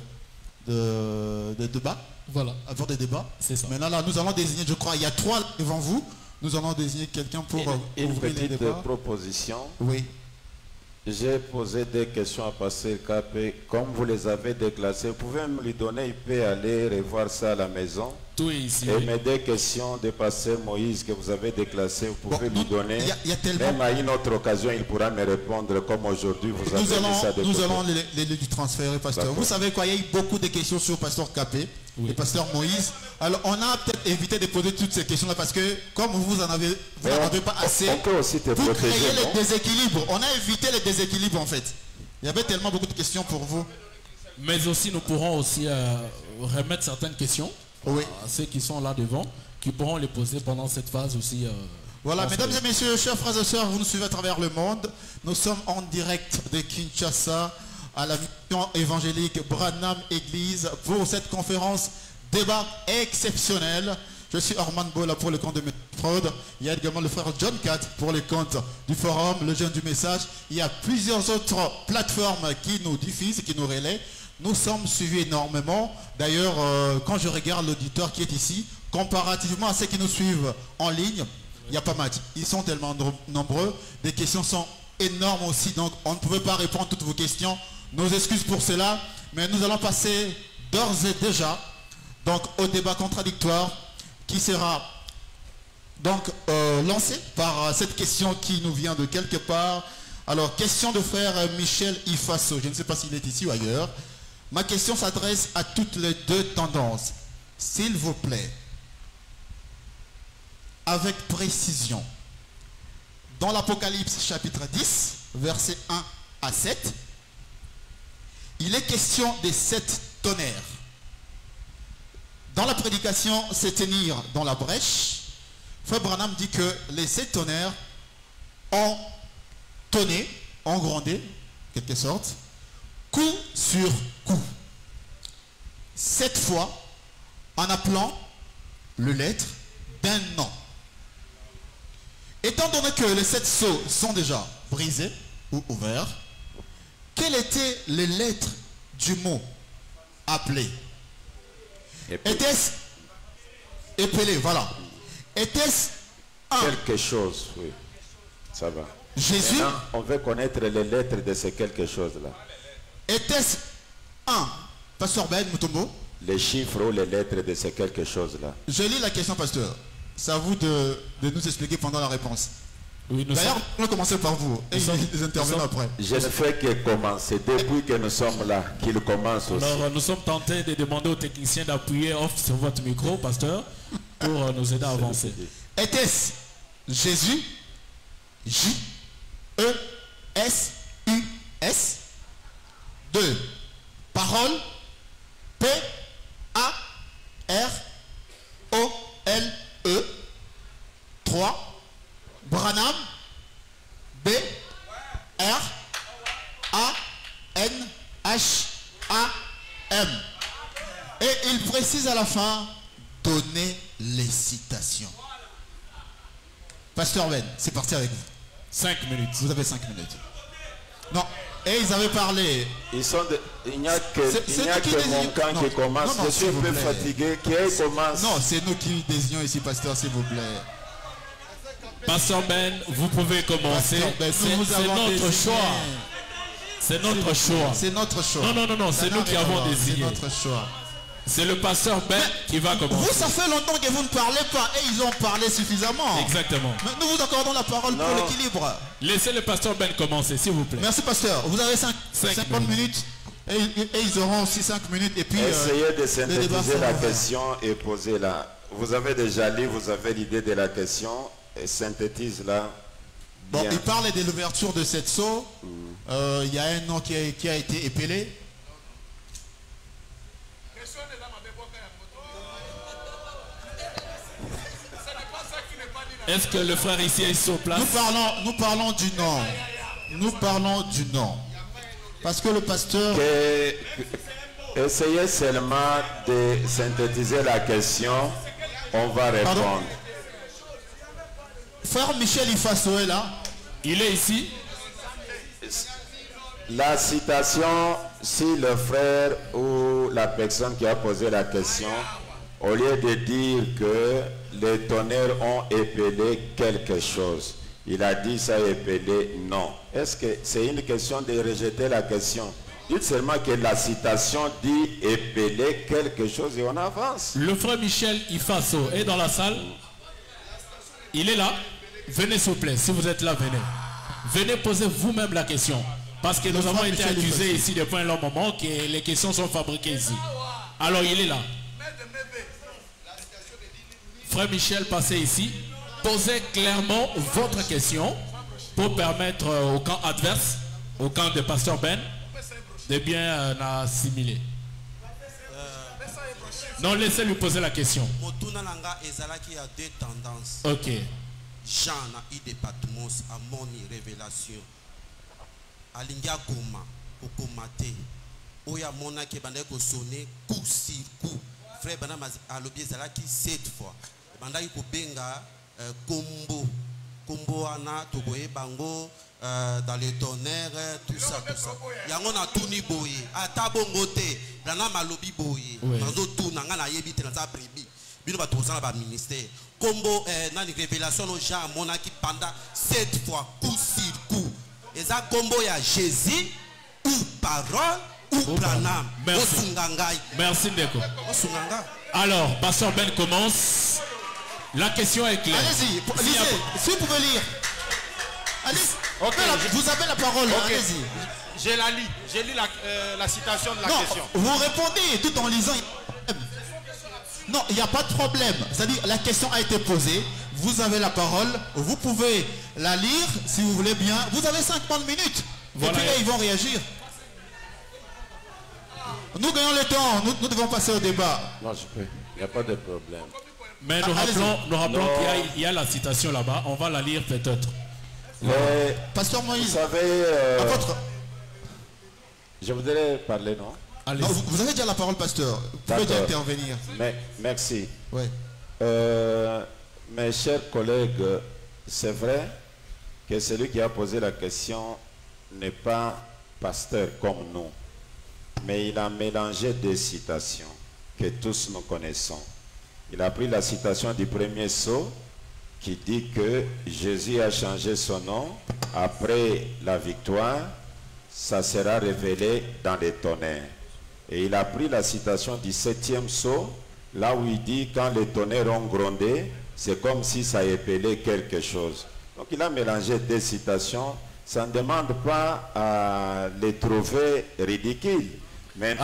Speaker 9: débats.
Speaker 3: Voilà.
Speaker 9: Avoir des débats.
Speaker 3: C'est ça.
Speaker 9: Maintenant, là, nous allons désigner, je crois, il y a 3 devant vous. Nous allons désigner quelqu'un pour ouvrir les débats.
Speaker 5: Une petite proposition.
Speaker 9: Oui.
Speaker 5: J'ai posé des questions à Pasteur Capé. Comme vous les avez déclassées, vous pouvez me lui donner, il peut aller revoir ça à la maison.
Speaker 3: Tout est ici.
Speaker 5: Et mes des questions de Pasteur Moïse que vous avez déclassées, vous pouvez lui donner. Même à une autre occasion, il pourra me répondre comme aujourd'hui. Vous avez mis ça de côté.
Speaker 9: Nous allons les transférer, Pasteur. Vous savez quoi, il y a eu beaucoup de questions sur Pasteur Capé et Pasteur Moïse. Alors, on a peut-être évité de poser toutes ces questions-là parce que, comme vous n'en avez pas assez,
Speaker 5: on peut aussi te
Speaker 9: vous
Speaker 5: protéger,
Speaker 9: créez
Speaker 5: non?
Speaker 9: les déséquilibres. On a évité les déséquilibres, en fait. Il y avait tellement beaucoup de questions pour vous.
Speaker 3: Mais aussi, nous pourrons aussi remettre certaines questions à ceux qui sont là devant, qui pourront les poser pendant cette phase aussi.
Speaker 9: Voilà, mesdames et messieurs, chers frères et sœurs, vous nous suivez à travers le monde. Nous sommes en direct de Kinshasa à la mission évangélique Branham Église pour cette conférence débat exceptionnel. Je suis Armand Bola pour le compte de Méthode. Il y a également le frère John Cat pour le compte du forum, le jeune du message. Il y a plusieurs autres plateformes qui nous diffusent, qui nous relaient. Nous sommes suivis énormément. D'ailleurs, quand je regarde l'auditoire qui est ici, comparativement à ceux qui nous suivent en ligne, il n'y a pas mal. Ils sont tellement nombreux. Les questions sont énormes aussi. Donc, on ne pouvait pas répondre à toutes vos questions. Nos excuses pour cela. Mais nous allons passer d'ores et déjà donc, au débat contradictoire qui sera donc lancé par cette question qui nous vient de quelque part. Alors, question de frère Michel Ifasso. Je ne sais pas s'il est ici ou ailleurs. Ma question s'adresse à toutes les deux tendances. S'il vous plaît, avec précision, dans l'Apocalypse chapitre 10, versets 1 à 7, il est question des 7 tonnerres. Dans la prédication, c'est tenir dans la brèche. Frère Branham dit que les 7 tonnerres ont tonné, ont grondé, quelque sorte, coup sur coup. 7 fois, en appelant le lettre d'un nom. Étant donné que les 7 sceaux sont déjà brisés ou ouverts, quelles étaient les lettres du mot appelé? Était-ce épelé, voilà. Était-ce un
Speaker 5: quelque chose, oui. Ça va.
Speaker 9: Jésus.
Speaker 5: Maintenant, on veut connaître les lettres de ce quelque chose-là.
Speaker 9: Était-ce un Pasteur Ben Mutombo?
Speaker 5: Les chiffres ou les lettres de ce quelque chose-là.
Speaker 9: Je lis la question, pasteur. C'est à vous de nous expliquer pendant la réponse.
Speaker 3: Oui,
Speaker 9: d'ailleurs, on va commencer par vous. Et ils interviennent après.
Speaker 5: Je ne fais que commencer. Depuis que nous sommes là, qu'il commence aussi.
Speaker 3: Alors, nous sommes tentés de demander aux techniciens d'appuyer off sur votre micro, pasteur, pour nous aider à avancer.
Speaker 9: Était-ce Jésus? J-E-S-U-S. 2. Parole. P-A-R-O-L-E. 3. Branham. B-R-A-N-H-A-M. Et il précise à la fin, donner les citations. Pasteur Ben, c'est parti avec vous.
Speaker 3: 5 minutes.
Speaker 9: Vous avez 5 minutes. Non. Et ils avaient parlé.
Speaker 5: Il n'y a que mon camp qui commence. Je suis un peu fatigué. Qui commence?
Speaker 9: Non, c'est nous qui désignons ici, pasteur, s'il vous plaît.
Speaker 3: Pasteur Ben, vous pouvez commencer. C'est notre choix. C'est notre choix.
Speaker 9: C'est notre choix.
Speaker 3: Non, c'est nous qui avons désigné.
Speaker 9: C'est notre choix.
Speaker 3: C'est le pasteur Ben qui va commencer.
Speaker 9: Vous, ça fait longtemps que vous ne parlez pas et ils ont parlé suffisamment.
Speaker 3: Exactement.
Speaker 9: Mais nous vous accordons la parole pour l'équilibre.
Speaker 3: Laissez le pasteur Ben commencer, s'il vous plaît.
Speaker 9: Merci, pasteur. Vous avez 50 minutes et ils auront aussi 5 minutes. Et puis,
Speaker 5: essayez de synthétiser la question et posez-la. Vous avez déjà lu, vous avez l'idée de la question et synthétise-la.
Speaker 9: Bon, il parle de l'ouverture de cette seau. Il y a un nom qui a été épelé.
Speaker 3: Est-ce que le frère ici est sur place?
Speaker 9: Nous parlons du nom. Nous parlons du nom. Parce que le pasteur...
Speaker 5: Essayez seulement de synthétiser la question. On va répondre.
Speaker 9: Pardon? Frère Michel Ifaso est là.
Speaker 3: Il est ici.
Speaker 5: La citation, si le frère ou la personne qui a posé la question, au lieu de dire que les tonnerres ont épelé quelque chose, il a dit ça a épelé, non. Est-ce que c'est une question de rejeter la question? Dites seulement que la citation dit épeler quelque chose et on avance.
Speaker 3: Le frère Michel Ifaso est dans la salle. Il est là. Venez s'il vous plaît, si vous êtes là, venez. Venez poser vous-même la question. Parce que nous avons été accusés ici depuis un long moment que les questions sont fabriquées ici. Alors il est là. Frère Michel, passez ici. Posez clairement votre question pour permettre au camp adverse, au camp de pasteur Ben, de bien assimiler. Non, laissez lui poser la question.
Speaker 13: Il y a deux tendances.
Speaker 3: Ok.
Speaker 13: Jean a eu des Patmos à mon révélation. Alinga Goma, Okomate. Oya mona ke banda ko sonner coup sur coup. Frère Banam a lobby Zalaki 7 fois. Banda ko benga combo. Combo ana togoye bango dans les tonnerres, tout ça. Yango na tuni boye. Ata bongote. Banam a lobby boye. Nazo tu nanga na yebite na za pribi. Bino ba toza na ba ministère. Combo na ni révélation no Jean mona ki pendant 7 fois coup sur coup. Et ça combo ya Jésus ou parole ou Branham.
Speaker 3: Merci Ndeko. Alors, pasteur Ben commence. La question est claire.
Speaker 9: Allez-y, lisez. Si vous pouvez lire. Allez, okay. Vous avez la parole. Okay. Allez-y.
Speaker 12: Je la lis. J'ai lu la citation de la question.
Speaker 9: Vous répondez tout en lisant. Non, il n'y a pas de problème. C'est-à-dire, la question a été posée. Vous avez la parole. Vous pouvez la lire si vous voulez bien. Vous avez 50 minutes. Voilà. Et puis là, ils vont réagir. Nous gagnons le temps. Nous devons passer au débat.
Speaker 5: Non, je peux. Il n'y a pas de problème.
Speaker 3: Mais nous rappelons qu'il y a la citation là-bas. On va la lire peut-être.
Speaker 9: Pasteur Moïse.
Speaker 5: Vous savez... Je voudrais parler, non?
Speaker 9: Non, vous avez déjà la parole, pasteur. Vous pouvez déjà intervenir.
Speaker 5: Merci.
Speaker 9: Ouais.
Speaker 5: Mes chers collègues, c'est vrai que celui qui a posé la question n'est pas pasteur comme nous. Mais il a mélangé deux citations que tous nous connaissons. Il a pris la citation du premier sceau qui dit que Jésus a changé son nom après la victoire. Ça sera révélé dans les tonnerres. Et il a pris la citation du 7e sceau, là où il dit quand les tonnerres ont grondé, c'est comme si ça épelait quelque chose. Donc il a mélangé deux citations. Ça ne demande pas à les trouver ridicules. Maintenant,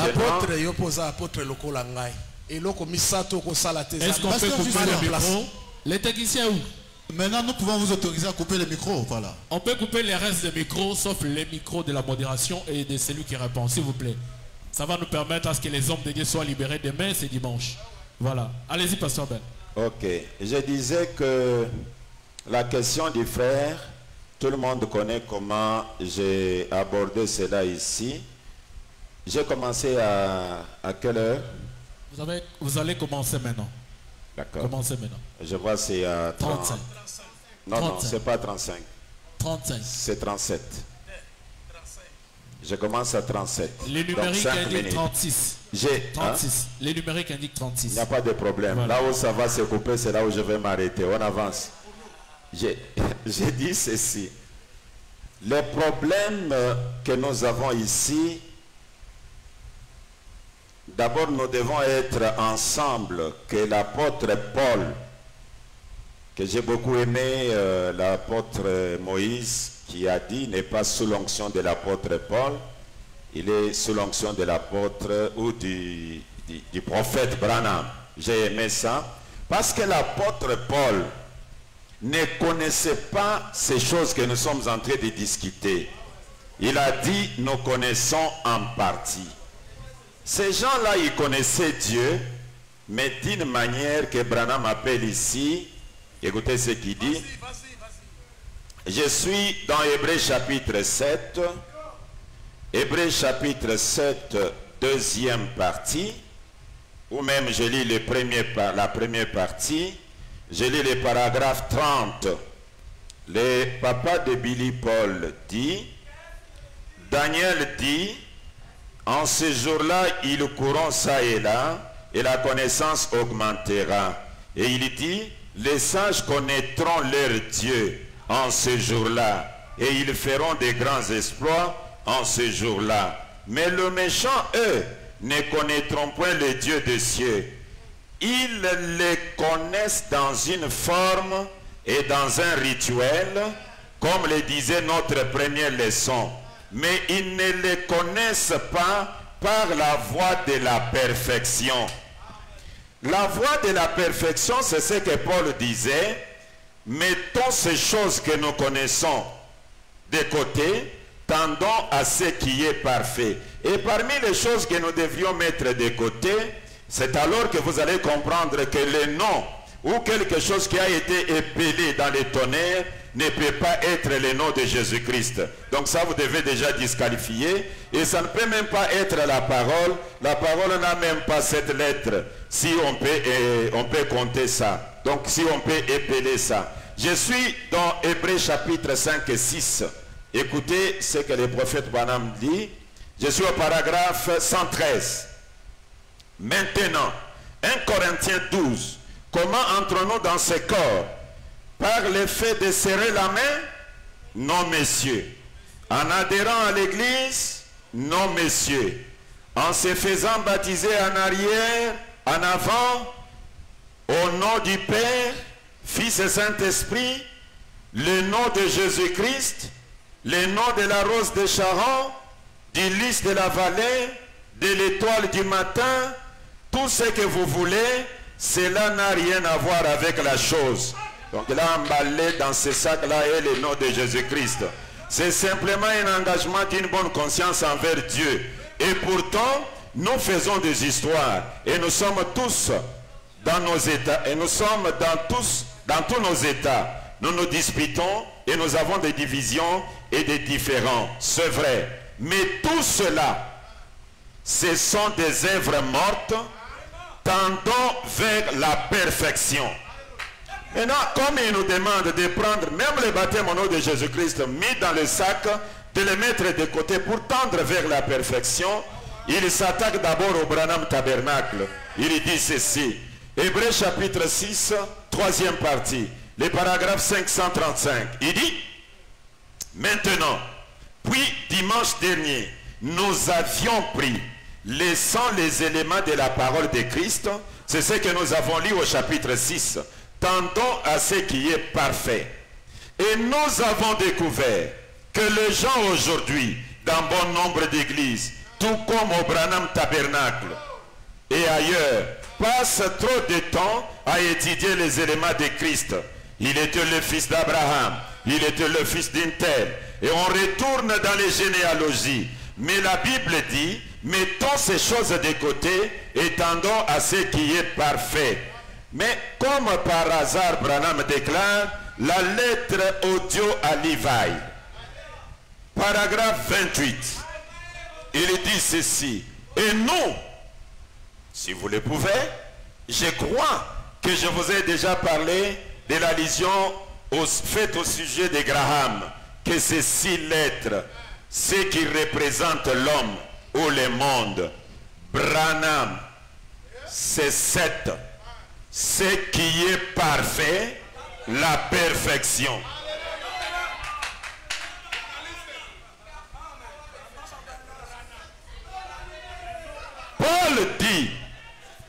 Speaker 3: est-ce qu'on peut couper le micro? Les techniciens où?
Speaker 9: Maintenant, nous pouvons vous autoriser à couper le micro. Voilà.
Speaker 3: On peut couper les restes des micros, sauf les micros de la modération et de celui qui répond, s'il vous plaît. Ça va nous permettre à ce que les hommes de Dieu soient libérés demain, c'est dimanche. Voilà. Allez-y, pasteur Ben.
Speaker 5: Ok. Je disais que la question du frère, tout le monde connaît comment j'ai abordé cela ici. J'ai commencé à quelle heure?
Speaker 3: Vous allez commencer maintenant.
Speaker 5: D'accord.
Speaker 3: Commencez maintenant.
Speaker 5: Je vois c'est à
Speaker 3: 35.
Speaker 5: Non, 35. Non, c'est pas 35.
Speaker 3: 35.
Speaker 5: C'est 37. Je commence à 37.
Speaker 3: Les numériques indiquent 36. 36. Hein? Les numériques indiquent 36.
Speaker 5: Il n'y a pas de problème. Voilà. Là où ça va se couper, c'est là où je vais m'arrêter. On avance. J'ai dit ceci. Les problèmes que nous avons ici d'abord nous devons être ensemble, que l'apôtre Paul, que j'ai beaucoup aimé, l'apôtre Moïse, qui a dit n'est pas sous l'onction de l'apôtre Paul, il est sous l'onction de l'apôtre ou du prophète Branham. J'ai aimé ça, parce que l'apôtre Paul ne connaissait pas ces choses que nous sommes en train de discuter. Il a dit, nous connaissons en partie. Ces gens-là, ils connaissaient Dieu, mais d'une manière que Branham appelle ici, écoutez ce qu'il dit. Je suis dans Hébreux chapitre 7, Hébreux chapitre 7, deuxième partie, ou même je lis la première partie, je lis le paragraphe 30. Le papa de Billy Paul dit, Daniel dit, en ce jour-là, ils courront ça et là, et la connaissance augmentera. Et il dit, les sages connaîtront leur Dieu en ce jour-là, et ils feront des grands exploits en ce jour-là. Mais les méchants, eux, ne connaîtront point le Dieu des cieux. Ils les connaissent dans une forme et dans un rituel, comme le disait notre première leçon. Mais ils ne les connaissent pas par la voie de la perfection. La voie de la perfection, c'est ce que Paul disait. Mettons ces choses que nous connaissons de côté, tendons à ce qui est parfait. Et parmi les choses que nous devrions mettre de côté, c'est alors que vous allez comprendre que le nom ou quelque chose qui a été épelé dans les tonnerres ne peut pas être le nom de Jésus-Christ. Donc ça, vous devez déjà disqualifier. Et ça ne peut même pas être la parole. La parole n'a même pas cette lettre. Si on peut compter ça. Donc si on peut épeler ça. Je suis dans Hébreux chapitre 5 et 6. Écoutez ce que le prophète Branham dit. Je suis au paragraphe 113. Maintenant, 1 Corinthiens 12. Comment entrons-nous dans ce corps? Par le fait de serrer la main? Non, messieurs. En adhérant à l'église? Non, messieurs. En se faisant baptiser en arrière, en avant, au nom du Père, Fils et Saint-Esprit, le nom de Jésus-Christ, le nom de la rose de Sharon, du lys de la vallée, de l'étoile du matin, tout ce que vous voulez, cela n'a rien à voir avec la chose. Donc là, emballé dans ce sac-là est le nom de Jésus-Christ. C'est simplement un engagement d'une bonne conscience envers Dieu. Et pourtant, nous faisons des histoires. Et nous sommes tous dans nos états. Et nous sommes dans tous nos états. Nous nous disputons et nous avons des divisions et des différends. C'est vrai. Mais tout cela, ce sont des œuvres mortes tendant vers la perfection. Maintenant, comme il nous demande de prendre même le baptême au nom de Jésus-Christ mis dans le sac, de le mettre de côté pour tendre vers la perfection, il s'attaque d'abord au Branham Tabernacle. Il dit ceci, Hébreux chapitre 6, troisième partie, le paragraphe 535. Il dit, maintenant, puis dimanche dernier, nous avions pris, laissant les éléments de la parole de Christ, c'est ce que nous avons lu au chapitre 6, tendons à ce qui est parfait. Et nous avons découvert que les gens aujourd'hui, dans bon nombre d'églises, tout comme au Branham Tabernacle et ailleurs, passent trop de temps à étudier les éléments de Christ. Il était le fils d'Abraham, il était le fils d'une telle. Et on retourne dans les généalogies. Mais la Bible dit, mettons ces choses de côté et tendons à ce qui est parfait. Mais comme par hasard, Branham déclare la lettre audio à Levi. Paragraphe 28. Il dit ceci. Et nous, si vous le pouvez, je crois que je vous ai déjà parlé de l'allusion faite au sujet de Graham, que ces 6 lettres, ce qui représente l'homme ou le monde. Branham, c'est 7. Ce qui est parfait, la perfection. Paul dit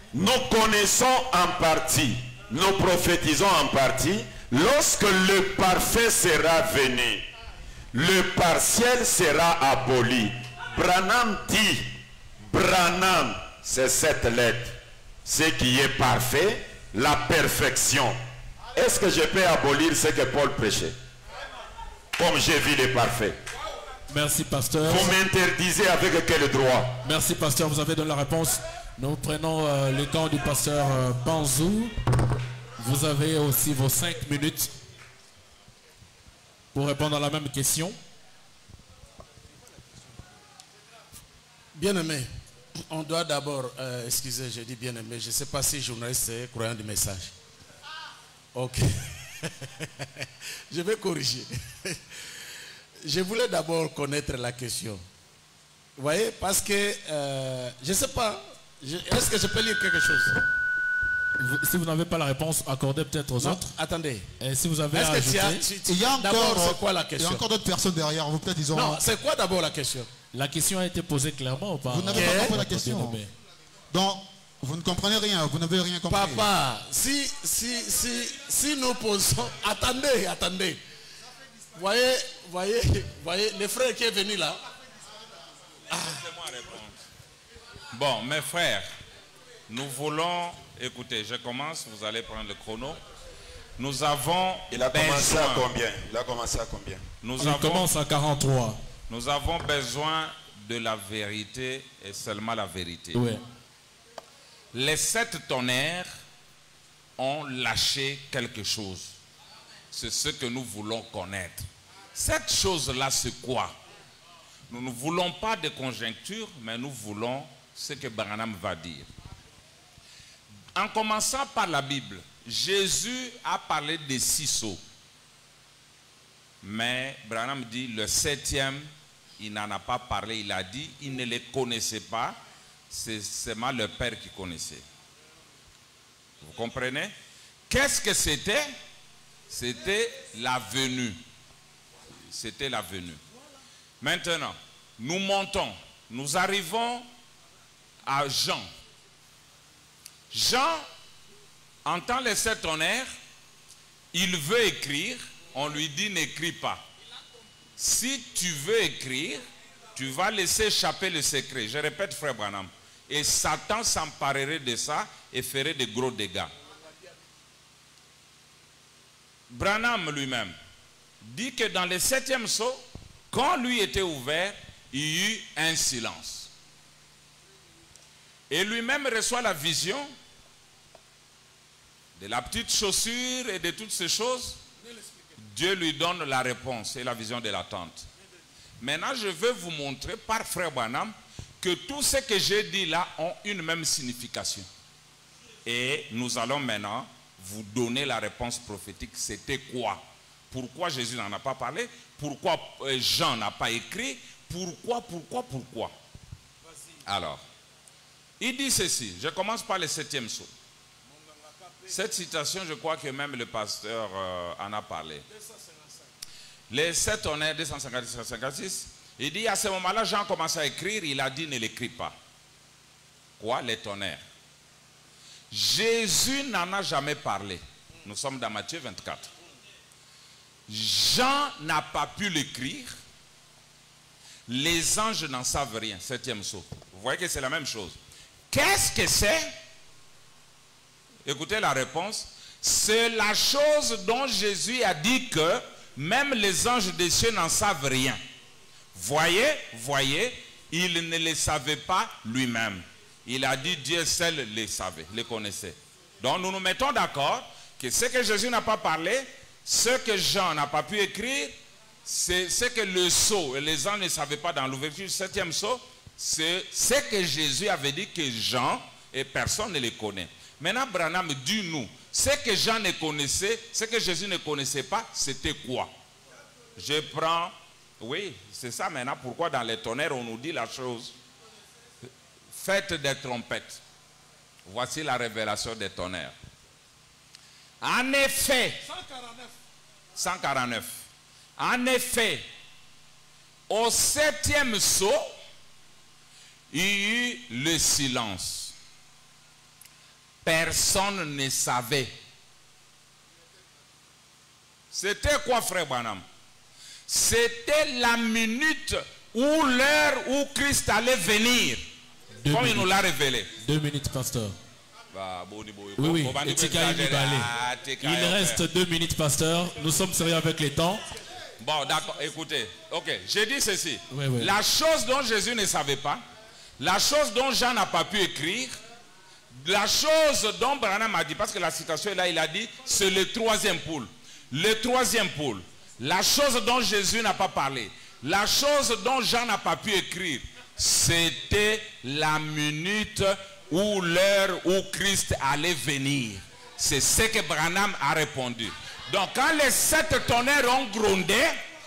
Speaker 5: nous connaissons en partie, nous prophétisons en partie. Lorsque le parfait sera venu, le partiel sera aboli. Branham dit, Branham, c'est cette lettre. Ce qui est parfait, la perfection. Est-ce que je peux abolir ce que Paul prêchait? Comme j'ai vu les parfaits.
Speaker 3: Merci, pasteur.
Speaker 5: Vous m'interdisez avec quel droit?
Speaker 3: Merci, pasteur. Vous avez donné la réponse. Nous prenons le temps du pasteur Panzou. Vous avez aussi vos 5 minutes pour répondre à la même question.
Speaker 7: Bien-aimé, on doit d'abord, excusez, j'ai dit bien-aimé, je ne sais pas si journaliste est croyant du message. Ok. Je vais corriger. Je voulais d'abord connaître la question. Vous voyez, parce que, je ne sais pas, est-ce que je peux lire quelque chose?
Speaker 3: Si vous n'avez pas la réponse, accordez peut-être aux autres.
Speaker 7: Attendez.
Speaker 3: Et si vous avez ajouté...
Speaker 9: Il y a encore,
Speaker 7: c'est quoi la question?
Speaker 9: Il y a encore d'autres personnes derrière vous, peut-être ils ont...
Speaker 7: Non, c'est quoi d'abord la question?
Speaker 3: La question a été posée clairement ou pas?
Speaker 9: Vous n'avez pas compris la question. Donc, vous ne comprenez rien, vous n'avez rien compris.
Speaker 7: Papa, si nous posons... Attendez. Voyez, le frère qui est venu là.
Speaker 6: Laissez-moi répondre. Bon, mes frères, nous voulons... Écoutez, je commence, vous allez prendre le chrono. Nous avons...
Speaker 5: Il a commencé à combien? Il a commencé à combien?
Speaker 3: Il commence à 43.
Speaker 6: Nous avons besoin de la vérité et seulement la vérité.
Speaker 3: Oui.
Speaker 6: Les 7 tonnerres ont lâché quelque chose. C'est ce que nous voulons connaître. Cette chose-là, c'est quoi? Nous ne voulons pas de conjecture, mais nous voulons ce que Branham va dire. En commençant par la Bible, Jésus a parlé des 6 sceaux. Mais Branham dit le 7e, il n'en a pas parlé. Il a dit, il ne les connaissait pas. C'est seulement le Père qui connaissait. Vous comprenez? Qu'est-ce que c'était? C'était la venue. C'était la venue. Maintenant, nous montons. Nous arrivons à Jean. Jean entend les 7 tonnerres. Il veut écrire. On lui dit n'écris pas. Si tu veux écrire, tu vas laisser échapper le secret. Je répète, frère Branham. Et Satan s'emparerait de ça et ferait de gros dégâts. Branham lui-même dit que dans le 7e sceau, quand lui était ouvert, il y eut un silence. Et lui-même reçoit la vision de la petite chaussure et de toutes ces choses. Dieu lui donne la réponse et la vision de la tente. Maintenant, je veux vous montrer par frère Branham que tout ce que j'ai dit là ont une même signification. Et nous allons maintenant vous donner la réponse prophétique. C'était quoi? Pourquoi Jésus n'en a pas parlé? Pourquoi Jean n'a pas écrit? Pourquoi? Alors, il dit ceci. Je commence par le 7e sceau. Cette citation, je crois que même le pasteur en a parlé. Les 7 tonnerres, 256, il dit à ce moment-là, Jean commence à écrire, il a dit ne l'écris pas. Quoi? Les tonnerres. Jésus n'en a jamais parlé. Nous sommes dans Matthieu 24. Jean n'a pas pu l'écrire. Les anges n'en savent rien. 7e sceau. Vous voyez que c'est la même chose. Qu'est-ce que c'est? Écoutez la réponse. C'est la chose dont Jésus a dit que même les anges des cieux n'en savent rien. Voyez, il ne les savait pas lui-même. Il a dit Dieu seul les savait, les connaissait. Donc nous nous mettons d'accord que ce que Jésus n'a pas parlé, ce que Jean n'a pas pu écrire, c'est ce que le sceau et les anges ne savaient pas dans l'ouverture du 7e sceau, c'est ce que Jésus avait dit que Jean et personne ne les connaît. Maintenant, Branham, dis-nous, ce que Jean ne connaissait, ce que Jésus ne connaissait pas, c'était quoi? Je prends, oui, c'est ça maintenant, pourquoi dans les tonnerres on nous dit la chose. Faites des trompettes. Voici la révélation des tonnerres. En effet, 149. En effet, au 7e sceau, il y eut le silence. personne ne savait. C'était quoi, frère Branham? C'était la minute ou l'heure où Christ allait venir. Comme il nous l'a révélé.
Speaker 3: 2 minutes, pasteur. Oui, il reste 2 minutes, pasteur. Nous sommes sérieux avec les temps.
Speaker 6: Bon, d'accord, écoutez. Ok, j'ai dit ceci. La chose dont Jésus ne savait pas, la chose dont Jean n'a pas pu écrire, la chose dont Branham a dit, parce que la citation est là, il a dit, c'est le troisième pôle. Le troisième pôle. La chose dont Jésus n'a pas parlé, la chose dont Jean n'a pas pu écrire, c'était la minute ou l'heure où Christ allait venir. C'est ce que Branham a répondu. Donc quand les 7 tonnerres ont grondé,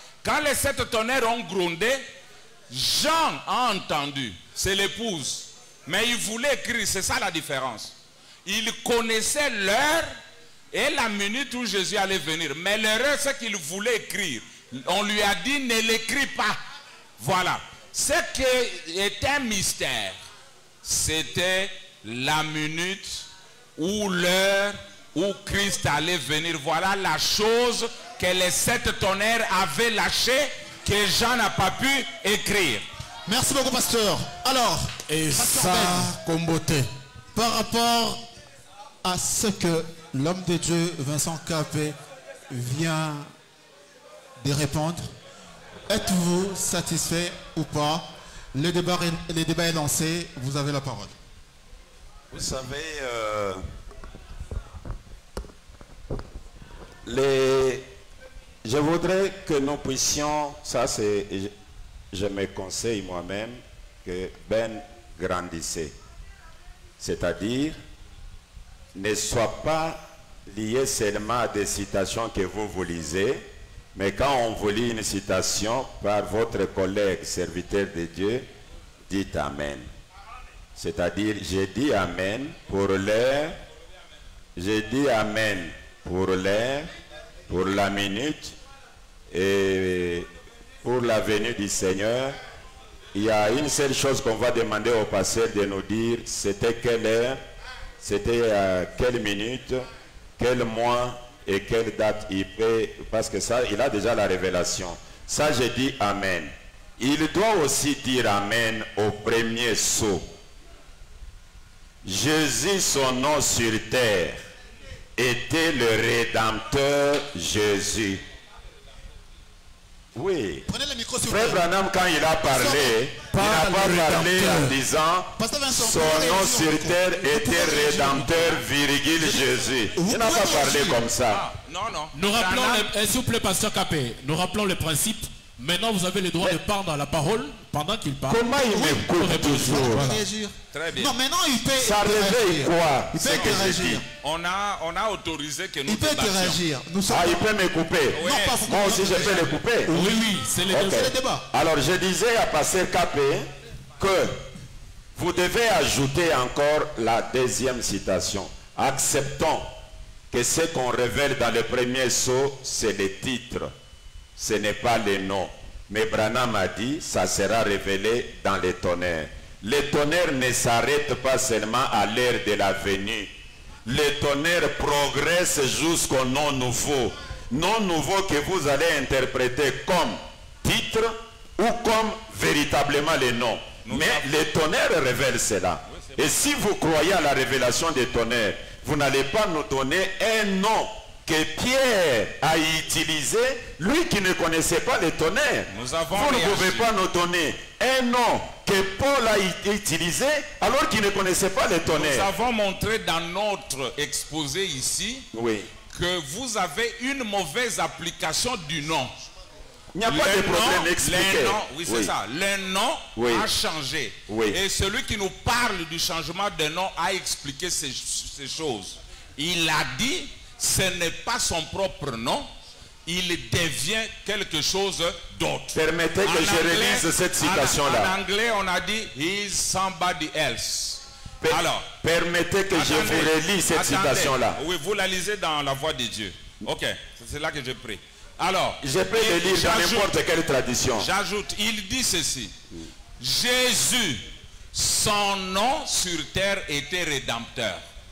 Speaker 6: Jean a entendu, c'est l'épouse. Mais il voulait écrire, c'est ça la différence. Il connaissait l'heure et la minute où Jésus allait venir. Mais l'heure, c'est qu'il voulait écrire. On lui a dit, ne l'écris pas. Voilà. Ce qui était un mystère, c'était la minute ou l'heure où Christ allait venir. Voilà la chose que les 7 tonnerres avaient lâchée, que Jean n'a pas pu écrire.
Speaker 9: Merci beaucoup, pasteur. Alors,
Speaker 7: et
Speaker 9: pasteur
Speaker 7: ça, Comboté.
Speaker 9: Par rapport à ce que l'homme de Dieu, Vincent Capé, vient de répondre, êtes-vous satisfait ou pas? Le débat est lancé, vous avez la parole.
Speaker 5: Vous savez, je voudrais que nous puissions, ça c'est, je me conseille moi-même, que Ben grandissait. C'est-à-dire, ne soit pas lié seulement à des citations que vous lisez, mais quand on vous lit une citation par votre collègue serviteur de Dieu, dites Amen. C'est-à-dire, j'ai dit Amen pour l'heure, j'ai dit Amen pour l'heure, pour la minute et pour la venue du Seigneur. Il y a une seule chose qu'on va demander au pasteur de nous dire, c'était quelle heure, c'était à quelle minute, quel mois et quelle date il peut, parce que ça, il a déjà la révélation. Ça, j'ai dit Amen. Il doit aussi dire Amen au premier saut. Jésus, son nom sur terre, était le Rédempteur Jésus. Oui. Frère Branham, quand il a parlé, il n'a pas parlé en disant son nom sur terre était Rédempteur, virgule Jésus. Il n'a pas parlé comme ça.
Speaker 6: Non.
Speaker 3: Nous rappelons, s'il vous plaît, pasteur Capé, nous rappelons le principe. Maintenant, vous avez le droit de prendre la parole pendant qu'il parle.
Speaker 5: Comment il m'écoute toujours?
Speaker 6: Très bien.
Speaker 9: Non, maintenant il peut.
Speaker 5: Ça réveille quoi?
Speaker 9: Il peut interagir.
Speaker 6: On a autorisé que nous
Speaker 9: Il peut interagir.
Speaker 5: Ah, il peut me couper.
Speaker 6: Oui.
Speaker 5: Moi aussi, je peux le couper.
Speaker 3: Oui, c'est le
Speaker 9: débat.
Speaker 5: Alors, je disais à pasteur Capé que vous devez ajouter encore la deuxième citation. Acceptons que ce qu'on révèle dans le premier saut, c'est le titre. Ce n'est pas le nom. Mais Branham a dit, ça sera révélé dans les tonnerres. Les tonnerres ne s'arrêtent pas seulement à l'heure de la venue. Les tonnerres progressent jusqu'au nom nouveau. Nom nouveau que vous allez interpréter comme titre ou comme véritablement le nom. Mais les tonnerres révèlent cela. Et si vous croyez à la révélation des tonnerres, vous n'allez pas nous donner un nom que Pierre a utilisé, lui qui ne connaissait pas les tonnerres. Vous ne pouvez pas nous donner un nom que Paul a utilisé alors qu'il ne connaissait pas les tonnerres.
Speaker 6: Nous avons montré dans notre exposé ici que vous avez une mauvaise application du nom.
Speaker 5: Il n'y a pas de problème, expliquez.
Speaker 6: Oui, c'est ça. Le nom a changé. Et celui qui nous parle du changement de nom a expliqué ces choses. Il a dit, ce n'est pas son propre nom, il devient quelque chose d'autre.
Speaker 5: Permettez que je relise cette citation-là.
Speaker 6: En anglais, on a dit, he is somebody else. Alors,
Speaker 5: permettez que je vous relise cette citation-là.
Speaker 6: Oui, vous la lisez dans la voix de Dieu. Ok, c'est là que je prie. Alors,
Speaker 5: je peux le lire dans n'importe quelle tradition.
Speaker 6: J'ajoute, il dit ceci. Jésus, son nom sur terre était Rédempteur.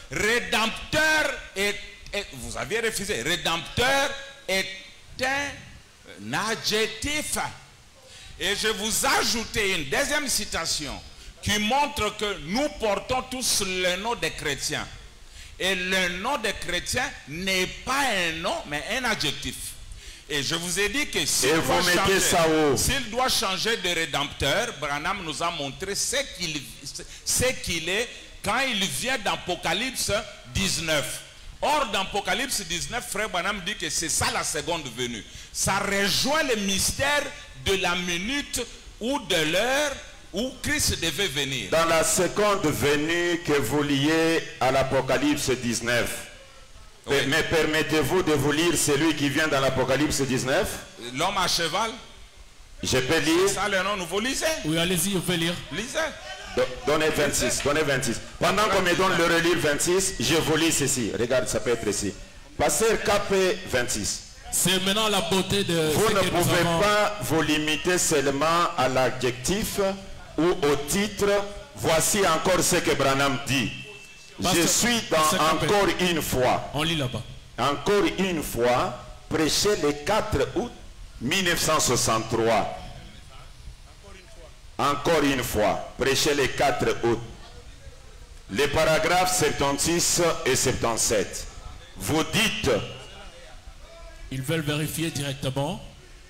Speaker 6: Rédempteur vous aviez refusé. Rédempteur est un adjectif. Et je vous ajouter une deuxième citation qui montre que nous portons tous le nom des chrétiens. Et le nom des chrétiens n'est pas un nom, mais un adjectif. Et je vous ai dit que s'il doit changer de rédempteur, Branham nous a montré ce qu'il est quand il vient d'Apocalypse 19. Or, dans Apocalypse 19, frère Branham dit que c'est ça la seconde venue. Ça rejoint le mystère de la minute ou de l'heure où Christ devait venir.
Speaker 5: Dans la seconde venue que vous liez à l'Apocalypse 19, oui. Mais permettez-vous de vous lire celui qui vient dans l'Apocalypse 19?
Speaker 6: L'homme à cheval.
Speaker 5: Je peux lire?
Speaker 6: C'est ça le nom, vous lisez?
Speaker 3: Oui, allez-y, vous pouvez lire.
Speaker 6: Lisez.
Speaker 5: Donnez 26, donnez 26. Pendant qu'on me donne le relire 26, je vous lis ceci. Regarde, ça peut être ici. Pasteur KP 26.
Speaker 3: C'est maintenant la beauté de...
Speaker 5: Vous ne pouvez pas vous limiter seulement à l'adjectif ou au titre. Voici encore ce que Branham dit. Je suis dans encore une fois.
Speaker 3: On lit là-bas.
Speaker 5: Encore une fois, prêché le 4 août 1963. Encore une fois, prêché le 4 août. Les paragraphes 76 et 77. Vous dites...
Speaker 3: Ils veulent vérifier directement.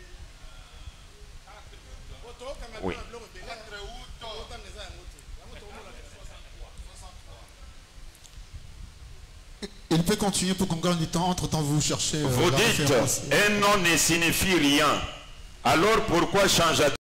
Speaker 5: Oui.
Speaker 9: Il peut continuer pour qu'on gagne du temps. Entre-temps, vous cherchez...
Speaker 5: vous dites, un nom ne signifie rien. Alors pourquoi changer